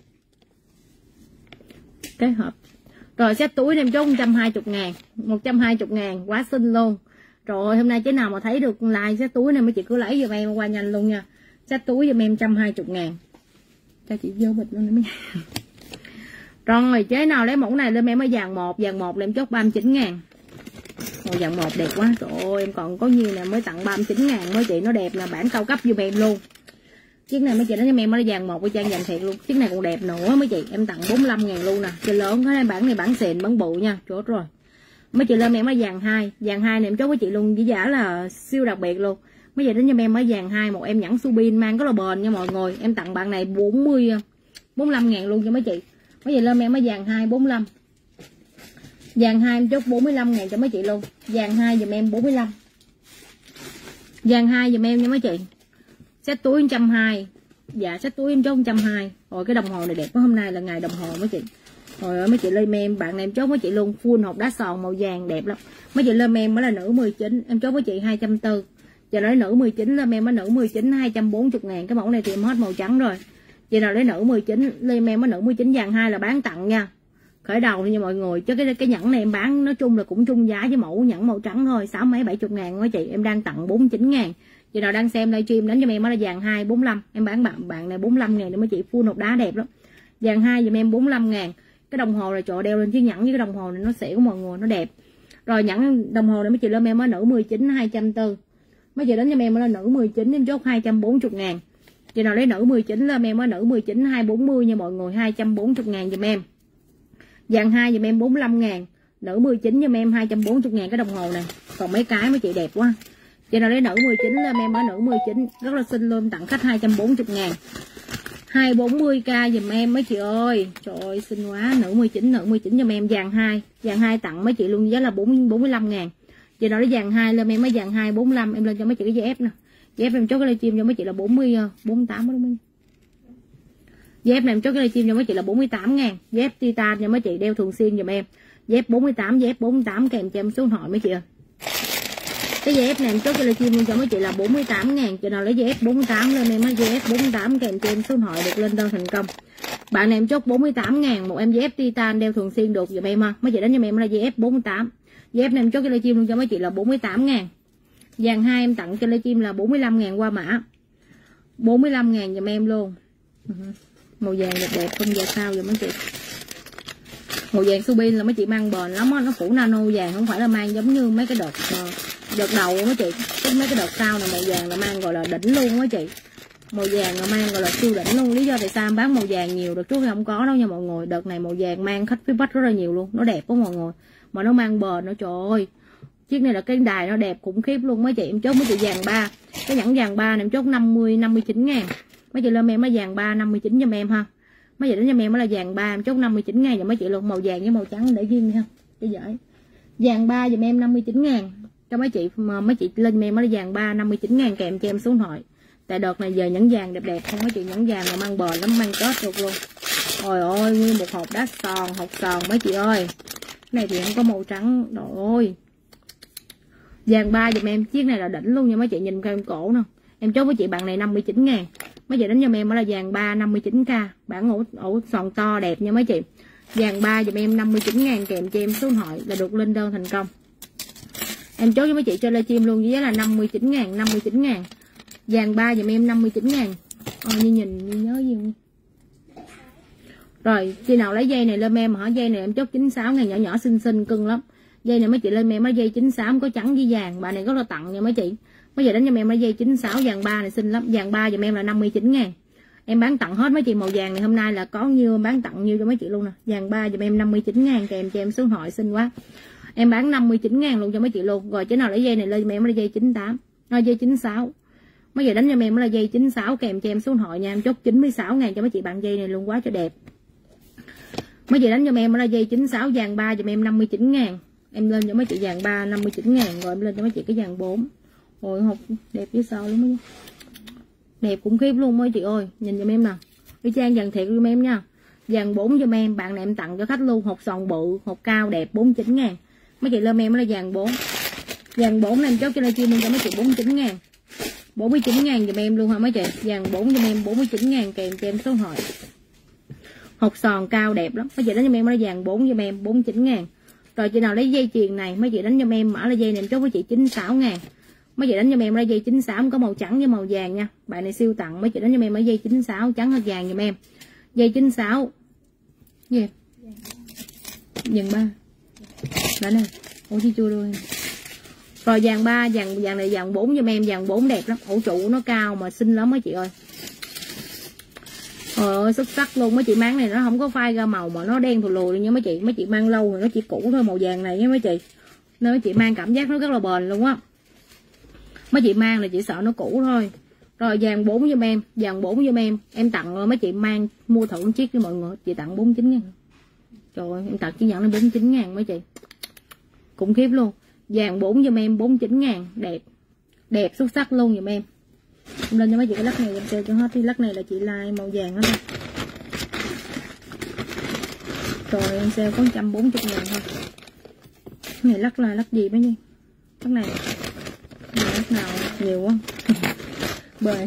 Cái hộp. Rồi set túi em chốt 120.000. 120.000 quá xinh luôn. Rồi hôm nay cái nào mà thấy được like set túi này mấy chị cứ lấy giùm em qua nhanh luôn nha. Set túi giùm em 120.000. Cho chị vô bịch luôn mấy. Rồi chế nào lấy mẫu này lên em ở vàng 1 là em chốt 39.000. Màu vàng 1 đẹp quá. Trời ơi em còn có nhiều nè mới tặng 39.000 mấy chị, nó đẹp là bản cao cấp giùm em luôn. Chiếc này mấy chị nói cho em nó vàng 1 của trang dành thiệt luôn. Chiếc này còn đẹp nữa mấy chị, em tặng 45.000 luôn nè. Chơi lớn cái bản này bản xịn bản bự nha. Chốt rồi. Mấy chị lên em ở vàng 2 này em chốt với chị luôn, với giá là siêu đặc biệt luôn. Mấy chị đến cho em ở vàng 2 một em nhẫn Subin mang rất là bền nha mọi người. Em tặng bạn này 45.000 luôn cho mấy chị. Mấy chị lên em ở vàng 2 45. Vàng 2 em chốt 45.000 cho mấy chị luôn. Vàng 2 giùm em 45. Vàng 2 giùm em nha mấy chị. Set túi 120. Dạ set túi em chốt 120. Rồi cái đồng hồ này đẹp quá, hôm nay là ngày đồng hồ mấy chị. Rồi ơi mấy chị lên em bạn này em chốt mấy chị luôn, full hộp đá sòn màu vàng đẹp lắm. Mấy chị lên em mới là nữ 19, em chốt với chị 240. Giờ nói nữ 19 lên em mới nữ 19 240.000. Cái mẫu này thì em hết màu trắng rồi. Chị nào lấy nữ 19 lên em mới nữ 19 vàng 2 là bán tặng nha. Khởi đầu thôi nha mọi người, chứ cái nhẫn này em bán nói chung là cũng chung giá với mẫu nhẫn màu trắng thôi, 60 mấy 70.000 mấy chị, em đang tặng 49.000. Chị nào đang xem livestream đánh cho em là vàng 2 45, em bán bạn này 45.000 để mấy chị, full hộp đá đẹp lắm. Vàng 2 giùm em 45.000. Cái đồng hồ này trời đeo lên chiếc nhẫn với cái đồng hồ này nó xỉu mọi người, nó đẹp. Rồi nhẫn đồng hồ này mấy chị lên em mới nữ 19 240. Mấy chị đánh cho em là nữ 19 em chốt 240.000. Chị nào lấy nữ 19 lên em mới nữ 19 240 nha mọi người, 240.000 giùm em. Vàng 2 giùm em 45.000. Nữ 19 giùm em 240.000 cái đồng hồ này. Còn mấy cái mấy chị đẹp quá. Chị nào lấy nữ 19 lên em ở nữ 19 rất là xinh luôn, tặng khách 240.000. 240k giùm em mấy chị ơi. Trời ơi xinh quá. Nữ 19 giùm em. Vàng 2 tặng mấy chị luôn giá là 45.000. Chị nào lấy vàng 2 lên em mới vàng 2 45, em lên cho mấy chị cái dây ép nè. Dây ép em chốt cái livestream cho mấy chị là 48 đúng không? Dây ép này em chốt cái livestream cho mấy chị là 48.000. Dây ép titan cho mấy chị đeo thường xuyên giùm em. Dây ép 48, dây ép 48 kèm cho em số điện thoại mấy chị ơi. Cái dây ép này em chốt cái livestream cho mấy chị là 48.000. Chị nào lấy dây ép 48 lên em dây ép 48 kèm cho em số điện thoại được lên đơn thành công. Bạn này em chốt 48.000 một em dây ép titan đeo thường xuyên được giùm em ha. Mấy chị đánh cho em là dây ép 48. Dây ép này em chốt cái livestream luôn cho mấy chị là 48.000. Dàn 2 em tặng cho livestream là 45.000 qua mã. 45.000 giùm em luôn. Màu vàng đẹp đẹp không giờ sao rồi mấy chị. Màu vàng Subin là mấy chị mang bền lắm á, nó phủ nano vàng, không phải là mang giống như mấy cái đợt đầu mấy chị. Mấy cái đợt sau là màu vàng là mang gọi là đỉnh luôn mấy chị. Màu vàng là mang gọi là siêu đỉnh luôn. Lý do tại sao em bán màu vàng nhiều, đợt trước thì không có đâu nha mọi người. Đợt này màu vàng mang khách phía Bắc rất là nhiều luôn, nó đẹp quá mọi người. Mà nó mang bền nữa, trời ơi. Chiếc này là cái đài nó đẹp khủng khiếp luôn mấy chị. Em chốt mấy chị vàng 3. Cái nhẫn vàng 3 này em chốt 59.000. Mấy chị lên em mới vàng 3 59 cho em ha. Mấy chị đến cho em là vàng 3 em chốt 59.000 cho mấy chị luôn. Màu vàng với màu trắng để riêng ha. Cái giỏi. Vàng 3 giùm em 59.000 cho mấy chị, mà mấy chị lên em là vàng 3 59.000 kèm cho em số điện thoại. Tại đợt này giờ nhẫn vàng đẹp đẹp không mấy chị, nhẫn vàng là mang bền lắm, mang kết được luôn. Trời ơi, nguyên một hộp đá sòn, hộp sòn mấy chị ơi. Cái này thì không có màu trắng, trời ơi. Vàng 3 giùm em, chiếc này là đỉnh luôn nha mấy chị, nhìn cái cổ nè. Em chốt với chị bạn này 59.000. Mấy chị đánh cho em là vàng 3 59k, bản ổ sòn to đẹp nha mấy chị. Vàng 3 giùm em 59.000 kèm cho em số điện thoại là được lên đơn thành công. Em chốt với mấy chị cho livestream luôn với giá là 59.000. Vàng 3 giùm em 59.000. Như nhìn như nhớ gì không? Rồi, khi nào lấy dây này lên em hả? Dây này em chốt 96.000, nhỏ nhỏ xinh xinh cưng lắm. Dây này mấy chị lên em dây 96 có trắng với vàng, bà này rất là tặng nha mấy chị. Bây giờ đánh cho em là dây 96, vàng 3 này xinh lắm. Vàng 3 giùm em là 59.000. Em bán tặng hết mấy chị, màu vàng này hôm nay là có nhiêu em bán tặng nhiêu cho mấy chị luôn nè. Vàng 3 giùm em 59.000 kèm cho em số điện thoại xinh quá. Em bán 59.000 luôn cho mấy chị luôn. Rồi chứ nào lấy dây này lên em là dây 98, dây 96. Mấy giờ đánh cho em là dây 96 kèm cho em số điện thoại nha, em chốt 96.000 cho mấy chị bạn dây này luôn, quá cho đẹp. Mấy chị đánh cho em là dây 96, vàng 3 giùm em 59.000. Em lên cho mấy chị vàng 3 59.000, rồi em lên cho mấy chị cái vàng 4. Ôi hộp đẹp với sao luôn mấy. Đẹp khủng khiếp luôn mấy chị ơi, nhìn giùm em nè. Đi trang vàng thiệt giùm em nha. Vàng 4 giùm em, bạn này em tặng cho khách luôn, hộp sòn bự, hộp cao đẹp 49.000. Mấy chị lên em là vàng 4. Vàng 4 này em chốt cho livestream cho mấy chị 49.000. 49.000 giùm em luôn hả mấy chị. Vàng 4 giùm em 49.000 kèm cho em số điện thoại. Hộp sòn cao đẹp lắm. Mấy chị đánh cho em là vàng 4 giùm em 49.000. Rồi chị nào lấy dây chuyền này, mấy chị đánh cho em mã là dây này em chốt với chị 96.000. Mấy chị đánh cho em là dây 96 có màu trắng với màu vàng nha. Bạn này siêu tặng. Mấy chị đánh cho em ở dây 96 trắng hoặc vàng giùm em. Dây 96. Gì? Yeah. Vàng 3. Đó nè. Ủa chứ chưa luôn. Rồi vàng 3, vàng này vàng 4 giùm em, vàng 4 đẹp lắm. Ổ trụ nó cao mà xinh lắm mấy chị ơi. Trời ơi xuất sắc luôn. Mấy chị mang này nó không có phai ra màu mà nó đen thù lùi nha mấy chị. Mấy chị mang lâu rồi nó chỉ cũ thôi, màu vàng này nha mấy chị. Nên mấy chị mang cảm giác nó rất là bền luôn á. Mấy chị mang là chỉ sợ nó cũ thôi. Rồi vàng 4 giùm em, vàng 4 giùm em tặng rồi mấy chị mang mua thử một chiếc cho mọi người, chị tặng 49.000. Trời ơi, em tặng chiếc nhẫn này 49.000 mấy chị. Khủng khiếp luôn. Vàng 4 giùm em 49.000, đẹp. Đẹp xuất sắc luôn giùm em. Em lên cho mấy chị cái lắc này em sale cho hết đi, lắc này là chị like màu vàng hết. Rồi em sale có 140.000 thôi. Cái này lắc là lắc gì mấy nhi? Lắc này. Lắc nào nhiều quá. Bơi.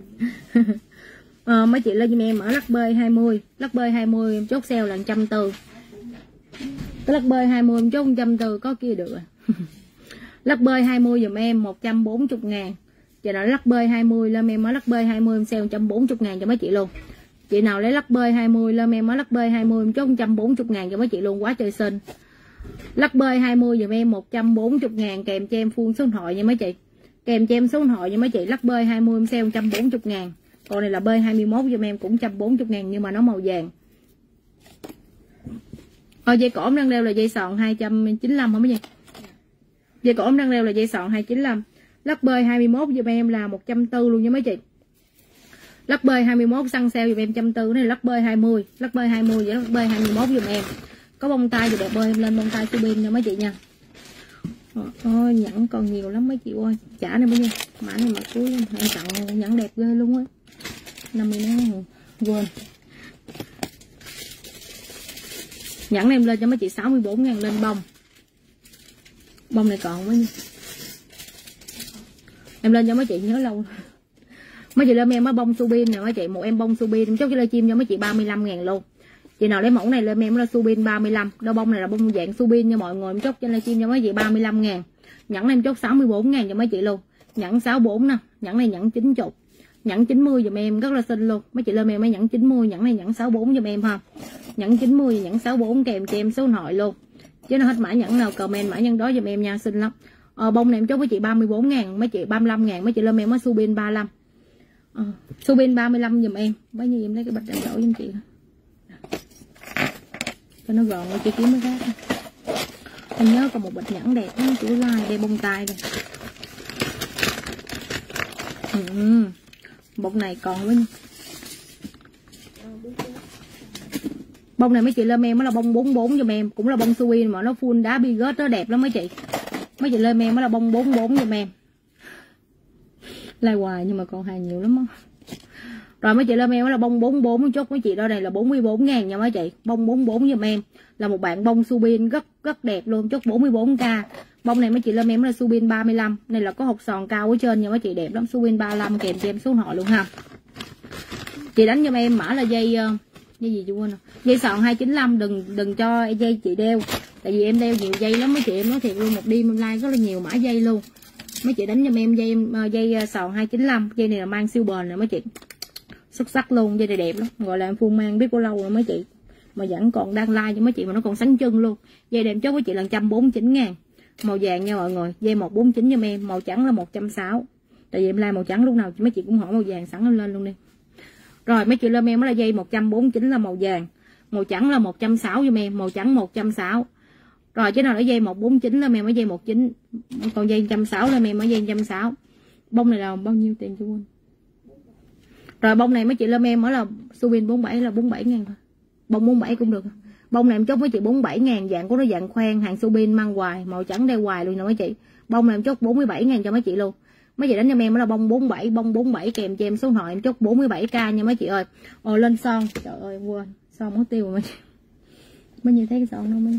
Mấy chị lên cho em ở lắc bơi 20. Lắc bơi 20 em chốt sale là 140. Cái lắc bơi 20 em chốt 140 có kia được rồi. Lắc bơi 20 dùm em 140.000. Chị nào lắc bơi 20 lên em ở lắc bơi 20 em sale 140.000 cho mấy chị luôn. Chị nào lấy lắc bơi 20 lên em ở lắc bơi 20 em chốt 140.000 cho mấy chị luôn, quá trời xinh. Lắc bơi 20 dùm em 140.000 kèm cho em full số điện thoại nha mấy chị. Kèm cho em số điện thoại nha mấy chị. Lắc bơi 20 em sale 140.000. Còn này là bơi 21 dùm em cũng 140.000 nhưng mà nó màu vàng. Dây cổ em đang đeo là dây sòn 295 hả mấy chị? Dây cổ em đang đeo là dây sòn 295. Lắc bơi 21 dùm em là 140 luôn nha mấy chị. Lắc bơi 21 xăng sale dùm em 140. Này lắc bơi 20. Lắc bơi 20 với lắc bơi 21 dùm em. Có bông tay thì đẹp bơi em lên bông tay Subin nha mấy chị nha. Ôi nhẫn còn nhiều lắm mấy chị ơi. Trả này bao nhiêu? Mã này mà cuối em tặng nhẫn đẹp ghê luôn á. 50 nữa quên. Nhẫn này em lên cho mấy chị 64.000 lên bông. Bông này còn mấy nhiêu? Em lên cho mấy chị nhớ lâu. Mấy chị lên em ở bông Subin nè mấy chị, một em bông Subin em chốt cho livestream cho mấy chị 35.000 luôn. Chị nào lấy mẫu này lên em là Subin 35. Đôi bông này là bông dạng Subin nha mọi người. Em chốt trên livestream cho mấy chị 35.000. Nhẫn này em chốt 64.000 cho mấy chị luôn. Nhẫn 64 nè, nhẫn này nhẫn 90. Nhẫn 90 giùm em rất là xinh luôn. Mấy chị lên em mấy nhẫn 90, nhẫn này nhẫn 64 giùm em ha. Nhẫn 90 nhẫn 64 kèm cho em số điện thoại luôn. Chứ nó hết mã nhẫn nào comment mã nhân đó giùm em nha, xinh lắm. Bông này em chốt với chị 34.000, mấy chị 35.000, mấy chị lên em mới Subin 35. Subin 35 giùm em. Bao nhiêu em lấy cái bịch đại đổ giùm chị. Cho nó gọn rồi chị kiếm mới khác. Em nhớ còn một bịch nhẫn đẹp đó, chủ lai đây bông tai đây. Bông này còn với bông này mấy chị lên em mới là bông 44 giùm em, cũng là bông Subin mà nó full đá bigot đó, đẹp lắm mấy chị. Mấy chị lên em mới là bông 44 giùm em. Lai hoài nhưng mà còn hàng nhiều lắm á. Rồi mấy chị lên em là bông 44, chốt mấy chị đôi này là 44.000 nha mấy chị. Bông 44 giùm em là một bạn bông Subin rất đẹp luôn, chốt 44k. Bông này mấy chị lên em là Subin 35, này là có hộp sòn cao ở trên nha mấy chị, đẹp lắm. Subin 35 kèm cho em số điện thoại luôn ha. Chị đánh cho em mã là dây gì chú quên rồi. Dây sòn 295, đừng cho dây chị đeo. Tại vì em đeo nhiều dây lắm mấy chị, em nói thiệt luôn, một đêm online rất là nhiều mã dây luôn. Mấy chị đánh cho em dây sòn 295, dây này là mang siêu bền nè mấy chị. Xuất sắc luôn, dây này đẹp lắm, gọi là em Phương mang biết có lâu rồi mấy chị, mà vẫn còn đang like cho mấy chị mà nó còn sáng chân luôn. Dây đệm chốt với chị là 149.000, màu vàng nha mọi người, dây 149 cho em, màu trắng là 160. Tại vì em like màu trắng lúc nào mấy chị cũng hỏi màu vàng sẵn lên luôn đi. Rồi mấy chị lên em là dây 149 là màu vàng, màu trắng là 160 cho em, màu trắng 160. Rồi chứ nào ở dây 149 là em ở dây 19, còn dây 160 là em ở dây 160. Bông này là bao nhiêu tiền chú quên. Rồi bông này mấy chị lên em ở là Subin 47 là 47.000 thôi. Bông 47 cũng được. Bông này em chốt với chị 47.000, dạng của nó dạng khoan, hàng Subin mang hoài, màu trắng đeo hoài luôn nè mấy chị. Bông này em chốt 47.000 cho mấy chị luôn. Mấy chị đánh cho em là bông 47, bông 47 kèm cho em số điện thoại, em chốt 47k nha mấy chị ơi. Lên son, trời ơi quên, son mất tiêu rồi mấy chị. Mấy chị thấy cái son đâu mấy.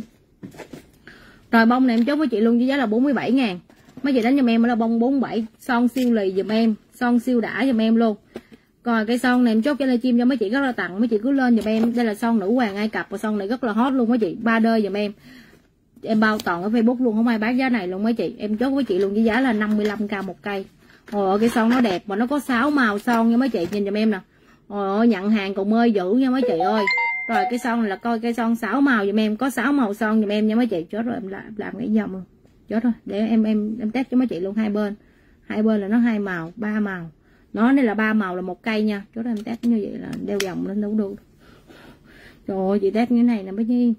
Rồi bông này em chốt với chị luôn với giá là 47.000. Mấy chị đánh cho em là bông 47, son siêu lì giùm em, son siêu đã giùm em luôn. Rồi cái son này em chốt cho livestream cho mấy chị rất là tặng, mấy chị cứ lên giùm em. Đây là son nữ hoàng Ai Cập, và son này rất là hot luôn mấy chị, 3D giùm em. Em bao toàn ở Facebook luôn, không ai bán giá này luôn mấy chị. Em chốt với chị luôn với giá là 55k một cây. Ôi cái son nó đẹp mà nó có 6 màu son nha mấy chị, nhìn giùm em nè. Ôi nhận hàng còn ơi dữ nha mấy chị ơi. Rồi cái son này là coi cây son 6 màu giùm em, có 6 màu son giùm em nha mấy chị. Chết rồi, em làm cái dòng luôn. Chết rồi, để em test cho mấy chị luôn hai bên. Hai bên là nó 2 màu, 3 màu. Nó này là 3 màu là một cây nha. Chết rồi, em test như vậy là đeo vòng lên đâu được. Trời ơi, chị test như thế này nè mấy chị.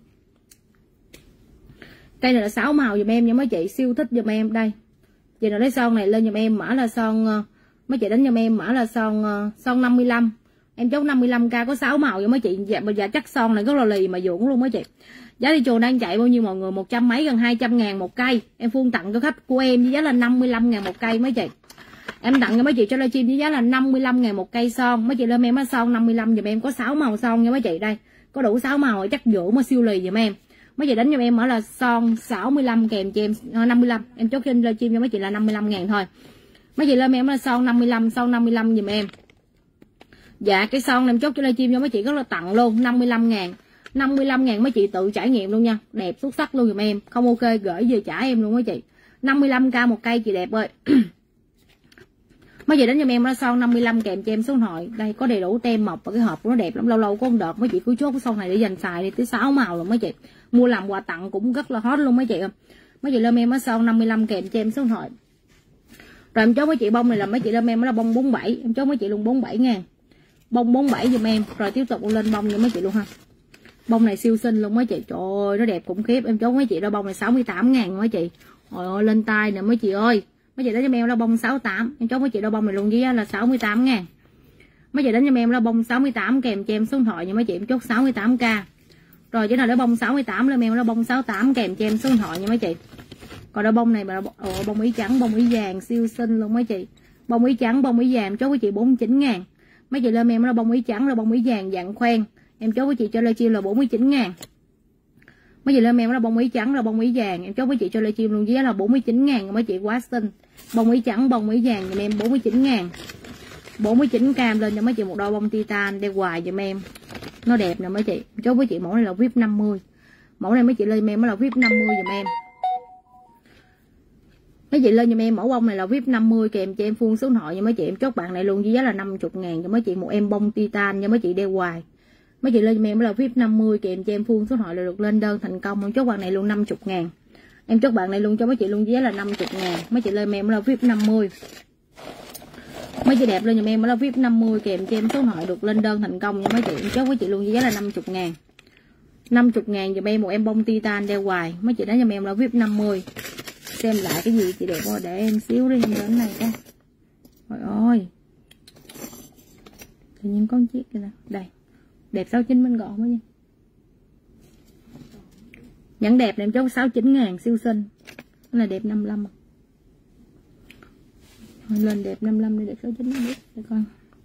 Cây này là 6 màu giùm em nha mấy chị, siêu thích giùm em đây. Chị nào lấy son này lên giùm em mã là son, mấy chị đánh giùm em mã là son 55. Em chốt 55k có 6 màu cho mấy chị. Dạ chắc son này rất là lì mà dưỡng luôn mấy chị. Giá thị trường đang chạy bao nhiêu mọi người, 100 mấy gần 200.000 một cây. Em Phương tặng cho khách của em với giá là 55.000 một cây mấy chị. Em tặng cho mấy chị cho livestream với giá là 55.000 một cây son. Mấy chị lên em son 55 giùm em, có 6 màu son nha mấy chị. Đây có đủ 6 màu, chắc dưỡng mà siêu lì giùm em. Mấy chị đánh cho em ở là son 65 kèm cho em 55. Em chốt trên livestream cho mấy chị là 55.000 thôi. Mấy chị lên em là son 55, son 55 giùm em. Dạ cái son em chốt cho livestream cho mấy chị rất là tặng luôn, 55.000. 55.000 mấy chị tự trải nghiệm luôn nha, đẹp xuất sắc luôn giùm em. Không ok gửi về trả em luôn mấy chị. 55k một cây chị đẹp ơi. Mấy chị đánh cho em là son 55 kèm cho em số điện thoại. Đây có đầy đủ tem mộc và cái hộp của nó đẹp lắm. Lâu lâu có một đợt mấy chị cứ chốt cái son này để dành xài đi tới 6 màu rồi mấy chị. Mua làm quà tặng cũng rất là hot luôn mấy chị. Mấy chị lên em ở son 55 kèm cho em số điện thoại. Rồi em chốt mấy chị bông này là mấy chị lên em là bông 47, em chốt mấy chị luôn 47.000. Bông 47 giùm em, rồi tiếp tục lên bông cho mấy chị luôn ha. Bông này siêu xinh luôn mấy chị. Trời ơi nó đẹp khủng khiếp. Em chốt mấy chị đôi bông này 68.000 mấy chị. Trời ơi lên tay nè mấy chị ơi. Mấy chị đánh cho em là bông 68, em chốt mấy chị đôi bông này luôn với giá là 68.000. Mấy chị đánh cho em là bông 68 kèm cho em số điện thoại nha mấy chị, em chốt 68k. Rồi chứ nào để bông 68 lên em là bông 68 kèm cho em số điện thoại nha mấy chị. Còn đôi bông này mà bông ý trắng, bông ý vàng siêu xinh luôn mấy chị. Bông ý trắng, bông ý vàng chốt với chị 49.000. Mấy chị lên em là bông ý trắng là bông ý vàng dạng khoen. Em chốt với chị cho livestream là 49.000. Mấy chị lên em là bông ý trắng là bông ý vàng, em chốt với chị cho livestream luôn giá là 49.000 mấy chị, quá xinh. Bông ý trắng, bông ý vàng giùm em 49.000. 49k lên cho mấy chị một đôi bông titan đeo hoài giùm em. Nó đẹp nè mấy chị. Chốt với chị mẫu này là VIP 50. Mẫu này mấy chị lên em là VIP 50 giùm em. Mấy chị lên giùm em mẫu bông này là VIP 50 kèm cho em full số điện thoại nha mấy chị. Em chốt bạn này luôn với giá là 50.000 cho mấy chị, một em bông titan cho mấy chị đeo hoài. Mấy chị lên giùm em là VIP 50 kèm cho em full số điện thoại là được lên đơn thành công. Em chốt bạn này luôn 50.000. Em chốt bạn này luôn cho mấy chị luôn với giá là 50.000. Mấy chị lên em là VIP 50. Mấy chị đẹp lên giùm em là VIP 50 kèm cho em số điện thoại được lên đơn thành công nha mấy chị. Em chốt với chị luôn với giá là 50.000. 50.000 giùm em một em bông titan đeo hoài. Mấy chị đánh giùm em là VIP 50. Xem lại cái gì chị đẹp quá, để em xíu đi, em đến này coi. Trời ơi, tự nhiên có chiếc kìa nè. Đây, đẹp 69 bên gọn quá nha. Nhẫn đẹp này em chốt 69.000 siêu xinh. Cái này đẹp 55. Rồi lên đẹp 55 đi, đẹp 69 nó biết để coi.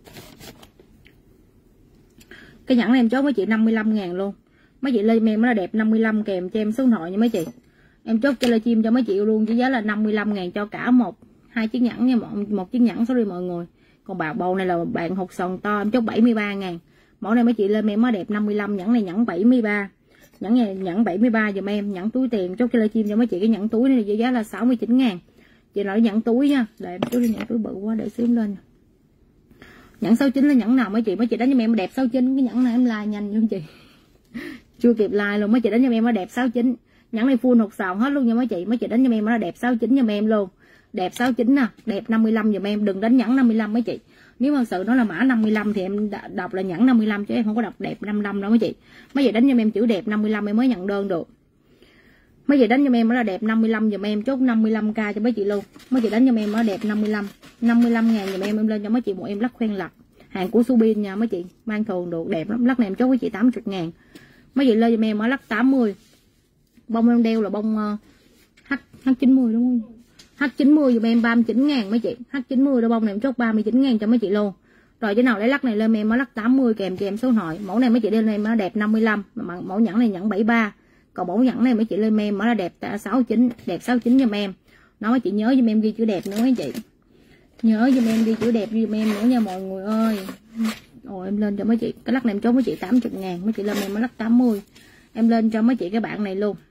Cái nhẫn này em chốt với chị 55.000 luôn. Mấy chị lên em nó là đẹp 55 kèm cho em số điện thoại nha mấy chị. Em chốt cho livestream cho mấy chị luôn với giá là 55.000 cho cả hai chiếc nhẫn nha, một chiếc nhẫn sorry mọi người. Còn bầu này là bạn hột sòn to, em chốt 73.000. Mẫu này mấy chị lên em nó đẹp 55, nhẫn này nhẫn 73. Nhẫn này nhẫn 73 giùm em, nhẫn túi tiền chốt cho livestream cho mấy chị cái nhẫn túi này với giá là 69.000. Chị nói nhẫn túi nha, để em chút đi, nhẫn túi bự quá để xíu lên. Nhẫn 69 là nhẫn nào mấy chị đánh cho em đẹp 69, cái nhẫn này em like nhanh không chị. Chưa kịp like luôn, mấy chị đánh cho em nó đẹp 69. Nhẫn này full hột sòn hết luôn nha mấy chị đánh cho em nó đẹp 69 giùm em luôn. Đẹp 69 nè, đẹp 55 giùm em, đừng đánh nhẫn 55 mấy chị. Nếu mà sự nó là mã 55 thì em đọc là nhẫn 55 chứ em không có đọc đẹp 55 đâu mấy chị. Mấy chị đánh cho em chữ đẹp 55 em mới nhận đơn được. Mấy chị đánh cho em nó là đẹp 55 giùm em, chốt 55k cho mấy chị luôn. Mấy chị đánh cho em nó đẹp 55. 55.000 giùm em lên cho mấy chị một em lắc khoen lật. Hàng của Subin nha mấy chị, mang thường được đẹp lắm. Lắc này em chốt với chị 80.000. Mấy chị lên cho em ở lắc 80. Bông em đeo là bông H90 đúng không? H90 giùm em 39.000 mấy chị. H90 đó, bông này em chốt 39.000 cho mấy chị luôn. Rồi cái nào lấy lắc này lên em ở lắc 80 kèm cho em số hỏi. Mẫu này mấy chị lên em nó đẹp 55, mẫu nhẫn này nhẫn 73. Còn mẫu nhẫn này mấy chị lên em nó là đẹp 69, đẹp 69 giùm em. Nó mấy chị nhớ giùm em ghi chữ đẹp nữa mấy chị. Nhớ giùm em ghi chữ đẹp giùm em nữa nha mọi người ơi. Rồi em lên cho mấy chị cái lắc này em chốt mấy chị 80.000, mấy chị lên em nó lắc 80. Em lên cho mấy chị cái bạn này luôn.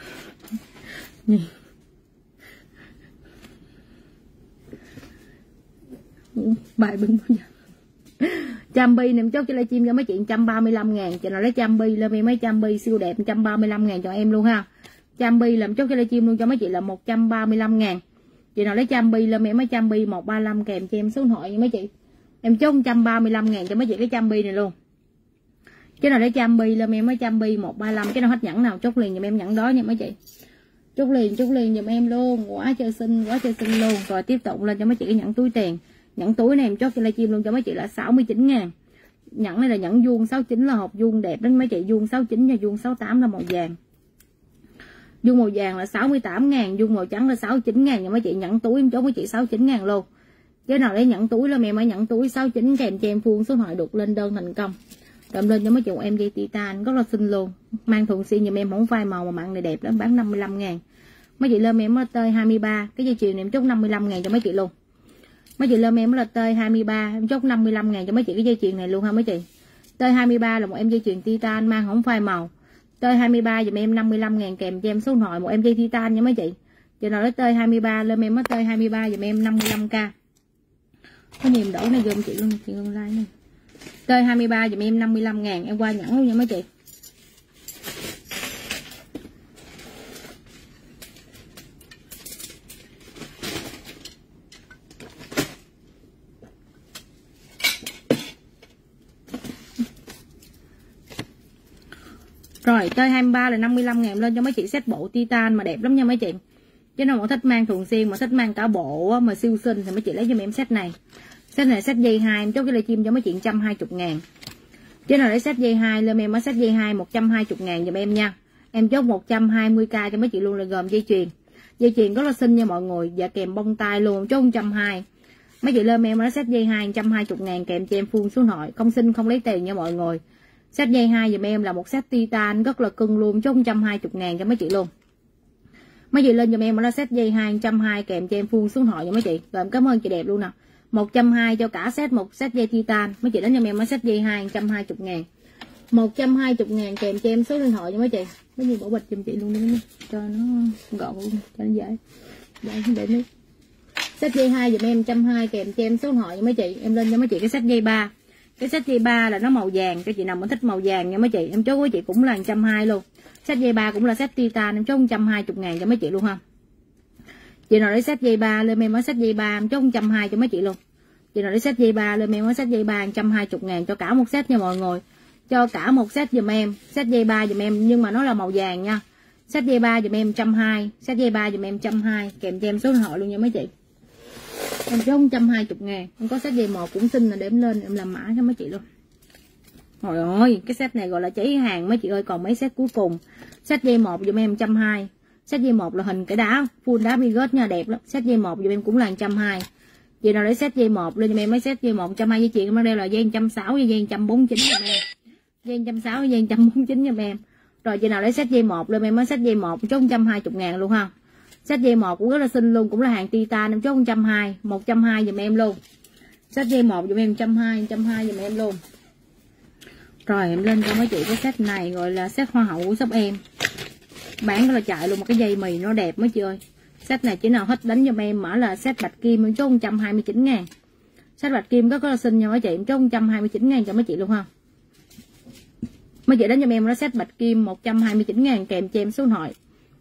Bài bưng bao giờ. Chambi này em chốt cho livestream cho mấy chị 135.000. Chị nào lấy Chambi lên em mấy Chambi siêu đẹp 135.000 cho em luôn ha. Chambi làm chốt cho livestream luôn cho mấy chị là 135.000. Chị nào lấy Chambi lên em mấy Chambi 135 kèm cho em số điện thoại nha mấy chị. Em chốt 135.000 cho mấy chị cái Chambi này luôn. Chứ nào lấy Chambi lên em mấy Chambi 135, cái nào hết nhẫn nào chốt liền giùm em nhẫn đó nha mấy chị. Chốt liền giùm em luôn, quá chơi xinh luôn. Rồi tiếp tục lên cho mấy chị cái nhẫn túi tiền. Nhẫn túi này em chốt cho livestream luôn cho mấy chị là 69.000. Nhẫn này là nhẫn vuông 69 là hộp vuông đẹp đến mấy chị, vuông 69 và vuông 68 là màu vàng. Vuông màu vàng là 68.000, vuông màu trắng là 69.000 nha mấy chị. Nhẫn túi em chốt với chị 69.000 luôn. Chứ nào lấy nhẫn túi lên em ở nhẫn túi 69 kèm cho em full số điện thoại được lên đơn thành công. Rồi lên cho mấy chị em dây titan rất là xinh luôn. Mang thường xuyên giùm em, không phai màu mà mặn này đẹp lắm, bán 55.000. Mấy chị lên em tơi 23, cái dây chuyền này em chốt 55.000 cho mấy chị luôn. Mấy chị lên em là tơi 23, em chốt 55.000 cho mấy chị cái dây chuyền này luôn ha mấy chị. Tơi 23 là một em dây chuyền titan mang không phai màu. Tơi 23 giùm em 55.000 kèm cho em số điện thoại một em dây titan nha mấy chị. Chị nào lấy tơi 23 lên em tơi 23 giùm em 55k. Có nhiều đổ này gồm chị luôn, chị gom like này. Tơi 23 giùm em 55.000, em qua nhẫn luôn nha mấy chị. Rồi tơi 23 là 55.000 lên cho mấy chị set bộ titan mà đẹp lắm nha mấy chị. Chứ nào mà thích mang thường xuyên mà thích mang cả bộ mà siêu xinh thì mấy chị lấy cho em set này. Set này set dây 2 em chốt cái livestream cho mấy chị 120.000. Chứ nào lấy set dây 2 lên em ở set dây 2 120.000 giùm em nha. Em chốt 120k cho mấy chị luôn là gồm dây chuyền. Dây chuyền rất là xinh nha mọi người, và kèm bông tai luôn, chốt 120. Mấy chị lên em ở set dây 2 120.000 kèm cho em full số nội, không xin không lấy tiền nha mọi người. Set dây 2 giùm em là một set titan rất là cưng luôn, chốt 120.000 cho mấy chị luôn. Mấy chị lên giùm em là set dây 2 120 kèm cho em full số nội cho mấy chị. Rồi em cảm ơn chị đẹp luôn nè. 120 cho cả set một set dây titan. Mấy chị đánh giùm em ở set dây 2 120.000. 120.000 kèm cho em số điện thoại nha mấy chị. Mấy gì bỏ bịch giùm chị luôn đi cho nó gọn luôn, cho nó dễ. Để nước. Set dây 2 giùm em 120 kèm cho em số điện thoại nha mấy chị. Em lên cho mấy chị cái set dây 3. Cái set dây 3 là nó màu vàng, cho chị nào mà thích màu vàng nha mấy chị. Em chốt với chị cũng là 120 luôn. Set dây 3 cũng là set titan, em chốt 120.000 cho mấy chị luôn ha. Chị nào lấy set dây 3 lên em ở set dây 3 em chốt 120 cho mấy chị luôn. Chị nào lấy set dây 3 lên em ở set dây 3 120.000 cho cả một set nha mọi người. Cho cả một set giùm em, set dây 3 giùm em nhưng mà nó là màu vàng nha. Set dây 3 giùm em 120, set dây 3 giùm em 120 kèm cho em số điện thoại luôn nha mấy chị. Em chốt 120.000. Em có set dây 1 cũng xinh là để em lên em làm mã cho mấy chị luôn. Trời ơi, cái set này gọi là cháy hàng mấy chị ơi, còn mấy set cuối cùng. Set dây 1 giùm em 120. Set dây 1 là hình cái đá, full đá bigot nha, đẹp lắm. Set dây 1 giùm em cũng là 120. Chị nào lấy set dây 1 lên giùm em mấy set dây 1 120 với chị em đeo là dây 160 với dây 149 giùm em. Dây 160 với dây 149 giùm em. Rồi chị nào lấy set dây 1 lên em mới set dây 1 chốt 120.000 luôn ha. Set dây 1 cũng rất là xinh luôn, cũng là hàng titan, em chốt 120, 120 giùm em luôn. Set dây 1 giùm em 120 giùm em luôn. Rồi em lên cho mấy chị cái set này gọi là set hoa hậu của shop em. Bán rất là chạy luôn, một cái dây mì nó đẹp mấy chị ơi. Set này chỉ nào hết đánh giùm em mở là set bạch kim em chốt 129.000. Set bạch kim rất là xinh nha mấy chị, em chốt 129.000 cho mấy chị luôn ha. Mấy chị đánh cho em nó set bạch kim 129.000 kèm cho em số điện thoại.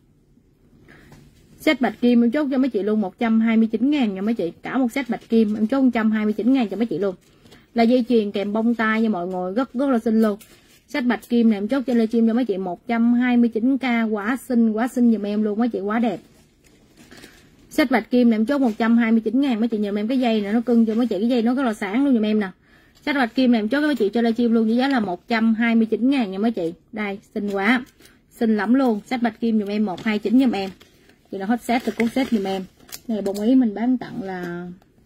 Set bạch kim em chốt cho mấy chị luôn 129.000 nha mấy chị. Cả một set bạch kim em chốt 129.000 cho mấy chị luôn. Là dây chuyền kèm bông tai nha mọi người, rất là xinh luôn. Set bạch kim này em chốt cho lê chim cho mấy chị 129k, quá xinh giùm em luôn mấy chị, quá đẹp. Set bạch kim này em chốt 129.000 mấy chị, nhờ em cái dây này nó cưng cho mấy chị, cái dây nó rất là sáng luôn giùm em nè. Set bạch kim này em chốt cho mấy chị cho lê chim luôn với giá là 129.000 nha mấy chị. Đây, xinh quá, xinh lắm luôn. Set bạch kim giùm em 129 giùm em. Chị nào hết set thì cũng set giùm em. Này bông ý mình bán tặng là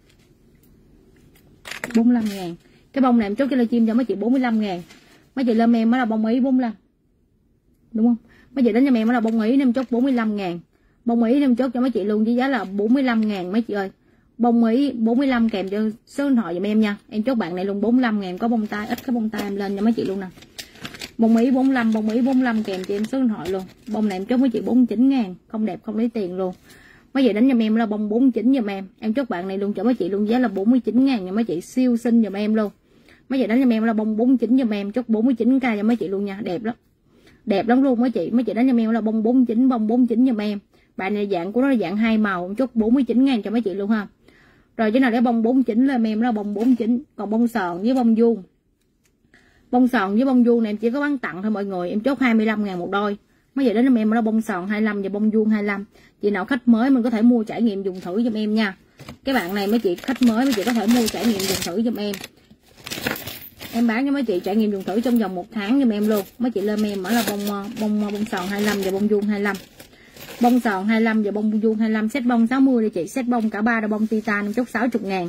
45.000. Cái bông này em chốt cho lê chim cho mấy chị 45.000. Mấy chị lên em mới là bông ý 45, đúng không? Mấy chị đến cho em mới là bông ý em chốt 45.000. Bông ý em chốt cho mấy chị luôn với giá là 45.000 mấy chị ơi. Bông ý 45 kèm cho số điện thoại giùm em nha. Em chốt bạn này luôn 45.000, có bông tai, ít cái bông tai em lên cho mấy chị luôn nè. Bông ý 45, bông ý 45 kèm cho em số điện thoại luôn. Bông này em chốt mấy chị 49.000, không đẹp không lấy tiền luôn. Mấy chị đánh cho em là bông 49 giùm em. Em chốt bạn này luôn cho mấy chị luôn giá là 49.000 nha mấy chị, siêu xinh giùm em luôn. Mấy chị đánh cho em là bông 49 giùm em, chốt 49k cho mấy chị luôn nha, đẹp lắm. Đẹp lắm luôn mấy chị. Mấy chị đánh cho em là bông 49 giùm em. Bạn này dạng của nó là dạng hai màu, chốt 49.000 cho mấy chị luôn ha. Rồi cái nào để bông 49 lên em là bông 49, còn bông sòn với bông vuông. Bông sòn với bông vuông này em chỉ có bán tặng thôi mọi người, em chốt 25.000 một đôi. Mấy vậy đến em là bông sòn 25 và bông vuông 25. Chị nào khách mới mình có thể mua trải nghiệm dùng thử giùm em nha. Cái bạn này mấy chị khách mới mấy chị có thể mua trải nghiệm dùng thử giùm em. Em bán cho mấy chị trải nghiệm dùng thử trong vòng 1 tháng giùm em luôn. Mấy chị lên em mở là bông sòn 25 và bông vuông 25. Bông sòn 25 và bông vuông 25, set bông 60 đi chị, set bông cả ba là bông titan chốt 60.000.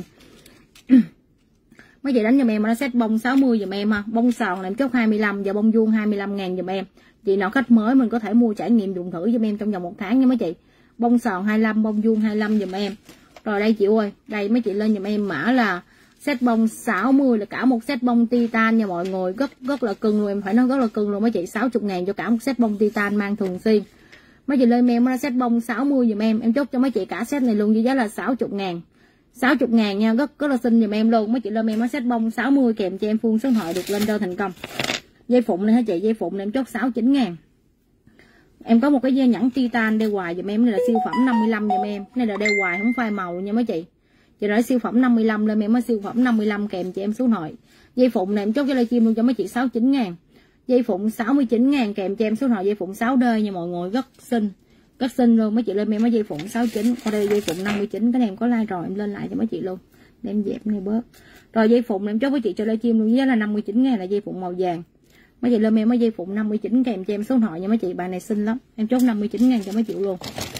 Mấy chị đánh giùm em nó set bông 60 giùm em ha. Bông sòn này em chốt 25 và bông vuông 25.000 giùm em. Chị nào khách mới mình có thể mua trải nghiệm dùng thử giùm em trong vòng 1 tháng nha mấy chị. Bông sòn 25, bông vuông 25 giùm em. Rồi đây chị ơi, đây mấy chị lên giùm em mã là set bông 60 là cả một set bông titan nha mọi người, rất là cưng luôn, em phải nói rất là cưng luôn mấy chị. 60.000 cho cả một set bông titan mang thường xuyên. Mấy chị lên em nó set bông 60 giùm em chốt cho mấy chị cả set này luôn với giá là 60.000. 60.000 nha, rất là xinh giùm em luôn. Mấy chị lên em nó set bông 60 kèm cho em full số điện thoại được lên đơn thành công. Dây phụng này hả chị, dây phụng này em chốt 69.000. Em có một cái dây nhẫn titan đeo hoài giùm em, này là siêu phẩm 55 giùm em. Này là đeo hoài không phai màu nha mấy chị. Chị nói siêu phẩm 55 lên em mới siêu phẩm 55 kèm cho em số điện thoại. Dây phụng này em chốt cái livestream luôn cho mấy chị 69.000. Dây phụng 69.000 kèm cho em số điện thoại dây phụng 6D nha mọi người, rất xinh luôn. Mấy chị lên em mới dây phụng 69. Ở đây dây phụng 59, cái này em có like rồi em lên lại cho mấy chị luôn. Để em dẹp này bớt. Rồi dây phụng này em chốt với chị cho livestream luôn, giá là 59.000 là dây phụng màu vàng. Mấy chị lên em mới dây phụng 59 kèm cho em số điện thoại nha mấy chị, bài này xinh lắm. Em chốt 59.000 cho mấy chị luôn.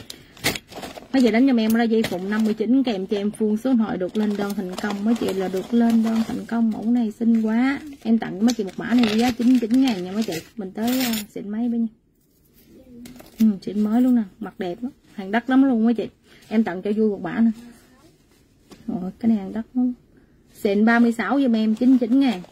Mấy chị đánh cho em là dây phụng 59 kèm cho em full số điện thoại được lên đơn thành công. Mấy chị là được lên đơn thành công, mẫu này xinh quá. Em tặng mấy chị một mã này giá 99.000 nha mấy chị. Mình tới xịn máy bên nha. Xịn mới luôn nè, mặt đẹp lắm, hàng đắt lắm luôn mấy chị. Em tặng cho vui một mã nè. Rồi cái này hàng đắt lắm. Xịn 36 giùm em 99.000.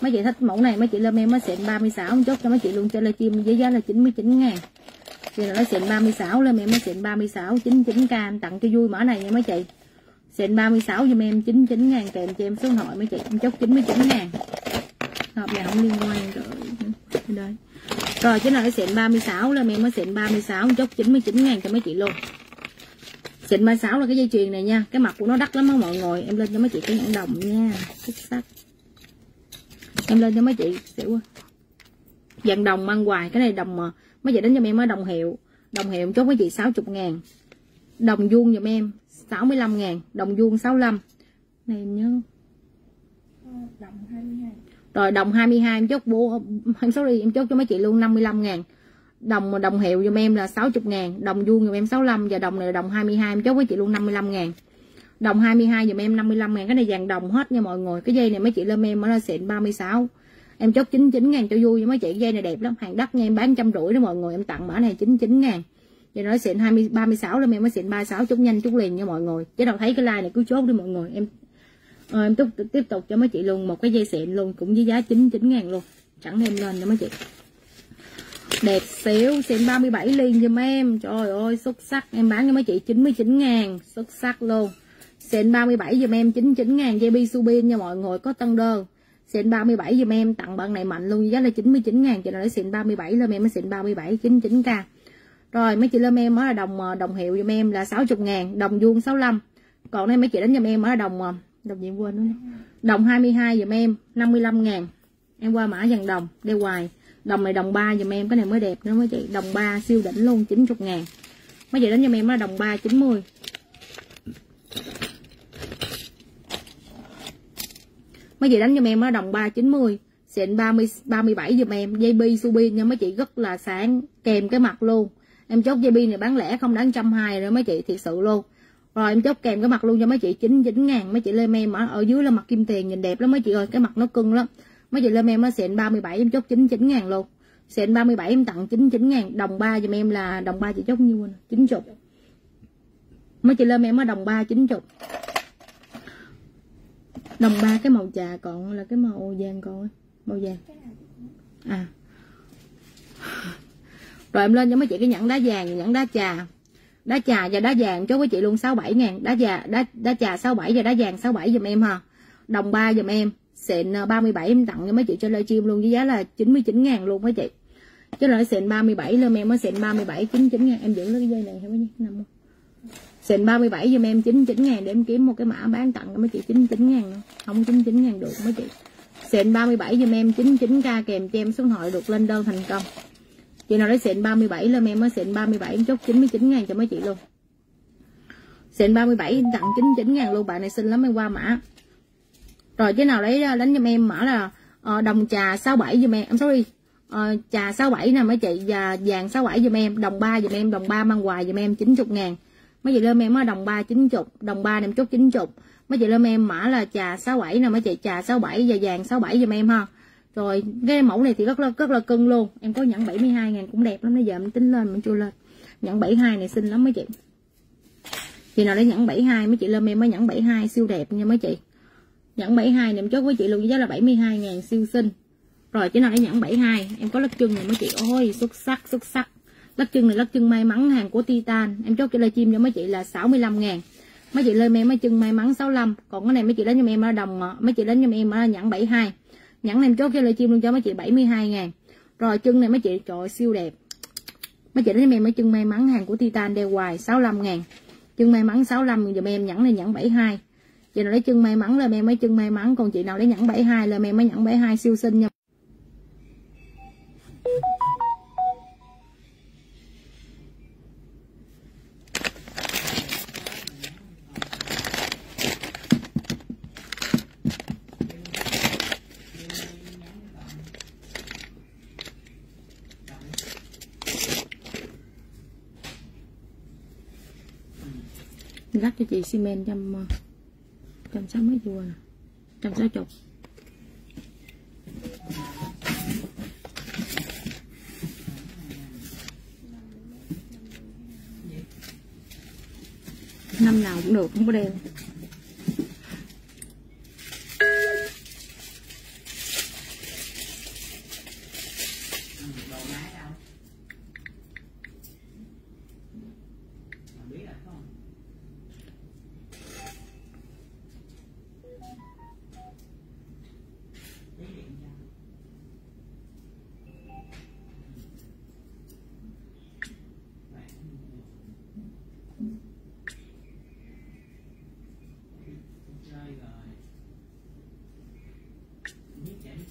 Mấy chị thích mẫu này mấy chị lên em nó xịn 36 chốt cho mấy chị luôn, cho livestream với giá là 99.000. Thì nó xịn 36 lên em nó xịn 36 99k em tặng cho vui mã này nha mấy chị. Xịn 36 giùm em 99.000 kèm cho em số điện thoại mấy chị, em chốt 99.000. Hộp này không liên quan rồi. Đây. Rồi cái này nó xịn 36 lên em nó xịn 36 chốt 99.000 cho mấy chị luôn. Xịn 36 là cái dây chuyền này nha, cái mặt của nó đắt lắm đó mọi người, em lên cho mấy chị cái nhẫn đồng nha, xuất sắc. Em lên cho mấy chị xỉu dàn đồng mang hoài, cái này đồng mà mấy chị đánh cho em mới đồng hiệu chốt mấy chị 60.000. Đồng vuông giùm em 65.000, đồng vuông 65. Này em nhớ. Đồng 22. Rồi đồng 22 em chốt sorry em chốt cho mấy chị luôn 55.000. Đồng hiệu giùm em là 60.000, đồng vuông giùm em 65 và đồng này là đồng 22 em chốt với chị luôn 55.000. Đồng 22 giùm em 55.000, cái này vàng đồng hết nha mọi người. Cái dây này mấy chị lên em nó xịn 36. Em chốt 99.000 cho vui với mấy chị, cái dây này đẹp lắm, hàng đắt nha, em bán 150 đó mọi người, em tặng mã này 99.000. Vậy nó xịn 36 lên em mới xịn 36 chút nhanh chút liền nha mọi người. Chứ đâu thấy cái like này cứ chốt đi mọi người. Em tiếp tục cho mấy chị luôn một cái dây xịn luôn cũng với giá 99.000 luôn. Chẳng em lên cho mấy chị. Đẹp xíu, xịn 37 liền giùm em. Trời ơi xuất sắc, em bán cho mấy chị 99.000, xuất sắc luôn. Xịn 37 giùm em 99.000 dây bi su bin nha mọi người, có tân đơn. Xịn 37 giùm em, tặng bạn này mạnh luôn, giá là 99.000, cho nên xịn 37 lên em mới xịn 37 99k. Rồi mấy chị lên em là đồng hiệu giùm em là 60.000, đồng vuông 65. Còn đây mấy chị đánh giùm em là đồng gì quên nữa. Đồng 22 giùm em 55.000. Em qua mã dàn đồng đeo hoài. Đồng này đồng 3 giùm em, cái này mới đẹp nữa mấy chị, đồng 3 siêu đỉnh luôn 90.000. Mấy chị đánh giùm em là đồng 3 90. Mấy chị đánh giùm em là đồng 3 90. Xịn 37 giùm em, dây bi su bin nha mấy chị, rất là sáng, kèm cái mặt luôn. Em chốt dây bi này bán lẻ không đáng 120 nữa mấy chị, thiệt sự luôn. Rồi em chốt kèm cái mặt luôn cho mấy chị 99.000. Mấy chị lên em ở dưới là mặt kim tiền nhìn đẹp lắm mấy chị ơi, cái mặt nó cưng lắm. Mấy chị lên em nó xịn 37 em chốt 99.000 luôn. Xịn 37 em tặng 99.000, đồng 3 giùm em là đồng 3 chị chốt nhiêu quên 90. Mấy chị lên em ở đồng 3 90. Đồng 3 cái màu trà còn là cái màu vàng còn màu vàng. À. Rồi em lên cho mấy chị cái nhẫn đá vàng, nhẫn đá trà. Đá trà và đá vàng chốt với chị luôn 67.000, đá trà 67 và đá vàng 67 giùm em ha. Đồng 3 giùm em, xịn 37 em tặng cho mấy chị trên livestream luôn với giá là 99.000 luôn mấy chị. Chứ là xịn 37 lên em mới xịn 37 99.000, em giữ lấy cái dây này hay mấy nằm không? Xịn 37 giùm em 99.000 để em kiếm một cái mã bán tặng cho mấy chị 99.000 nữa. Không 99.000 được mấy chị. Xịn 37 giùm em 99k kèm cho em số điện thoại được lên đơn thành công. Chị nào lấy xịn 37 lên em mới xịn 37 em chốt 99.000 cho mấy chị luôn. Xịn 37 tặng 99.000 luôn, bạn này xinh lắm em qua mã. Rồi chứ nào lấy đánh giùm em mã là đồng trà 67 giùm em sorry. Trà 67 nè mấy chị, và vàng 67 giùm em, đồng 3 giùm em, đồng 3 mang hoài giùm em 90.000. Mấy chị lên em á đồng 3 90, đồng 3 em chốt 90. Mấy chị lên em mã là trà 67 nè mấy chị, trà 67 và vàng 67 giùm em ha. Rồi cái mẫu này thì rất là cưng luôn. Em có nhẫn 72.000 cũng đẹp lắm, bây giờ em tính lên mình chưa lên. Nhẫn 72 này xinh lắm mấy chị. Chị nào lấy nhẫn 72 mấy chị lên em mới nhẫn 72 siêu đẹp nha mấy chị. Nhẫn 72 này em chốt với chị luôn với giá là 72.000 siêu xinh. Rồi chị nào lấy nhẫn 72, em có lắc chân này mấy chị, ôi xuất sắc. Lắc chân này lắc chân may mắn hàng của Titan, em chốt cho livestream cho mấy chị là 65.000. Mấy chị lên em mấy chân may mắn 65. Còn cái này mấy chị đánh cho em ở đồng, mấy chị đánh cho em ở nhẫn 72. Nhẫn này em chốt cho livestream luôn cho mấy chị 72.000. Rồi chân này mấy chị trời ơi, siêu đẹp. Mấy chị đánh cho em mấy chân may mắn hàng của Titan đeo hoài 65.000. Chân may mắn 65 giùm em, nhẫn này nhẫn 72. Chị nào lấy chân may mắn lên em mấy chân may mắn, còn chị nào lấy nhẫn 72 lên em mấy nhẫn 72 siêu xinh nha. Lắc cho chị xi men 160 mấy chùa nè, 160. Năm nào cũng được, không có đeo.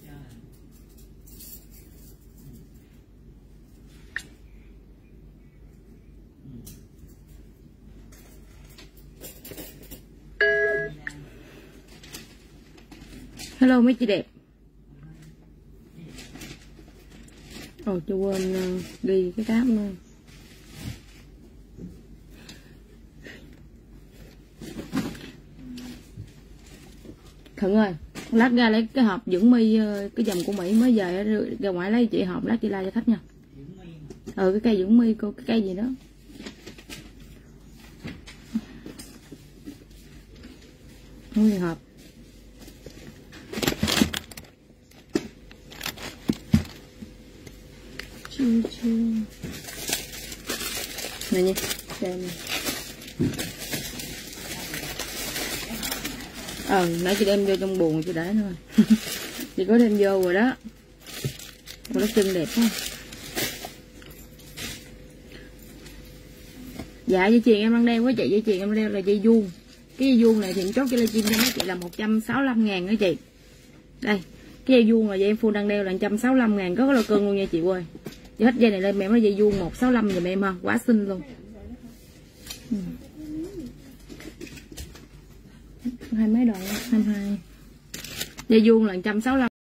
Hello mấy chị đẹp. Ồ tôi quên ghi cái cáp luôn. Thuận ơi, lát ra lấy cái hộp dưỡng mi cái dòng của Mỹ mới về ra ngoài lấy chị hộp, lát chị la cho khách nha. Cái cây dưỡng mi cô, cái cây gì đó. Nguyên hộp. Này nha, xem nãy chị đem vô trong buồng chị để thôi. Chị có đem vô rồi đó. Nó chân đẹp quá. Dạ dây chuyền em đang đeo quá chị, dây chuyền em đeo là dây vuông. Cái dây vuông này thì em chốt cho livestream cho mấy chị là 165.000 đó chị. Đây, cái dây vuông là dây em full đang đeo là 165.000, có là cân luôn nha chị ơi. Chị hết dây này lên mẹ nói dây vuông 165 giùm em ha, quá xinh luôn. 20 mấy độ, 22. Dây vuông là 165.